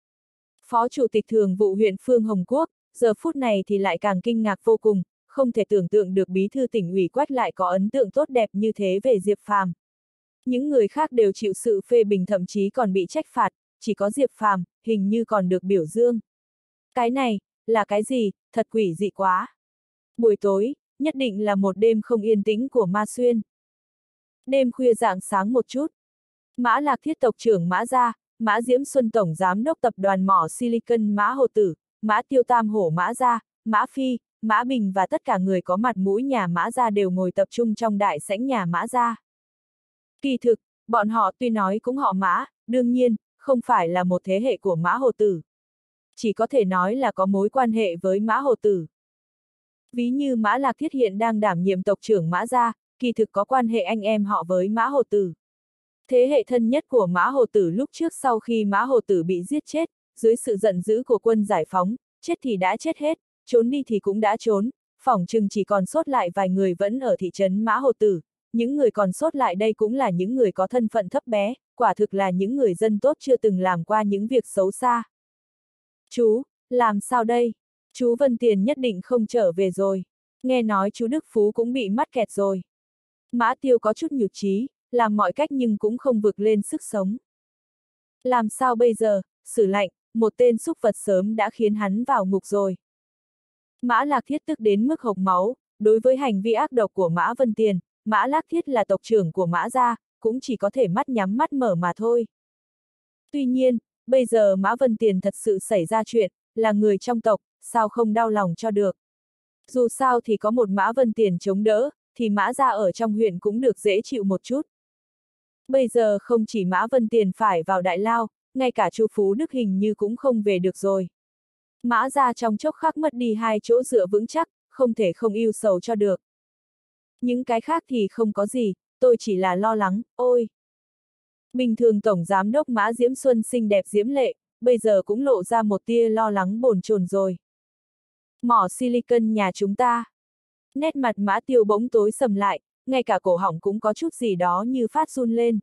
Phó Chủ tịch Thường vụ huyện Phương Hồng Quốc, giờ phút này thì lại càng kinh ngạc vô cùng, không thể tưởng tượng được bí thư tỉnh ủy Quách lại có ấn tượng tốt đẹp như thế về Diệp Phàm. Những người khác đều chịu sự phê bình thậm chí còn bị trách phạt, chỉ có Diệp Phàm hình như còn được biểu dương. Cái này, là cái gì, thật quỷ dị quá. Buổi tối, nhất định là một đêm không yên tĩnh của Ma Xuyên. Đêm khuya rạng sáng một chút. Mã Lạc Thiết tộc trưởng Mã Gia, Mã Diễm Xuân tổng giám đốc tập đoàn mỏ Silicon Mã Hồ Tử, Mã Tiêu Tam Hổ Mã Gia, Mã Phi, Mã Bình và tất cả người có mặt mũi nhà Mã Gia đều ngồi tập trung trong đại sảnh nhà Mã Gia. Kỳ thực, bọn họ tuy nói cũng họ Mã, đương nhiên, không phải là một thế hệ của Mã Hồ Tử. Chỉ có thể nói là có mối quan hệ với Mã Hồ Tử. Ví như Mã Lạc Thiết hiện đang đảm nhiệm tộc trưởng Mã Gia, kỳ thực có quan hệ anh em họ với Mã Hồ Tử. Thế hệ thân nhất của Mã Hồ Tử lúc trước sau khi Mã Hồ Tử bị giết chết, dưới sự giận dữ của quân giải phóng, chết thì đã chết hết, trốn đi thì cũng đã trốn, phỏng chừng chỉ còn sót lại vài người vẫn ở thị trấn Mã Hồ Tử, những người còn sót lại đây cũng là những người có thân phận thấp bé, quả thực là những người dân tốt chưa từng làm qua những việc xấu xa. Chú, làm sao đây? Chú Vân Tiền nhất định không trở về rồi. Nghe nói chú Đức Phú cũng bị mắc kẹt rồi. Mã Tiêu có chút nhụt chí, làm mọi cách nhưng cũng không vực lên sức sống. Làm sao bây giờ, xử lạnh, một tên súc vật sớm đã khiến hắn vào ngục rồi. Mã Lạc Thiết tức đến mức hộc máu, đối với hành vi ác độc của Mã Vân Tiền, Mã Lạc Thiết là tộc trưởng của Mã Gia, cũng chỉ có thể mắt nhắm mắt mở mà thôi. Tuy nhiên, bây giờ Mã Vân Tiền thật sự xảy ra chuyện, là người trong tộc, sao không đau lòng cho được. Dù sao thì có một Mã Vân Tiền chống đỡ, thì Mã Gia ở trong huyện cũng được dễ chịu một chút. Bây giờ không chỉ Mã Vân Tiền phải vào đại lao, ngay cả Chu Phú Đức hình như cũng không về được rồi. Mã Gia trong chốc khắc mất đi hai chỗ dựa vững chắc, không thể không ưu sầu cho được. Những cái khác thì không có gì, tôi chỉ là lo lắng, ôi. Bình thường Tổng Giám đốc Mã Diễm Xuân xinh đẹp diễm lệ, bây giờ cũng lộ ra một tia lo lắng bồn chồn rồi. Mỏ Silicon nhà chúng ta. Nét mặt Mã Tiêu bỗng tối sầm lại, ngay cả cổ họng cũng có chút gì đó như phát run lên.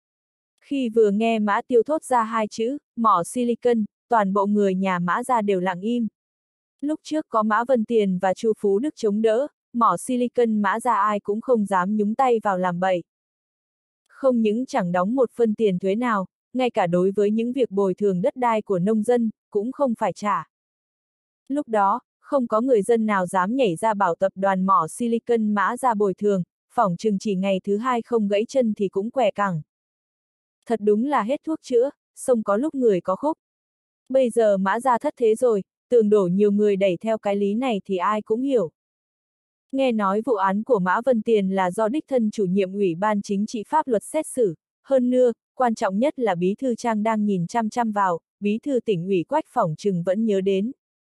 Khi vừa nghe Mã Tiêu thốt ra hai chữ, mỏ Silicon, toàn bộ người nhà Mã Gia đều lặng im. Lúc trước có Mã Vân Tiền và Chu Phú Đức chống đỡ, mỏ Silicon Mã Gia ai cũng không dám nhúng tay vào làm bậy. Không những chẳng đóng một phân tiền thuế nào, ngay cả đối với những việc bồi thường đất đai của nông dân, cũng không phải trả. Lúc đó, không có người dân nào dám nhảy ra bảo tập đoàn mỏ Silicon Mã Gia bồi thường, phỏng chừng chỉ ngày thứ hai không gãy chân thì cũng què cẳng. Thật đúng là hết thuốc chữa, sông có lúc người có khúc. Bây giờ Mã Gia thất thế rồi, tường đổ nhiều người đẩy theo cái lý này thì ai cũng hiểu. Nghe nói vụ án của Mã Vân Tiền là do đích thân chủ nhiệm Ủy ban Chính trị Pháp luật xét xử, hơn nữa, quan trọng nhất là Bí thư Trang đang nhìn chăm chăm vào, Bí thư tỉnh ủy Quách phỏng chừng vẫn nhớ đến.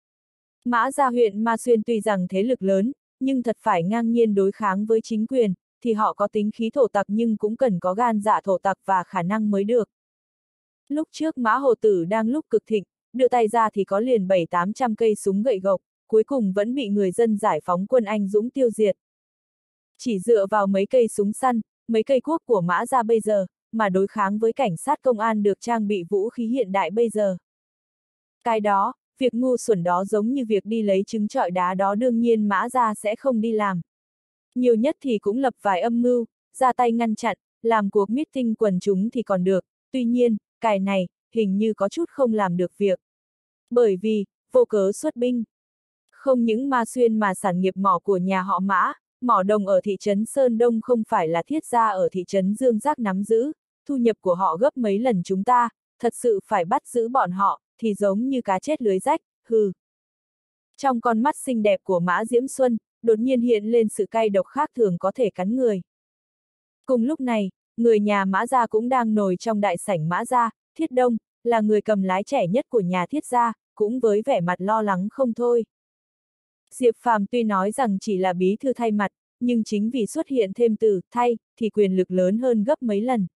Mã Gia huyện Ma Xuyên tuy rằng thế lực lớn, nhưng thật phải ngang nhiên đối kháng với chính quyền, thì họ có tính khí thổ tặc nhưng cũng cần có gan dạ thổ tặc và khả năng mới được. Lúc trước Mã Hồ Tử đang lúc cực thịnh, đưa tay ra thì có liền 700-800 cây súng gậy gộc, cuối cùng vẫn bị người dân giải phóng quân anh dũng tiêu diệt. Chỉ dựa vào mấy cây súng săn, mấy cây cuốc của Mã gia bây giờ, mà đối kháng với cảnh sát công an được trang bị vũ khí hiện đại bây giờ. Cái đó, việc ngu xuẩn đó giống như việc đi lấy trứng trọi đá đó đương nhiên Mã gia sẽ không đi làm. Nhiều nhất thì cũng lập vài âm mưu, ra tay ngăn chặn, làm cuộc meeting quần chúng thì còn được, tuy nhiên, cái này, hình như có chút không làm được việc. Bởi vì, vô cớ xuất binh. Không những Ma Xuyên mà sản nghiệp mỏ của nhà họ Mã, mỏ đồng ở thị trấn Sơn Đông không phải là Thiết gia ở thị trấn Dương Giác nắm giữ, thu nhập của họ gấp mấy lần chúng ta, thật sự phải bắt giữ bọn họ, thì giống như cá chết lưới rách, hừ. Trong con mắt xinh đẹp của Mã Diễm Xuân, đột nhiên hiện lên sự cay độc khác thường có thể cắn người. Cùng lúc này, người nhà Mã gia cũng đang ngồi trong đại sảnh Mã gia, Thiết Đông, là người cầm lái trẻ nhất của nhà Thiết gia, cũng với vẻ mặt lo lắng không thôi. Diệp Phàm tuy nói rằng chỉ là bí thư thay mặt, nhưng chính vì xuất hiện thêm từ thay, thì quyền lực lớn hơn gấp mấy lần.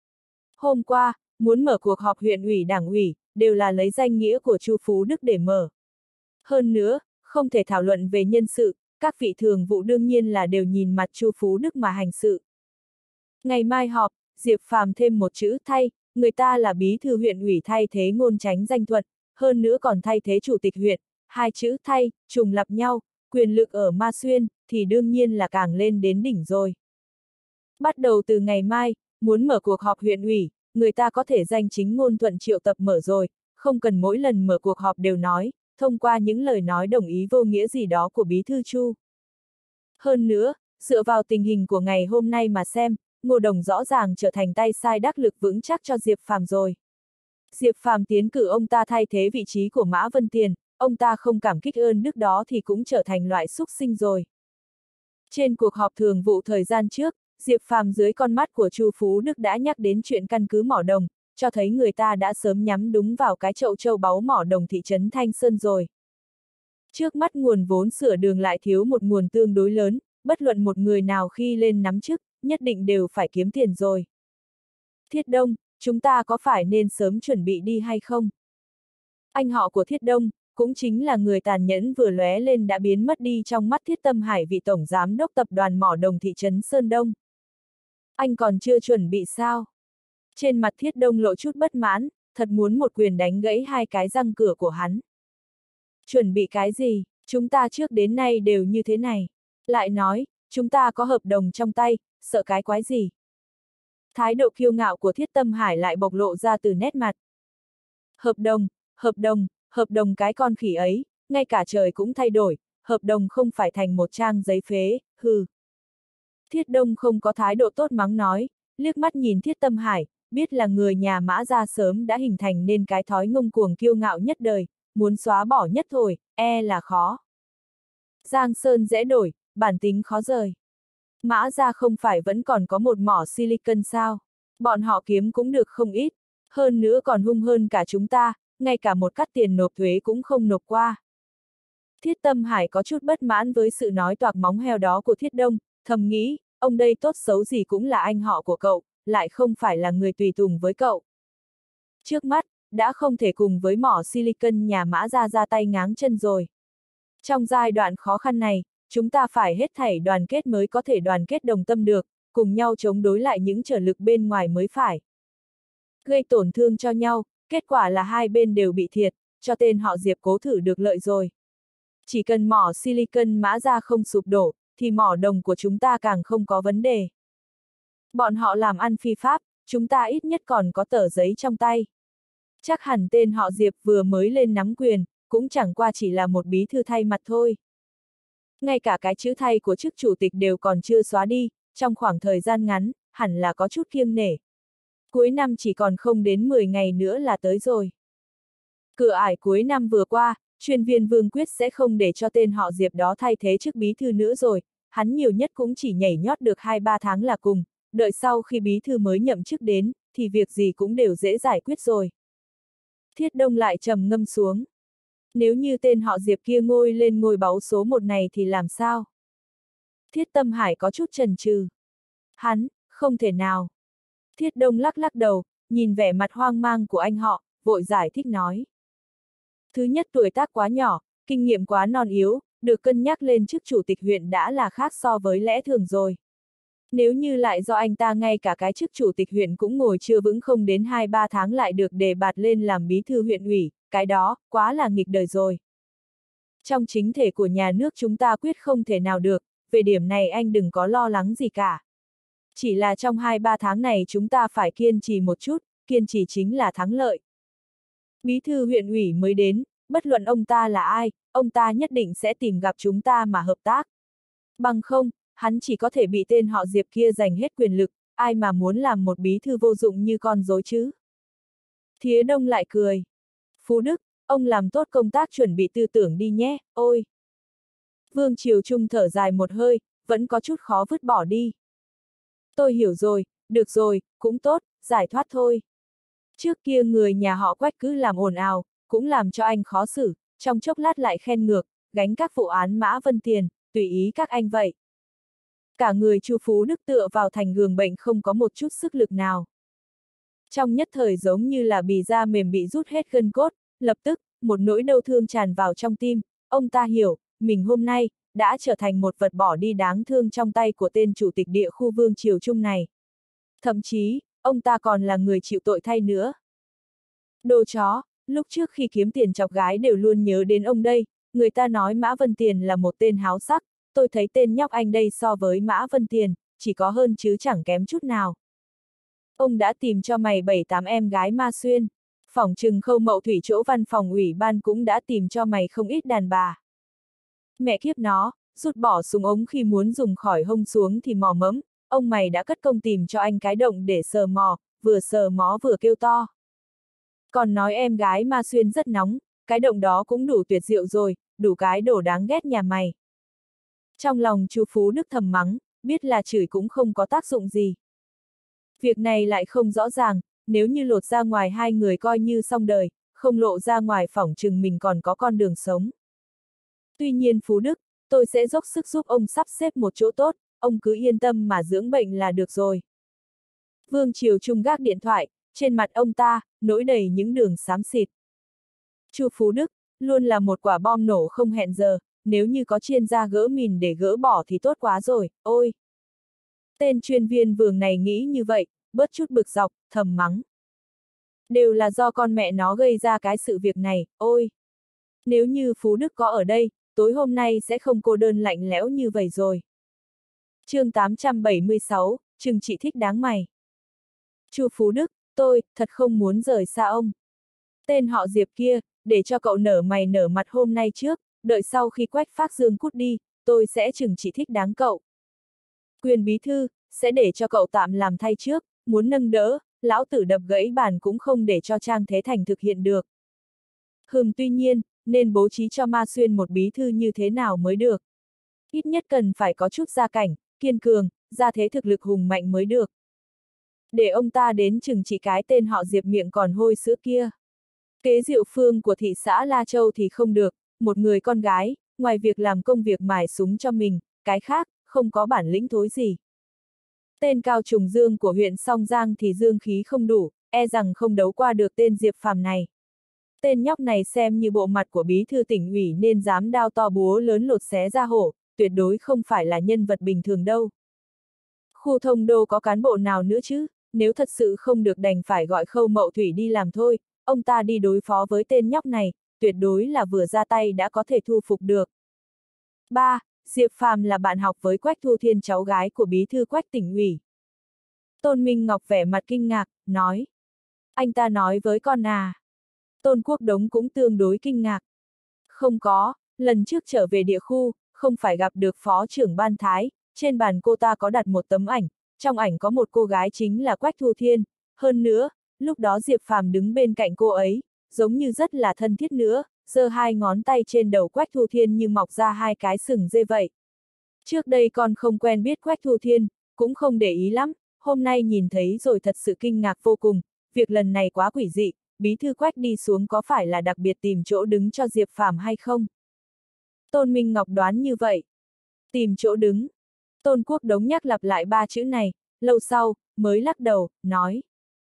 Hôm qua, muốn mở cuộc họp huyện ủy đảng ủy, đều là lấy danh nghĩa của Chu Phú Đức để mở. Hơn nữa, không thể thảo luận về nhân sự, các vị thường vụ đương nhiên là đều nhìn mặt Chu Phú Đức mà hành sự. Ngày mai họp, Diệp Phàm thêm một chữ thay, người ta là bí thư huyện ủy thay thế Ngôn Chánh Danh Thuận, hơn nữa còn thay thế chủ tịch huyện, hai chữ thay, trùng lặp nhau, quyền lực ở Ma Xuyên, thì đương nhiên là càng lên đến đỉnh rồi. Bắt đầu từ ngày mai, muốn mở cuộc họp huyện ủy, người ta có thể danh chính ngôn thuận triệu tập mở rồi, không cần mỗi lần mở cuộc họp đều nói, thông qua những lời nói đồng ý vô nghĩa gì đó của bí thư Chu. Hơn nữa, dựa vào tình hình của ngày hôm nay mà xem, Ngô Đồng rõ ràng trở thành tay sai đắc lực vững chắc cho Diệp Phàm rồi. Diệp Phàm tiến cử ông ta thay thế vị trí của Mã Vân Tiền, ông ta không cảm kích ơn đức đó thì cũng trở thành loại xúc sinh rồi. Trên cuộc họp thường vụ thời gian trước, Diệp Phàm dưới con mắt của Chu Phú Đức đã nhắc đến chuyện căn cứ mỏ đồng, cho thấy người ta đã sớm nhắm đúng vào cái chậu châu báu mỏ đồng thị trấn Thanh Sơn rồi. Trước mắt nguồn vốn sửa đường lại thiếu một nguồn tương đối lớn, bất luận một người nào khi lên nắm chức, nhất định đều phải kiếm tiền rồi. Thiết Đông, chúng ta có phải nên sớm chuẩn bị đi hay không? Anh họ của Thiết Đông, cũng chính là người tàn nhẫn vừa lóe lên đã biến mất đi trong mắt Thiết Tâm Hải vị tổng giám đốc tập đoàn mỏ đồng thị trấn Sơn Đông. Anh còn chưa chuẩn bị sao? Trên mặt Thiết Đông lộ chút bất mãn, thật muốn một quyền đánh gãy hai cái răng cửa của hắn. Chuẩn bị cái gì, chúng ta trước đến nay đều như thế này. Lại nói, chúng ta có hợp đồng trong tay, sợ cái quái gì? Thái độ kiêu ngạo của Thiết Tâm Hải lại bộc lộ ra từ nét mặt. Hợp đồng cái con khỉ ấy, ngay cả trời cũng thay đổi, hợp đồng không phải thành một trang giấy phế, hừ. Thiết Đông không có thái độ tốt mắng nói, liếc mắt nhìn Thiết Tâm Hải, biết là người nhà Mã gia sớm đã hình thành nên cái thói ngông cuồng kiêu ngạo nhất đời, muốn xóa bỏ nhất thôi, là khó. Giang sơn dễ đổi, bản tính khó rời. Mã gia không phải vẫn còn có một mỏ silicon sao? Bọn họ kiếm cũng được không ít, hơn nữa còn hung hơn cả chúng ta, ngay cả một cắt tiền nộp thuế cũng không nộp qua. Thiết Tâm Hải có chút bất mãn với sự nói toạc móng heo đó của Thiết Đông, thầm nghĩ, ông đây tốt xấu gì cũng là anh họ của cậu, lại không phải là người tùy tùng với cậu. Trước mắt, đã không thể cùng với mỏ silicon nhà Mã gia ra tay ngáng chân rồi. Trong giai đoạn khó khăn này, chúng ta phải hết thảy đoàn kết mới có thể đoàn kết đồng tâm được, cùng nhau chống đối lại những trở lực bên ngoài mới phải. Gây tổn thương cho nhau, kết quả là hai bên đều bị thiệt, cho tên họ Diệp cố thử được lợi rồi. Chỉ cần mỏ silicon Mã gia không sụp đổ, thì mỏ đồng của chúng ta càng không có vấn đề. Bọn họ làm ăn phi pháp, chúng ta ít nhất còn có tờ giấy trong tay. Chắc hẳn tên họ Diệp vừa mới lên nắm quyền, cũng chẳng qua chỉ là một bí thư thay mặt thôi. Ngay cả cái chữ thay của chức chủ tịch đều còn chưa xóa đi, trong khoảng thời gian ngắn, hẳn là có chút kiêng nể. Cuối năm chỉ còn không đến 10 ngày nữa là tới rồi. Cửa ải cuối năm vừa qua, chuyên viên Vương Quyết sẽ không để cho tên họ Diệp đó thay thế chức bí thư nữa rồi, hắn nhiều nhất cũng chỉ nhảy nhót được 2-3 tháng là cùng, đợi sau khi bí thư mới nhậm chức đến, thì việc gì cũng đều dễ giải quyết rồi. Thiết Đông lại trầm ngâm xuống. Nếu như tên họ Diệp kia ngôi lên ngôi báu số 1 này thì làm sao? Thiết Tâm Hải có chút chần chừ. Hắn, không thể nào. Thiết Đông lắc lắc đầu, nhìn vẻ mặt hoang mang của anh họ, vội giải thích nói. Thứ nhất tuổi tác quá nhỏ, kinh nghiệm quá non yếu, được cân nhắc lên chức chủ tịch huyện đã là khác so với lẽ thường rồi. Nếu như lại do anh ta ngay cả cái chức chủ tịch huyện cũng ngồi chưa vững không đến 2-3 tháng lại được đề bạt lên làm bí thư huyện ủy, cái đó, quá là nghịch đời rồi. Trong chính thể của nhà nước chúng ta quyết không thể nào được, về điểm này anh đừng có lo lắng gì cả. Chỉ là trong 2-3 tháng này chúng ta phải kiên trì một chút, kiên trì chính là thắng lợi. Bí thư huyện ủy mới đến, bất luận ông ta là ai, ông ta nhất định sẽ tìm gặp chúng ta mà hợp tác. Bằng không, hắn chỉ có thể bị tên họ Diệp kia giành hết quyền lực, ai mà muốn làm một bí thư vô dụng như con rối chứ. Thía Đông lại cười. Phú Đức, ông làm tốt công tác chuẩn bị tư tưởng đi nhé, ôi. Vương Triều Trung thở dài một hơi, vẫn có chút khó vứt bỏ đi. Tôi hiểu rồi, được rồi, cũng tốt, giải thoát thôi. Trước kia người nhà họ Quách cứ làm ồn ào, cũng làm cho anh khó xử, trong chốc lát lại khen ngược, gánh các vụ án Mã Vân Tiền, tùy ý các anh vậy. Cả người Chu Phú Đức tựa vào thành giường bệnh không có một chút sức lực nào. Trong nhất thời giống như là bì da mềm bị rút hết gân cốt, lập tức, một nỗi đau thương tràn vào trong tim, ông ta hiểu, mình hôm nay, đã trở thành một vật bỏ đi đáng thương trong tay của tên chủ tịch địa khu Vương Triều Trung này. Thậm chí, ông ta còn là người chịu tội thay nữa. Đồ chó, lúc trước khi kiếm tiền chọc gái đều luôn nhớ đến ông đây, người ta nói Mã Vân Tiền là một tên háo sắc, tôi thấy tên nhóc anh đây so với Mã Vân Tiền, chỉ có hơn chứ chẳng kém chút nào. Ông đã tìm cho mày 7-8 em gái ma xuyên, phỏng chừng Khâu Mậu Thủy chỗ văn phòng ủy ban cũng đã tìm cho mày không ít đàn bà. Mẹ kiếp nó, rút bỏ súng ống khi muốn dùng khỏi hông xuống thì mò mẫm, ông mày đã cất công tìm cho anh cái động để sờ mò, vừa sờ mó vừa kêu to. Còn nói em gái ma xuyên rất nóng, cái động đó cũng đủ tuyệt diệu rồi, đủ cái đồ đáng ghét nhà mày. Trong lòng Chu Phú Đức thầm mắng, biết là chửi cũng không có tác dụng gì. Việc này lại không rõ ràng, nếu như lột ra ngoài hai người coi như xong đời, không lộ ra ngoài phỏng chừng mình còn có con đường sống. Tuy nhiên Phú Đức, tôi sẽ dốc sức giúp ông sắp xếp một chỗ tốt, ông cứ yên tâm mà dưỡng bệnh là được rồi. Vương Triều Trung gác điện thoại, trên mặt ông ta, nổi đầy những đường xám xịt. Chu Phú Đức, luôn là một quả bom nổ không hẹn giờ, nếu như có chuyên gia gỡ mìn để gỡ bỏ thì tốt quá rồi, ôi. Tên chuyên viên Vương này nghĩ như vậy, bớt chút bực dọc, thầm mắng. Đều là do con mẹ nó gây ra cái sự việc này, ôi. Nếu như Phú Đức có ở đây, tối hôm nay sẽ không cô đơn lạnh lẽo như vậy rồi. Chương 876, chừng chỉ thích đáng mày. Chu Phú Đức, tôi, thật không muốn rời xa ông. Tên họ Diệp kia, để cho cậu nở mày nở mặt hôm nay trước, đợi sau khi Quách Phác Dương cút đi, tôi sẽ chừng chỉ thích đáng cậu. Quyền bí thư, sẽ để cho cậu tạm làm thay trước, muốn nâng đỡ, lão tử đập gãy bàn cũng không để cho Trang Thế Thành thực hiện được. Tuy nhiên, nên bố trí cho Ma Xuyên một bí thư như thế nào mới được. Ít nhất cần phải có chút gia cảnh, kiên cường, gia thế thực lực hùng mạnh mới được. Để ông ta đến chừng trị cái tên họ Diệp miệng còn hôi sữa kia. Kế Diệu Phương của thị xã La Châu thì không được, một người con gái, ngoài việc làm công việc mài súng cho mình, cái khác, không có bản lĩnh thối gì. Tên Cao Trùng Dương của huyện Song Giang thì dương khí không đủ, e rằng không đấu qua được tên Diệp Phàm này. Tên nhóc này xem như bộ mặt của bí thư tỉnh ủy nên dám đao to búa lớn lột xé ra hổ, tuyệt đối không phải là nhân vật bình thường đâu. Khu Thông Đô có cán bộ nào nữa chứ, nếu thật sự không được đành phải gọi Khâu Mậu Thủy đi làm thôi, ông ta đi đối phó với tên nhóc này, tuyệt đối là vừa ra tay đã có thể thu phục được. 3. Diệp Phàm là bạn học với Quách Thu Thiên cháu gái của bí thư Quách tỉnh ủy. Tôn Minh Ngọc vẻ mặt kinh ngạc, nói. Anh ta nói với con à. Tôn Quốc Đống cũng tương đối kinh ngạc. Không có, lần trước trở về địa khu, không phải gặp được phó trưởng ban Thái, trên bàn cô ta có đặt một tấm ảnh, trong ảnh có một cô gái chính là Quách Thu Thiên, hơn nữa, lúc đó Diệp Phàm đứng bên cạnh cô ấy, giống như rất là thân thiết nữa, giơ hai ngón tay trên đầu Quách Thu Thiên như mọc ra hai cái sừng dê vậy. Trước đây con không quen biết Quách Thu Thiên, cũng không để ý lắm, hôm nay nhìn thấy rồi thật sự kinh ngạc vô cùng, việc lần này quá quỷ dị, bí thư Quách đi xuống có phải là đặc biệt tìm chỗ đứng cho Diệp Phàm hay không? Tôn Minh Ngọc đoán như vậy. Tìm chỗ đứng. Tôn Quốc Đống nhắc lặp lại ba chữ này, lâu sau, mới lắc đầu, nói.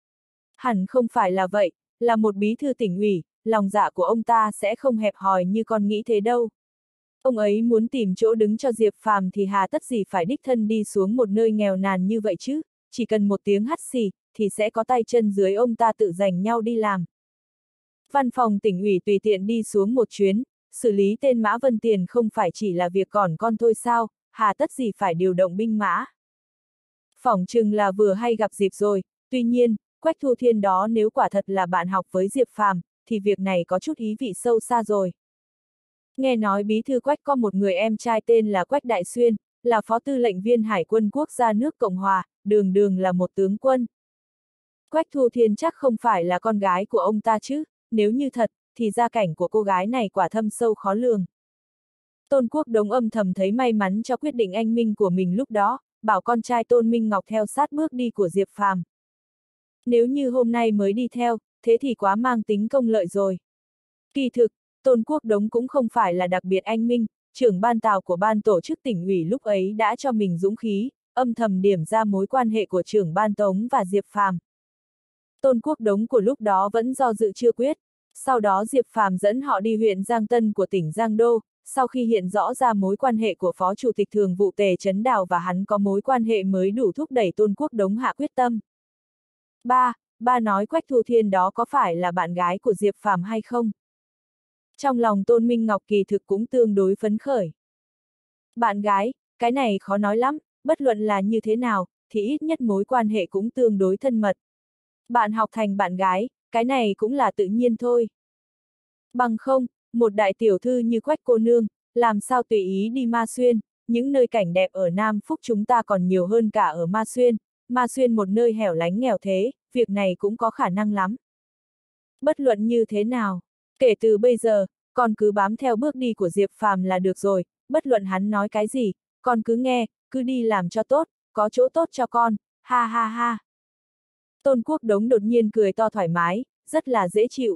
Hẳn không phải là vậy, là một bí thư tỉnh ủy, lòng dạ của ông ta sẽ không hẹp hòi như con nghĩ thế đâu. Ông ấy muốn tìm chỗ đứng cho Diệp Phàm thì hà tất gì phải đích thân đi xuống một nơi nghèo nàn như vậy chứ, chỉ cần một tiếng hắt xì, thì sẽ có tay chân dưới ông ta tự giành nhau đi làm. Văn phòng tỉnh ủy tùy tiện đi xuống một chuyến, xử lý tên Mã Vân Tiền không phải chỉ là việc còn con thôi sao, hà tất gì phải điều động binh mã. Phỏng chừng là vừa hay gặp dịp rồi, tuy nhiên, Quách Thu Thiên đó nếu quả thật là bạn học với Diệp Phàm, thì việc này có chút ý vị sâu xa rồi. Nghe nói bí thư Quách có một người em trai tên là Quách Đại Xuyên, là phó tư lệnh viên Hải quân quốc gia nước Cộng Hòa, đường đường là một tướng quân. Quách Thu Thiên chắc không phải là con gái của ông ta chứ, nếu như thật, thì gia cảnh của cô gái này quả thâm sâu khó lường. Tôn Quốc Đống âm thầm thấy may mắn cho quyết định anh minh của mình lúc đó, bảo con trai Tôn Minh Ngọc theo sát bước đi của Diệp Phàm. Nếu như hôm nay mới đi theo, thế thì quá mang tính công lợi rồi. Kỳ thực, Tôn Quốc Đống cũng không phải là đặc biệt anh minh, trưởng ban tào của ban tổ chức tỉnh ủy lúc ấy đã cho mình dũng khí, âm thầm điểm ra mối quan hệ của trưởng ban Tống và Diệp Phàm. Tôn Quốc Đống của lúc đó vẫn do dự chưa quyết, sau đó Diệp Phàm dẫn họ đi huyện Giang Tân của tỉnh Giang Đô, sau khi hiện rõ ra mối quan hệ của Phó Chủ tịch Thường vụ Tề Chấn Đào và hắn có mối quan hệ mới đủ thúc đẩy Tôn Quốc Đống hạ quyết tâm. Ba nói Quách Thu Thiên đó có phải là bạn gái của Diệp Phàm hay không? Trong lòng Tôn Minh Ngọc kỳ thực cũng tương đối phấn khởi. Bạn gái, cái này khó nói lắm, bất luận là như thế nào, thì ít nhất mối quan hệ cũng tương đối thân mật. Bạn học thành bạn gái, cái này cũng là tự nhiên thôi. Bằng không, một đại tiểu thư như Quách cô nương, làm sao tùy ý đi Ma Xuyên, những nơi cảnh đẹp ở Nam Phúc chúng ta còn nhiều hơn cả ở Ma Xuyên một nơi hẻo lánh nghèo thế, việc này cũng có khả năng lắm. Bất luận như thế nào, kể từ bây giờ, con cứ bám theo bước đi của Diệp Phàm là được rồi, bất luận hắn nói cái gì, con cứ nghe, cứ đi làm cho tốt, có chỗ tốt cho con, ha ha ha. Tôn Quốc Đống đột nhiên cười to thoải mái, rất là dễ chịu.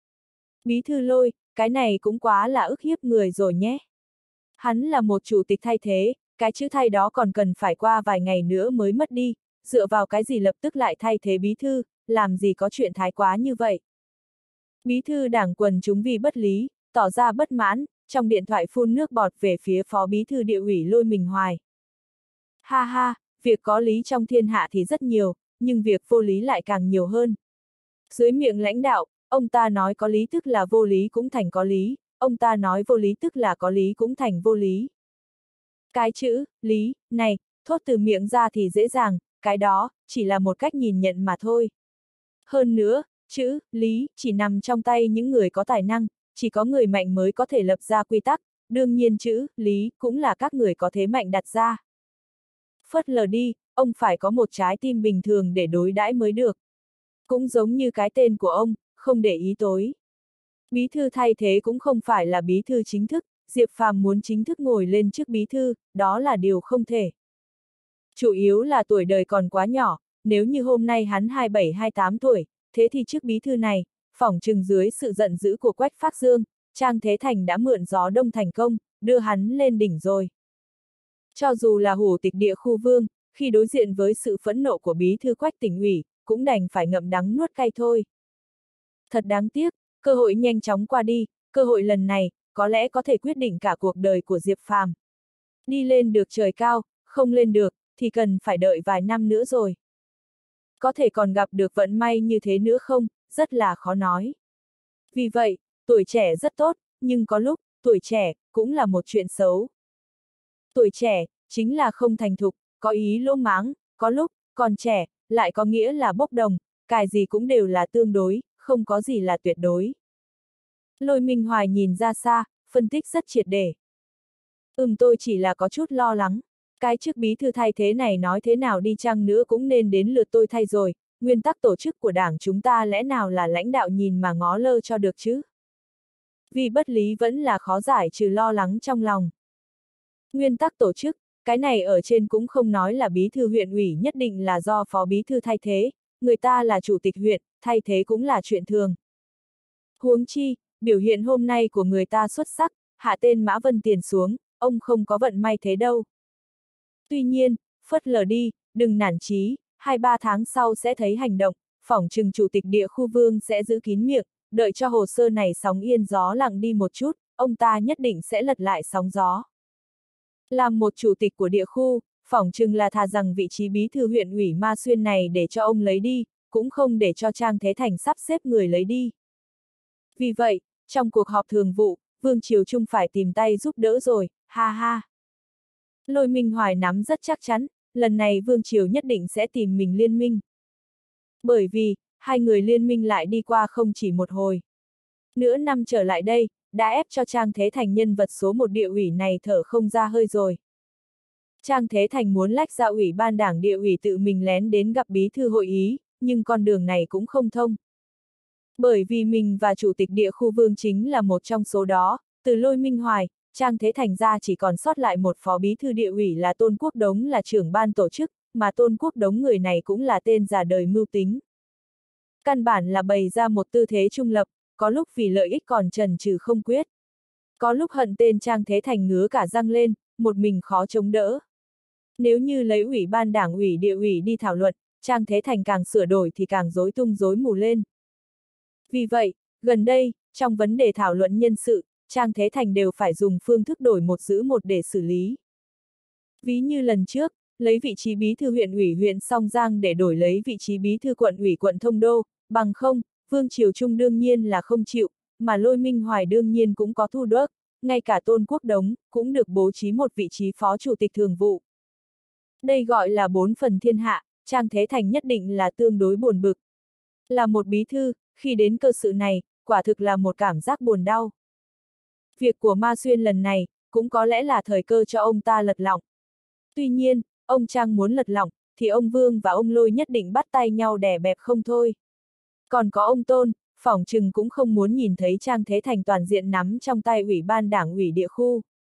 Bí thư Lôi, cái này cũng quá là ức hiếp người rồi nhé. Hắn là một chủ tịch thay thế, cái chữ thay đó còn cần phải qua vài ngày nữa mới mất đi, dựa vào cái gì lập tức lại thay thế bí thư, làm gì có chuyện thái quá như vậy. Bí thư đảng quần chúng vì bất lý, tỏ ra bất mãn, trong điện thoại phun nước bọt về phía phó bí thư địa ủy Lôi Minh Hoài. Ha ha, việc có lý trong thiên hạ thì rất nhiều, nhưng việc vô lý lại càng nhiều hơn. Dưới miệng lãnh đạo, ông ta nói có lý tức là vô lý cũng thành có lý, ông ta nói vô lý tức là có lý cũng thành vô lý. Cái chữ, lý, này, thốt từ miệng ra thì dễ dàng, cái đó, chỉ là một cách nhìn nhận mà thôi. Hơn nữa, chữ, lý, chỉ nằm trong tay những người có tài năng, chỉ có người mạnh mới có thể lập ra quy tắc, đương nhiên chữ, lý, cũng là các người có thế mạnh đặt ra. Phớt lờ đi, ông phải có một trái tim bình thường để đối đãi mới được. Cũng giống như cái tên của ông, không để ý tối. Bí thư thay thế cũng không phải là bí thư chính thức, Diệp Phàm muốn chính thức ngồi lên chức bí thư, đó là điều không thể. Chủ yếu là tuổi đời còn quá nhỏ, nếu như hôm nay hắn 27-28 tuổi, thế thì chức bí thư này, phỏng chừng dưới sự giận dữ của Quách Phác Dương, Trang Thế Thành đã mượn gió đông thành công, đưa hắn lên đỉnh rồi. Cho dù là hủ tịch địa khu vương, khi đối diện với sự phẫn nộ của bí thư Quách tỉnh ủy, cũng đành phải ngậm đắng nuốt cay thôi. Thật đáng tiếc, cơ hội nhanh chóng qua đi, cơ hội lần này, có lẽ có thể quyết định cả cuộc đời của Diệp Phàm. Đi lên được trời cao, không lên được, thì cần phải đợi vài năm nữa rồi. Có thể còn gặp được vận may như thế nữa không, rất là khó nói. Vì vậy, tuổi trẻ rất tốt, nhưng có lúc, tuổi trẻ, cũng là một chuyện xấu. Tuổi trẻ, chính là không thành thục, có ý lỗ mãng, có lúc, còn trẻ, lại có nghĩa là bốc đồng, cái gì cũng đều là tương đối, không có gì là tuyệt đối. Lôi Minh Hoài nhìn ra xa, phân tích rất triệt để. Tôi chỉ là có chút lo lắng. Cái chức bí thư thay thế này nói thế nào đi chăng nữa cũng nên đến lượt tôi thay rồi, nguyên tắc tổ chức của đảng chúng ta lẽ nào là lãnh đạo nhìn mà ngó lơ cho được chứ? Vì bất lý vẫn là khó giải trừ lo lắng trong lòng. Nguyên tắc tổ chức, cái này ở trên cũng không nói là bí thư huyện ủy nhất định là do phó bí thư thay thế, người ta là chủ tịch huyện, thay thế cũng là chuyện thường. Huống chi, biểu hiện hôm nay của người ta xuất sắc, hạ tên Mã Vân Tiền xuống, ông không có vận may thế đâu. Tuy nhiên, phớt lờ đi, đừng nản chí, 2-3 tháng sau sẽ thấy hành động, phỏng chừng chủ tịch địa khu vương sẽ giữ kín miệng, đợi cho hồ sơ này sóng yên gió lặng đi một chút, ông ta nhất định sẽ lật lại sóng gió. Làm một chủ tịch của địa khu, phỏng chừng là thà rằng vị trí bí thư huyện ủy Ma Xuyên này để cho ông lấy đi, cũng không để cho Trang Thế Thành sắp xếp người lấy đi. Vì vậy, trong cuộc họp thường vụ, Vương Triều Trung phải tìm tay giúp đỡ rồi, ha ha. Lôi Minh Hoài nắm rất chắc chắn, lần này Vương Triều nhất định sẽ tìm mình liên minh. Bởi vì, hai người liên minh lại đi qua không chỉ một hồi. Nửa năm trở lại đây, đã ép cho Trang Thế Thành nhân vật số một địa ủy này thở không ra hơi rồi. Trang Thế Thành muốn lách ra ủy ban đảng địa ủy tự mình lén đến gặp bí thư hội ý, nhưng con đường này cũng không thông. Bởi vì mình và chủ tịch địa khu Vương chính là một trong số đó, từ Lôi Minh Hoài, Trang Thế Thành ra chỉ còn sót lại một phó bí thư địa ủy là Tôn Quốc Đống là trưởng ban tổ chức, mà Tôn Quốc Đống người này cũng là tên già đời mưu tính. Căn bản là bày ra một tư thế trung lập, có lúc vì lợi ích còn chần chừ không quyết. Có lúc hận tên Trang Thế Thành ngứa cả răng lên, một mình khó chống đỡ. Nếu như lấy ủy ban đảng ủy địa ủy đi thảo luận, Trang Thế Thành càng sửa đổi thì càng rối tung rối mù lên. Vì vậy, gần đây, trong vấn đề thảo luận nhân sự, Trang Thế Thành đều phải dùng phương thức đổi một giữ một để xử lý. Ví như lần trước, lấy vị trí bí thư huyện ủy huyện Song Giang để đổi lấy vị trí bí thư quận ủy quận Thông Đô, bằng không, Vương Triều Trung đương nhiên là không chịu, mà Lôi Minh Hoài đương nhiên cũng có thu đớt, ngay cả Tôn Quốc Đống cũng được bố trí một vị trí phó chủ tịch thường vụ. Đây gọi là 4 phần thiên hạ, Trang Thế Thành nhất định là tương đối buồn bực. Là một bí thư, khi đến cơ sự này, quả thực là một cảm giác buồn đau. Việc của Ma Xuyên lần này, cũng có lẽ là thời cơ cho ông ta lật lọng. Tuy nhiên, ông Trang muốn lật lọng, thì ông Vương và ông Lôi nhất định bắt tay nhau đè bẹp không thôi. Còn có ông Tôn, phỏng chừng cũng không muốn nhìn thấy Trang Thế Thành toàn diện nắm trong tay ủy ban đảng ủy địa khu.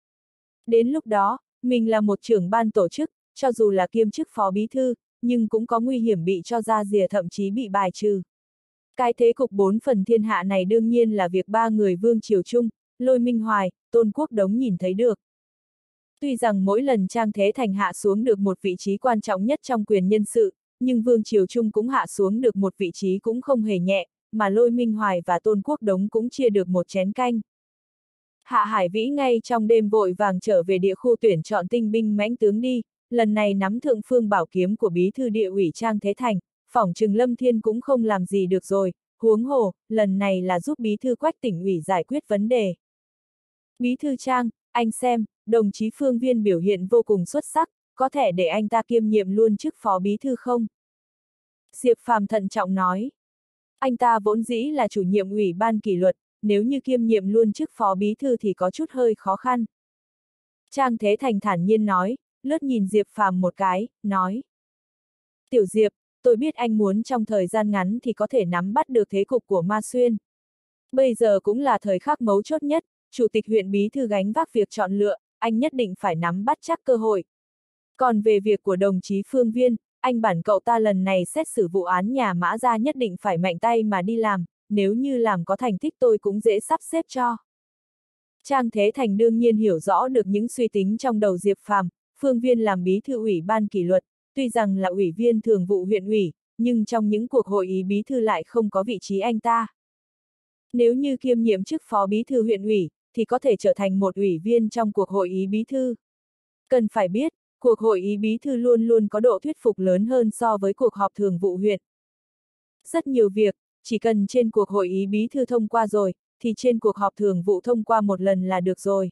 Đến lúc đó, mình là một trưởng ban tổ chức, cho dù là kiêm chức phó bí thư, nhưng cũng có nguy hiểm bị cho ra rìa thậm chí bị bài trừ. Cái thế cục 4 phần thiên hạ này đương nhiên là việc ba người Vương Triều Trung, Lôi Minh Hoài, Tôn Quốc Đống nhìn thấy được. Tuy rằng mỗi lần Trang Thế Thành hạ xuống được một vị trí quan trọng nhất trong quyền nhân sự, nhưng Vương Triều Trung cũng hạ xuống được một vị trí cũng không hề nhẹ, mà Lôi Minh Hoài và Tôn Quốc Đống cũng chia được một chén canh. Hạ Hải Vĩ ngay trong đêm vội vàng trở về địa khu tuyển chọn tinh binh mãnh tướng đi, lần này nắm thượng phương bảo kiếm của bí thư địa ủy Trang Thế Thành, phỏng chừng Lâm Thiên cũng không làm gì được rồi, huống hồ, lần này là giúp bí thư Quách tỉnh ủy giải quyết vấn đề. Bí thư Trang, anh xem, đồng chí Phương Viên biểu hiện vô cùng xuất sắc, có thể để anh ta kiêm nhiệm luôn chức phó bí thư không? Diệp Phàm thận trọng nói. Anh ta vốn dĩ là chủ nhiệm ủy ban kỷ luật, nếu như kiêm nhiệm luôn chức phó bí thư thì có chút hơi khó khăn. Trang Thế Thành thản nhiên nói, lướt nhìn Diệp Phàm một cái, nói. Tiểu Diệp, tôi biết anh muốn trong thời gian ngắn thì có thể nắm bắt được thế cục của Ma Xuyên. Bây giờ cũng là thời khắc mấu chốt nhất, chủ tịch huyện bí thư gánh vác việc chọn lựa, anh nhất định phải nắm bắt chắc cơ hội. Còn về việc của đồng chí Phương Viên, anh bản cậu ta lần này xét xử vụ án nhà Mã Gia nhất định phải mạnh tay mà đi làm, nếu như làm có thành tích tôi cũng dễ sắp xếp cho. Trang Thế Thành đương nhiên hiểu rõ được những suy tính trong đầu Diệp Phàm, Phương Viên làm bí thư ủy ban kỷ luật, tuy rằng là ủy viên thường vụ huyện ủy, nhưng trong những cuộc hội ý bí thư lại không có vị trí anh ta. Nếu như kiêm nhiệm chức phó bí thư huyện ủy, thì có thể trở thành một ủy viên trong cuộc hội ý bí thư. Cần phải biết, cuộc hội ý bí thư luôn luôn có độ thuyết phục lớn hơn so với cuộc họp thường vụ huyện. Rất nhiều việc, chỉ cần trên cuộc hội ý bí thư thông qua rồi, thì trên cuộc họp thường vụ thông qua một lần là được rồi.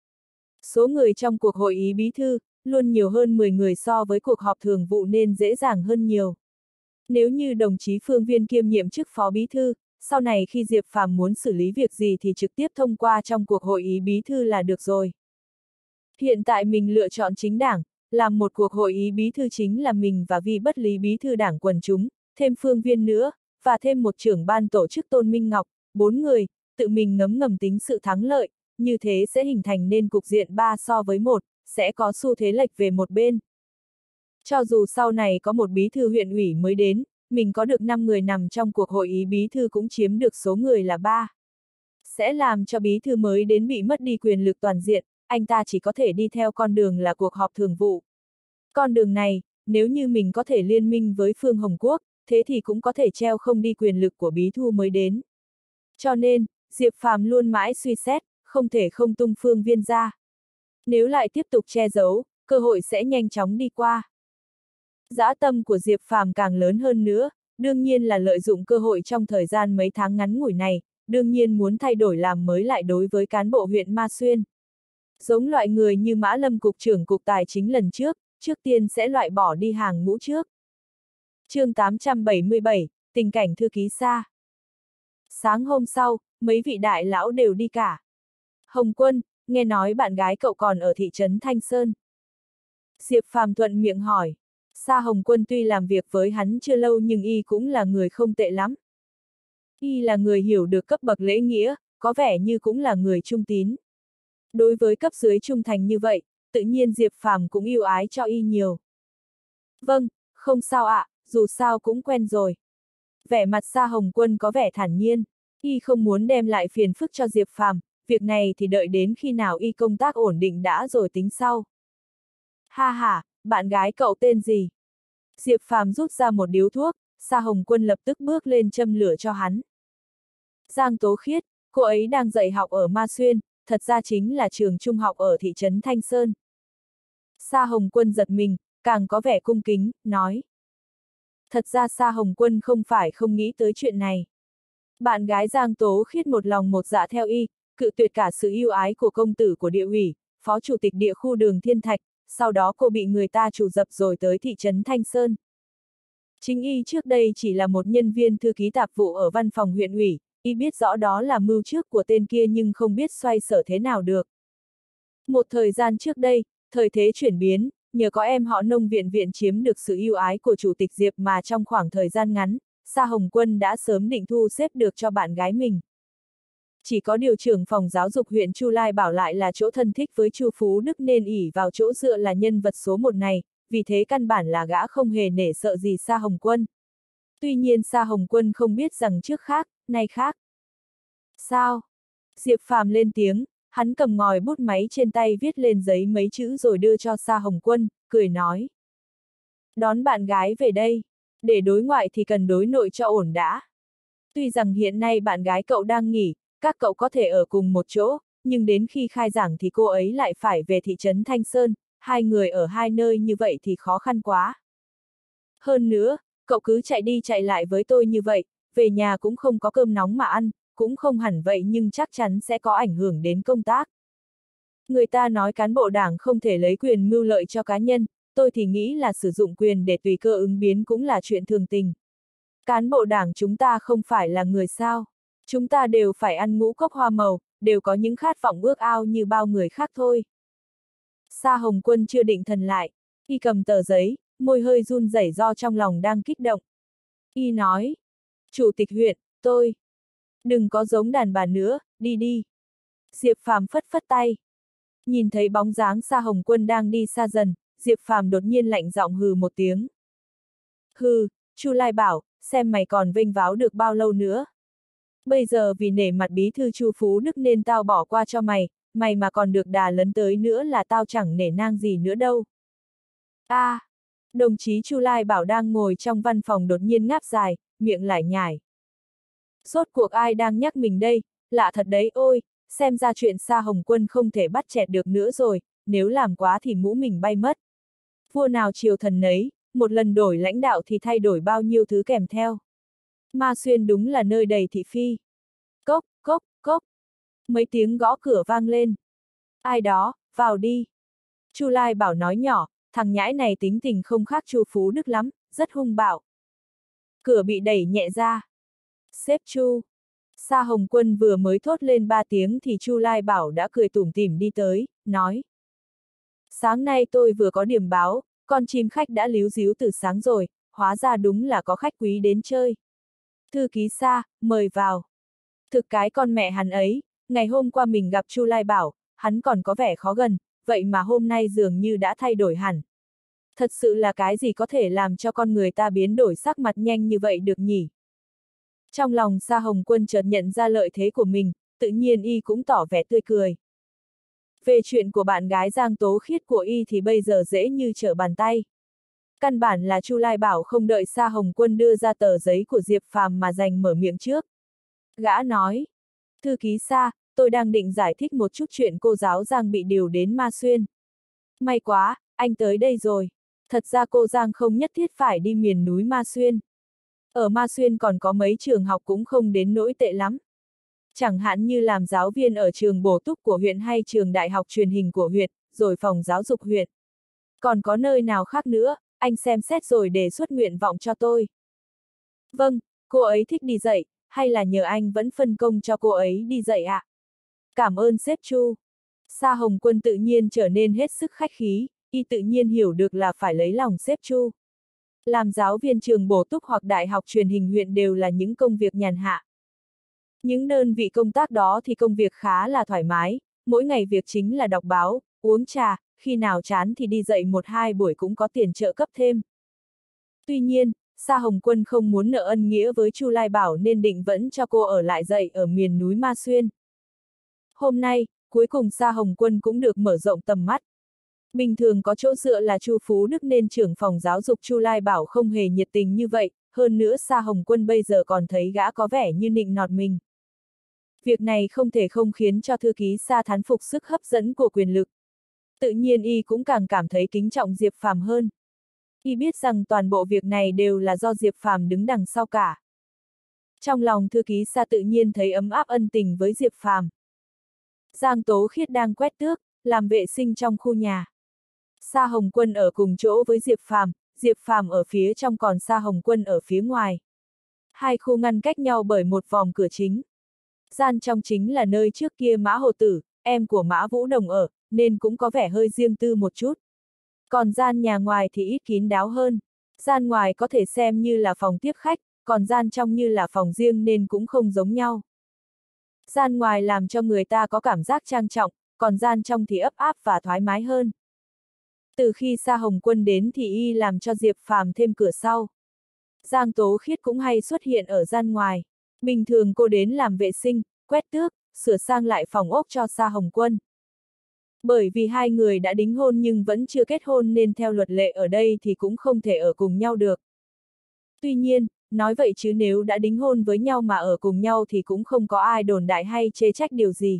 Số người trong cuộc hội ý bí thư, luôn nhiều hơn 10 người so với cuộc họp thường vụ nên dễ dàng hơn nhiều. Nếu như đồng chí Phương Viên kiêm nhiệm chức phó bí thư, sau này khi Diệp Phàm muốn xử lý việc gì thì trực tiếp thông qua trong cuộc hội ý bí thư là được rồi. Hiện tại mình lựa chọn chính đảng, làm một cuộc hội ý bí thư chính là mình và Vi Bất Lý bí thư đảng quần chúng, thêm Phương Viên nữa, và thêm một trưởng ban tổ chức Tôn Minh Ngọc, 4 người, tự mình ngấm ngầm tính sự thắng lợi, như thế sẽ hình thành nên cục diện 3 so với 1, sẽ có xu thế lệch về một bên. Cho dù sau này có một bí thư huyện ủy mới đến, mình có được 5 người nằm trong cuộc hội ý bí thư cũng chiếm được số người là 3. Sẽ làm cho bí thư mới đến bị mất đi quyền lực toàn diện, anh ta chỉ có thể đi theo con đường là cuộc họp thường vụ. Con đường này, nếu như mình có thể liên minh với Phương Hồng Quốc, thế thì cũng có thể treo không đi quyền lực của bí thư mới đến. Cho nên, Diệp Phàm luôn mãi suy xét, không thể không tung Phương Viên ra. Nếu lại tiếp tục che giấu, cơ hội sẽ nhanh chóng đi qua. Dã tâm của Diệp Phàm càng lớn hơn nữa, đương nhiên là lợi dụng cơ hội trong thời gian mấy tháng ngắn ngủi này, đương nhiên muốn thay đổi làm mới lại đối với cán bộ huyện Ma Xuyên. Giống loại người như Mã Lâm cục trưởng cục tài chính lần trước tiên sẽ loại bỏ đi hàng ngũ trước. Chương 877, tình cảnh thư ký xa. Sáng hôm sau, mấy vị đại lão đều đi cả. Hồng Quân, nghe nói bạn gái cậu còn ở thị trấn Thanh Sơn. Diệp Phàm thuận miệng hỏi. Sa Hồng Quân tuy làm việc với hắn chưa lâu nhưng y cũng là người không tệ lắm. Y là người hiểu được cấp bậc lễ nghĩa, có vẻ như cũng là người trung tín. Đối với cấp dưới trung thành như vậy, tự nhiên Diệp Phàm cũng yêu ái cho y nhiều. Vâng, không sao ạ, dù sao cũng quen rồi. Vẻ mặt Sa Hồng Quân có vẻ thản nhiên, y không muốn đem lại phiền phức cho Diệp Phàm, việc này thì đợi đến khi nào y công tác ổn định đã rồi tính sau. Ha ha, bạn gái cậu tên gì? Diệp Phàm rút ra một điếu thuốc, Sa Hồng Quân lập tức bước lên châm lửa cho hắn. Giang Tố Khiết, cô ấy đang dạy học ở Ma Xuyên, thật ra chính là trường trung học ở thị trấn Thanh Sơn. Sa Hồng Quân giật mình, càng có vẻ cung kính, nói. Thật ra Sa Hồng Quân không phải không nghĩ tới chuyện này. Bạn gái Giang Tố Khiết một lòng một dạ theo y, cự tuyệt cả sự yêu ái của công tử của địa ủy, phó chủ tịch địa khu Đường Thiên Thạch, sau đó cô bị người ta trù dập rồi tới thị trấn Thanh Sơn. Chính y trước đây chỉ là một nhân viên thư ký tạp vụ ở văn phòng huyện ủy, y biết rõ đó là mưu trước của tên kia nhưng không biết xoay sở thế nào được. Một thời gian trước đây, thời thế chuyển biến, nhờ có em họ Nông viện chiếm được sự yêu ái của chủ tịch Diệp mà trong khoảng thời gian ngắn, Sa Hồng Quân đã sớm định thu xếp được cho bạn gái mình. Chỉ có điều trưởng phòng giáo dục huyện Chu Lai bảo lại là chỗ thân thích với Chu Phú Đức nên ỷ vào chỗ dựa là nhân vật số một này, vì thế căn bản là gã không hề nể sợ gì Sa Hồng Quân. Tuy nhiên Sa Hồng Quân không biết rằng trước khác, nay khác. Sao? Diệp Phàm lên tiếng, hắn cầm ngòi bút máy trên tay viết lên giấy mấy chữ rồi đưa cho Sa Hồng Quân, cười nói. Đón bạn gái về đây, để đối ngoại thì cần đối nội cho ổn đã. Tuy rằng hiện nay bạn gái cậu đang nghỉ, các cậu có thể ở cùng một chỗ, nhưng đến khi khai giảng thì cô ấy lại phải về thị trấn Thanh Sơn, hai người ở hai nơi như vậy thì khó khăn quá. Hơn nữa, cậu cứ chạy đi chạy lại với tôi như vậy, về nhà cũng không có cơm nóng mà ăn, cũng không hẳn vậy nhưng chắc chắn sẽ có ảnh hưởng đến công tác. Người ta nói cán bộ đảng không thể lấy quyền mưu lợi cho cá nhân, tôi thì nghĩ là sử dụng quyền để tùy cơ ứng biến cũng là chuyện thường tình. Cán bộ đảng chúng ta không phải là người sao. Chúng ta đều phải ăn ngũ cốc hoa màu, đều có những khát vọng ước ao như bao người khác thôi. Sa Hồng Quân chưa định thần lại, y cầm tờ giấy, môi hơi run rẩy do trong lòng đang kích động. Y nói, Chủ tịch huyện, tôi. Đừng có giống đàn bà nữa, đi đi. Diệp Phàm phất phất tay. Nhìn thấy bóng dáng Sa Hồng Quân đang đi xa dần, Diệp Phàm đột nhiên lạnh giọng hừ một tiếng. Hừ, Chu Lai bảo, xem mày còn vênh váo được bao lâu nữa. Bây giờ vì nể mặt bí thư Chu Phú Đức nên tao bỏ qua cho mày, mày mà còn được đà lấn tới nữa là tao chẳng nể nang gì nữa đâu. Đồng chí Chu Lai bảo đang ngồi trong văn phòng đột nhiên ngáp dài, miệng lải nhải. Rốt cuộc ai đang nhắc mình đây, lạ thật đấy ôi, xem ra chuyện Sa Hồng Quân không thể bắt chẹt được nữa rồi, nếu làm quá thì mũ mình bay mất. Vua nào triều thần nấy, một lần đổi lãnh đạo thì thay đổi bao nhiêu thứ kèm theo. Ma Xuyên đúng là nơi đầy thị phi. Cốc, cốc, cốc. Mấy tiếng gõ cửa vang lên. Ai đó, vào đi. Chu Lai bảo nói nhỏ, thằng nhãi này tính tình không khác Chu Phú Đức lắm, rất hung bạo. Cửa bị đẩy nhẹ ra. Sếp Chu. Sa Hồng Quân vừa mới thốt lên 3 tiếng thì Chu Lai bảo đã cười tủm tỉm đi tới, nói. Sáng nay tôi vừa có điểm báo, con chim khách đã líu ríu từ sáng rồi, hóa ra đúng là có khách quý đến chơi. Thư ký Sa, mời vào. Thực cái con mẹ hắn ấy, ngày hôm qua mình gặp Chu Lai bảo, hắn còn có vẻ khó gần, vậy mà hôm nay dường như đã thay đổi hẳn. Thật sự là cái gì có thể làm cho con người ta biến đổi sắc mặt nhanh như vậy được nhỉ? Trong lòng Sa Hồng Quân chợt nhận ra lợi thế của mình, tự nhiên y cũng tỏ vẻ tươi cười. Về chuyện của bạn gái Giang Tố Khiết của y thì bây giờ dễ như trở bàn tay. Căn bản là Chu Lai bảo không đợi Sa Hồng Quân đưa ra tờ giấy của Diệp Phàm mà giành mở miệng trước. Gã nói, thư ký Sa, tôi đang định giải thích một chút chuyện cô giáo Giang bị điều đến Ma Xuyên. May quá, anh tới đây rồi. Thật ra cô Giang không nhất thiết phải đi miền núi Ma Xuyên. Ở Ma Xuyên còn có mấy trường học cũng không đến nỗi tệ lắm. Chẳng hạn như làm giáo viên ở trường bổ túc của huyện hay trường đại học truyền hình của huyện, rồi phòng giáo dục huyện. Còn có nơi nào khác nữa, anh xem xét rồi đề xuất nguyện vọng cho tôi. Vâng, cô ấy thích đi dạy, hay là nhờ anh vẫn phân công cho cô ấy đi dạy ạ? Cảm ơn sếp Chu. Sa Hồng Quân tự nhiên trở nên hết sức khách khí, y tự nhiên hiểu được là phải lấy lòng sếp Chu. Làm giáo viên trường bổ túc hoặc đại học truyền hình huyện đều là những công việc nhàn hạ. Những đơn vị công tác đó thì công việc khá là thoải mái, mỗi ngày việc chính là đọc báo, uống trà, khi nào chán thì đi dạy 1-2 buổi cũng có tiền trợ cấp thêm. Tuy nhiên, Sa Hồng Quân không muốn nợ ân nghĩa với Chu Lai Bảo nên định vẫn cho cô ở lại dạy ở miền núi Ma Xuyên. Hôm nay, cuối cùng Sa Hồng Quân cũng được mở rộng tầm mắt. Bình thường có chỗ dựa là Chu Phú Đức nên trưởng phòng giáo dục Chu Lai Bảo không hề nhiệt tình như vậy, hơn nữa Sa Hồng Quân bây giờ còn thấy gã có vẻ như nịnh nọt mình. Việc này không thể không khiến cho thư ký Sa thán phục sức hấp dẫn của quyền lực. Tự nhiên y cũng càng cảm thấy kính trọng Diệp Phàm hơn. Y biết rằng toàn bộ việc này đều là do Diệp Phàm đứng đằng sau cả. Trong lòng thư ký Sa tự nhiên thấy ấm áp ân tình với Diệp Phàm. Giang Tố Khiết đang quét tước, làm vệ sinh trong khu nhà. Sa Hồng Quân ở cùng chỗ với Diệp Phàm ở phía trong còn Sa Hồng Quân ở phía ngoài. Hai khu ngăn cách nhau bởi một vòng cửa chính. Gian trong chính là nơi trước kia Mã Hồ Tử, em của Mã Vũ Đồng ở, nên cũng có vẻ hơi riêng tư một chút. Còn gian nhà ngoài thì ít kín đáo hơn. Gian ngoài có thể xem như là phòng tiếp khách, còn gian trong như là phòng riêng nên cũng không giống nhau. Gian ngoài làm cho người ta có cảm giác trang trọng, còn gian trong thì ấp áp và thoải mái hơn. Từ khi Sa Hồng Quân đến thì y làm cho Diệp Phàm thêm cửa sau. Giang Tố Khiết cũng hay xuất hiện ở gian ngoài. Bình thường cô đến làm vệ sinh, quét tước, sửa sang lại phòng ốc cho Sa Hồng Quân. Bởi vì hai người đã đính hôn nhưng vẫn chưa kết hôn nên theo luật lệ ở đây thì cũng không thể ở cùng nhau được. Tuy nhiên, nói vậy chứ nếu đã đính hôn với nhau mà ở cùng nhau thì cũng không có ai đồn đại hay chê trách điều gì.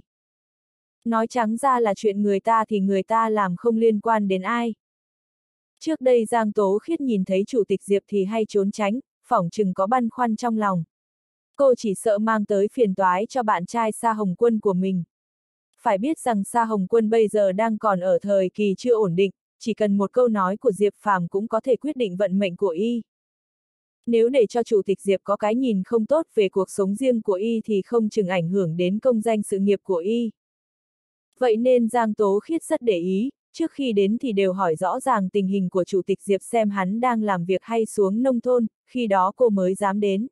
Nói trắng ra là chuyện người ta thì người ta làm không liên quan đến ai. Trước đây Giang Tố Khiết nhìn thấy Chủ tịch Diệp thì hay trốn tránh, phỏng chừng có băn khoăn trong lòng. Cô chỉ sợ mang tới phiền toái cho bạn trai Sa Hồng Quân của mình. Phải biết rằng Sa Hồng Quân bây giờ đang còn ở thời kỳ chưa ổn định, chỉ cần một câu nói của Diệp Phàm cũng có thể quyết định vận mệnh của y. Nếu để cho Chủ tịch Diệp có cái nhìn không tốt về cuộc sống riêng của y thì không chừng ảnh hưởng đến công danh sự nghiệp của y. Vậy nên Giang Tố Khiết rất để ý, trước khi đến thì đều hỏi rõ ràng tình hình của Chủ tịch Diệp xem hắn đang làm việc hay xuống nông thôn, khi đó cô mới dám đến.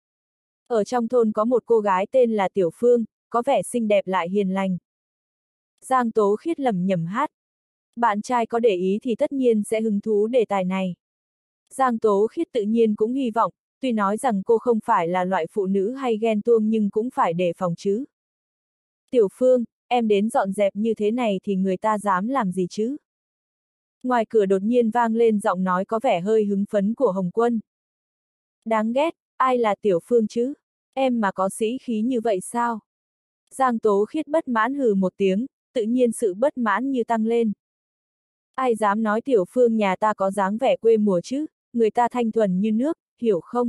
Ở trong thôn có một cô gái tên là Tiểu Phương, có vẻ xinh đẹp lại hiền lành. Giang Tố Khiết lẩm nhẩm hát. Bạn trai có để ý thì tất nhiên sẽ hứng thú đề tài này. Giang Tố Khiết tự nhiên cũng hy vọng, tuy nói rằng cô không phải là loại phụ nữ hay ghen tuông nhưng cũng phải đề phòng chứ. Tiểu Phương, em đến dọn dẹp như thế này thì người ta dám làm gì chứ? Ngoài cửa đột nhiên vang lên giọng nói có vẻ hơi hứng phấn của Hồng Quân. Đáng ghét, ai là Tiểu Phương chứ? Em mà có sĩ khí như vậy sao? Giang Tố Khiết bất mãn hừ một tiếng, tự nhiên sự bất mãn như tăng lên. Ai dám nói Tiểu Phương nhà ta có dáng vẻ quê mùa chứ, người ta thanh thuần như nước, hiểu không?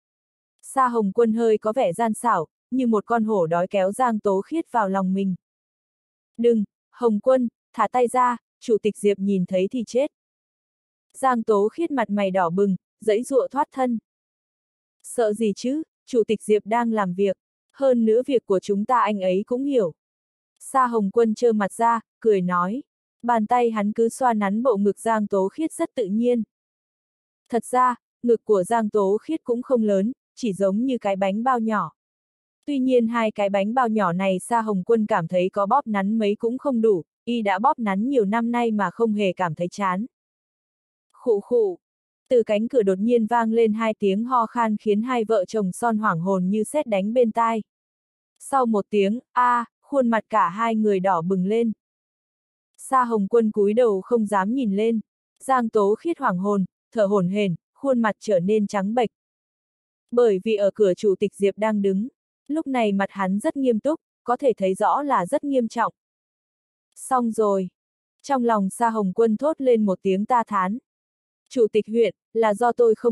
Sa Hồng Quân hơi có vẻ gian xảo, như một con hổ đói kéo Giang Tố Khiết vào lòng mình. Đừng, Hồng Quân, thả tay ra, Chủ tịch Diệp nhìn thấy thì chết. Giang Tố Khiết mặt mày đỏ bừng, giãy giụa thoát thân. Sợ gì chứ, Chủ tịch Diệp đang làm việc, hơn nữa việc của chúng ta anh ấy cũng hiểu. Sa Hồng Quân trơ mặt ra, cười nói. Bàn tay hắn cứ xoa nắn bộ ngực Giang Tố Khiết rất tự nhiên. Thật ra, ngực của Giang Tố Khiết cũng không lớn, chỉ giống như cái bánh bao nhỏ. Tuy nhiên hai cái bánh bao nhỏ này Sa Hồng Quân cảm thấy có bóp nắn mấy cũng không đủ, y đã bóp nắn nhiều năm nay mà không hề cảm thấy chán. Khụ khụ. Từ cánh cửa đột nhiên vang lên hai tiếng ho khan khiến hai vợ chồng Son hoảng hồn như sét đánh bên tai. Sau một tiếng, khuôn mặt cả hai người đỏ bừng lên. Sa Hồng Quân cúi đầu không dám nhìn lên. Giang Tố Khiết hoảng hồn, thở hổn hển, khuôn mặt trở nên trắng bệch. Bởi vì ở cửa Chủ tịch Diệp đang đứng. Lúc này mặt hắn rất nghiêm túc, có thể thấy rõ là rất nghiêm trọng. Xong rồi. Trong lòng Sa Hồng Quân thốt lên một tiếng ta thán. Chủ tịch huyện, là do tôi không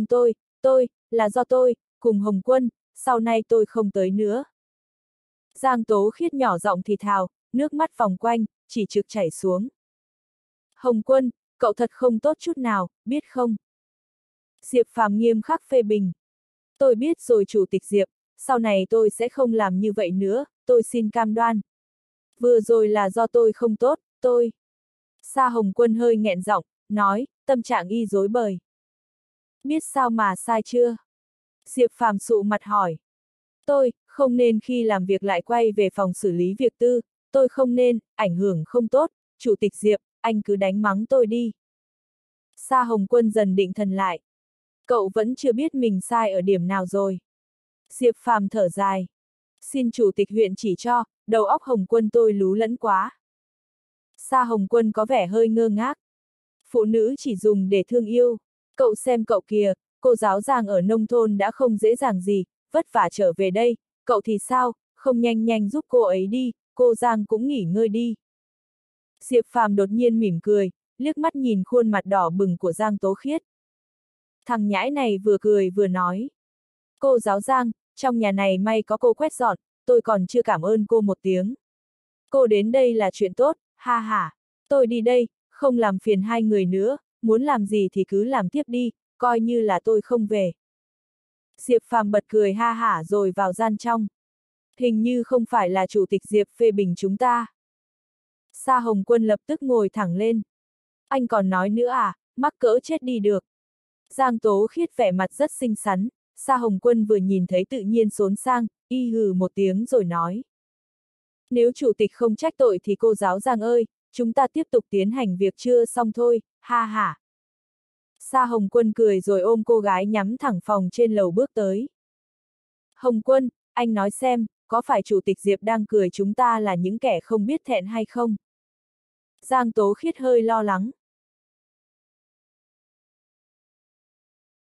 là do tôi, cùng Hồng Quân, sau này tôi không tới nữa. Giang Tố Khiết nhỏ giọng thì thào, nước mắt vòng quanh, chỉ trực chảy xuống. Hồng Quân, cậu thật không tốt chút nào, biết không? Diệp Phàm nghiêm khắc phê bình. Tôi biết rồi Chủ tịch Diệp, sau này tôi sẽ không làm như vậy nữa, tôi xin cam đoan. Vừa rồi là do tôi không tốt, tôi. Sa Hồng Quân hơi nghẹn giọng, nói, tâm trạng y rối bời. Biết sao mà sai chưa? Diệp Phàm sụ mặt hỏi. Tôi, không nên khi làm việc lại quay về phòng xử lý việc tư, tôi không nên, ảnh hưởng không tốt, Chủ tịch Diệp, anh cứ đánh mắng tôi đi. Sa Hồng Quân dần định thần lại. Cậu vẫn chưa biết mình sai ở điểm nào rồi. Diệp Phàm thở dài. Xin Chủ tịch huyện chỉ cho, đầu óc Hồng Quân tôi lú lẫn quá. Sa Hồng Quân có vẻ hơi ngơ ngác. Phụ nữ chỉ dùng để thương yêu. Cậu xem cậu kìa, cô giáo Giang ở nông thôn đã không dễ dàng gì, vất vả trở về đây, cậu thì sao, không nhanh nhanh giúp cô ấy đi, cô Giang cũng nghỉ ngơi đi. Diệp Phàm đột nhiên mỉm cười, liếc mắt nhìn khuôn mặt đỏ bừng của Giang Tố Khiết. Thằng nhãi này vừa cười vừa nói. Cô giáo Giang, trong nhà này may có cô quét dọn, tôi còn chưa cảm ơn cô một tiếng. Cô đến đây là chuyện tốt, ha ha. Tôi đi đây, không làm phiền hai người nữa, muốn làm gì thì cứ làm tiếp đi, coi như là tôi không về. Diệp Phàm bật cười ha hả rồi vào gian trong. Hình như không phải là Chủ tịch Diệp phê bình chúng ta. Sa Hồng Quân lập tức ngồi thẳng lên. Anh còn nói nữa à, mắc cỡ chết đi được. Giang Tố Khiết vẻ mặt rất xinh xắn, Sa Hồng Quân vừa nhìn thấy tự nhiên xốn sang, y hừ một tiếng rồi nói. Nếu chủ tịch không trách tội thì cô giáo Giang ơi, chúng ta tiếp tục tiến hành việc chưa xong thôi, ha ha. Sa Hồng Quân cười rồi ôm cô gái nhắm thẳng phòng trên lầu bước tới. Hồng Quân, anh nói xem, có phải Chủ tịch Diệp đang cười chúng ta là những kẻ không biết thẹn hay không? Giang Tố Khiết hơi lo lắng.